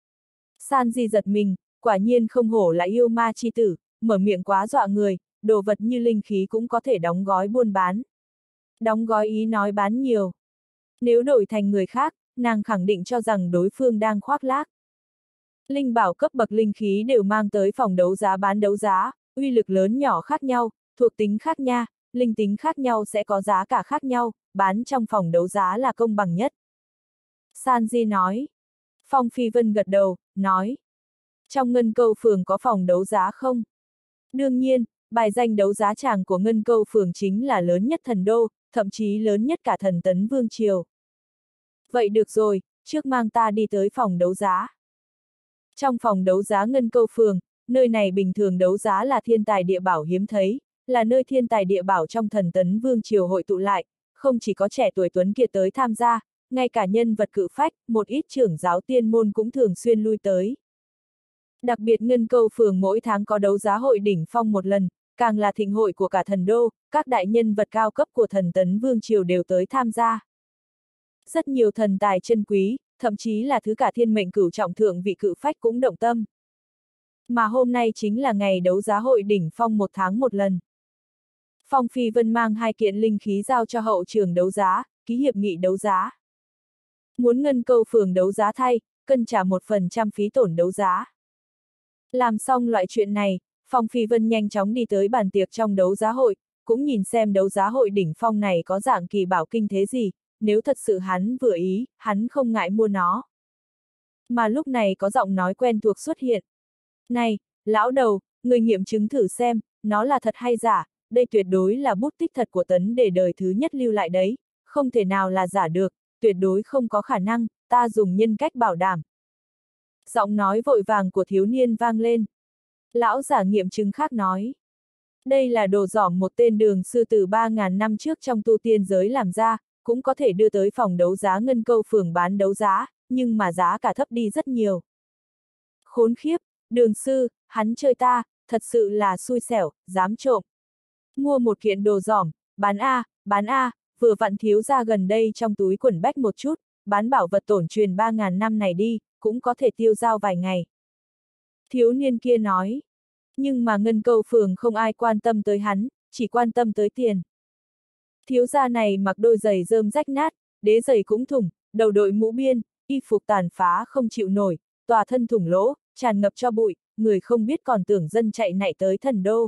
San Di giật mình, quả nhiên không hổ là yêu ma chi tử, mở miệng quá dọa người, đồ vật như linh khí cũng có thể đóng gói buôn bán. Đóng gói ý nói bán nhiều. Nếu đổi thành người khác, nàng khẳng định cho rằng đối phương đang khoác lác. Linh bảo cấp bậc linh khí đều mang tới phòng đấu giá bán đấu giá, uy lực lớn nhỏ khác nhau, thuộc tính khác nha, linh tính khác nhau sẽ có giá cả khác nhau, bán trong phòng đấu giá là công bằng nhất. San Di nói. Phong Phi Vân gật đầu, nói. Trong Ngân Câu Phường có phòng đấu giá không? Đương nhiên, bài danh đấu giá tràng của Ngân Câu Phường chính là lớn nhất thần đô, thậm chí lớn nhất cả thần tấn vương triều. Vậy được rồi, trước mang ta đi tới phòng đấu giá. Trong phòng đấu giá Ngân Câu Phường, nơi này bình thường đấu giá là thiên tài địa bảo hiếm thấy, là nơi thiên tài địa bảo trong thần tấn vương triều hội tụ lại, không chỉ có trẻ tuổi tuấn kiệt tới tham gia, ngay cả nhân vật cự phách, một ít trưởng giáo tiên môn cũng thường xuyên lui tới. Đặc biệt Ngân Câu Phường mỗi tháng có đấu giá hội đỉnh phong một lần, càng là thịnh hội của cả thần đô, các đại nhân vật cao cấp của thần tấn vương triều đều tới tham gia. Rất nhiều thần tài chân quý, thậm chí là thứ cả thiên mệnh cửu trọng thượng vị cự phách cũng động tâm. Mà hôm nay chính là ngày đấu giá hội đỉnh phong một tháng một lần. Phong Phi Vân mang hai kiện linh khí giao cho hậu trường đấu giá, ký hiệp nghị đấu giá. Muốn Ngân Câu Phường đấu giá thay, cần trả một phần trăm phí tổn đấu giá. Làm xong loại chuyện này, Phong Phi Vân nhanh chóng đi tới bàn tiệc trong đấu giá hội, cũng nhìn xem đấu giá hội đỉnh phong này có dạng kỳ bảo kinh thế gì, nếu thật sự hắn vừa ý, hắn không ngại mua nó. Mà lúc này có giọng nói quen thuộc xuất hiện. Này, lão đầu, người nghiệm chứng thử xem, nó là thật hay giả, đây tuyệt đối là bút tích thật của Tấn Đề đời thứ nhất lưu lại đấy, không thể nào là giả được, tuyệt đối không có khả năng, ta dùng nhân cách bảo đảm. Giọng nói vội vàng của thiếu niên vang lên. Lão giả nghiệm chứng khác nói. Đây là đồ giỏm một tên đường sư từ ba ngàn năm trước trong tu tiên giới làm ra, cũng có thể đưa tới phòng đấu giá Ngân Câu Phường bán đấu giá, nhưng mà giá cả thấp đi rất nhiều. Khốn khiếp, đường sư, hắn chơi ta, thật sự là xui xẻo, dám trộm. Mua một kiện đồ giỏm, bán A, bán A, vừa vặn thiếu ra gần đây trong túi quần bách một chút, bán bảo vật tổn truyền ba ngàn năm này đi, cũng có thể tiêu dao vài ngày. Thiếu niên kia nói, nhưng mà Ngân Câu Phường không ai quan tâm tới hắn, chỉ quan tâm tới tiền. Thiếu gia này mặc đôi giày rơm rách nát, đế giày cũng thủng, đầu đội mũ biên, y phục tàn phá không chịu nổi, tòa thân thủng lỗ, tràn ngập cho bụi, người không biết còn tưởng dân chạy nạy tới thần đô.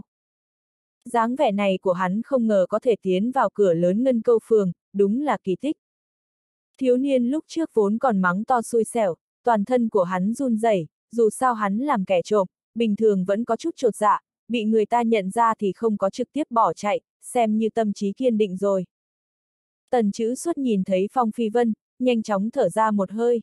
Dáng vẻ này của hắn không ngờ có thể tiến vào cửa lớn Ngân Câu Phường, đúng là kỳ tích. Thiếu niên lúc trước vốn còn mắng to xui xẻo, toàn thân của hắn run rẩy, dù sao hắn làm kẻ trộm, bình thường vẫn có chút chột dạ, bị người ta nhận ra thì không có trực tiếp bỏ chạy, xem như tâm trí kiên định rồi. Tần Chữ Xuất nhìn thấy Phong Phi Vân, nhanh chóng thở ra một hơi.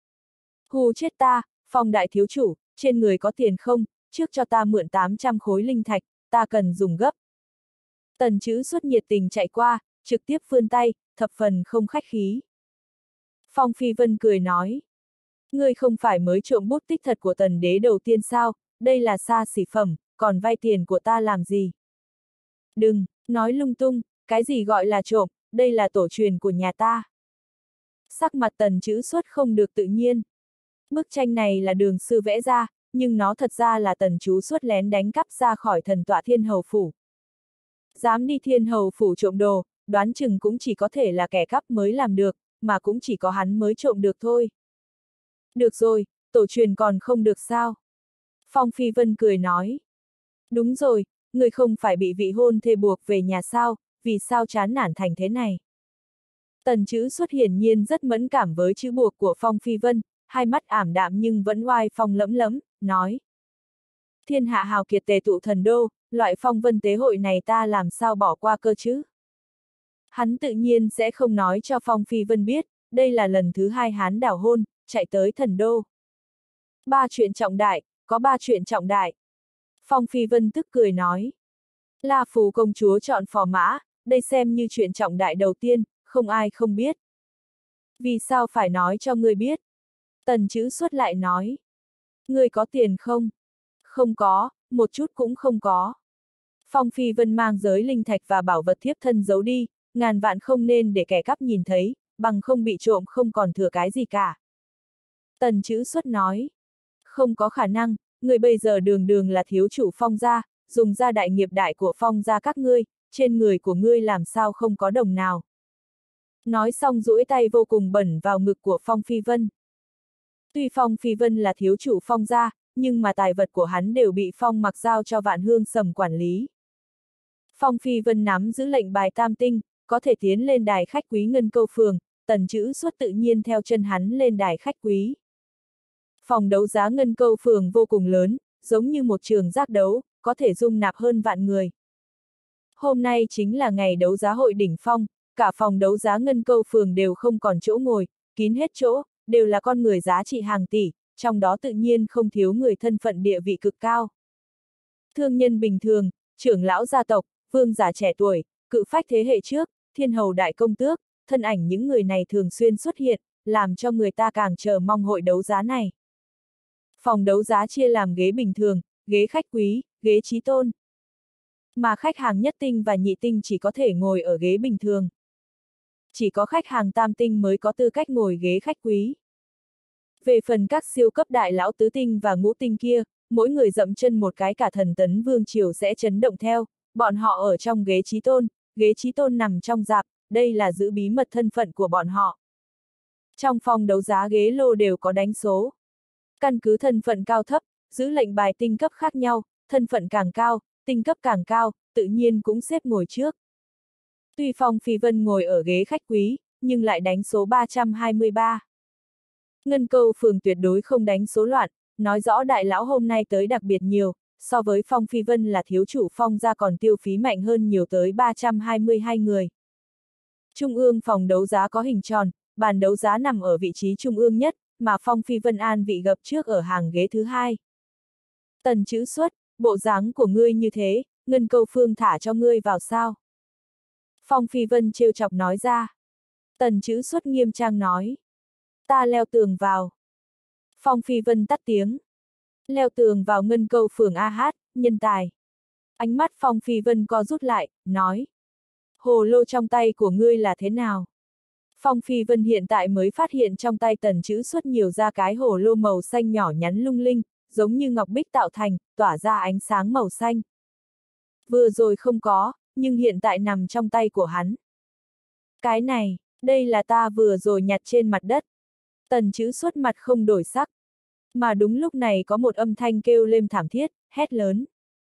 Hù chết ta, Phong đại thiếu chủ, trên người có tiền không, trước cho ta mượn tám trăm khối linh thạch, ta cần dùng gấp. Tần Chữ Xuất nhiệt tình chạy qua, trực tiếp vươn tay, thập phần không khách khí. Phong Phi Vân cười nói. Ngươi không phải mới trộm bút tích thật của tần đế đầu tiên sao, đây là xa xỉ phẩm, còn vay tiền của ta làm gì? Đừng, nói lung tung, cái gì gọi là trộm, đây là tổ truyền của nhà ta. Sắc mặt Tần Chữ Xuất không được tự nhiên. Bức tranh này là đường sư vẽ ra, nhưng nó thật ra là Tần Chú Xuất lén đánh cắp ra khỏi thần tọa Thiên Hầu Phủ. Dám đi Thiên Hầu Phủ trộm đồ, đoán chừng cũng chỉ có thể là kẻ cắp mới làm được, mà cũng chỉ có hắn mới trộm được thôi. Được rồi, tổ truyền còn không được sao? Phong Phi Vân cười nói. Đúng rồi, người không phải bị vị hôn thê buộc về nhà sao, vì sao chán nản thành thế này? Tần Chữ Xuất hiển nhiên rất mẫn cảm với chữ buộc của Phong Phi Vân, hai mắt ảm đạm nhưng vẫn oai phong lẫm lẫm, nói. Thiên hạ hào kiệt tề tụ thần đô, loại phong vân tế hội này ta làm sao bỏ qua cơ chứ? Hắn tự nhiên sẽ không nói cho Phong Phi Vân biết, đây là lần thứ hai hắn đảo hôn, chạy tới thần đô. Ba chuyện trọng đại, có ba chuyện trọng đại. Phong Phi Vân tức cười nói. La Phù công chúa chọn phò mã, đây xem như chuyện trọng đại đầu tiên, không ai không biết. Vì sao phải nói cho ngươi biết? Tần Chữ Xuất lại nói. Ngươi có tiền không? Không có, một chút cũng không có. Phong Phi Vân mang giới linh thạch và bảo vật thiếp thân giấu đi, ngàn vạn không nên để kẻ cắp nhìn thấy, bằng không bị trộm không còn thừa cái gì cả. Tần Chữ Xuất nói. Không có khả năng, người bây giờ đường đường là thiếu chủ Phong gia, dùng gia đại nghiệp đại của Phong gia các ngươi, trên người của ngươi làm sao không có đồng nào. Nói xong duỗi tay vô cùng bẩn vào ngực của Phong Phi Vân. Tuy Phong Phi Vân là thiếu chủ Phong gia, nhưng mà tài vật của hắn đều bị Phong Mặc giao cho Vạn Hương Sầm quản lý. Phong Phi Vân nắm giữ lệnh bài tam tinh, có thể tiến lên đài khách quý Ngân Câu Phường, Tần Chữ Xuất tự nhiên theo chân hắn lên đài khách quý. Phòng đấu giá Ngân Câu Phường vô cùng lớn, giống như một trường giác đấu, có thể dung nạp hơn vạn người. Hôm nay chính là ngày đấu giá hội đỉnh phong, cả phòng đấu giá Ngân Câu Phường đều không còn chỗ ngồi, kín hết chỗ, đều là con người giá trị hàng tỷ, trong đó tự nhiên không thiếu người thân phận địa vị cực cao. Thương nhân bình thường, trưởng lão gia tộc, vương giả trẻ tuổi, cự phách thế hệ trước, thiên hầu đại công tước, thân ảnh những người này thường xuyên xuất hiện, làm cho người ta càng chờ mong hội đấu giá này. Phòng đấu giá chia làm ghế bình thường, ghế khách quý, ghế chí tôn. Mà khách hàng nhất tinh và nhị tinh chỉ có thể ngồi ở ghế bình thường. Chỉ có khách hàng tam tinh mới có tư cách ngồi ghế khách quý. Về phần các siêu cấp đại lão tứ tinh và ngũ tinh kia, mỗi người dậm chân một cái cả thần tấn vương triều sẽ chấn động theo, bọn họ ở trong ghế chí tôn, ghế chí tôn nằm trong dạp, đây là giữ bí mật thân phận của bọn họ. Trong phòng đấu giá ghế lô đều có đánh số. Căn cứ thân phận cao thấp, giữ lệnh bài tinh cấp khác nhau, thân phận càng cao, tinh cấp càng cao, tự nhiên cũng xếp ngồi trước. Tuy Phong Phi Vân ngồi ở ghế khách quý, nhưng lại đánh số ba trăm hai mươi ba. Ngân Câu Phường tuyệt đối không đánh số loạn, nói rõ đại lão hôm nay tới đặc biệt nhiều, so với Phong Phi Vân là thiếu chủ Phong gia còn tiêu phí mạnh hơn nhiều tới ba trăm hai mươi hai người. Trung ương phòng đấu giá có hình tròn, bàn đấu giá nằm ở vị trí trung ương nhất, mà Phong Phi Vân an vị gập trước ở hàng ghế thứ hai. Tần Chữ Xuất, bộ dáng của ngươi như thế, Ngân Câu Phường thả cho ngươi vào sao? Phong Phi Vân trêu chọc nói ra. Tần Chữ Xuất nghiêm trang nói. Ta leo tường vào. Phong Phi Vân tắt tiếng. Leo tường vào Ngân Câu Phường a hát, nhân tài. Ánh mắt Phong Phi Vân co rút lại, nói. Hồ lô trong tay của ngươi là thế nào? Phong Phi Vân hiện tại mới phát hiện trong tay Tần Chữ Xuất nhiều ra cái hồ lô màu xanh nhỏ nhắn lung linh, giống như ngọc bích tạo thành, tỏa ra ánh sáng màu xanh. Vừa rồi không có, nhưng hiện tại nằm trong tay của hắn. Cái này, đây là ta vừa rồi nhặt trên mặt đất. Tần Chữ Xuất mặt không đổi sắc. Mà đúng lúc này có một âm thanh kêu lên thảm thiết, hét lớn.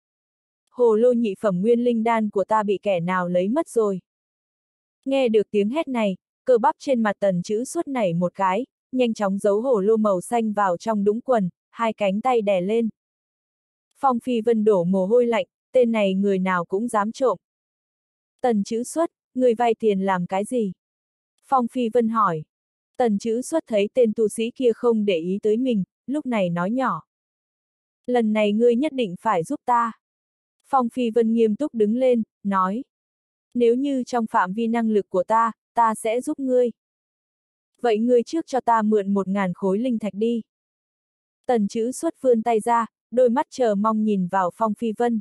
Hồ lô nhị phẩm nguyên linh đan của ta bị kẻ nào lấy mất rồi. Nghe được tiếng hét này, cơ bắp trên mặt Tần Chữ Xuất nảy một cái, nhanh chóng giấu hồ lô màu xanh vào trong đũng quần, hai cánh tay đè lên. Phong Phi Vân đổ mồ hôi lạnh, tên này người nào cũng dám trộm. Tần Chữ Xuất, người vay tiền làm cái gì? Phong Phi Vân hỏi. Tần Chữ Xuất thấy tên tu sĩ kia không để ý tới mình, lúc này nói nhỏ. Lần này ngươi nhất định phải giúp ta. Phong Phi Vân nghiêm túc đứng lên, nói. Nếu như trong phạm vi năng lực của ta, ta sẽ giúp ngươi. Vậy ngươi trước cho ta mượn một ngàn khối linh thạch đi. Tần Chữ Xuất vươn tay ra, đôi mắt chờ mong nhìn vào Phong Phi Vân.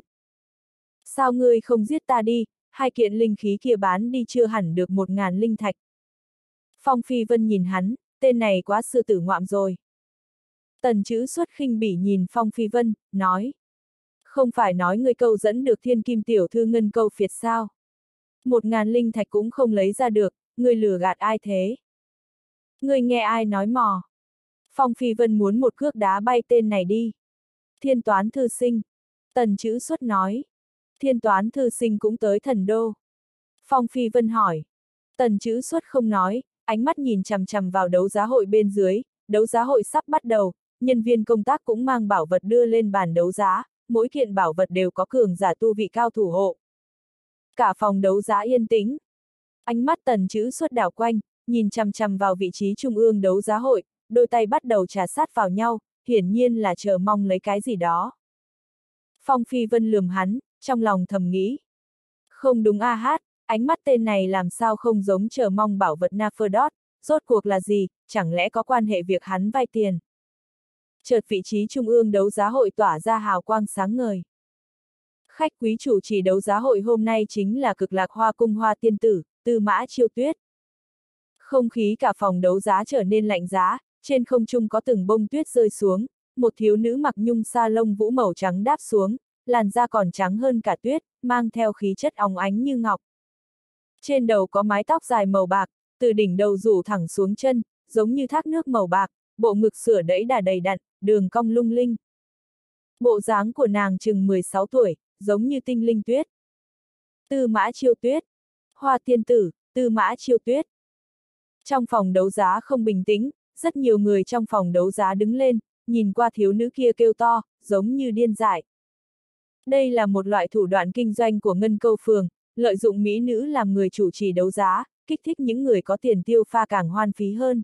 Sao ngươi không giết ta đi, hai kiện linh khí kia bán đi chưa hẳn được một ngàn linh thạch. Phong Phi Vân nhìn hắn, tên này quá sư tử ngoạm rồi. Tần Chữ Xuất khinh bỉ nhìn Phong Phi Vân, nói. Không phải nói ngươi câu dẫn được thiên kim tiểu thư Ngân Câu phiệt sao? Một ngàn linh thạch cũng không lấy ra được, ngươi lừa gạt ai thế? Ngươi nghe ai nói mò? Phong Phi Vân muốn một cước đá bay tên này đi. Thiên toán thư sinh. Tần Chữ Xuất nói. Thiên toán thư sinh cũng tới thần đô. Phong Phi Vân hỏi. Tần Chữ Xuất không nói, ánh mắt nhìn chằm chằm vào đấu giá hội bên dưới, đấu giá hội sắp bắt đầu, nhân viên công tác cũng mang bảo vật đưa lên bàn đấu giá, mỗi kiện bảo vật đều có cường giả tu vị cao thủ hộ. Cả phòng đấu giá yên tĩnh. Ánh mắt Tần Chữ Xuất đảo quanh, nhìn chằm chằm vào vị trí trung ương đấu giá hội, đôi tay bắt đầu trà sát vào nhau, hiển nhiên là chờ mong lấy cái gì đó. Phong Phi Vân lườm hắn, trong lòng thầm nghĩ. Không đúng a hát, ánh mắt tên này làm sao không giống chờ mong bảo vật Napherdot, rốt cuộc là gì, chẳng lẽ có quan hệ việc hắn vay tiền. Chợt vị trí trung ương đấu giá hội tỏa ra hào quang sáng ngời. Khách quý chủ trì đấu giá hội hôm nay chính là Cực Lạc Hoa Cung Hoa Tiên Tử, Tư Mã Chiêu Tuyết. Không khí cả phòng đấu giá trở nên lạnh giá, trên không trung có từng bông tuyết rơi xuống, một thiếu nữ mặc nhung sa lông vũ màu trắng đáp xuống, làn da còn trắng hơn cả tuyết, mang theo khí chất óng ánh như ngọc. Trên đầu có mái tóc dài màu bạc, từ đỉnh đầu rủ thẳng xuống chân, giống như thác nước màu bạc, bộ ngực sữa đẫy đà đầy đặn, đường cong lung linh. Bộ dáng của nàng chừng mười sáu tuổi, giống như tinh linh tuyết. Tư Mã Chiêu Tuyết, Hoa Tiên Tử, Tư Mã Chiêu Tuyết. Trong phòng đấu giá không bình tĩnh, rất nhiều người trong phòng đấu giá đứng lên, nhìn qua thiếu nữ kia kêu to, giống như điên dại. Đây là một loại thủ đoạn kinh doanh của Ngân Câu Phường, lợi dụng mỹ nữ làm người chủ trì đấu giá, kích thích những người có tiền tiêu pha càng hoan phí hơn.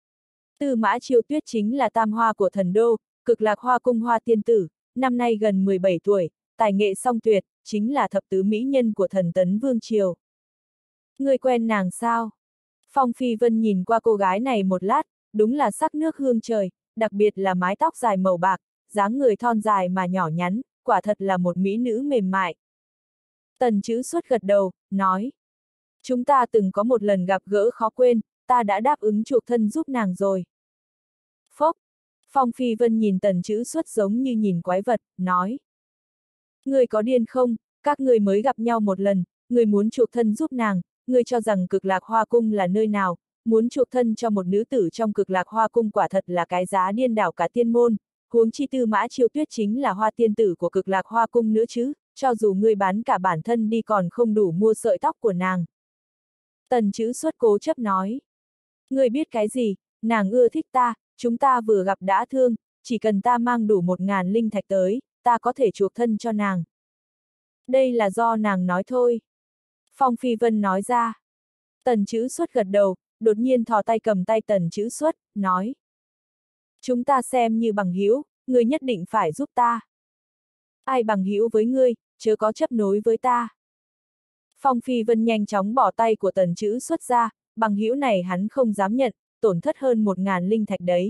Tư Mã Chiêu Tuyết chính là tam hoa của thần đô, Cực Lạc Hoa Cung Hoa Tiên Tử, năm nay gần mười bảy tuổi, tài nghệ song tuyệt, chính là thập tứ mỹ nhân của thần tấn vương triều. Người quen nàng sao? Phong Phi Vân nhìn qua cô gái này một lát, đúng là sắc nước hương trời, đặc biệt là mái tóc dài màu bạc, dáng người thon dài mà nhỏ nhắn, quả thật là một mỹ nữ mềm mại. Tần Chữ Xuất gật đầu, nói. Chúng ta từng có một lần gặp gỡ khó quên, ta đã đáp ứng chuộc thân giúp nàng rồi. Phốc. Phong Phi Vân nhìn Tần Chữ Xuất giống như nhìn quái vật, nói. Người có điên không, các người mới gặp nhau một lần, người muốn chuộc thân giúp nàng, người cho rằng Cực Lạc Hoa Cung là nơi nào, muốn chuộc thân cho một nữ tử trong Cực Lạc Hoa Cung quả thật là cái giá điên đảo cả tiên môn, huống chi Tư Mã Chiêu Tuyết chính là Hoa Tiên Tử của Cực Lạc Hoa Cung nữa chứ, cho dù ngươi bán cả bản thân đi còn không đủ mua sợi tóc của nàng. Tần Chữ Xuất cố chấp nói. Ngươi biết cái gì, nàng ưa thích ta, chúng ta vừa gặp đã thương, chỉ cần ta mang đủ một ngàn linh thạch tới, ta có thể chuộc thân cho nàng. Đây là do nàng nói thôi. Phong Phi Vân nói ra. Tần Chữ Xuất gật đầu, đột nhiên thò tay cầm tay Tần Chữ Xuất, nói. Chúng ta xem như bằng hữu, ngươi nhất định phải giúp ta. Ai bằng hữu với ngươi, chớ có chấp nối với ta. Phong Phi Vân nhanh chóng bỏ tay của Tần Chữ Xuất ra, bằng hữu này hắn không dám nhận, tổn thất hơn một ngàn linh thạch đấy.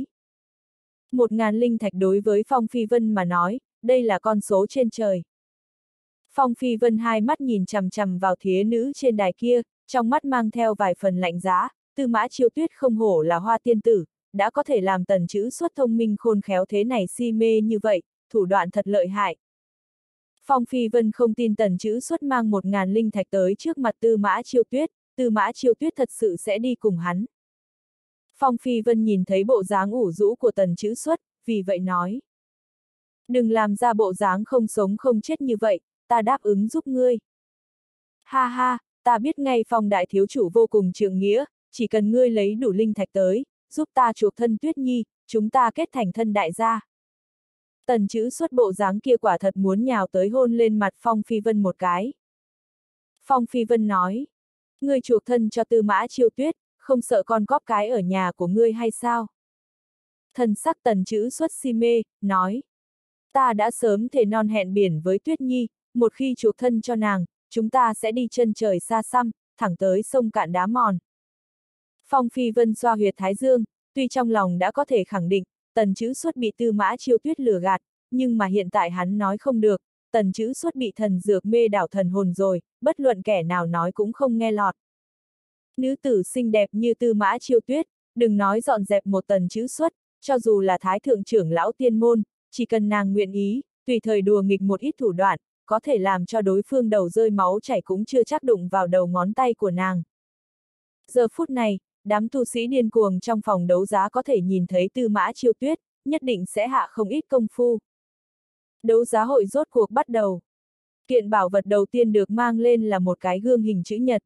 Một ngàn linh thạch đối với Phong Phi Vân mà nói, đây là con số trên trời. Phong Phi Vân hai mắt nhìn chằm chằm vào thiếu nữ trên đài kia, trong mắt mang theo vài phần lạnh giá, Tư Mã Chiêu Tuyết không hổ là Hoa Tiên Tử, đã có thể làm Tần Chữ Xuất thông minh khôn khéo thế này si mê như vậy, thủ đoạn thật lợi hại. Phong Phi Vân không tin Tần Chữ Xuất mang một ngàn linh thạch tới trước mặt Tư Mã Chiêu Tuyết, Tư Mã Chiêu Tuyết thật sự sẽ đi cùng hắn. Phong Phi Vân nhìn thấy bộ dáng ủ rũ của Tần Chữ Xuất, vì vậy nói. Đừng làm ra bộ dáng không sống không chết như vậy, ta đáp ứng giúp ngươi. Ha ha, ta biết ngay Phong đại thiếu chủ vô cùng trượng nghĩa, chỉ cần ngươi lấy đủ linh thạch tới, giúp ta chuộc thân Tuyết Nhi, chúng ta kết thành thân đại gia. Tần Chữ Xuất bộ dáng kia quả thật muốn nhào tới hôn lên mặt Phong Phi Vân một cái. Phong Phi Vân nói, ngươi chuộc thân cho Tư Mã Chiêu Tuyết, không sợ con cóp cái ở nhà của ngươi hay sao? Thần sắc Tần Chữ Xuất si mê, nói, ta đã sớm thề non hẹn biển với Tuyết Nhi, một khi chuộc thân cho nàng, chúng ta sẽ đi chân trời xa xăm, thẳng tới sông cạn đá mòn. Phong Phi Vân xoa huyệt thái dương, tuy trong lòng đã có thể khẳng định, Tần Chữ Xuất bị Tư Mã Chiêu Tuyết lừa gạt, nhưng mà hiện tại hắn nói không được, Tần Chữ Xuất bị thần dược mê đảo thần hồn rồi, bất luận kẻ nào nói cũng không nghe lọt. Nữ tử xinh đẹp như Tư Mã Chiêu Tuyết, đừng nói dọn dẹp một Tần Chữ Xuất, cho dù là Thái Thượng trưởng lão tiên môn, chỉ cần nàng nguyện ý, tùy thời đùa nghịch một ít thủ đoạn, có thể làm cho đối phương đầu rơi máu chảy cũng chưa chắc đụng vào đầu ngón tay của nàng. Giờ phút này, đám tu sĩ điên cuồng trong phòng đấu giá có thể nhìn thấy Tư Mã Chiêu Tuyết, nhất định sẽ hạ không ít công phu. Đấu giá hội rốt cuộc bắt đầu. Kiện bảo vật đầu tiên được mang lên là một cái gương hình chữ nhật.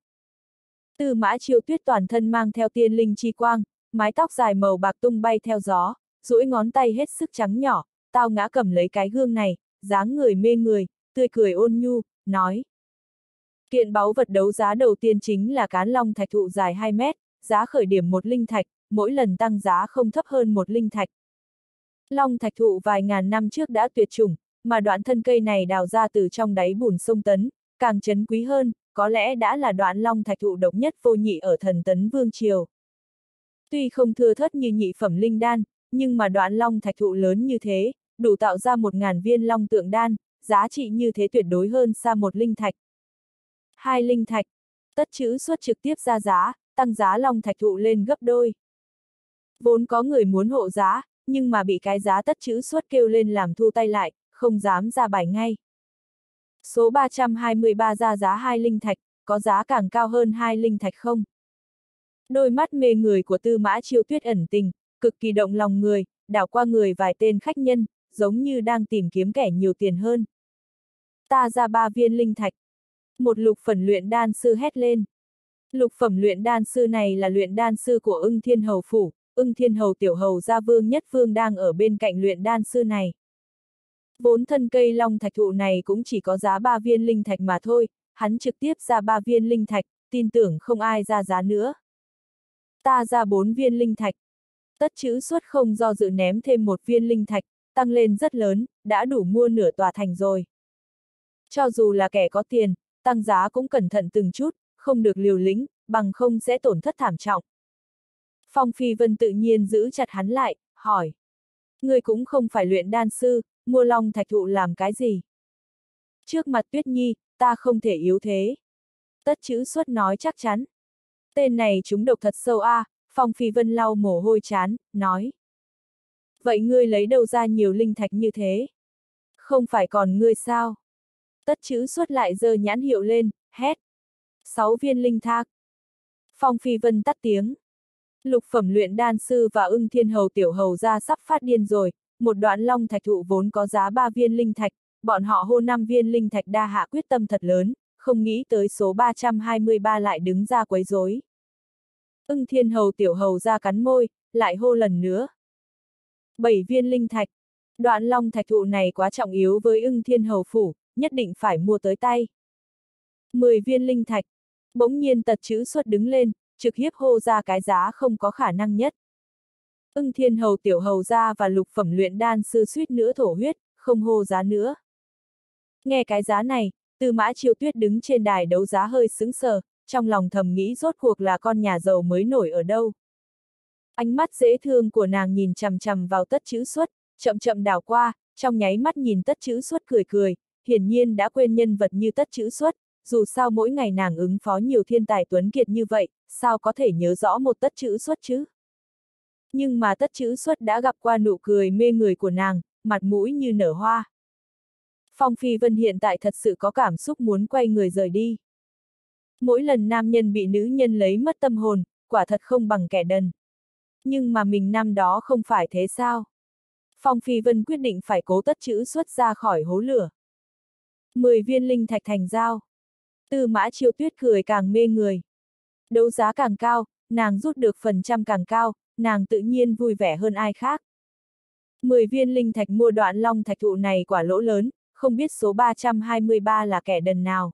Tư Mã Chiêu Tuyết toàn thân mang theo tiên linh chi quang, mái tóc dài màu bạc tung bay theo gió, duỗi ngón tay hết sức trắng nhỏ, tao ngã cầm lấy cái gương này, dáng người mê người, tươi cười ôn nhu, nói. Kiện báu vật đấu giá đầu tiên chính là cán long thạch thụ dài hai mét, giá khởi điểm một linh thạch, mỗi lần tăng giá không thấp hơn một linh thạch. Long thạch thụ vài ngàn năm trước đã tuyệt chủng, mà đoạn thân cây này đào ra từ trong đáy bùn sông Tấn, càng trấn quý hơn, có lẽ đã là đoạn long thạch thụ độc nhất vô nhị ở thần Tấn Vương Triều. Tuy không thưa thớt như nhị phẩm linh đan, nhưng mà đoạn long thạch thụ lớn như thế, đủ tạo ra một ngàn viên long tượng đan, giá trị như thế tuyệt đối hơn xa một linh thạch. Hai linh thạch, Tất Chữ Xuất trực tiếp ra giá, tăng giá long thạch thụ lên gấp đôi. Vốn có người muốn hộ giá, nhưng mà bị cái giá Tất Chữ Xuất kêu lên làm thu tay lại, không dám ra bài ngay. Số ba trăm hai mươi ba ra giá hai linh thạch, có giá càng cao hơn hai linh thạch không? Đôi mắt mê người của Tư Mã Chiêu Tuyết ẩn tình, cực kỳ động lòng người, đảo qua người vài tên khách nhân, giống như đang tìm kiếm kẻ nhiều tiền hơn. Ta ra ba viên linh thạch. Một lục phẩm luyện đan sư hét lên. Lục phẩm luyện đan sư này là luyện đan sư của Ưng Thiên Hầu Phủ, Ưng Thiên Hầu tiểu hầu gia Vương Nhất Vương đang ở bên cạnh luyện đan sư này. Vốn thân cây long thạch thụ này cũng chỉ có giá ba viên linh thạch mà thôi, hắn trực tiếp ra ba viên linh thạch, tin tưởng không ai ra giá nữa. Ta ra bốn viên linh thạch. Tất Chữ Xuất không do dự ném thêm một viên linh thạch, tăng lên rất lớn, đã đủ mua nửa tòa thành rồi. Cho dù là kẻ có tiền, tăng giá cũng cẩn thận từng chút, không được liều lĩnh, bằng không sẽ tổn thất thảm trọng. Phong Phi Vân tự nhiên giữ chặt hắn lại, hỏi. Ngươi cũng không phải luyện đan sư, mua long thạch thụ làm cái gì? Trước mặt Tuyết Nhi, ta không thể yếu thế. Tất Chữ Xuất nói chắc chắn. Tên này trúng độc thật sâu a, à, Phong Phi Vân lau mồ hôi chán, nói. Vậy ngươi lấy đâu ra nhiều linh thạch như thế? Không phải còn ngươi sao? Tất Chữ Xuất lại giơ nhãn hiệu lên, hét. Sáu viên linh thạch. Phong Phi Vân tắt tiếng. Lục phẩm luyện đan sư và Ưng Thiên Hầu tiểu hầu ra sắp phát điên rồi, một đoạn long thạch thụ vốn có giá ba viên linh thạch, bọn họ hô năm viên linh thạch đa hạ quyết tâm thật lớn, không nghĩ tới số ba trăm hai mươi ba lại đứng ra quấy rối. Ưng Thiên Hầu tiểu hầu ra cắn môi, lại hô lần nữa. Bảy viên linh thạch. Đoạn long thạch thụ này quá trọng yếu với Ưng Thiên Hầu phủ, nhất định phải mua tới tay. Mười viên linh thạch. Bỗng nhiên Tật Chữ Xuất đứng lên, trực hiếp hô ra cái giá không có khả năng nhất. Ưng Thiên Hầu tiểu hầu ra và lục phẩm luyện đan sư suýt nữa thổ huyết, không hô giá nữa. Nghe cái giá này, Tư Mã Chiêu Tuyết đứng trên đài đấu giá hơi sững sờ, trong lòng thầm nghĩ rốt cuộc là con nhà giàu mới nổi ở đâu. Ánh mắt dễ thương của nàng nhìn chằm chằm vào Tất Chữ Xuất, chậm chậm đảo qua, trong nháy mắt nhìn Tất Chữ Xuất cười cười, hiển nhiên đã quên nhân vật như Tất Chữ Xuất, dù sao mỗi ngày nàng ứng phó nhiều thiên tài tuấn kiệt như vậy, sao có thể nhớ rõ một Tất Chữ Xuất chứ? Nhưng mà Tất Chữ Xuất đã gặp qua nụ cười mê người của nàng, mặt mũi như nở hoa. Phong Phi Vân hiện tại thật sự có cảm xúc muốn quay người rời đi. Mỗi lần nam nhân bị nữ nhân lấy mất tâm hồn, quả thật không bằng kẻ đần. Nhưng mà mình năm đó không phải thế sao? Phong Phi Vân quyết định phải cố Tất Chữ Xuất ra khỏi hố lửa. Mười viên linh thạch thành giao. Tư Mã Chiêu Tuyết cười càng mê người. Đấu giá càng cao, nàng rút được phần trăm càng cao, nàng tự nhiên vui vẻ hơn ai khác. Mười viên linh thạch mua đoạn long thạch thụ này quả lỗ lớn, không biết số ba trăm hai mươi ba là kẻ đần nào.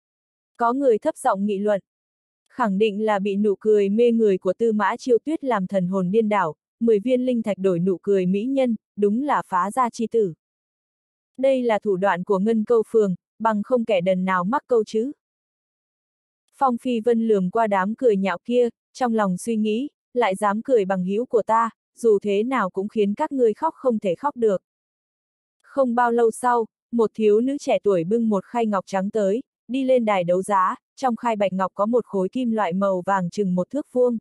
Có người thấp giọng nghị luận. Khẳng định là bị nụ cười mê người của Tư Mã Chiêu Tuyết làm thần hồn điên đảo, mười viên linh thạch đổi nụ cười mỹ nhân, đúng là phá gia chi tử. Đây là thủ đoạn của Ngân Câu Phường, bằng không kẻ đần nào mắc câu chứ. Phong Phi Vân lườm qua đám cười nhạo kia, trong lòng suy nghĩ, lại dám cười bằng hữu của ta, dù thế nào cũng khiến các ngươi khóc không thể khóc được. Không bao lâu sau, một thiếu nữ trẻ tuổi bưng một khay ngọc trắng tới, đi lên đài đấu giá, trong khay bạch ngọc có một khối kim loại màu vàng chừng một thước vuông.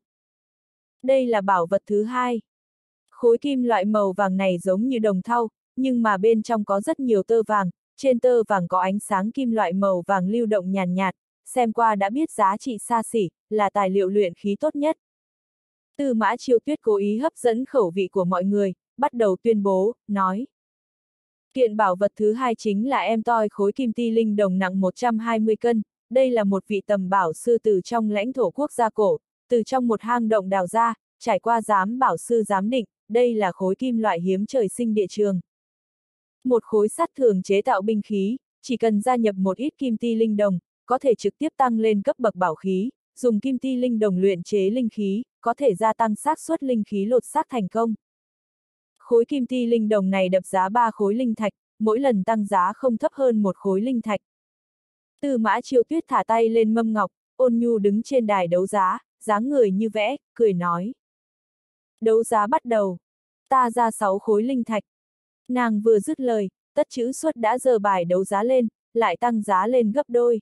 Đây là bảo vật thứ hai. Khối kim loại màu vàng này giống như đồng thau, nhưng mà bên trong có rất nhiều tơ vàng, trên tơ vàng có ánh sáng kim loại màu vàng lưu động nhàn nhạt, xem qua đã biết giá trị xa xỉ, là tài liệu luyện khí tốt nhất. Tư Mã Chiêu Tuyết cố ý hấp dẫn khẩu vị của mọi người, bắt đầu tuyên bố, nói. Kiện bảo vật thứ hai chính là em toi khối kim ti linh đồng nặng một trăm hai mươi cân, đây là một vị tầm bảo sư từ trong lãnh thổ quốc gia cổ, từ trong một hang động đào ra, trải qua giám bảo sư giám định, đây là khối kim loại hiếm trời sinh địa trường. Một khối sắt thường chế tạo binh khí, chỉ cần gia nhập một ít kim ti linh đồng, có thể trực tiếp tăng lên cấp bậc bảo khí, dùng kim ti linh đồng luyện chế linh khí, có thể gia tăng xác suất linh khí lột xác thành công. Khối kim ti linh đồng này đập giá ba khối linh thạch, mỗi lần tăng giá không thấp hơn một khối linh thạch. Tư Mã Chiêu Tuyết thả tay lên mâm ngọc, ôn nhu đứng trên đài đấu giá, dáng người như vẽ, cười nói. Đấu giá bắt đầu. Ta ra sáu khối linh thạch. Nàng vừa dứt lời, Tất Chữ Xuất đã giơ bài đấu giá lên, lại tăng giá lên gấp đôi.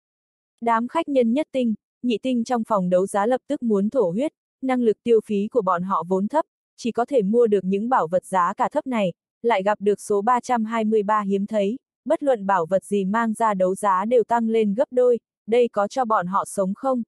Đám khách nhân nhất tinh, nhị tinh trong phòng đấu giá lập tức muốn thổ huyết, năng lực tiêu phí của bọn họ vốn thấp, chỉ có thể mua được những bảo vật giá cả thấp này, lại gặp được số ba trăm hai mươi ba hiếm thấy, bất luận bảo vật gì mang ra đấu giá đều tăng lên gấp đôi, đây có cho bọn họ sống không?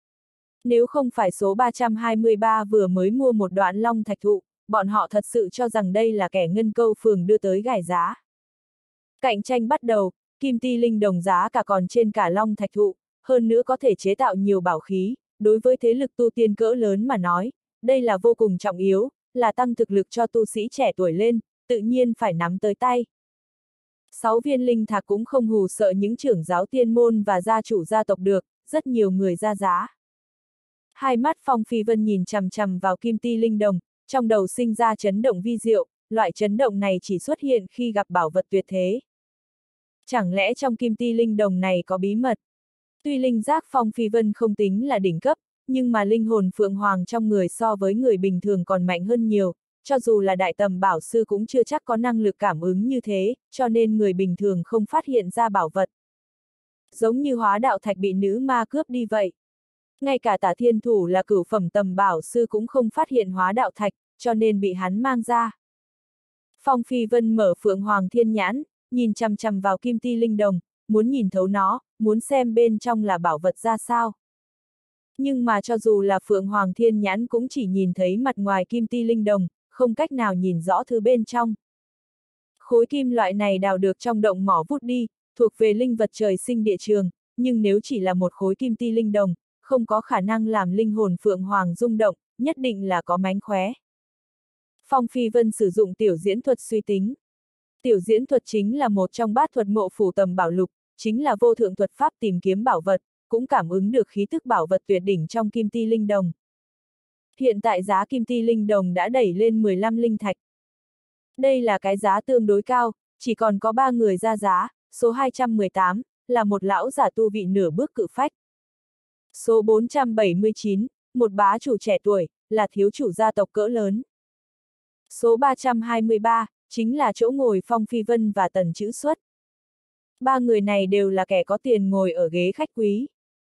Nếu không phải số ba trăm hai mươi ba vừa mới mua một đoạn long thạch thụ, bọn họ thật sự cho rằng đây là kẻ ngân câu phường đưa tới gài giá. Cạnh tranh bắt đầu, kim ti linh đồng giá cả còn trên cả long thạch thụ, hơn nữa có thể chế tạo nhiều bảo khí, đối với thế lực tu tiên cỡ lớn mà nói, đây là vô cùng trọng yếu, là tăng thực lực cho tu sĩ trẻ tuổi lên, tự nhiên phải nắm tới tay. Sáu viên linh thạch cũng không hù sợ những trưởng giáo tiên môn và gia chủ gia tộc được, rất nhiều người ra giá. Hai mắt Phong Phi Vân nhìn chằm chằm vào kim ti linh đồng, trong đầu sinh ra chấn động vi diệu, loại chấn động này chỉ xuất hiện khi gặp bảo vật tuyệt thế. Chẳng lẽ trong kim ti linh đồng này có bí mật? Tuy linh giác Phong Phi Vân không tính là đỉnh cấp, nhưng mà linh hồn phượng hoàng trong người so với người bình thường còn mạnh hơn nhiều, cho dù là đại tầm bảo sư cũng chưa chắc có năng lực cảm ứng như thế, cho nên người bình thường không phát hiện ra bảo vật. Giống như hóa đạo thạch bị nữ ma cướp đi vậy. Ngay cả Tả Thiên Thủ là cửu phẩm tầm bảo sư cũng không phát hiện hóa đạo thạch, cho nên bị hắn mang ra. Phong Phi Vân mở Phượng Hoàng Thiên Nhãn, nhìn chằm chằm vào kim ti linh đồng, muốn nhìn thấu nó, muốn xem bên trong là bảo vật ra sao. Nhưng mà cho dù là Phượng Hoàng Thiên Nhãn cũng chỉ nhìn thấy mặt ngoài kim ti linh đồng, không cách nào nhìn rõ thứ bên trong. Khối kim loại này đào được trong động mỏ vút đi, thuộc về linh vật trời sinh địa trường, nhưng nếu chỉ là một khối kim ti linh đồng, không có khả năng làm linh hồn Phượng Hoàng rung động, nhất định là có mánh khóe. Phong Phi Vân sử dụng tiểu diễn thuật suy tính. Tiểu diễn thuật chính là một trong bát thuật mộ phủ tầm bảo lục, chính là vô thượng thuật pháp tìm kiếm bảo vật, cũng cảm ứng được khí tức bảo vật tuyệt đỉnh trong kim ti linh đồng. Hiện tại giá kim ti linh đồng đã đẩy lên mười lăm linh thạch. Đây là cái giá tương đối cao, chỉ còn có ba người ra giá, số hai trăm mười tám, là một lão giả tu vị nửa bước cự phách. Số bốn trăm bảy mươi chín, một bá chủ trẻ tuổi, là thiếu chủ gia tộc cỡ lớn. Số ba trăm hai mươi ba, chính là chỗ ngồi Phong Phi Vân và Tần Chữ Xuất. Ba người này đều là kẻ có tiền ngồi ở ghế khách quý.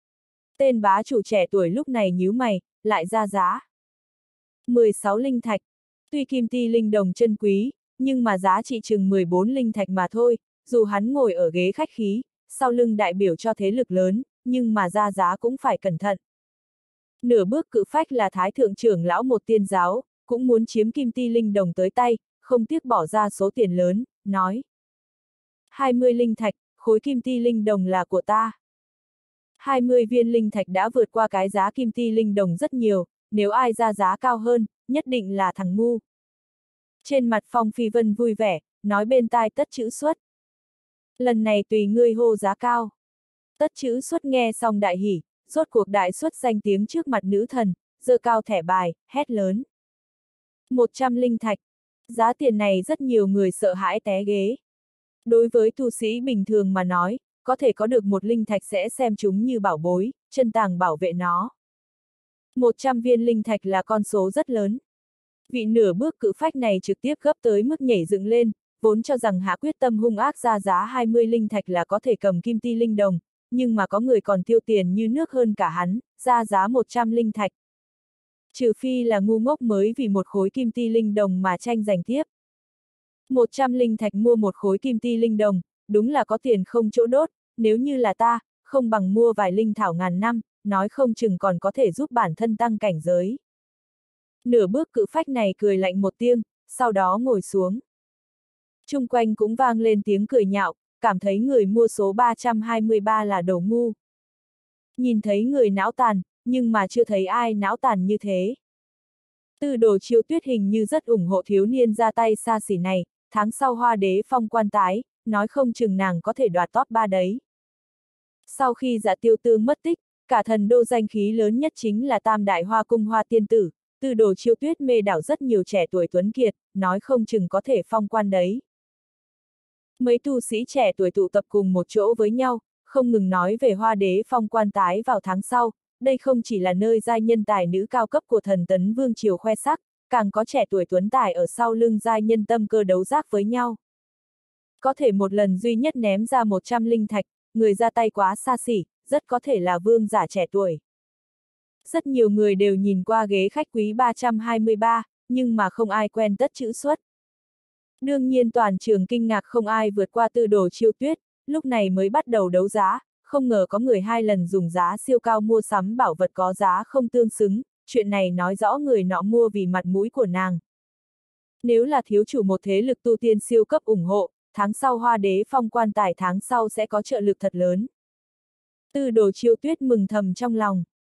Tên bá chủ trẻ tuổi lúc này nhíu mày, lại ra giá. mười sáu linh thạch. Tuy kim ti linh đồng chân quý, nhưng mà giá trị chừng mười bốn linh thạch mà thôi, dù hắn ngồi ở ghế khách khí, sau lưng đại biểu cho thế lực lớn, nhưng mà ra giá cũng phải cẩn thận. Nửa bước cự phách là thái thượng trưởng lão một tiên giáo, cũng muốn chiếm kim ti linh đồng tới tay, không tiếc bỏ ra số tiền lớn, nói. hai mươi linh thạch, khối kim ti linh đồng là của ta. hai mươi viên linh thạch đã vượt qua cái giá kim ti linh đồng rất nhiều, nếu ai ra giá cao hơn, nhất định là thằng ngu. Trên mặt Phong Phi Vân vui vẻ, nói bên tai Tất Chữ Xuất. Lần này tùy ngươi hô giá cao. Tất Chữ Xuất nghe xong đại hỉ, rốt cuộc đại xuất danh tiếng trước mặt nữ thần, giơ cao thẻ bài, hét lớn. một trăm linh thạch. Giá tiền này rất nhiều người sợ hãi té ghế. Đối với tu sĩ bình thường mà nói, có thể có được một linh thạch sẽ xem chúng như bảo bối, chân tàng bảo vệ nó. một trăm viên linh thạch là con số rất lớn. Vị nửa bước cự phách này trực tiếp gấp tới mức nhảy dựng lên, vốn cho rằng hạ quyết tâm hung ác ra giá hai mươi linh thạch là có thể cầm kim ti linh đồng, nhưng mà có người còn tiêu tiền như nước hơn cả hắn, ra giá một trăm linh thạch. Trừ phi là ngu ngốc mới vì một khối kim ti linh đồng mà tranh giành tiếp. một trăm linh thạch mua một khối kim ti linh đồng, đúng là có tiền không chỗ đốt, nếu như là ta, không bằng mua vài linh thảo ngàn năm, nói không chừng còn có thể giúp bản thân tăng cảnh giới. Nửa bước cự phách này cười lạnh một tiếng, sau đó ngồi xuống. Chung quanh cũng vang lên tiếng cười nhạo, cảm thấy người mua số ba trăm hai mươi ba là đồ ngu. Nhìn thấy người não tàn, nhưng mà chưa thấy ai não tàn như thế. Tư Đồ Chiêu Tuyết hình như rất ủng hộ thiếu niên ra tay xa xỉ này, tháng sau Hoa Đế phong quan tái, nói không chừng nàng có thể đoạt top ba đấy. Sau khi Dạ Tiêu Tương mất tích, cả thần đô danh khí lớn nhất chính là Tam Đại Hoa Cung Hoa Tiên Tử, Tư Đồ Chiêu Tuyết mê đảo rất nhiều trẻ tuổi tuấn kiệt, nói không chừng có thể phong quan đấy. Mấy tu sĩ trẻ tuổi tụ tập cùng một chỗ với nhau, không ngừng nói về Hoa Đế phong quan tái vào tháng sau, đây không chỉ là nơi giai nhân tài nữ cao cấp của thần tấn vương triều khoe sắc, càng có trẻ tuổi tuấn tài ở sau lưng giai nhân tâm cơ đấu giác với nhau. Có thể một lần duy nhất ném ra một trăm linh thạch, người ra tay quá xa xỉ, rất có thể là vương giả trẻ tuổi. Rất nhiều người đều nhìn qua ghế khách quý ba trăm hai mươi ba, nhưng mà không ai quen tất chữ xuất. Đương nhiên toàn trường kinh ngạc không ai vượt qua Tư Đồ Chiêu Tuyết, lúc này mới bắt đầu đấu giá, không ngờ có người hai lần dùng giá siêu cao mua sắm bảo vật có giá không tương xứng, chuyện này nói rõ người nọ mua vì mặt mũi của nàng. Nếu là thiếu chủ một thế lực tu tiên siêu cấp ủng hộ, tháng sau Hoa Đế phong quan tài tháng sau sẽ có trợ lực thật lớn. Tư Đồ Chiêu Tuyết mừng thầm trong lòng.